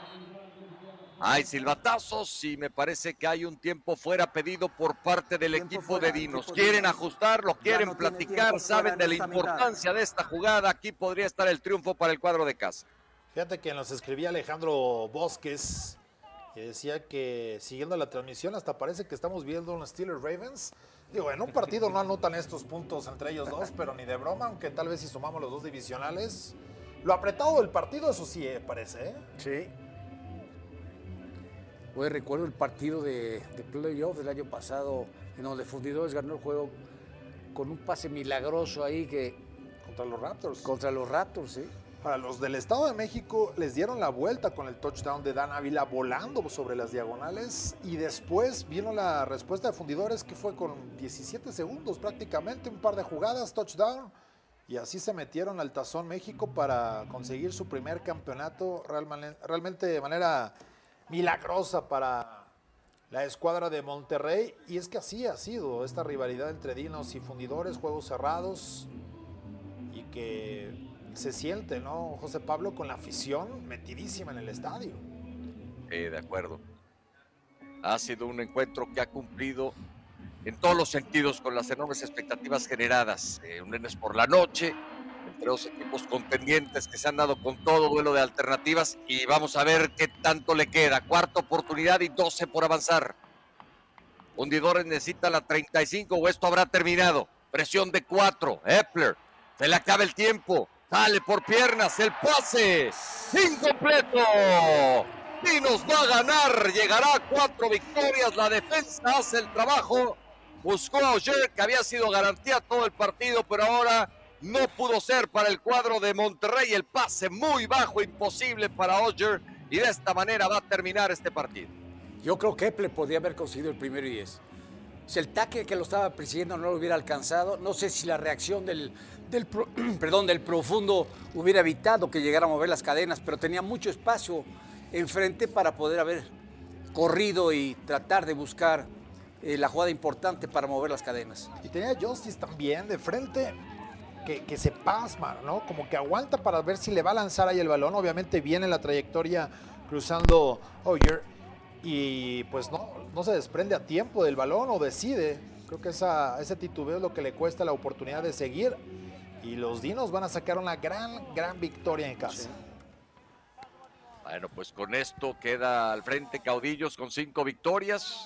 Hay silbatazos y me parece que hay un tiempo fuera pedido por parte del tiempo equipo fuera, de Dinos. Quieren ajustarlo, quieren no platicar, saben de la importancia mitad. de esta jugada. Aquí podría estar el triunfo para el cuadro de casa. Fíjate que nos escribía Alejandro Bosques y decía que siguiendo la transmisión hasta parece que estamos viendo un Steelers Ravens. Digo, en un partido no anotan estos puntos entre ellos dos, pero ni de broma, aunque tal vez si sumamos los dos divisionales. Lo apretado del partido, eso sí eh, parece, ¿eh? Sí. Hoy recuerdo el partido de, de playoff del año pasado, en donde Fundidores ganó el juego con un pase milagroso ahí que... Contra los Raptors. Contra los Raptors, sí. Para los del Estado de México les dieron la vuelta con el touchdown de Dan Ávila volando sobre las diagonales y después vino la respuesta de Fundidores que fue con diecisiete segundos prácticamente, un par de jugadas, touchdown y así se metieron al Tazón México para conseguir su primer campeonato realmente de manera milagrosa para la escuadra de Monterrey y es que así ha sido esta rivalidad entre Dinos y Fundidores, juegos cerrados y que se siente, ¿no, José Pablo? Con la afición metidísima en el estadio. Sí, de acuerdo. Ha sido un encuentro que ha cumplido en todos los sentidos con las enormes expectativas generadas. Eh, un lunes por la noche, entre dos equipos contendientes que se han dado con todo, duelo de alternativas y vamos a ver qué tanto le queda. Cuarta oportunidad y doce por avanzar. Fundidores necesita la treinta y cinco o esto habrá terminado. Presión de cuatro. Epler. Se le acaba el tiempo. Sale por piernas el pase. Incompleto. Dinos va a ganar. Llegará a cuatro victorias. La defensa hace el trabajo. Buscó a Oyer, que había sido garantía todo el partido, pero ahora no pudo ser para el cuadro de Monterrey. El pase muy bajo, imposible para Oyer. Y de esta manera va a terminar este partido. Yo creo que Epler podría haber conseguido el primero y diez. Si el tackle que lo estaba persiguiendo no lo hubiera alcanzado, no sé si la reacción del, del, pro, perdón, del profundo hubiera evitado que llegara a mover las cadenas, pero tenía mucho espacio enfrente para poder haber corrido y tratar de buscar eh, la jugada importante para mover las cadenas. Y tenía Justice también de frente que, que se pasma, ¿no? Como que aguanta para ver si le va a lanzar ahí el balón. Obviamente viene la trayectoria cruzando Oyer y pues no, no se desprende a tiempo del balón o decide. Creo que esa, ese titubeo es lo que le cuesta la oportunidad de seguir y los Dinos van a sacar una gran, gran victoria en casa. Sí. Bueno, pues con esto queda al frente Caudillos con cinco victorias.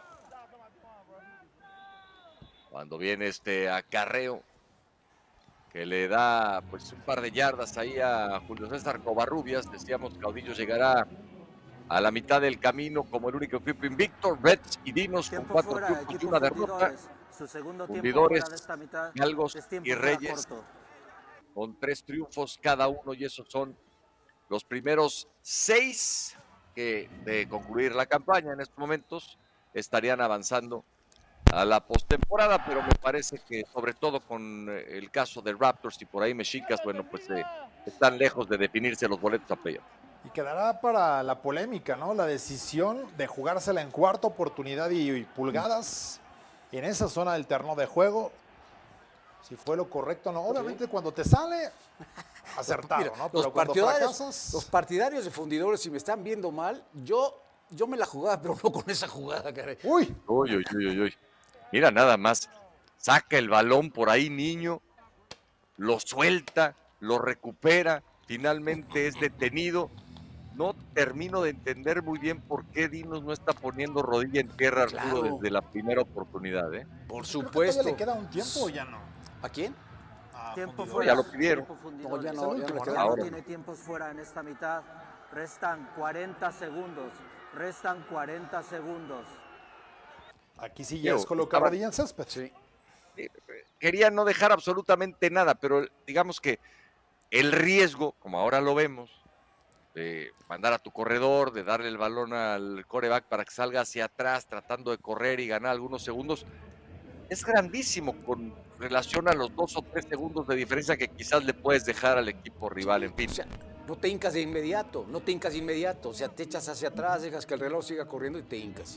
Cuando viene este acarreo que le da pues un par de yardas ahí a Julio César Covarrubias, decíamos Caudillos llegará a la mitad del camino como el único equipo invicto. Reds y Dinos con cuatro triunfos y una derrota. Fundidores, Galgos y Reyes con tres triunfos cada uno y esos son los primeros seis que de concluir la campaña en estos momentos estarían avanzando a la postemporada, pero me parece que sobre todo con el caso de Raptors y por ahí Mexicas, bueno, pues eh, están lejos de definirse los boletos a playoff. Y quedará para la polémica, ¿no? La decisión de jugársela en cuarta oportunidad y, y pulgadas en esa zona del terreno de juego. Si fue lo correcto o no. Obviamente cuando te sale, acertado, Mira, ¿no? Pero los, cuando partidarios, fracasas... los partidarios de Fundidores, si me están viendo mal, yo, yo me la jugaba, pero no con esa jugada, caray. Uy. Uy, uy, uy, uy, uy. Mira nada más. Saca el balón por ahí, Niño. Lo suelta, lo recupera. Finalmente es detenido. No termino de entender muy bien por qué Dinos no está poniendo rodilla en tierra, Arturo, Claro. desde la primera oportunidad, ¿eh? Por Creo que supuesto. todavía le queda un tiempo o ya no. ¿A quién? Ah, Tiempo Fundidores. fuera. Ya lo pidieron. Tiempo No, Fundidores. ya Es no, el ya no último, le ¿no? queda. Ya no Ahora. tiene tiempos fuera en esta mitad. Restan cuarenta segundos. Restan cuarenta segundos. Aquí sí ya Digo, es colocar estaba- rodilla en césped. Sí. Quería no dejar absolutamente nada, pero digamos que el riesgo, como ahora lo vemos, de mandar a tu corredor, de darle el balón al quarterback para que salga hacia atrás tratando de correr y ganar algunos segundos, es grandísimo con relación a los dos o tres segundos de diferencia que quizás le puedes dejar al equipo rival, en fin. O sea, no te hincas de inmediato, no te hincas de inmediato. O sea, te echas hacia atrás, dejas que el reloj siga corriendo y te hincas.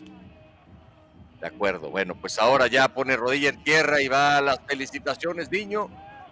De acuerdo, bueno, pues ahora ya pone rodilla en tierra y va a las felicitaciones, Niño,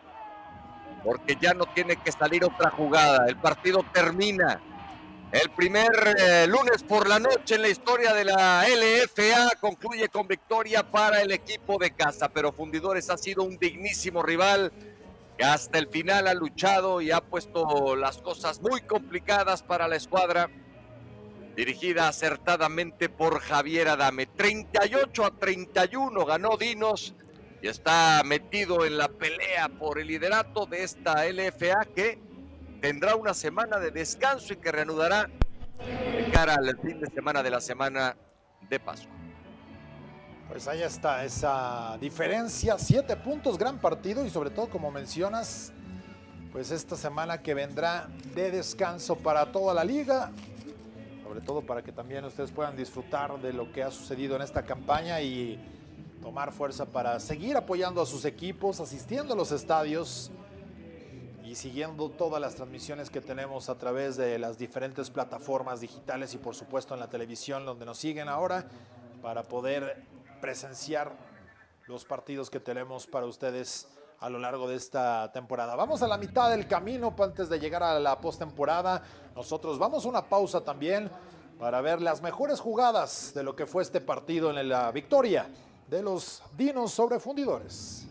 porque ya no tiene que salir otra jugada. El partido termina. El primer eh, lunes por la noche en la historia de la L F A concluye con victoria para el equipo de casa, pero Fundidores ha sido un dignísimo rival que hasta el final ha luchado y ha puesto las cosas muy complicadas para la escuadra, dirigida acertadamente por Javier Adame. treinta y ocho a treinta y uno ganó Dinos y está metido en la pelea por el liderato de esta L F A que tendrá una semana de descanso y que reanudará de cara al fin de semana de la semana de Pascua. Pues ahí está esa diferencia, siete puntos, gran partido y sobre todo como mencionas, pues esta semana que vendrá de descanso para toda la liga, sobre todo para que también ustedes puedan disfrutar de lo que ha sucedido en esta campaña y tomar fuerza para seguir apoyando a sus equipos, asistiendo a los estadios y siguiendo todas las transmisiones que tenemos a través de las diferentes plataformas digitales y por supuesto en la televisión donde nos siguen ahora para poder presenciar los partidos que tenemos para ustedes a lo largo de esta temporada. Vamos a la mitad del camino antes de llegar a la postemporada. Nosotros vamos a una pausa también para ver las mejores jugadas de lo que fue este partido en la victoria de los Dinos sobre Fundidores.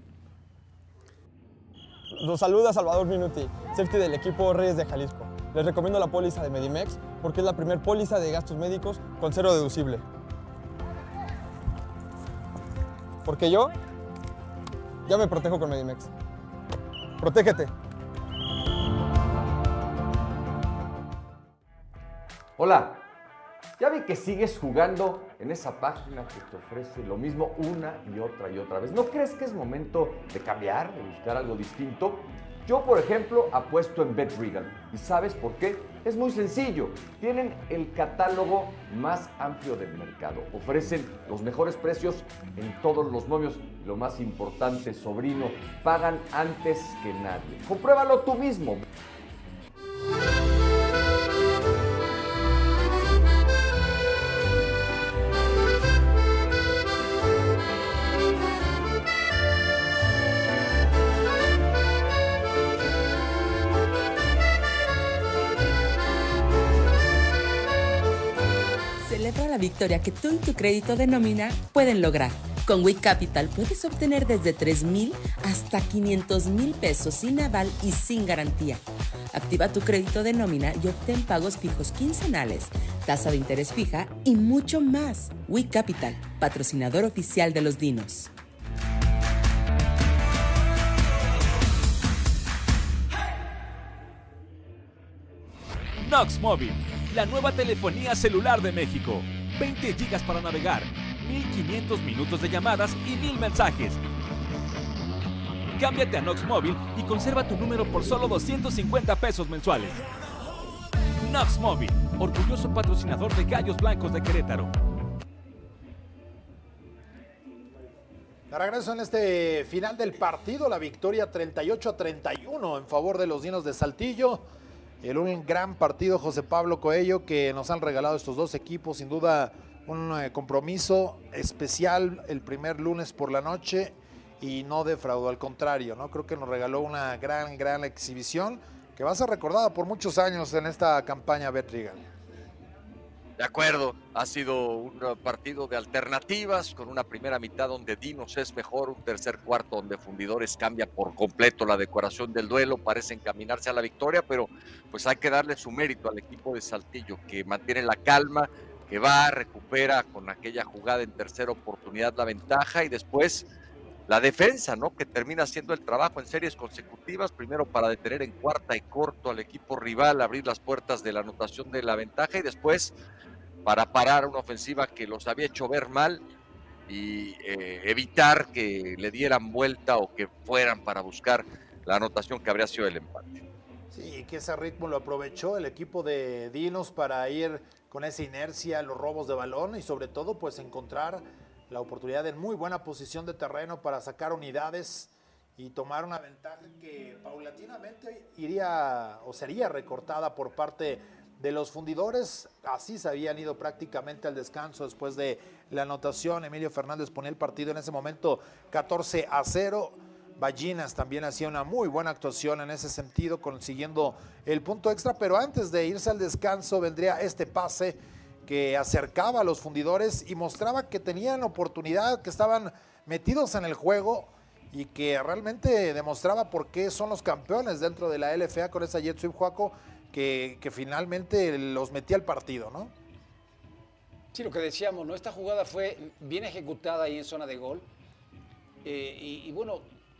Los saluda Salvador Minuti, safety del equipo Reyes de Jalisco. Les recomiendo la póliza de Medimex porque es la primer póliza de gastos médicos con cero deducible. Porque yo ya me protejo con Medimex. ¡Protégete! Hola, ya vi que sigues jugando en esa página que te ofrece lo mismo una y otra y otra vez. ¿No crees que es momento de cambiar, de buscar algo distinto? Yo, por ejemplo, apuesto en BetRegal. ¿Y sabes por qué? Es muy sencillo. Tienen el catálogo más amplio del mercado. Ofrecen los mejores precios en todos los momios. Lo más importante, sobrino, pagan antes que nadie. Compruébalo tú mismo. Celebra la victoria que tú y tu crédito de nómina pueden lograr. Con Wick Capital puedes obtener desde tres mil hasta quinientos mil pesos sin aval y sin garantía. Activa tu crédito de nómina y obtén pagos fijos quincenales, tasa de interés fija y mucho más. Wick Capital, patrocinador oficial de los Dinos. Nox Móvil, la nueva telefonía celular de México. veinte gigas para navegar, mil quinientos minutos de llamadas y mil mensajes. Cámbiate a Nox Móvil y conserva tu número por solo doscientos cincuenta pesos mensuales. Nox Móvil, orgulloso patrocinador de Gallos Blancos de Querétaro. De regreso en este final del partido, la victoria treinta y ocho a treinta y uno en favor de los Dinos de Saltillo. El un gran partido, José Pablo Coello, que nos han regalado estos dos equipos. Sin duda, un eh, compromiso especial el primer lunes por la noche y no defraudó, al contrario, ¿no? Creo que nos regaló una gran, gran exhibición que va a ser recordada por muchos años en esta campaña BetRegal. De acuerdo, ha sido un partido de alternativas, con una primera mitad donde Dinos es mejor, un tercer cuarto donde Fundidores cambia por completo la decoración del duelo, parece encaminarse a la victoria, pero pues hay que darle su mérito al equipo de Saltillo, que mantiene la calma, que va, recupera con aquella jugada en tercera oportunidad la ventaja, y después la defensa, ¿no? Que termina haciendo el trabajo en series consecutivas, primero para detener en cuarta y corto al equipo rival, abrir las puertas de la anotación de la ventaja, y después para parar una ofensiva que los había hecho ver mal y eh, evitar que le dieran vuelta o que fueran para buscar la anotación que habría sido el empate. Sí, que ese ritmo lo aprovechó el equipo de Dinos para ir con esa inercia, los robos de balón y sobre todo pues encontrar la oportunidad en muy buena posición de terreno para sacar unidades y tomar una ventaja que paulatinamente iría o sería recortada por parte de los Fundidores. Así se habían ido prácticamente al descanso después de la anotación. Emilio Fernández ponía el partido en ese momento catorce a cero. Ballinas también hacía una muy buena actuación en ese sentido, consiguiendo el punto extra, pero antes de irse al descanso vendría este pase que acercaba a los Fundidores y mostraba que tenían oportunidad, que estaban metidos en el juego y que realmente demostraba por qué son los campeones dentro de la L F A con esa jet sweep, Joaco, que, que finalmente los metía al partido, ¿no? Sí, lo que decíamos, ¿no? Esta jugada fue bien ejecutada ahí en zona de gol. Eh, y, y bueno,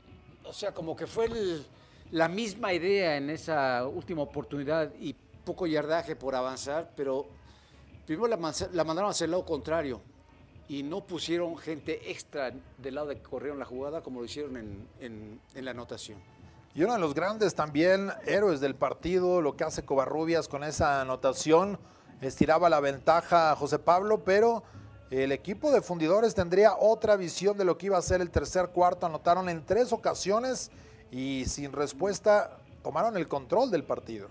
o sea, como que fue el, la misma idea en esa última oportunidad y poco yardaje por avanzar, pero primero la, la mandaron hacia el lado contrario y no pusieron gente extra del lado de que corrieron la jugada como lo hicieron en, en, en la anotación. Y uno de los grandes también héroes del partido, lo que hace Covarrubias con esa anotación, estiraba la ventaja a José Pablo, pero el equipo de Fundidores tendría otra visión de lo que iba a ser el tercer cuarto. Anotaron en tres ocasiones y sin respuesta tomaron el control del partido.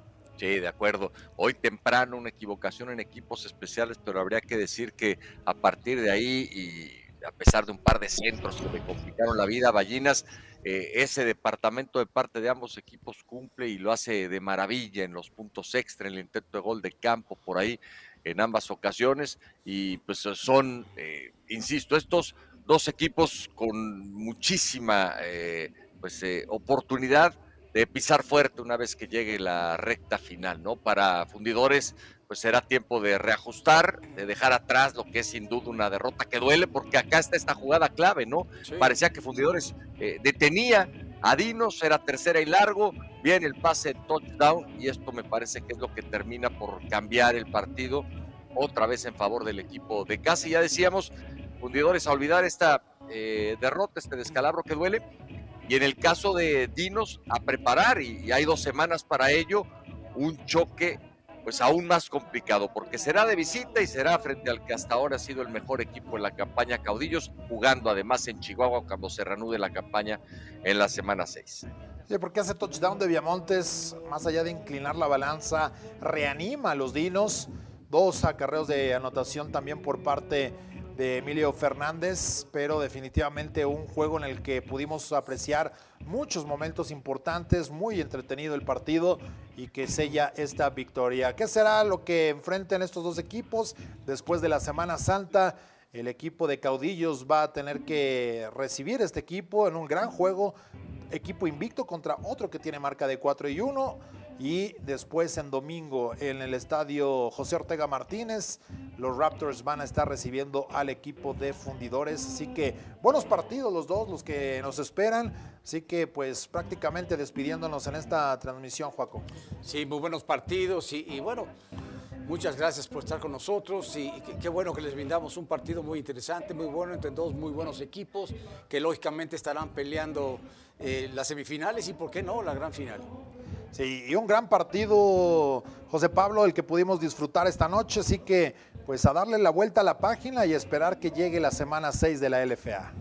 Sí, de acuerdo. Hoy temprano una equivocación en equipos especiales, pero habría que decir que a partir de ahí y a pesar de un par de centros que le complicaron la vida a Ballinas, eh, ese departamento de parte de ambos equipos cumple y lo hace de maravilla en los puntos extra, en el intento de gol de campo por ahí en ambas ocasiones, y pues son, eh, insisto, estos dos equipos con muchísima eh, pues, eh, oportunidad de pisar fuerte una vez que llegue la recta final, ¿no? Para Fundidores, pues será tiempo de reajustar, de dejar atrás lo que es sin duda una derrota que duele, porque acá está esta jugada clave, ¿no? Sí. Parecía que Fundidores eh, detenía a Dinos, era tercera y largo, viene el pase touchdown, y esto me parece que es lo que termina por cambiar el partido, otra vez en favor del equipo de casa. Y ya decíamos, Fundidores a olvidar esta eh, derrota, este descalabro que duele, y en el caso de Dinos, a preparar, y, y hay dos semanas para ello, un choque pues aún más complicado, porque será de visita y será frente al que hasta ahora ha sido el mejor equipo en la campaña, Caudillos, jugando además en Chihuahua cuando se reanude la campaña en la semana seis. Sí, porque ese touchdown de Viamontes, más allá de inclinar la balanza, reanima a los Dinos. Dos acarreos de anotación también por parte de Emilio Fernández, pero definitivamente un juego en el que pudimos apreciar muchos momentos importantes, muy entretenido el partido y que sella esta victoria. ¿Qué será lo que enfrenten estos dos equipos después de la Semana Santa? El equipo de Caudillos va a tener que recibir este equipo en un gran juego, equipo invicto contra otro que tiene marca de cuatro y uno. Y después en domingo en el estadio José Ortega Martínez, los Raptors van a estar recibiendo al equipo de Fundidores. Así que buenos partidos los dos, los que nos esperan. Así que pues prácticamente despidiéndonos en esta transmisión, Joaco. Sí, muy buenos partidos y, y bueno, muchas gracias por estar con nosotros y, y qué, qué bueno que les brindamos un partido muy interesante, muy bueno, entre dos muy buenos equipos que lógicamente estarán peleando eh, las semifinales y por qué no, la gran final. Sí, y un gran partido, José Pablo, el que pudimos disfrutar esta noche, así que pues a darle la vuelta a la página y esperar que llegue la semana seis de la L F A.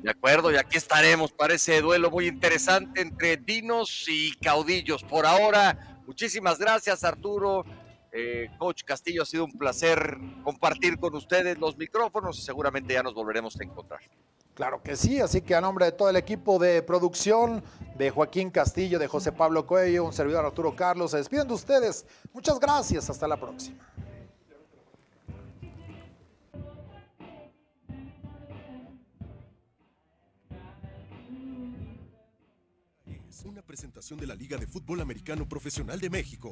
De acuerdo, y aquí estaremos para ese duelo muy interesante entre dinos y caudillos. Por ahora, muchísimas gracias, Arturo. Eh, Coach Castillo, ha sido un placer compartir con ustedes los micrófonos y seguramente ya nos volveremos a encontrar. Claro que sí, así que a nombre de todo el equipo de producción, de Joaquín Castillo, de José Pablo Coello, un servidor Arturo Carlos, se despiden de ustedes. Muchas gracias, hasta la próxima. Es una presentación de la Liga de Fútbol Americano Profesional de México.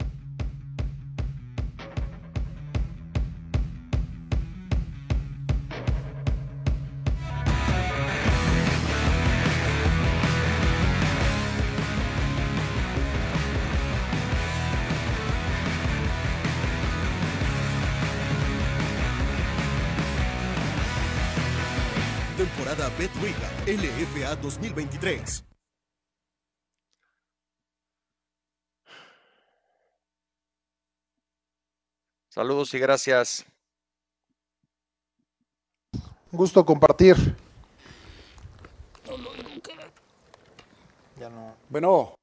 Temporada BetRiga L F A dos mil veintitrés. Saludos y gracias. Un gusto compartir. Ya no. Bueno.